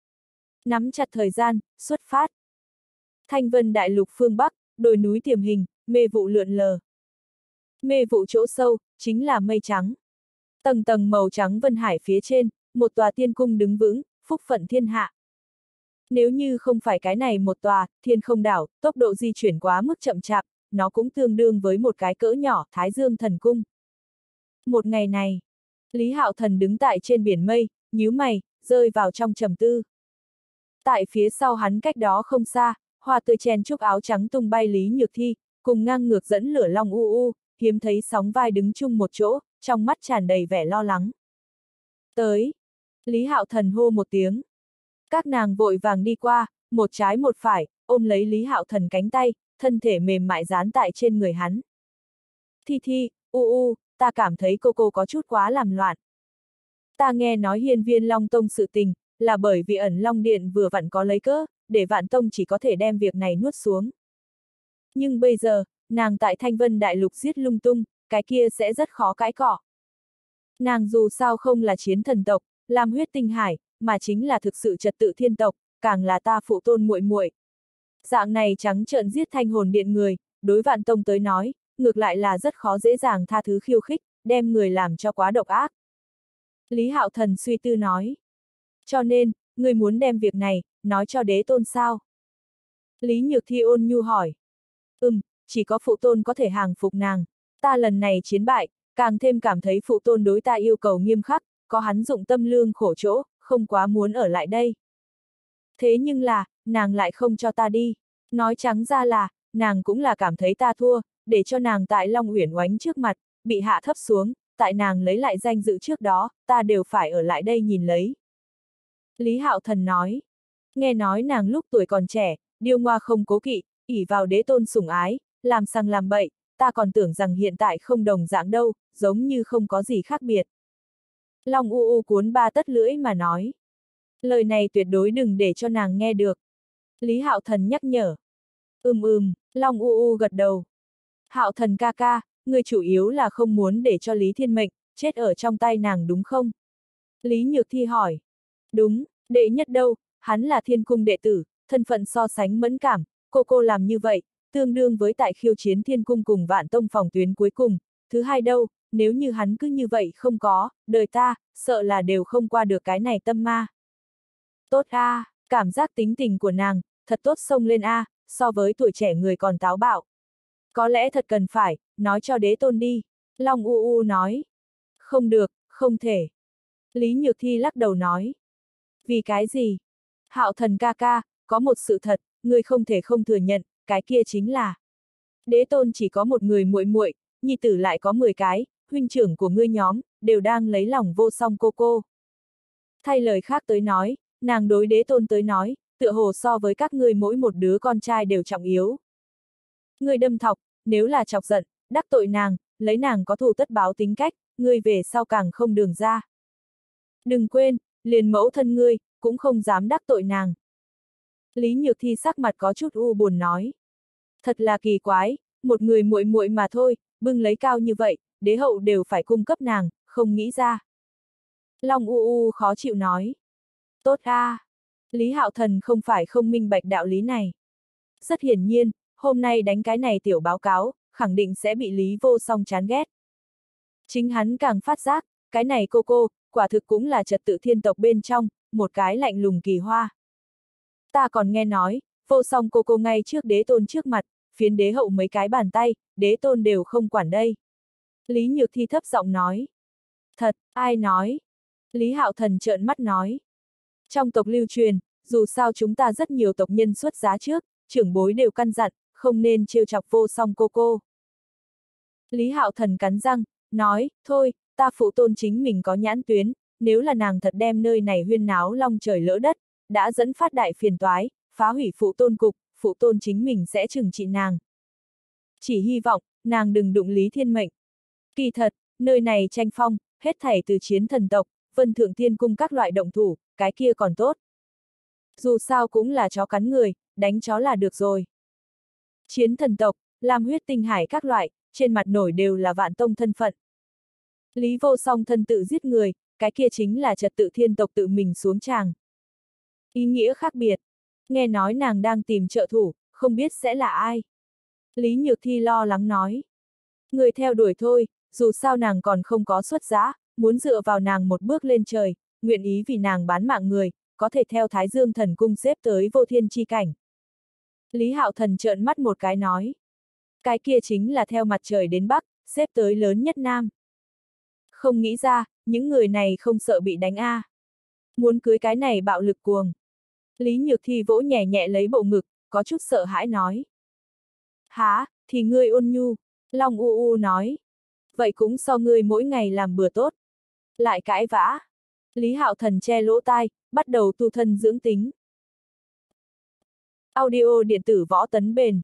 Nắm chặt thời gian, xuất phát. Thanh Vân Đại Lục phương Bắc, đồi núi tiềm hình, mê vụ lượn lờ. Mê vụ chỗ sâu, chính là mây trắng. Tầng tầng màu trắng vân hải phía trên, một tòa tiên cung đứng vững, phúc phận thiên hạ. Nếu như không phải cái này một tòa, thiên không đảo, tốc độ di chuyển quá mức chậm chạp, nó cũng tương đương với một cái cỡ nhỏ, Thái Dương thần cung. Một ngày này, Lý Hạo Thần đứng tại trên biển mây, nhíu mày, rơi vào trong trầm tư. Tại phía sau hắn cách đó không xa, hoa tươi chen chúc áo trắng tung bay Lý Nhược Thi, cùng ngang ngược dẫn lửa long u u, hiếm thấy sóng vai đứng chung một chỗ, trong mắt tràn đầy vẻ lo lắng. Tới! Lý Hạo Thần hô một tiếng. Các nàng vội vàng đi qua, một trái một phải, ôm lấy Lý Hạo Thần cánh tay, thân thể mềm mại dán tại trên người hắn. Thi Thi, ta cảm thấy cô có chút quá làm loạn. Ta nghe nói Hiên Viên Long Tông sự tình, là bởi vì ẩn Long Điện vừa vặn có lấy cớ, để Vạn Tông chỉ có thể đem việc này nuốt xuống. Nhưng bây giờ, nàng tại Thanh Vân Đại Lục giết lung tung, cái kia sẽ rất khó cãi cọ. Nàng dù sao không là chiến thần tộc, làm huyết tinh hải, mà chính là thực sự trật tự thiên tộc, càng là ta phụ tôn muội muội. Dạng này trắng trợn giết Thanh Hồn Điện người, đối Vạn Tông tới nói, ngược lại là rất khó dễ dàng tha thứ khiêu khích, đem người làm cho quá độc ác. Lý Hạo Thần suy tư nói. Cho nên, người muốn đem việc này, nói cho đế tôn sao? Lý Nhược Thi ôn nhu hỏi. Chỉ có phụ tôn có thể hàng phục nàng. Ta lần này chiến bại, càng thêm cảm thấy phụ tôn đối ta yêu cầu nghiêm khắc, có hắn dụng tâm lương khổ chỗ, không quá muốn ở lại đây. Thế nhưng là, nàng lại không cho ta đi. Nói trắng ra là, nàng cũng là cảm thấy ta thua, để cho nàng tại Long Uyển Oánh trước mặt, bị hạ thấp xuống, tại nàng lấy lại danh dự trước đó, ta đều phải ở lại đây nhìn lấy. Lý Hạo Thần nói. Nghe nói nàng lúc tuổi còn trẻ, điêu ngoa không cố kỵ, ỷ vào đế tôn sủng ái, làm sằng làm bậy, ta còn tưởng rằng hiện tại không đồng dạng đâu, giống như không có gì khác biệt. Long u cuốn ba tất lưỡi mà nói. Lời này tuyệt đối đừng để cho nàng nghe được. Lý Hạo Thần nhắc nhở. Long u gật đầu. Hạo Thần ca ca, người chủ yếu là không muốn để cho Lý Thiên Mệnh chết ở trong tay nàng đúng không? Lý Nhược Thi hỏi. Đúng, đệ nhất đâu, hắn là thiên cung đệ tử, thân phận so sánh mẫn cảm, cô làm như vậy, tương đương với tại khiêu chiến thiên cung cùng Vạn Tông phòng tuyến cuối cùng. Thứ hai đâu, nếu như hắn cứ như vậy không có, đời ta, sợ là đều không qua được cái này tâm ma. Tốt a, cảm giác tính tình của nàng, thật tốt xông lên a, so với tuổi trẻ người còn táo bạo. Có lẽ thật cần phải, nói cho đế tôn đi. Long u nói. Không được, không thể. Lý Nhược Thi lắc đầu nói. Vì cái gì? Hạo Thần ca ca, có một sự thật, ngươi không thể không thừa nhận, cái kia chính là đế tôn chỉ có một người muội muội, nhi tử lại có 10 cái, huynh trưởng của ngươi nhóm, đều đang lấy lòng vô song cô. Thay lời khác tới nói, nàng đối đế tôn tới nói, tựa hồ so với các ngươi mỗi một đứa con trai đều trọng yếu. Ngươi đâm thọc, nếu là chọc giận, đắc tội nàng, lấy nàng có thù tất báo tính cách, ngươi về sau càng không đường ra. Đừng quên, liền mẫu thân ngươi, cũng không dám đắc tội nàng. Lý Nhược Thi sắc mặt có chút u buồn nói. Thật là kỳ quái, một người muội muội mà thôi, bưng lấy cao như vậy, đế hậu đều phải cung cấp nàng, không nghĩ ra. Long u khó chịu nói. Tốt a, Lý Hạo Thần không phải không minh bạch đạo lý này. Rất hiển nhiên, hôm nay đánh cái này tiểu báo cáo, khẳng định sẽ bị Lý Vô Song chán ghét. Chính hắn càng phát giác, cái này cô, quả thực cũng là trật tự thiên tộc bên trong, một cái lạnh lùng kỳ hoa. Ta còn nghe nói, Vô Song cô ngay trước đế tôn trước mặt, phiến đế hậu mấy cái bàn tay, đế tôn đều không quản đây. Lý Nhược Thi thấp giọng nói. Thật, ai nói? Lý Hạo Thần trợn mắt nói. Trong tộc lưu truyền, dù sao chúng ta rất nhiều tộc nhân xuất giá trước, trưởng bối đều căn dặn, không nên trêu chọc Vô Song cô. Lý Hạo Thần cắn răng, nói, thôi, ta phụ tôn chính mình có nhãn tuyến, nếu là nàng thật đem nơi này huyên náo long trời lỡ đất, đã dẫn phát đại phiền toái, phá hủy phụ tôn cục, phụ tôn chính mình sẽ trừng trị nàng. Chỉ hy vọng, nàng đừng đụng Lý Thiên Mệnh. Kỳ thật, nơi này tranh phong, hết thảy từ chiến thần tộc, Vân Thượng Thiên Cung các loại động thủ, cái kia còn tốt. Dù sao cũng là chó cắn người, đánh chó là được rồi. Chiến thần tộc, Lam Huyết Tinh Hải các loại, trên mặt nổi đều là Vạn Tông thân phận. Lý Vô Song thân tự giết người, cái kia chính là trật tự thiên tộc tự mình xuống tràng. Ý nghĩa khác biệt. Nghe nói nàng đang tìm trợ thủ, không biết sẽ là ai. Lý Nhược Thi lo lắng nói. Người theo đuổi thôi, dù sao nàng còn không có xuất giá, muốn dựa vào nàng một bước lên trời, nguyện ý vì nàng bán mạng người, có thể theo Thái Dương Thần Cung xếp tới vô thiên chi cảnh. Lý Hạo Thần trợn mắt một cái nói. Cái kia chính là theo mặt trời đến Bắc, xếp tới lớn nhất Nam. Không nghĩ ra, những người này không sợ bị đánh a. Muốn cưới cái này bạo lực cuồng. Lý Nhược Thi vỗ nhẹ nhẹ lấy bộ ngực, có chút sợ hãi nói. Hả, thì ngươi ôn nhu, Long u nói. Vậy cũng so ngươi mỗi ngày làm bữa tốt. Lại cãi vã. Lý Hạo Thần che lỗ tai, bắt đầu tu thân dưỡng tính. Audio điện tử võ tấn bền.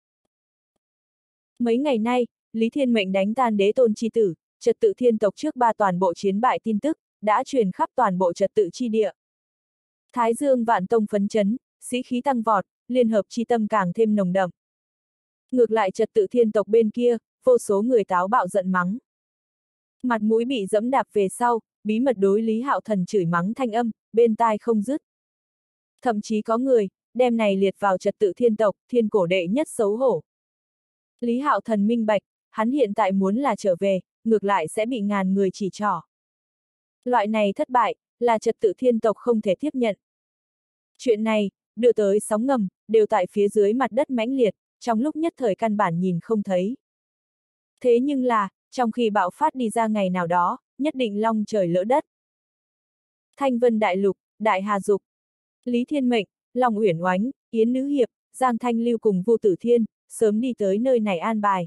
Mấy ngày nay, Lý Thiên Mệnh đánh tan đế tôn chi tử, trật tự thiên tộc trước ba toàn bộ chiến bại tin tức, đã truyền khắp toàn bộ trật tự chi địa. Thái Dương Vạn Tông phấn chấn, sĩ khí tăng vọt, liên hợp chi tâm càng thêm nồng đậm. Ngược lại trật tự thiên tộc bên kia, vô số người táo bạo giận mắng. Mặt mũi bị dẫm đạp về sau, bí mật đối Lý Hạo Thần chửi mắng thanh âm, bên tai không dứt. Thậm chí có người, đem này liệt vào trật tự thiên tộc, thiên cổ đệ nhất xấu hổ. Lý Hạo Thần minh bạch, hắn hiện tại muốn là trở về, ngược lại sẽ bị ngàn người chỉ trỏ. Loại này thất bại, là trật tự thiên tộc không thể tiếp nhận. Chuyện này, đưa tới sóng ngầm, đều tại phía dưới mặt đất mãnh liệt, trong lúc nhất thời căn bản nhìn không thấy. Thế nhưng là, trong khi bạo phát đi ra ngày nào đó, nhất định long trời lỡ đất. Thanh Vân Đại Lục, Đại Hà Dục, Lý Thiên Mệnh, Long Uyển Oánh, Yến Nữ Hiệp, Giang Thanh Lưu cùng Vu Tử Thiên, sớm đi tới nơi này an bài.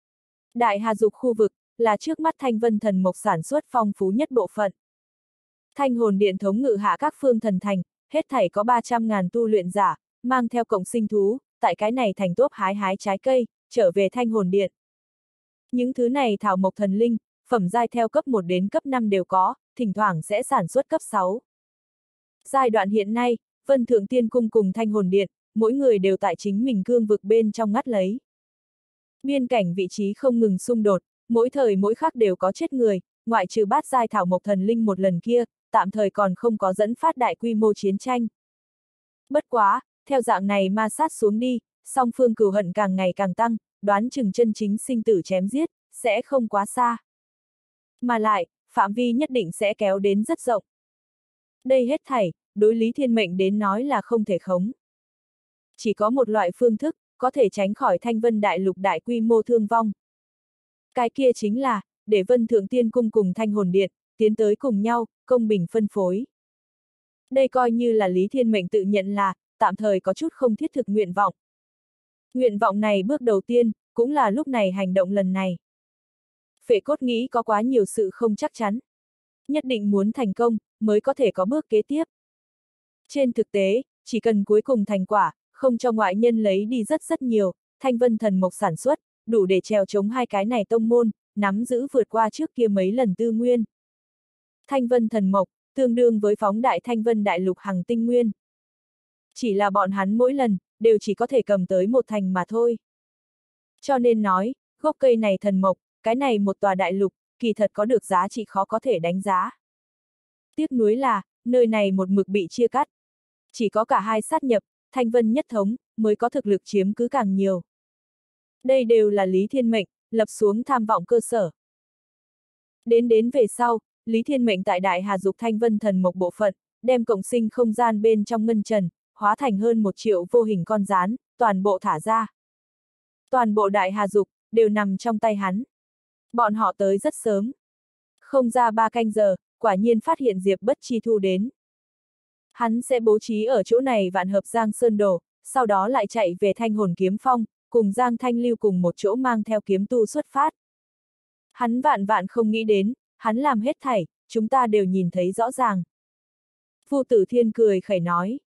Đại Hà Dục khu vực, là trước mắt Thanh Vân thần mộc sản xuất phong phú nhất bộ phận. Thanh hồn điện thống ngự hạ các phương thần thành, hết thảy có 300.000 tu luyện giả, mang theo cộng sinh thú, tại cái này thành tốt hái trái cây, trở về thanh hồn điện. Những thứ này thảo mộc thần linh, phẩm giai theo cấp 1 đến cấp 5 đều có, thỉnh thoảng sẽ sản xuất cấp 6. Giai đoạn hiện nay, Vân Thượng Tiên Cung cùng thanh hồn điện, mỗi người đều tại chính mình cương vực bên trong ngắt lấy. Biên cảnh vị trí không ngừng xung đột, mỗi thời mỗi khắc đều có chết người, ngoại trừ bát giai thảo mộc thần linh một lần kia, tạm thời còn không có dẫn phát đại quy mô chiến tranh. Bất quá, theo dạng này ma sát xuống đi, song phương cừu hận càng ngày càng tăng, đoán chừng chân chính sinh tử chém giết, sẽ không quá xa. Mà lại, phạm vi nhất định sẽ kéo đến rất rộng. Đây hết thảy, đối Lý Thiên Mệnh đến nói là không thể khống. Chỉ có một loại phương thức, có thể tránh khỏi Thanh Vân Đại Lục đại quy mô thương vong. Cái kia chính là, để Vân Thượng Tiên Cung cùng Thanh Hồn Điện, tiến tới cùng nhau, công bình phân phối. Đây coi như là Lý Thiên Mệnh tự nhận là, tạm thời có chút không thiết thực nguyện vọng. Nguyện vọng này bước đầu tiên, cũng là lúc này hành động lần này. Phệ cốt nghĩ có quá nhiều sự không chắc chắn. Nhất định muốn thành công, mới có thể có bước kế tiếp. Trên thực tế, chỉ cần cuối cùng thành quả, không cho ngoại nhân lấy đi rất nhiều, Thanh Vân Thần Mộc sản xuất, đủ để trèo chống hai cái này tông môn, nắm giữ vượt qua trước kia mấy lần tư nguyên. Thanh Vân Thần Mộc, tương đương với phóng đại Thanh Vân Đại Lục hằng tinh nguyên. Chỉ là bọn hắn mỗi lần, đều chỉ có thể cầm tới một thành mà thôi. Cho nên nói, gốc cây này thần mộc, cái này một tòa đại lục, kỳ thật có được giá trị khó có thể đánh giá. Tiếc nuối là, nơi này một mực bị chia cắt. Chỉ có cả hai sát nhập, Thanh Vân nhất thống, mới có thực lực chiếm cứ càng nhiều. Đây đều là Lý Thiên Mệnh, lập xuống tham vọng cơ sở. Đến về sau, Lý Thiên Mệnh tại Đại Hà Dục Thanh Vân Thần Mộc bộ phận, đem cộng sinh không gian bên trong ngân trần, hóa thành hơn 1 triệu vô hình con gián, toàn bộ thả ra. Toàn bộ Đại Hà Dục, đều nằm trong tay hắn. Bọn họ tới rất sớm. Không ra 3 canh giờ, quả nhiên phát hiện Diệp Bất Chi Thu đến. Hắn sẽ bố trí ở chỗ này vạn hợp Giang Sơn Đồ, sau đó lại chạy về Thanh Hồn Kiếm Phong, cùng Giang Thanh Lưu cùng một chỗ mang theo kiếm tu xuất phát. Hắn vạn không nghĩ đến, hắn làm hết thảy, chúng ta đều nhìn thấy rõ ràng. Vu Tử Thiên cười khẩy nói.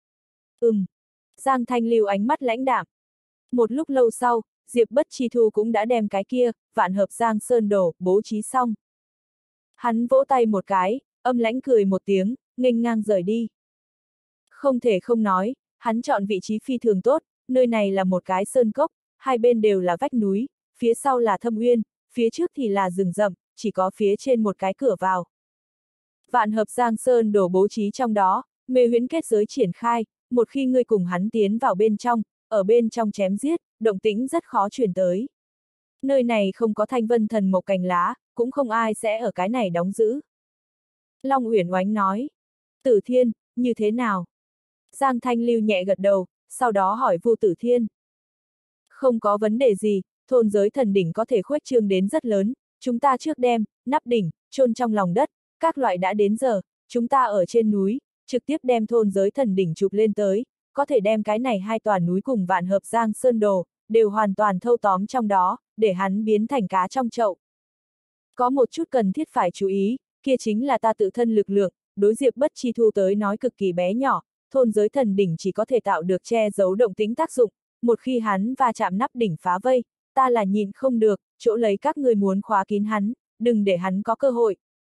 Giang Thanh Lưu ánh mắt lãnh đạm. Một lúc lâu sau, Diệp Bất Chi Thu cũng đã đem cái kia, vạn hợp Giang Sơn Đồ, bố trí xong. Hắn vỗ tay một cái, âm lãnh cười một tiếng, nghênh ngang rời đi. Không thể không nói, hắn chọn vị trí phi thường tốt, nơi này là một cái sơn cốc, hai bên đều là vách núi, phía sau là thâm uyên, phía trước thì là rừng rậm, chỉ có phía trên một cái cửa vào. Vạn hợp Giang Sơn Đồ bố trí trong đó, mê huyễn kết giới triển khai, một khi ngươi cùng hắn tiến vào bên trong, ở bên trong chém giết, động tĩnh rất khó truyền tới. Nơi này không có Thanh Vân Thần Mộc cành lá, cũng không ai sẽ ở cái này đóng giữ. Long Uyển Oánh nói. Tử Thiên, như thế nào? Giang Thanh Lưu nhẹ gật đầu, sau đó hỏi Vu Tử Thiên. Không có vấn đề gì, thôn giới thần đỉnh có thể khuếch trương đến rất lớn, chúng ta trước đem, nắp đỉnh, chôn trong lòng đất, các loại đã đến giờ, chúng ta ở trên núi, trực tiếp đem thôn giới thần đỉnh chụp lên tới, có thể đem cái này hai tòa núi cùng vạn hợp Giang Sơn Đồ, đều hoàn toàn thâu tóm trong đó, để hắn biến thành cá trong chậu. Có một chút cần thiết phải chú ý, kia chính là ta tự thân lực lượng, đối Diệp Bất Chi Thu tới nói cực kỳ bé nhỏ, thôn giới thần đỉnh chỉ có thể tạo được che giấu động tĩnh tác dụng, một khi hắn va chạm nắp đỉnh phá vây, ta là nhìn không được, chỗ lấy các người muốn khóa kín hắn, đừng để hắn có cơ hội.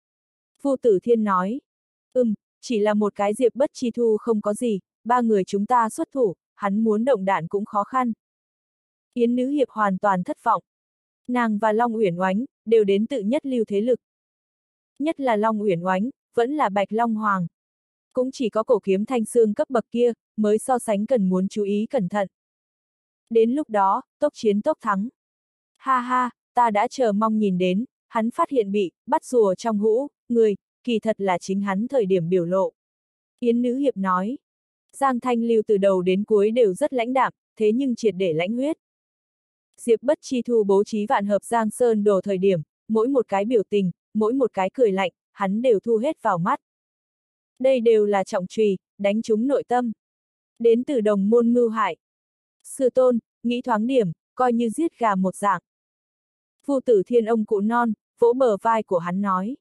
Vu Tử Thiên nói, chỉ là một cái Diệp Bất Chi Thu không có gì, 3 người chúng ta xuất thủ, hắn muốn động đạn cũng khó khăn. Yến Nữ Hiệp hoàn toàn thất vọng. Nàng và Long Uyển Oánh, đều đến tự nhất lưu thế lực. Nhất là Long Uyển Oánh, vẫn là Bạch Long Hoàng. Cũng chỉ có cổ kiếm thanh xương cấp bậc kia, mới so sánh cần muốn chú ý cẩn thận. Đến lúc đó, tốc chiến tốc thắng. Ha ha, ta đã chờ mong nhìn đến, hắn phát hiện bị, bắt rùa trong hũ, người, kỳ thật là chính hắn thời điểm biểu lộ. Yến Nữ Hiệp nói. Giang Thanh Lưu từ đầu đến cuối đều rất lãnh đạm, thế nhưng triệt để lãnh huyết. Diệp Bất Chi Thu bố trí vạn hợp Giang Sơn Đồ thời điểm, mỗi một cái biểu tình, mỗi một cái cười lạnh, hắn đều thu hết vào mắt. Đây đều là trọng chùy, đánh trúng nội tâm. Đến từ đồng môn mưu hại. Sư tôn, nghĩ thoáng điểm, coi như giết gà một dạng. Vu Tử Thiên ông cụ non, vỗ bờ vai của hắn nói.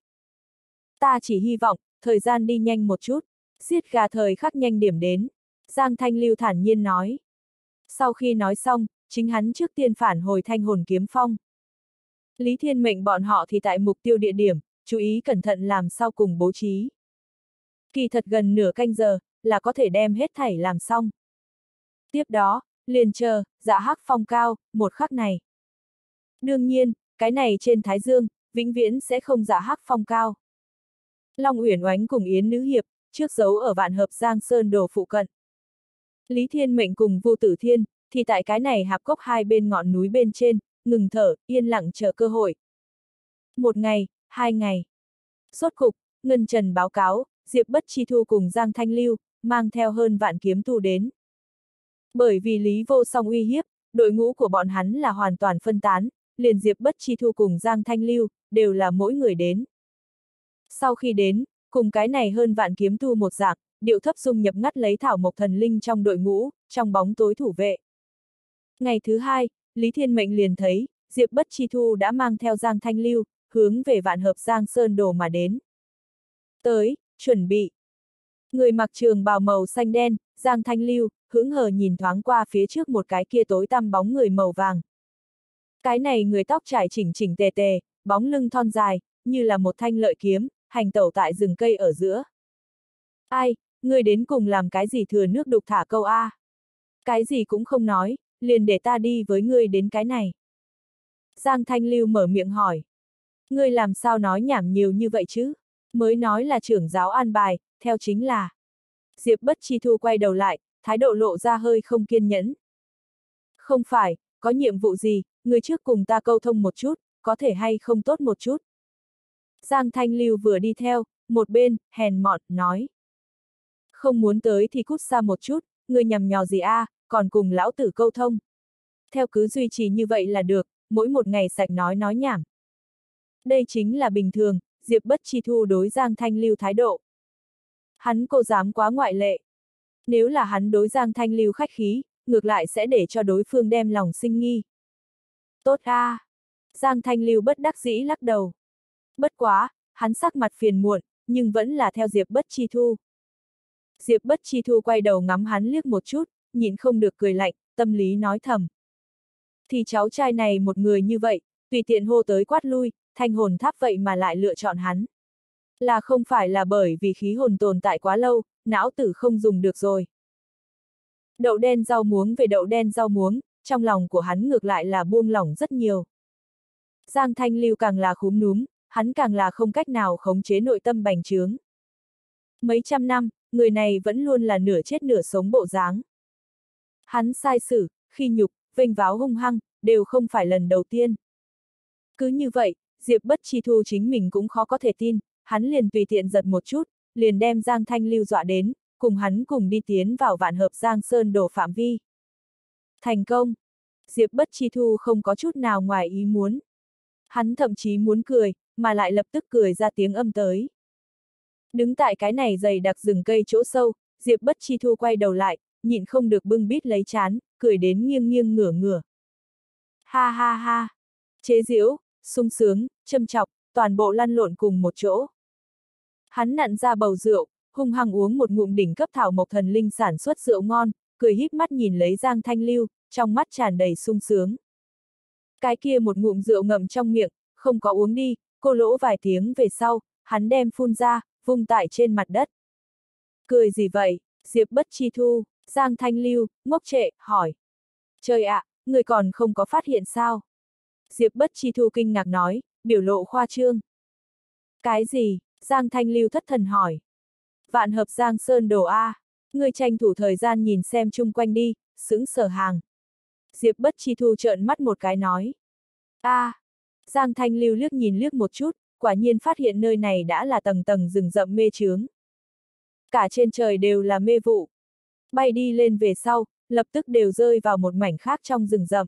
Ta chỉ hy vọng, thời gian đi nhanh một chút, giết gà thời khắc nhanh điểm đến. Giang Thanh Lưu thản nhiên nói. Sau khi nói xong, chính hắn trước tiên phản hồi Thanh Hồn Kiếm Phong. Lý Thiên Mệnh bọn họ thì tại mục tiêu địa điểm, chú ý cẩn thận làm sao cùng bố trí. Kỳ thật gần nửa canh giờ, là có thể đem hết thảy làm xong. Tiếp đó, liền chờ, Dạ Hắc Phong cao, một khắc này. Đương nhiên, cái này trên Thái Dương, vĩnh viễn sẽ không Dạ Hắc Phong cao. Long Uyển Oánh cùng Yến Nữ Hiệp, trước giấu ở vạn hợp Giang Sơn Đồ phụ cận. Lý Thiên Mệnh cùng Vu Tử Thiên, thì tại cái này hạp cốc hai bên ngọn núi bên trên, ngừng thở, yên lặng chờ cơ hội. 1 ngày, 2 ngày. Sốt cục, Ngân Trần báo cáo, Diệp Bất Chi Thu cùng Giang Thanh Lưu, mang theo hơn vạn kiếm tu đến. Bởi vì Lý Vô Song uy hiếp, đội ngũ của bọn hắn là hoàn toàn phân tán, liền Diệp Bất Chi Thu cùng Giang Thanh Lưu, đều là mỗi người đến. Sau khi đến, cùng cái này hơn vạn kiếm tu một dạng, điệu thấp dung nhập ngắt lấy thảo mộc thần linh trong đội ngũ, trong bóng tối thủ vệ. Ngày thứ 2, Lý Thiên Mệnh liền thấy, Diệp Bất Chi Thu đã mang theo Giang Thanh Lưu, hướng về vạn hợp Giang Sơn Đồ mà đến. Tới, chuẩn bị. Người mặc trường bào màu xanh đen, Giang Thanh Lưu, hững hờ nhìn thoáng qua phía trước một cái kia tối tăm bóng người màu vàng. Cái này người tóc trải chỉnh chỉnh tề tề, bóng lưng thon dài, như là một thanh lợi kiếm, hành tẩu tại rừng cây ở giữa. Ai, người đến cùng làm cái gì thừa nước đục thả câu a? Cái gì cũng không nói, liền để ta đi với ngươi đến cái này. Giang Thanh Lưu mở miệng hỏi. Ngươi làm sao nói nhảm nhiều như vậy chứ? Mới nói là trưởng giáo an bài, theo chính là. Diệp Bất Chi Thu quay đầu lại, thái độ lộ ra hơi không kiên nhẫn. Không phải, có nhiệm vụ gì, ngươi trước cùng ta câu thông một chút, có thể hay không tốt một chút. Giang Thanh Lưu vừa đi theo, một bên, hèn mọn, nói. Không muốn tới thì cút xa một chút, ngươi nhằm nhò gì a, còn cùng lão tử câu thông. Theo cứ duy trì như vậy là được, mỗi một ngày sạch nói nhảm. Đây chính là bình thường, Diệp Bất Chi Thu đối Giang Thanh Lưu thái độ. Hắn cô dám quá ngoại lệ. Nếu là hắn đối Giang Thanh Lưu khách khí, ngược lại sẽ để cho đối phương đem lòng sinh nghi. Tốt a! Giang Thanh Lưu bất đắc dĩ lắc đầu. Bất quá, hắn sắc mặt phiền muộn, nhưng vẫn là theo Diệp Bất Chi Thu. Diệp Bất Chi Thu quay đầu ngắm hắn liếc một chút, nhịn không được cười lạnh, tâm lý nói thầm. Thì cháu trai này một người như vậy, tùy tiện hô tới quát lui, thanh hồn tháp vậy mà lại lựa chọn hắn. Là không phải là bởi vì khí hồn tồn tại quá lâu, não tử không dùng được rồi. Đậu đen rau muống về đậu đen rau muống, trong lòng của hắn ngược lại là buông lỏng rất nhiều. Giang Thanh Lưu càng là khúm núm, hắn càng là không cách nào khống chế nội tâm bành trướng. Mấy trăm năm, người này vẫn luôn là nửa chết nửa sống bộ dáng. Hắn sai xử, khi nhục, vênh váo hung hăng, đều không phải lần đầu tiên. Cứ như vậy, Diệp Bất Chi Thu chính mình cũng khó có thể tin, hắn liền tùy tiện giật một chút, liền đem Giang Thanh Lưu dọa đến, cùng hắn cùng đi tiến vào vạn hợp Giang Sơn Đồ phạm vi. Thành công! Diệp Bất Chi Thu không có chút nào ngoài ý muốn. Hắn thậm chí muốn cười, mà lại lập tức cười ra tiếng âm tới. Đứng tại cái này dày đặc rừng cây chỗ sâu, Diệp Bất Chi Thu quay đầu lại, nhịn không được bưng bít lấy trán, cười đến nghiêng nghiêng ngửa ngửa. Ha ha ha! Chế giễu, sung sướng, châm chọc, toàn bộ lăn lộn cùng một chỗ. Hắn nặn ra bầu rượu, hung hăng uống một ngụm đỉnh cấp thảo mộc thần linh sản xuất rượu ngon, cười híp mắt nhìn lấy Giang Thanh Lưu, trong mắt tràn đầy sung sướng. Cái kia một ngụm rượu ngậm trong miệng, không có uống đi, cô lỗ vài tiếng về sau, hắn đem phun ra, vung tại trên mặt đất. Cười gì vậy? Diệp Bất Chi Thu, Giang Thanh Lưu, ngốc trệ, hỏi. Trời ạ, người còn không có phát hiện sao? Diệp Bất Chi Thu kinh ngạc nói, biểu lộ khoa trương. Cái gì? Giang Thanh Lưu thất thần hỏi. Vạn hợp Giang Sơn Đồ A, người tranh thủ thời gian nhìn xem chung quanh đi, sững sờ hàng. Diệp Bất Chi Thu trợn mắt một cái nói. A! Giang Thanh Lưu liếc nhìn liếc một chút, quả nhiên phát hiện nơi này đã là tầng tầng rừng rậm mê chướng. Cả trên trời đều là mê vụ. Bay đi lên về sau, lập tức đều rơi vào một mảnh khác trong rừng rậm.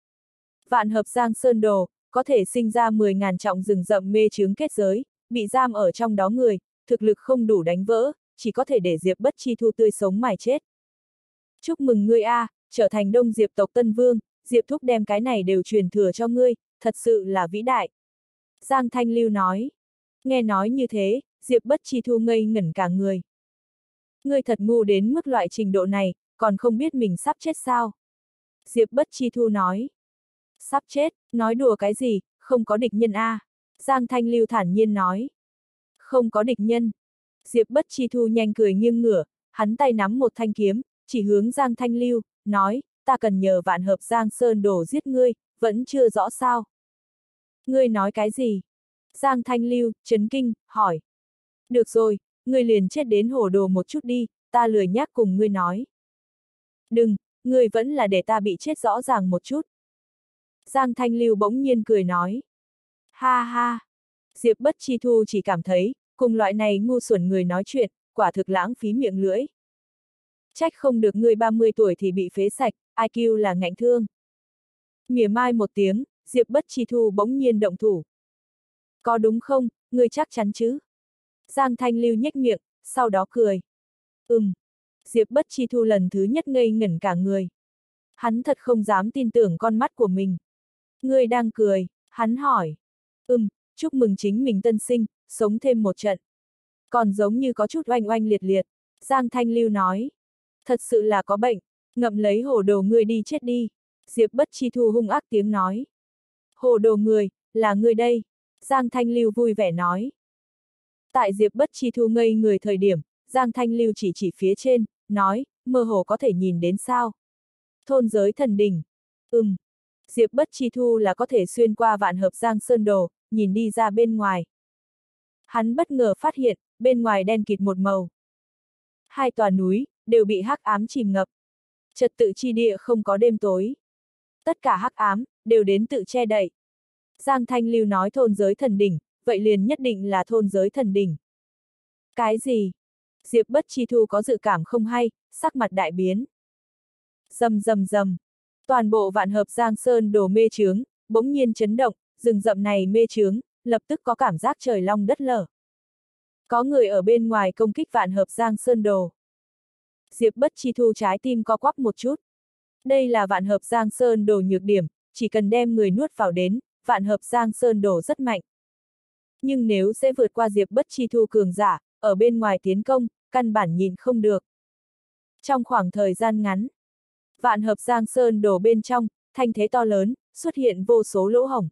Vạn hợp Giang Sơn Đồ, có thể sinh ra 10.000 trọng rừng rậm mê chướng kết giới, bị giam ở trong đó người, thực lực không đủ đánh vỡ, chỉ có thể để Diệp Bất Chi Thu tươi sống mài chết. Chúc mừng ngươi a, trở thành Đông Diệp tộc Tân Vương, Diệp Thúc đem cái này đều truyền thừa cho ngươi, thật sự là vĩ đại. Giang Thanh Lưu nói. Nghe nói như thế, Diệp Bất Chi Thu ngây ngẩn cả người. Ngươi thật ngu đến mức loại trình độ này, còn không biết mình sắp chết sao? Diệp Bất Chi Thu nói. Sắp chết, nói đùa cái gì, không có địch nhân a. Giang Thanh Lưu thản nhiên nói. Không có địch nhân. Diệp Bất Chi Thu nhanh cười nghiêng ngửa, hắn tay nắm một thanh kiếm, chỉ hướng Giang Thanh Lưu, nói, ta cần nhờ vạn hợp Giang Sơn Đồ giết ngươi, vẫn chưa rõ sao. Ngươi nói cái gì? Giang Thanh Lưu, chấn kinh, hỏi. Được rồi, ngươi liền chết đến hồ đồ một chút đi, ta lười nhác cùng ngươi nói. Đừng, ngươi vẫn là để ta bị chết rõ ràng một chút. Giang Thanh Lưu bỗng nhiên cười nói. Ha ha! Diệp Bất Chi Thu chỉ cảm thấy, cùng loại này ngu xuẩn người nói chuyện, quả thực lãng phí miệng lưỡi. Trách không được ngươi 30 tuổi thì bị phế sạch, IQ là ngạnh thương. Mỉa mai một tiếng, Diệp Bất Chi Thu bỗng nhiên động thủ. Có đúng không, ngươi chắc chắn chứ? Giang Thanh Lưu nhếch miệng, sau đó cười. Diệp Bất Chi Thu lần thứ nhất ngây ngẩn cả người. Hắn thật không dám tin tưởng con mắt của mình. Ngươi đang cười, hắn hỏi. Chúc mừng chính mình tân sinh, sống thêm một trận. Còn giống như có chút oanh oanh liệt liệt. Giang Thanh Lưu nói. Thật sự là có bệnh, ngậm lấy hồ đồ ngươi đi chết đi. Diệp Bất Chi Thu hung ác tiếng nói. Hồ đồ người, là ngươi đây. Giang Thanh Lưu vui vẻ nói. Tại Diệp Bất Chi Thu ngây người thời điểm, Giang Thanh Lưu chỉ phía trên, nói, mơ hồ có thể nhìn đến sao. Thôn giới thần đỉnh. Diệp Bất Chi Thu là có thể xuyên qua vạn hợp Giang Sơn Đồ, nhìn đi ra bên ngoài. Hắn bất ngờ phát hiện, bên ngoài đen kịt một màu. Hai tòa núi, đều bị hắc ám chìm ngập. Trật tự chi địa không có đêm tối. Tất cả hắc ám, đều đến tự che đậy. Giang Thanh Lưu nói thôn giới thần đỉnh, vậy liền nhất định là thôn giới thần đỉnh. Cái gì? Diệp Bất Chi Thu có dự cảm không hay, sắc mặt đại biến. Rầm rầm rầm. Toàn bộ vạn hợp Giang Sơn Đồ mê chướng, bỗng nhiên chấn động, rừng rậm này mê chướng, lập tức có cảm giác trời long đất lở. Có người ở bên ngoài công kích vạn hợp Giang Sơn Đồ. Diệp Bất Chi Thu trái tim co quắp một chút. Đây là vạn hợp Giang Sơn Đồ nhược điểm, chỉ cần đem người nuốt vào đến, vạn hợp Giang Sơn Đồ rất mạnh. Nhưng nếu sẽ vượt qua Diệp Bất Chi Thu cường giả, ở bên ngoài tiến công, căn bản nhìn không được. Trong khoảng thời gian ngắn, vạn hợp Giang Sơn Đồ bên trong, thanh thế to lớn, xuất hiện vô số lỗ hổng.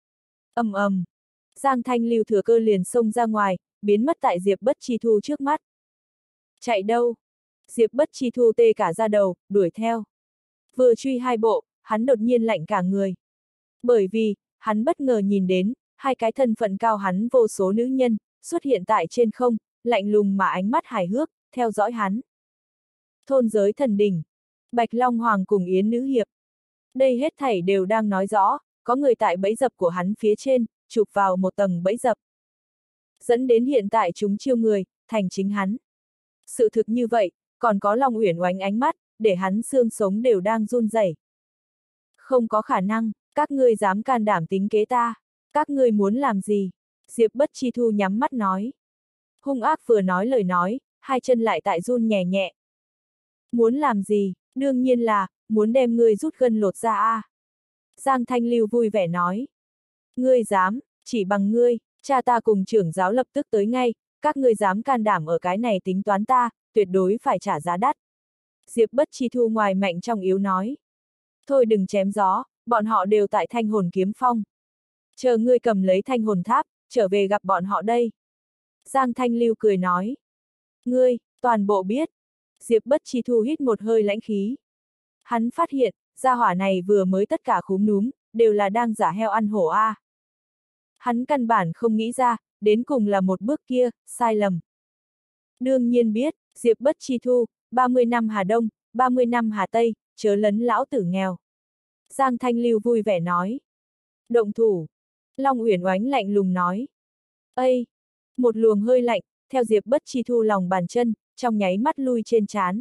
Ầm ầm, Giang Thanh Lưu thừa cơ liền xông ra ngoài, biến mất tại Diệp Bất Chi Thu trước mắt. Chạy đâu? Diệp Bất Chi Thu tê cả da đầu, đuổi theo. Vừa truy hai bộ, hắn đột nhiên lạnh cả người. Bởi vì, hắn bất ngờ nhìn đến, hai cái thân phận cao hắn vô số nữ nhân, xuất hiện tại trên không, lạnh lùng mà ánh mắt hài hước, theo dõi hắn. Thôn giới thần đỉnh, Bạch Long Hoàng cùng Yến Nữ Hiệp. Đây hết thảy đều đang nói rõ, có người tại bẫy dập của hắn phía trên, chụp vào một tầng bẫy dập. Dẫn đến hiện tại chúng chiêu người, thành chính hắn. Sự thực như vậy, còn có Long Uyển Oánh ánh mắt, để hắn xương sống đều đang run rẩy. Không có khả năng, các ngươi dám can đảm tính kế ta. Các ngươi muốn làm gì? Diệp Bất Chi Thu nhắm mắt nói. Hung ác vừa nói lời nói, hai chân lại tại run nhẹ nhẹ. Muốn làm gì? Đương nhiên là, muốn đem ngươi rút gân lột ra a. Giang Thanh Lưu vui vẻ nói. Ngươi dám, chỉ bằng ngươi, cha ta cùng trưởng giáo lập tức tới ngay, các ngươi dám can đảm ở cái này tính toán ta, tuyệt đối phải trả giá đắt. Diệp Bất Chi Thu ngoài mạnh trong yếu nói. Thôi đừng chém gió, bọn họ đều tại Thanh Hồn Kiếm Phong. Chờ ngươi cầm lấy Thanh Hồn Tháp, trở về gặp bọn họ đây. Giang Thanh Lưu cười nói. Ngươi, toàn bộ biết. Diệp Bất Chi Thu hít một hơi lãnh khí. Hắn phát hiện, gia hỏa này vừa mới tất cả khúm núm, đều là đang giả heo ăn hổ a. Hắn căn bản không nghĩ ra, đến cùng là một bước kia, sai lầm. Đương nhiên biết, Diệp Bất Chi Thu, 30 năm Hà Đông, 30 năm Hà Tây, chớ lấn lão tử nghèo. Giang Thanh Lưu vui vẻ nói. Động thủ. Long Uyển Oánh lạnh lùng nói. Ây! Một luồng hơi lạnh, theo Diệp Bất Chi Thu lòng bàn chân, trong nháy mắt lui trên trán.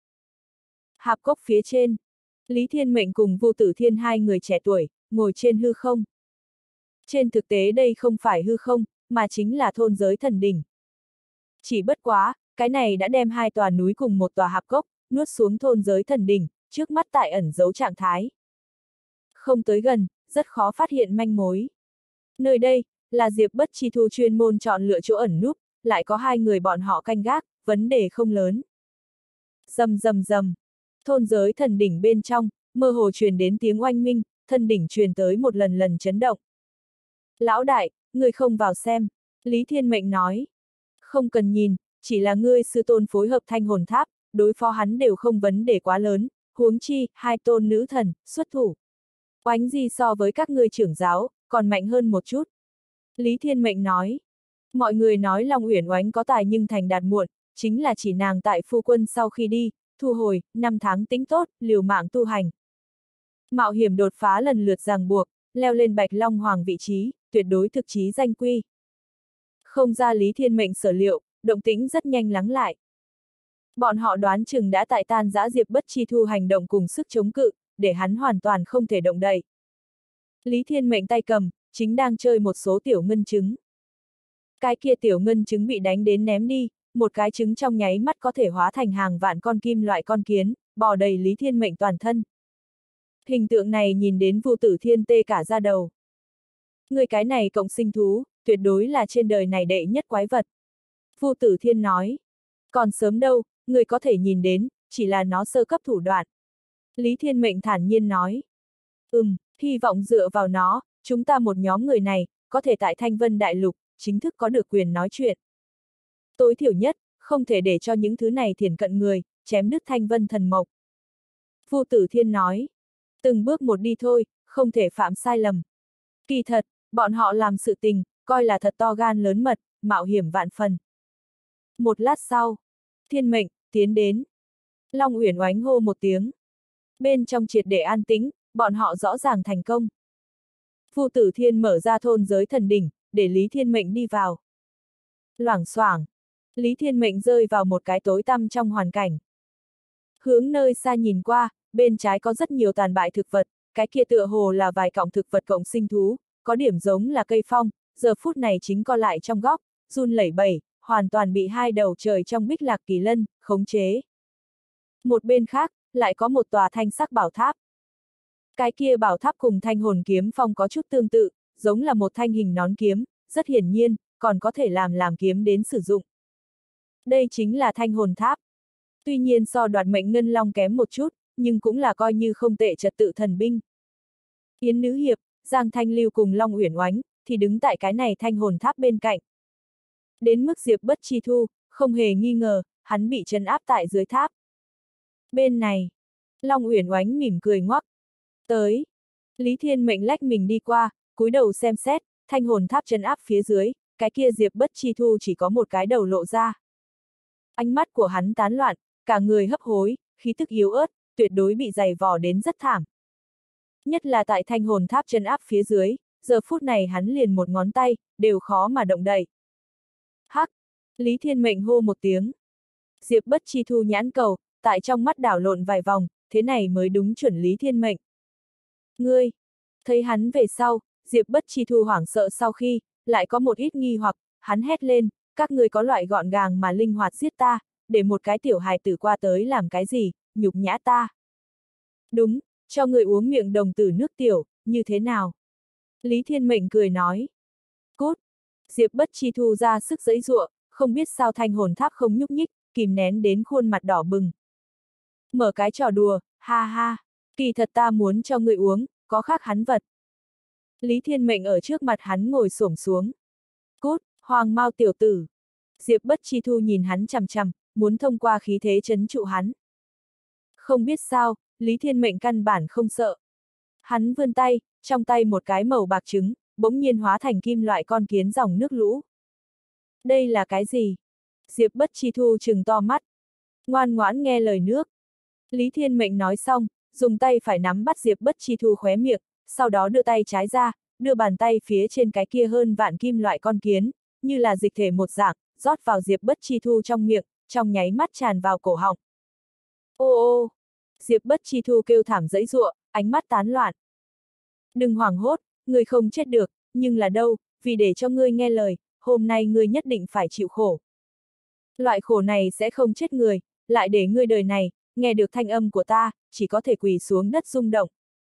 Hạp cốc phía trên, Lý Thiên Mệnh cùng Vu Tử Thiên hai người trẻ tuổi, ngồi trên hư không. Trên thực tế đây không phải hư không, mà chính là thôn giới thần đỉnh. Chỉ bất quá, cái này đã đem hai tòa núi cùng một tòa hạp cốc, nuốt xuống thôn giới thần đỉnh, trước mắt tại ẩn giấu trạng thái. Không tới gần, rất khó phát hiện manh mối. Nơi đây, là Diệp Bất Chi Thu chuyên môn chọn lựa chỗ ẩn núp, lại có hai người bọn họ canh gác, vấn đề không lớn. Rầm rầm rầm, thôn giới thần đỉnh bên trong, mơ hồ truyền đến tiếng oanh minh, thần đỉnh truyền tới một lần lần chấn động. Lão đại, ngươi không vào xem, Lý Thiên Mệnh nói. Không cần nhìn, chỉ là ngươi sư tôn phối hợp Thanh Hồn Tháp, đối phó hắn đều không vấn đề quá lớn, huống chi, hai tôn nữ thần, xuất thủ. Oánh gì so với các ngươi trưởng giáo, còn mạnh hơn một chút. Lý Thiên Mệnh nói. Mọi người nói Long Uyển Oánh có tài nhưng thành đạt muộn, chính là chỉ nàng tại phu quân sau khi đi, thu hồi, 5 tháng tính tốt, liều mạng tu hành. Mạo hiểm đột phá lần lượt ràng buộc, leo lên Bạch Long Hoàng vị trí, tuyệt đối thực chí danh quy. Không ra Lý Thiên Mệnh sở liệu, động tĩnh rất nhanh lắng lại. Bọn họ đoán chừng đã tại tan giã Diệp Bất Chi Thu hành động cùng sức chống cự, để hắn hoàn toàn không thể động đậy. Lý Thiên Mệnh tay cầm, chính đang chơi một số tiểu ngân trứng. Cái kia tiểu ngân trứng bị đánh đến ném đi, một cái trứng trong nháy mắt có thể hóa thành hàng vạn con kim loại con kiến, bò đầy Lý Thiên Mệnh toàn thân. Hình tượng này nhìn đến Vu Tử Thiên tê cả da đầu. Người cái này cộng sinh thú, tuyệt đối là trên đời này đệ nhất quái vật. Vu Tử Thiên nói. Còn sớm đâu, người có thể nhìn đến, chỉ là nó sơ cấp thủ đoạn. Lý Thiên Mệnh thản nhiên nói. Hy vọng dựa vào nó, chúng ta một nhóm người này, có thể tại Thanh Vân Đại Lục, chính thức có được quyền nói chuyện. Tối thiểu nhất, không thể để cho những thứ này thiển cận người, chém đứt Thanh Vân thần mộc. Vu Tử Thiên nói. Từng bước một đi thôi, không thể phạm sai lầm. Kỳ thật, bọn họ làm sự tình, coi là thật to gan lớn mật, mạo hiểm vạn phần. Một lát sau, Thiên Mệnh, tiến đến. Long Uyển oánh hô một tiếng. Bên trong triệt để an tĩnh, bọn họ rõ ràng thành công. Vu Tử Thiên mở ra thôn giới thần đỉnh, để Lý Thiên Mệnh đi vào. Loảng xoảng, Lý Thiên Mệnh rơi vào một cái tối tăm trong hoàn cảnh. Hướng nơi xa nhìn qua, bên trái có rất nhiều tàn bại thực vật, cái kia tựa hồ là vài cọng thực vật cộng sinh thú, có điểm giống là cây phong, giờ phút này chính co lại trong góc, run lẩy bẩy, hoàn toàn bị hai đầu trời trong bích lạc kỳ lân khống chế. Một bên khác, lại có một tòa thanh sắc bảo tháp. Cái kia bảo tháp cùng thanh hồn kiếm phong có chút tương tự, giống là một thanh hình nón kiếm, rất hiển nhiên, còn có thể làm kiếm đến sử dụng. Đây chính là thanh hồn tháp. Tuy nhiên so đoạt mệnh ngân long kém một chút, nhưng cũng là coi như không tệ trật tự thần binh. Yến Nữ Hiệp, Giang Thanh Lưu cùng Long Uyển oánh, thì đứng tại cái này thanh hồn tháp bên cạnh. Đến mức Diệp Bất Chi Thu, không hề nghi ngờ, hắn bị trấn áp tại dưới tháp. Bên này, Long Uyển oánh mỉm cười ngoắc. Tới. Lý Thiên Mệnh lách mình đi qua, cúi đầu xem xét, thanh hồn tháp trấn áp phía dưới, cái kia Diệp Bất Chi Thu chỉ có một cái đầu lộ ra. Ánh mắt của hắn tán loạn, cả người hấp hối, khí tức yếu ớt, tuyệt đối bị giày vò đến rất thảm. Nhất là tại thanh hồn tháp trấn áp phía dưới, giờ phút này hắn liền một ngón tay, đều khó mà động đậy. Hắc! Lý Thiên Mệnh hô một tiếng. Diệp Bất Chi Thu nhãn cầu, tại trong mắt đảo lộn vài vòng, thế này mới đúng chuẩn Lý Thiên Mệnh. Ngươi! Thấy hắn về sau, Diệp Bất Chi Thu hoảng sợ sau khi, lại có một ít nghi hoặc, hắn hét lên, các ngươi có loại gọn gàng mà linh hoạt giết ta, để một cái tiểu hài tử qua tới làm cái gì, nhục nhã ta. Đúng, cho người uống miệng đồng tử nước tiểu, như thế nào? Lý Thiên Mệnh cười nói. Cút! Diệp Bất Chi Thu ra sức giãy giụa, không biết sao thanh hồn tháp không nhúc nhích, kìm nén đến khuôn mặt đỏ bừng. Mở cái trò đùa, ha ha, kỳ thật ta muốn cho người uống, có khác hắn vật. Lý Thiên Mệnh ở trước mặt hắn ngồi xổm xuống. Cút, Hoàng Mao tiểu tử. Diệp Bất Chi Thu nhìn hắn chằm chằm, muốn thông qua khí thế trấn trụ hắn. Không biết sao, Lý Thiên Mệnh căn bản không sợ. Hắn vươn tay, trong tay một cái màu bạc trứng, bỗng nhiên hóa thành kim loại con kiến dòng nước lũ. Đây là cái gì? Diệp Bất Chi Thu trừng to mắt. Ngoan ngoãn nghe lời nước. Lý Thiên Mệnh nói xong, dùng tay phải nắm bắt Diệp Bất Chi Thu khóe miệng, sau đó đưa tay trái ra, đưa bàn tay phía trên cái kia hơn vạn kim loại con kiến, như là dịch thể một dạng, rót vào Diệp Bất Chi Thu trong miệng, trong nháy mắt tràn vào cổ họng. Ô ô! Diệp Bất Chi Thu kêu thảm giãy giụa, ánh mắt tán loạn. Đừng hoảng hốt, ngươi không chết được, nhưng là đâu, vì để cho ngươi nghe lời, hôm nay ngươi nhất định phải chịu khổ. Loại khổ này sẽ không chết người, lại để ngươi đời này, nghe được thanh âm của ta, chỉ có thể quỳ xuống đất rung động.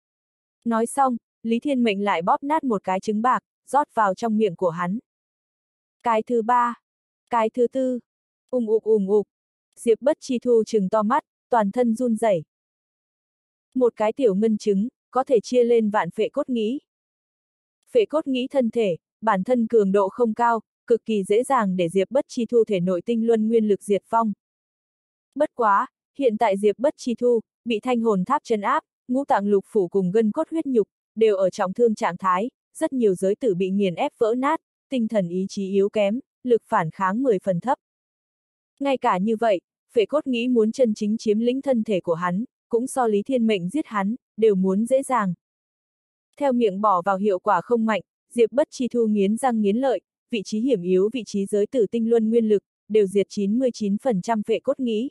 Nói xong, Lý Thiên Mệnh lại bóp nát một cái trứng bạc, rót vào trong miệng của hắn. Cái thứ ba, cái thứ tư, ùng ục. Diệp Bất Chi Thu trừng to mắt, toàn thân run rẩy. Một cái tiểu ngân trứng, có thể chia lên vạn phệ cốt nghĩ. Phệ cốt nghĩ thân thể, bản thân cường độ không cao, cực kỳ dễ dàng để Diệp Bất Chi Thu thể nội tinh luân nguyên lực diệt vong. Bất quá, hiện tại Diệp Bất Chi Thu, bị thanh hồn tháp trấn áp, ngũ tạng lục phủ cùng gân cốt huyết nhục, đều ở trọng thương trạng thái, rất nhiều giới tử bị nghiền ép vỡ nát, tinh thần ý chí yếu kém, lực phản kháng 10 phần thấp. Ngay cả như vậy, phệ cốt nghĩ muốn chân chính chiếm lĩnh thân thể của hắn, cũng so Lý Thiên Mệnh giết hắn, đều muốn dễ dàng. Theo miệng bỏ vào hiệu quả không mạnh, Diệp Bất Chi Thu nghiến răng nghiến lợi, vị trí hiểm yếu vị trí giới tử tinh luân nguyên lực, đều diệt 99% phệ cốt nghĩ.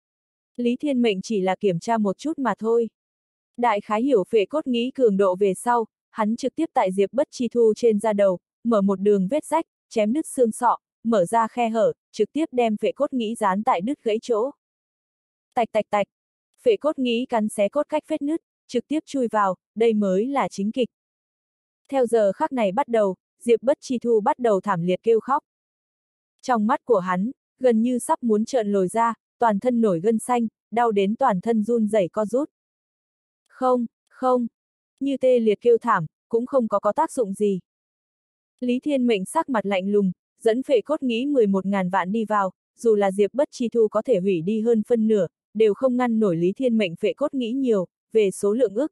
Lý Thiên Mệnh chỉ là kiểm tra một chút mà thôi. Đại khái hiểu phệ cốt nghĩ cường độ về sau, hắn trực tiếp tại Diệp Bất Chi Thu trên da đầu, mở một đường vết rách, chém đứt xương sọ, mở ra khe hở, trực tiếp đem phệ cốt nghĩ dán tại đứt gãy chỗ. Tạch tạch tạch, phệ cốt nghĩ cắn xé cốt cách vết nứt, trực tiếp chui vào, đây mới là chính kịch. Theo giờ khắc này bắt đầu, Diệp Bất Chi Thu bắt đầu thảm liệt kêu khóc. Trong mắt của hắn, gần như sắp muốn trợn lồi ra, toàn thân nổi gân xanh, đau đến toàn thân run rẩy co rút. Không, không, như tê liệt kêu thảm, cũng không có tác dụng gì. Lý Thiên Mệnh sắc mặt lạnh lùng, dẫn phệ cốt nghĩ 11.000 vạn đi vào, dù là Diệp Bất Chi Thu có thể hủy đi hơn phân nửa, đều không ngăn nổi Lý Thiên Mệnh phệ cốt nghĩ nhiều, về số lượng ức.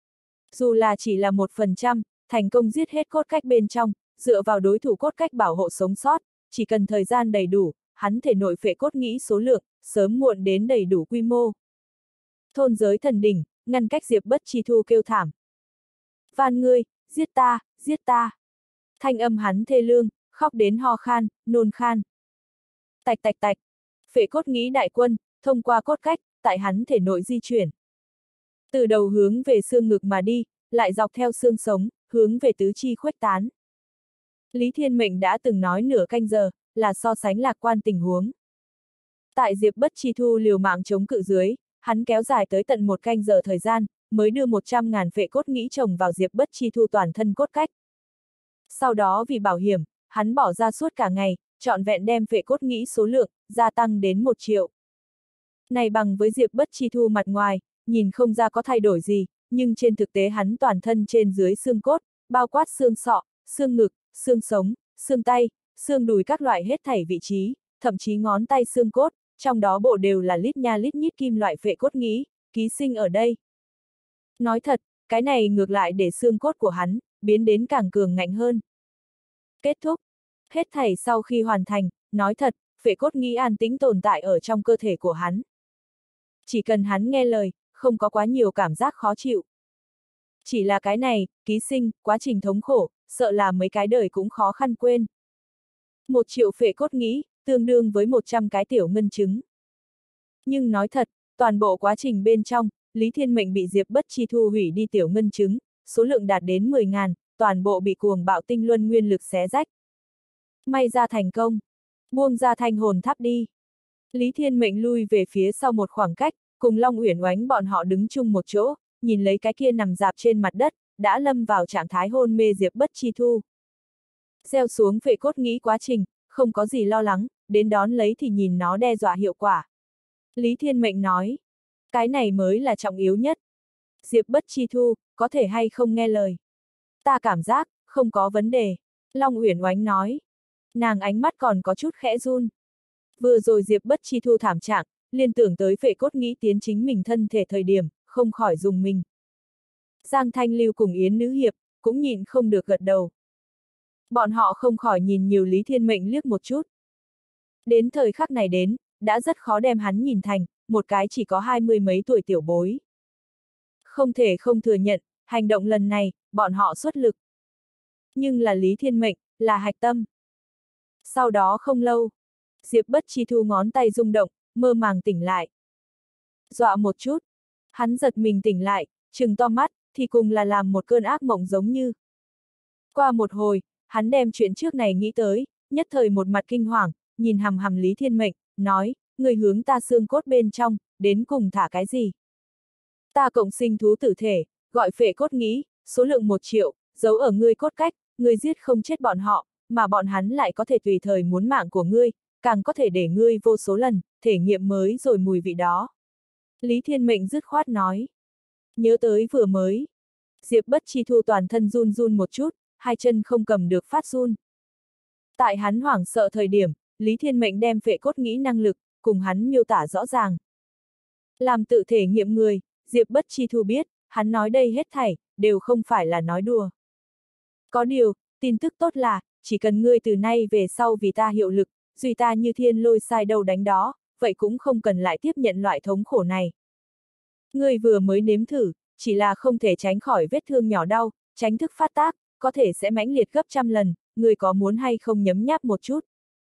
Dù là chỉ là 1%, thành công giết hết cốt cách bên trong, dựa vào đối thủ cốt cách bảo hộ sống sót, chỉ cần thời gian đầy đủ, hắn thể nội phệ cốt nghĩ số lượng, sớm muộn đến đầy đủ quy mô. Thôn giới thần đỉnh, ngăn cách Diệp Bất Chi Thu kêu thảm. Van ngươi, giết ta, giết ta. Thanh âm hắn thê lương, khóc đến ho khan, nôn khan. Tạch tạch tạch, phệ cốt nghĩ đại quân, thông qua cốt cách, tại hắn thể nội di chuyển. Từ đầu hướng về xương ngực mà đi, lại dọc theo xương sống, hướng về tứ chi khuếch tán. Lý Thiên Mệnh đã từng nói nửa canh giờ, là so sánh lạc quan tình huống. Tại Diệp Bất Chi Thu liều mạng chống cự dưới, hắn kéo dài tới tận 1 canh giờ thời gian, mới đưa 100.000 phệ cốt nghĩ trồng vào Diệp Bất Chi Thu toàn thân cốt cách. Sau đó vì bảo hiểm, hắn bỏ ra suốt cả ngày, trọn vẹn đem phệ cốt nghĩ số lượng, gia tăng đến 1 triệu. Này bằng với Diệp Bất Chi Thu mặt ngoài, nhìn không ra có thay đổi gì, nhưng trên thực tế hắn toàn thân trên dưới xương cốt, bao quát xương sọ, xương ngực, xương sống, xương tay, xương đùi các loại hết thảy vị trí, thậm chí ngón tay xương cốt, trong đó bộ đều là lít nha lít nhít kim loại phệ cốt nghĩ, ký sinh ở đây. Nói thật, cái này ngược lại để xương cốt của hắn, biến đến càng cường ngạnh hơn. Kết thúc. Hết thảy sau khi hoàn thành, nói thật, phệ cốt nghĩ an tĩnh tồn tại ở trong cơ thể của hắn. Chỉ cần hắn nghe lời, không có quá nhiều cảm giác khó chịu. Chỉ là cái này, ký sinh, quá trình thống khổ, sợ là mấy cái đời cũng khó khăn quên. 1 triệu phệ cốt nghĩ, tương đương với 100 cái tiểu ngân trứng. Nhưng nói thật, toàn bộ quá trình bên trong, Lý Thiên Mệnh bị Diệp Bất Chi Thu hủy đi tiểu ngân trứng, số lượng đạt đến 10.000, toàn bộ bị cuồng bạo tinh luân nguyên lực xé rách. May ra thành công. Buông ra thanh hồn tháp đi. Lý Thiên Mệnh lui về phía sau một khoảng cách, cùng Long Uyển Oánh bọn họ đứng chung một chỗ, nhìn lấy cái kia nằm rạp trên mặt đất, đã lâm vào trạng thái hôn mê Diệp Bất Chi Thu. Gieo xuống phệ cốt nghĩ quá trình, không có gì lo lắng, đến đón lấy thì nhìn nó đe dọa hiệu quả. Lý Thiên Mệnh nói, cái này mới là trọng yếu nhất. Diệp Bất Chi Thu, có thể hay không nghe lời? Ta cảm giác, không có vấn đề. Long Uyển Oánh nói. Nàng ánh mắt còn có chút khẽ run. Vừa rồi Diệp Bất Chi Thu thảm trạng, liên tưởng tới phệ cốt nghĩ tiến chính mình thân thể thời điểm, không khỏi dùng mình. Giang Thanh Lưu cùng Yến Nữ Hiệp, cũng nhìn không được gật đầu. Bọn họ không khỏi nhìn nhiều Lý Thiên Mệnh liếc một chút. Đến thời khắc này đến, đã rất khó đem hắn nhìn thành, một cái chỉ có 20 mấy tuổi tiểu bối. Không thể không thừa nhận, hành động lần này, bọn họ xuất lực. Nhưng là Lý Thiên Mệnh, là hạch tâm. Sau đó không lâu, Diệp Bất Chi Thu ngón tay rung động, mơ màng tỉnh lại. Dọa một chút, hắn giật mình tỉnh lại, trừng to mắt, thì cùng là làm một cơn ác mộng giống như. Qua một hồi, hắn đem chuyện trước này nghĩ tới, nhất thời một mặt kinh hoàng, nhìn hằm hằm Lý Thiên Mệnh, nói, người hướng ta xương cốt bên trong, đến cùng thả cái gì? Ta cộng sinh thú tử thể, gọi phệ cốt nghĩ, số lượng 1 triệu, giấu ở ngươi cốt cách, ngươi giết không chết bọn họ, mà bọn hắn lại có thể tùy thời muốn mạng của ngươi, càng có thể để ngươi vô số lần, thể nghiệm mới rồi mùi vị đó. Lý Thiên Mệnh dứt khoát nói. Nhớ tới vừa mới. Diệp Bất Chi Thu toàn thân run run một chút, hai chân không cầm được phát run. Tại hắn hoảng sợ thời điểm, Lý Thiên Mệnh đem phệ cốt nghĩ năng lực, cùng hắn miêu tả rõ ràng. Làm tự thể nghiệm người, Diệp Bất Chi Thu biết, hắn nói đây hết thảy, đều không phải là nói đùa. Có điều, tin tức tốt là, chỉ cần ngươi từ nay về sau vì ta hiệu lực, duy ta như thiên lôi sai đâu đánh đó, vậy cũng không cần lại tiếp nhận loại thống khổ này. Ngươi vừa mới nếm thử, chỉ là không thể tránh khỏi vết thương nhỏ đau, tránh thức phát tác, có thể sẽ mãnh liệt gấp trăm lần, ngươi có muốn hay không nhấm nháp một chút.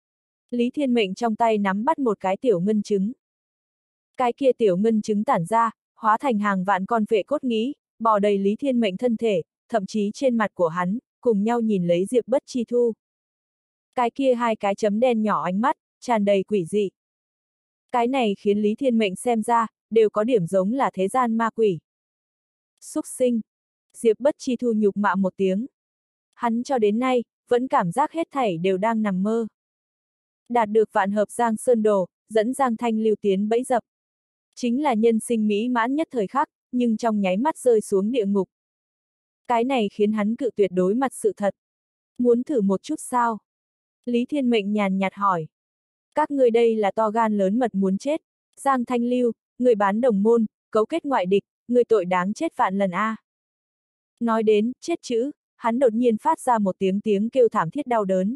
Lý Thiên Mệnh trong tay nắm bắt một cái tiểu ngân trứng. Cái kia tiểu ngân trứng tản ra, hóa thành hàng vạn con phệ cốt nghĩ, bò đầy Lý Thiên Mệnh thân thể, thậm chí trên mặt của hắn, cùng nhau nhìn lấy Diệp Bất Chi Thu. Cái kia hai cái chấm đen nhỏ ánh mắt, tràn đầy quỷ dị. Cái này khiến Lý Thiên Mệnh xem ra, đều có điểm giống là thế gian ma quỷ. Súc sinh. Diệp Bất Chi Thu nhục mạ một tiếng. Hắn cho đến nay, vẫn cảm giác hết thảy đều đang nằm mơ. Đạt được vạn hợp Giang Sơn Đồ, dẫn Giang Thanh Lưu tiến bẫy dập. Chính là nhân sinh mỹ mãn nhất thời khắc, nhưng trong nháy mắt rơi xuống địa ngục. Cái này khiến hắn cự tuyệt đối mặt sự thật. Muốn thử một chút sao? Lý Thiên Mệnh nhàn nhạt hỏi. Các ngươi đây là to gan lớn mật muốn chết. Giang Thanh Lưu, người bán đồng môn, cấu kết ngoại địch, người tội đáng chết vạn lần a. Nói đến, chết chữ, hắn đột nhiên phát ra một tiếng kêu thảm thiết đau đớn.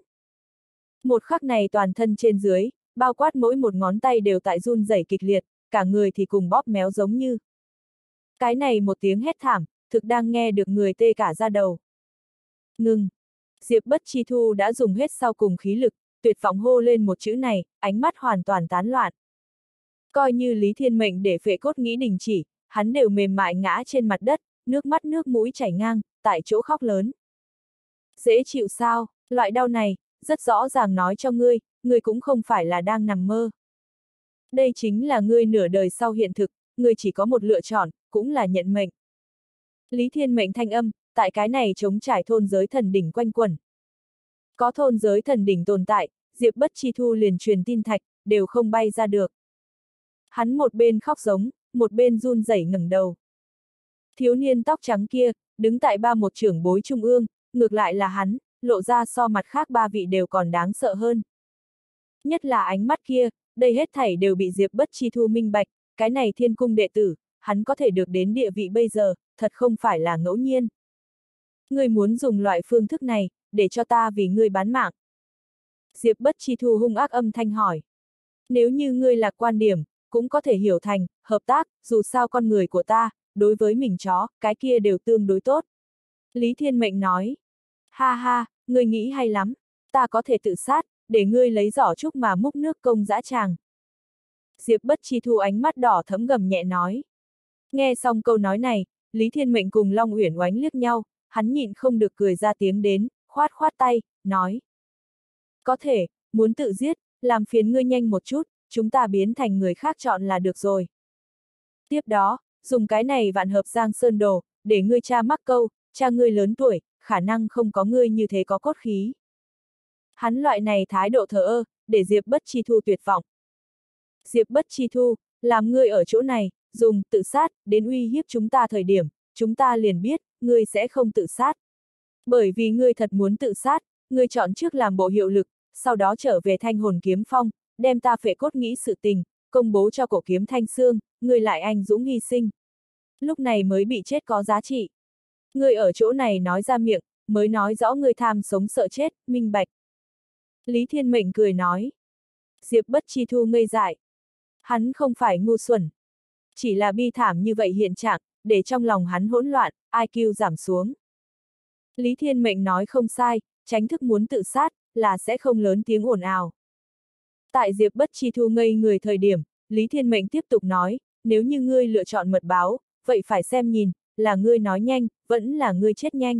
Một khắc này toàn thân trên dưới, bao quát mỗi một ngón tay đều tại run rẩy kịch liệt, cả người thì cùng bóp méo giống như. Cái này một tiếng hét thảm, thực đang nghe được người tê cả da đầu. Ngừng! Diệp Bất Chi Thu đã dùng hết sau cùng khí lực, tuyệt vọng hô lên một chữ này, ánh mắt hoàn toàn tán loạn. Coi như Lý Thiên Mệnh để phệ cốt nghĩ đình chỉ, hắn đều mềm mại ngã trên mặt đất, nước mắt nước mũi chảy ngang, tại chỗ khóc lớn. Dễ chịu sao, loại đau này, rất rõ ràng nói cho ngươi cũng không phải là đang nằm mơ. Đây chính là ngươi nửa đời sau hiện thực, ngươi chỉ có một lựa chọn, cũng là nhận mệnh. Lý Thiên Mệnh thanh âm, tại cái này trống trải thôn giới thần đỉnh quanh quẩn. Có thôn giới thần đỉnh tồn tại, Diệp Bất Chi Thu liền truyền tin thạch, đều không bay ra được. Hắn một bên khóc giống, một bên run rẩy ngẩng đầu. Thiếu niên tóc trắng kia, đứng tại một trưởng bối trung ương, ngược lại là hắn, lộ ra so mặt khác ba vị đều còn đáng sợ hơn. Nhất là ánh mắt kia, đây hết thảy đều bị Diệp Bất Chi Thu minh bạch, cái này thiên cung đệ tử, hắn có thể được đến địa vị bây giờ, thật không phải là ngẫu nhiên. Ngươi muốn dùng loại phương thức này, để cho ta vì ngươi bán mạng. Diệp Bất Chi Thu hung ác âm thanh hỏi. Nếu như ngươi lạc quan điểm, cũng có thể hiểu thành, hợp tác, dù sao con người của ta, đối với mình chó, cái kia đều tương đối tốt. Lý Thiên Mệnh nói. Ha ha, ngươi nghĩ hay lắm, ta có thể tự sát, để ngươi lấy giỏ trúc mà múc nước công dã tràng. Diệp Bất Chi Thu ánh mắt đỏ thẫm gầm nhẹ nói. Nghe xong câu nói này, Lý Thiên Mệnh cùng Long Uyển Oánh liếc nhau, hắn nhịn không được cười ra tiếng đến, khoát khoát tay, nói. Có thể, muốn tự giết, làm phiền ngươi nhanh một chút, chúng ta biến thành người khác chọn là được rồi. Tiếp đó, dùng cái này vạn hợp Giang Sơn Đồ, để ngươi cha mắc câu, cha ngươi lớn tuổi, khả năng không có ngươi như thế có cốt khí. Hắn loại này thái độ thờ ơ, để Diệp Bất Chi Thu tuyệt vọng. Diệp Bất Chi Thu, làm ngươi ở chỗ này, dùng tự sát, đến uy hiếp chúng ta thời điểm, chúng ta liền biết, ngươi sẽ không tự sát. Bởi vì ngươi thật muốn tự sát, ngươi chọn trước làm bộ hiệu lực, sau đó trở về Thanh Hồn Kiếm Phong, đem ta phệ cốt nghĩ sự tình, công bố cho cổ kiếm Thanh Xương, ngươi lại anh dũng hy sinh. Lúc này mới bị chết có giá trị. Ngươi ở chỗ này nói ra miệng, mới nói rõ ngươi tham sống sợ chết, minh bạch. Lý Thiên Mệnh cười nói. Diệp Bất Chi Thu ngây dại. Hắn không phải ngu xuẩn. Chỉ là bi thảm như vậy hiện trạng, để trong lòng hắn hỗn loạn, IQ giảm xuống. Lý Thiên Mệnh nói không sai, tránh thức muốn tự sát, là sẽ không lớn tiếng ồn ào. Tại Diệp Bất Chi Thu ngây người thời điểm, Lý Thiên Mệnh tiếp tục nói, nếu như ngươi lựa chọn mật báo, vậy phải xem nhìn, là ngươi nói nhanh, vẫn là ngươi chết nhanh.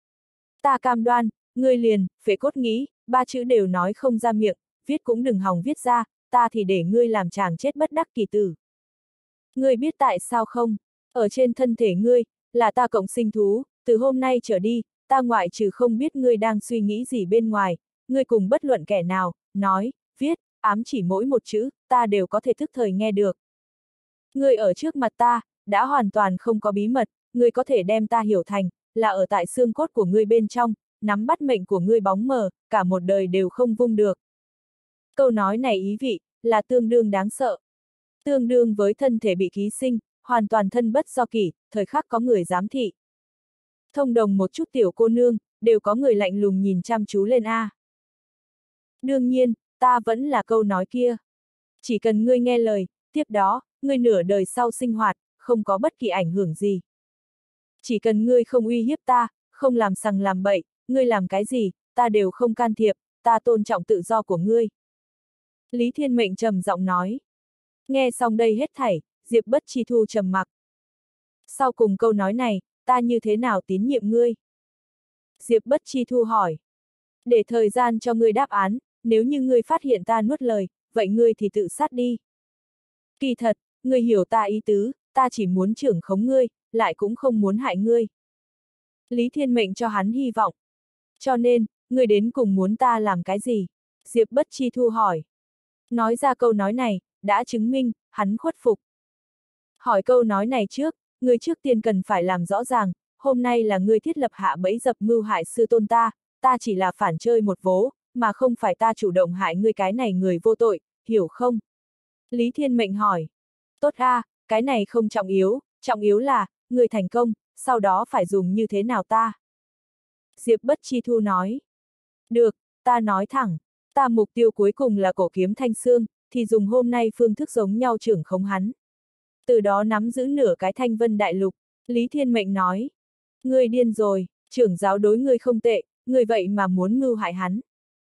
Ta cam đoan, ngươi liền, phệ cốt nghĩ, 3 chữ đều nói không ra miệng, viết cũng đừng hòng viết ra, ta thì để ngươi làm chàng chết bất đắc kỳ tử. Ngươi biết tại sao không? Ở trên thân thể ngươi, là ta cộng sinh thú, từ hôm nay trở đi, ta ngoại trừ không biết ngươi đang suy nghĩ gì bên ngoài, ngươi cùng bất luận kẻ nào, nói, viết, ám chỉ mỗi một chữ, ta đều có thể thức thời nghe được. Ngươi ở trước mặt ta, đã hoàn toàn không có bí mật, ngươi có thể đem ta hiểu thành, là ở tại xương cốt của ngươi bên trong, nắm bắt mệnh của ngươi bóng mờ, cả một đời đều không vung được. Câu nói này ý vị, là tương đương đáng sợ. Tương đương với thân thể bị ký sinh, hoàn toàn thân bất do kỷ, thời khắc có người giám thị. Thông đồng một chút tiểu cô nương, đều có người lạnh lùng nhìn chăm chú lên a. Đương nhiên, ta vẫn là câu nói kia. Chỉ cần ngươi nghe lời, tiếp đó, ngươi nửa đời sau sinh hoạt, không có bất kỳ ảnh hưởng gì. Chỉ cần ngươi không uy hiếp ta, không làm sằng làm bậy, ngươi làm cái gì, ta đều không can thiệp, ta tôn trọng tự do của ngươi. Lý Thiên Mệnh trầm giọng nói. Nghe xong đây hết thảy, Diệp Bất Chi Thu trầm mặc. Sau cùng câu nói này, ta như thế nào tín nhiệm ngươi? Diệp Bất Chi Thu hỏi. Để thời gian cho ngươi đáp án, nếu như ngươi phát hiện ta nuốt lời, vậy ngươi thì tự sát đi. Kỳ thật, ngươi hiểu ta ý tứ, ta chỉ muốn trưởng khống ngươi, lại cũng không muốn hại ngươi. Lý Thiên Mệnh cho hắn hy vọng. Cho nên, ngươi đến cùng muốn ta làm cái gì? Diệp Bất Chi Thu hỏi. Nói ra câu nói này, đã chứng minh, hắn khuất phục. Hỏi câu nói này trước, ngươi trước tiên cần phải làm rõ ràng, hôm nay là ngươi thiết lập hạ bẫy dập mưu hại sư tôn ta chỉ là phản chơi một vố, mà không phải ta chủ động hại ngươi cái này người vô tội, hiểu không? Lý Thiên Mệnh hỏi. Tốt a, cái này không trọng yếu là, ngươi thành công, sau đó phải dùng như thế nào ta? Diệp Bất Chi Thu nói. Được, ta nói thẳng, ta mục tiêu cuối cùng là cổ kiếm Thanh Xương, thì dùng hôm nay phương thức giống nhau trưởng khống hắn. Từ đó nắm giữ nửa cái Thanh Vân Đại Lục, Lý Thiên Mệnh nói. Ngươi điên rồi, trưởng giáo đối ngươi không tệ, ngươi vậy mà muốn mưu hại hắn.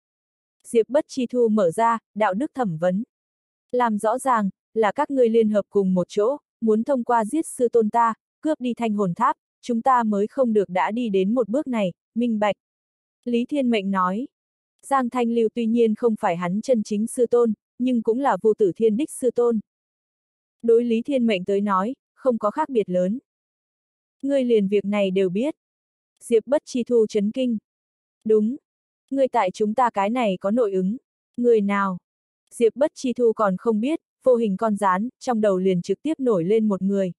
Diệp Bất Chi Thu mở ra, đạo đức thẩm vấn. Làm rõ ràng, là các ngươi liên hợp cùng một chỗ, muốn thông qua giết sư tôn ta, cướp đi Thanh Hồn Tháp, chúng ta mới không được đã đi đến một bước này, minh bạch. Lý Thiên Mệnh nói. Giang Thanh Lưu tuy nhiên không phải hắn chân chính sư tôn, nhưng cũng là vô tử thiên đích sư tôn. Đối Lý Thiên Mệnh tới nói, không có khác biệt lớn. Ngươi liền việc này đều biết. Diệp Bất Chi Thu chấn kinh. Đúng. Ngươi tại chúng ta cái này có nội ứng. Người nào? Diệp Bất Chi Thu còn không biết, vô hình con rán, trong đầu liền trực tiếp nổi lên một người.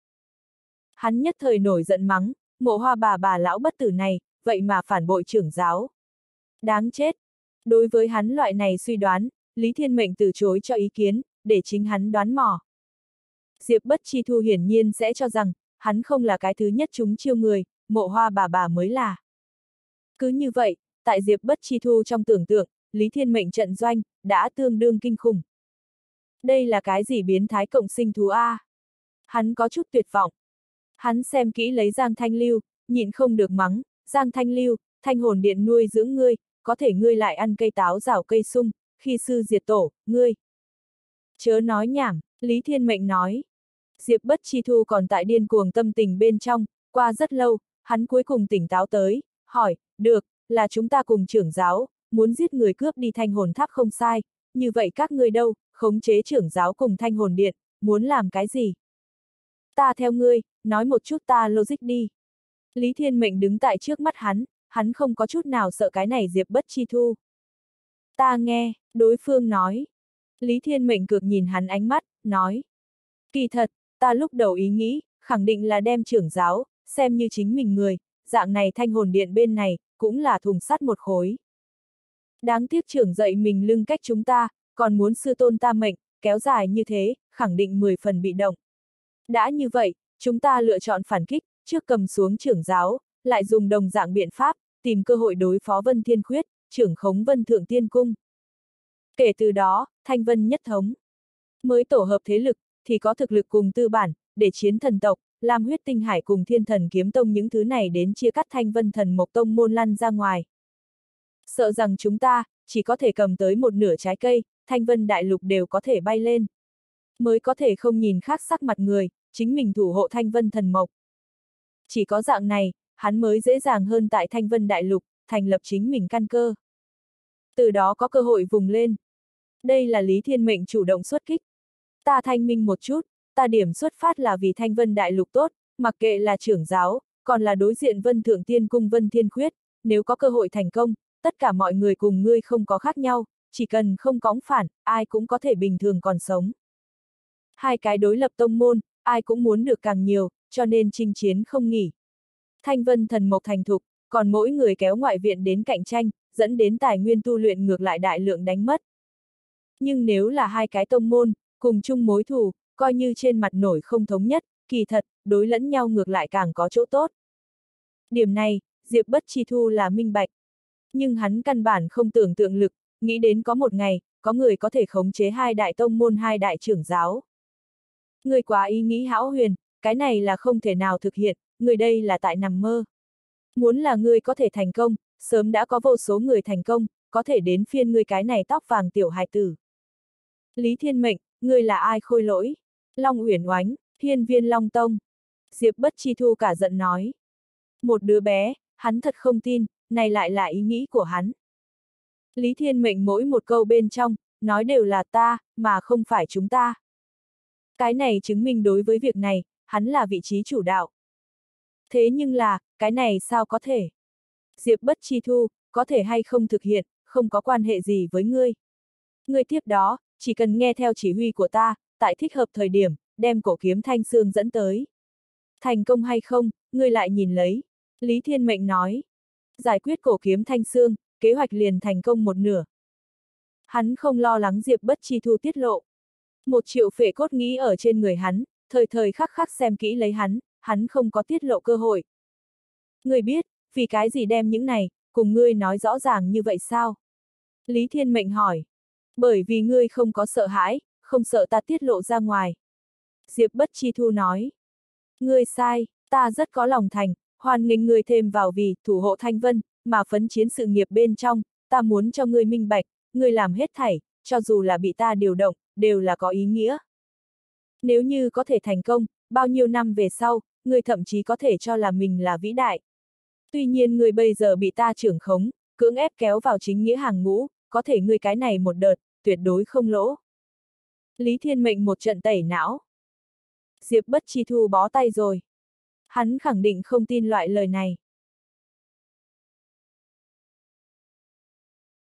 Hắn nhất thời nổi giận mắng, Mộ Hoa bà lão bất tử này, vậy mà phản bội trưởng giáo. Đáng chết. Đối với hắn loại này suy đoán, Lý Thiên Mệnh từ chối cho ý kiến, để chính hắn đoán mò. Diệp Bất Chi Thu hiển nhiên sẽ cho rằng, hắn không là cái thứ nhất chúng chiêu người, Mộ Hoa bà mới là. Cứ như vậy, tại Diệp Bất Chi Thu trong tưởng tượng, Lý Thiên Mệnh trận doanh, đã tương đương kinh khủng. Đây là cái gì biến thái cộng sinh thú a? Hắn có chút tuyệt vọng. Hắn xem kỹ lấy Giang Thanh Lưu, nhịn không được mắng, Giang Thanh Lưu, Thanh Hồn Điện nuôi dưỡng ngươi, có thể ngươi lại ăn cây táo rào cây sung, khi sư diệt tổ, ngươi. Chớ nói nhảm, Lý Thiên Mệnh nói. Diệp Bất Chi Thu còn tại điên cuồng tâm tình bên trong, qua rất lâu, hắn cuối cùng tỉnh táo tới, hỏi, được, là chúng ta cùng trưởng giáo, muốn giết người cướp đi Thanh Hồn Tháp không sai, như vậy các ngươi đâu, khống chế trưởng giáo cùng Thanh Hồn Điện, muốn làm cái gì? Ta theo ngươi, nói một chút ta logic đi. Lý Thiên Mệnh đứng tại trước mắt hắn không có chút nào sợ cái này Diệp Bất Chi Thu. Ta nghe, đối phương nói. Lý Thiên Mệnh cực nhìn hắn ánh mắt, nói. Kỳ thật, ta lúc đầu ý nghĩ, khẳng định là đem trưởng giáo, xem như chính mình người, dạng này Thanh Hồn Điện bên này, cũng là thùng sắt một khối. Đáng tiếc trưởng dậy mình lưng cách chúng ta, còn muốn sư tôn ta mệnh, kéo dài như thế, khẳng định 10 phần bị động. Đã như vậy, chúng ta lựa chọn phản kích, trước cầm xuống trưởng giáo, lại dùng đồng dạng biện pháp, tìm cơ hội đối phó Vân Thiên Khuyết, trưởng khống Vân Thượng Tiên Cung. Kể từ đó, Thanh Vân nhất thống. Mới tổ hợp thế lực, thì có thực lực cùng tư bản, để chiến thần tộc, Lam Huyết Tinh Hải cùng Thiên Thần Kiếm Tông những thứ này đến chia cắt Thanh Vân Thần Mộc Tông môn lăn ra ngoài. Sợ rằng chúng ta, chỉ có thể cầm tới một nửa trái cây, Thanh Vân Đại Lục đều có thể bay lên. Mới có thể không nhìn khác sắc mặt người, chính mình thủ hộ Thanh Vân Thần Mộc. Chỉ có dạng này, hắn mới dễ dàng hơn tại Thanh Vân Đại Lục, thành lập chính mình căn cơ. Từ đó có cơ hội vùng lên. Đây là Lý Thiên Mệnh chủ động xuất kích. Ta thanh minh một chút, ta điểm xuất phát là vì Thanh Vân Đại Lục tốt, mặc kệ là trưởng giáo, còn là đối diện Vân Thượng Tiên Cung Vân Thiên Khuyết, nếu có cơ hội thành công, tất cả mọi người cùng ngươi không có khác nhau, chỉ cần không cõng phản, ai cũng có thể bình thường còn sống. Hai cái đối lập tông môn, ai cũng muốn được càng nhiều, cho nên chinh chiến không nghỉ. Thanh Vân Thần Mộc thành thục, còn mỗi người kéo ngoại viện đến cạnh tranh, dẫn đến tài nguyên tu luyện ngược lại đại lượng đánh mất. Nhưng nếu là hai cái tông môn, cùng chung mối thù, coi như trên mặt nổi không thống nhất, kỳ thật, đối lẫn nhau ngược lại càng có chỗ tốt. Điểm này, Diệp Bất Chi Thu là minh bạch. Nhưng hắn căn bản không tưởng tượng lực, nghĩ đến có một ngày, có người có thể khống chế hai đại tông môn hai đại trưởng giáo. Người quá ý nghĩ hão huyền, cái này là không thể nào thực hiện, người đây là tại nằm mơ. Muốn là người có thể thành công, sớm đã có vô số người thành công, có thể đến phiên người cái này tóc vàng tiểu hài tử. Lý Thiên Mệnh, người là ai khôi lỗi? Long Uyển Oánh, Hiên Viên Long Tông. Diệp Bất Chi Thu cả giận nói. Một đứa bé, hắn thật không tin, này lại là ý nghĩ của hắn. Lý Thiên Mệnh mỗi một câu bên trong, nói đều là ta, mà không phải chúng ta. Cái này chứng minh đối với việc này, hắn là vị trí chủ đạo. Thế nhưng là, cái này sao có thể? Diệp Bất Chi Thu, có thể hay không thực hiện, không có quan hệ gì với ngươi. Ngươi tiếp đó, chỉ cần nghe theo chỉ huy của ta, tại thích hợp thời điểm, đem cổ kiếm thanh xương dẫn tới. Thành công hay không, ngươi lại nhìn lấy. Lý Thiên Mệnh nói. Giải quyết cổ kiếm thanh xương, kế hoạch liền thành công một nửa. Hắn không lo lắng Diệp Bất Chi Thu tiết lộ. 1 triệu phệ cốt nghĩ ở trên người hắn, thời thời khắc khắc xem kỹ lấy hắn không có tiết lộ cơ hội. Ngươi biết, vì cái gì đem những này, cùng ngươi nói rõ ràng như vậy sao? Lý Thiên Mệnh hỏi. Bởi vì ngươi không có sợ hãi, không sợ ta tiết lộ ra ngoài. Diệp Bất Chi Thu nói. Ngươi sai, ta rất có lòng thành, hoan nghênh ngươi thêm vào vì thủ hộ Thanh Vân, mà phấn chiến sự nghiệp bên trong, ta muốn cho ngươi minh bạch, ngươi làm hết thảy, cho dù là bị ta điều động, đều là có ý nghĩa. Nếu như có thể thành công, bao nhiêu năm về sau, ngươi thậm chí có thể cho là mình là vĩ đại. Tuy nhiên ngươi bây giờ bị ta trưởng khống, cưỡng ép kéo vào chính nghĩa hàng ngũ, có thể ngươi cái này một đợt, tuyệt đối không lỗ. Lý Thiên Mệnh một trận tẩy não. Diệp Bất Chi Thu bó tay rồi. Hắn khẳng định không tin loại lời này.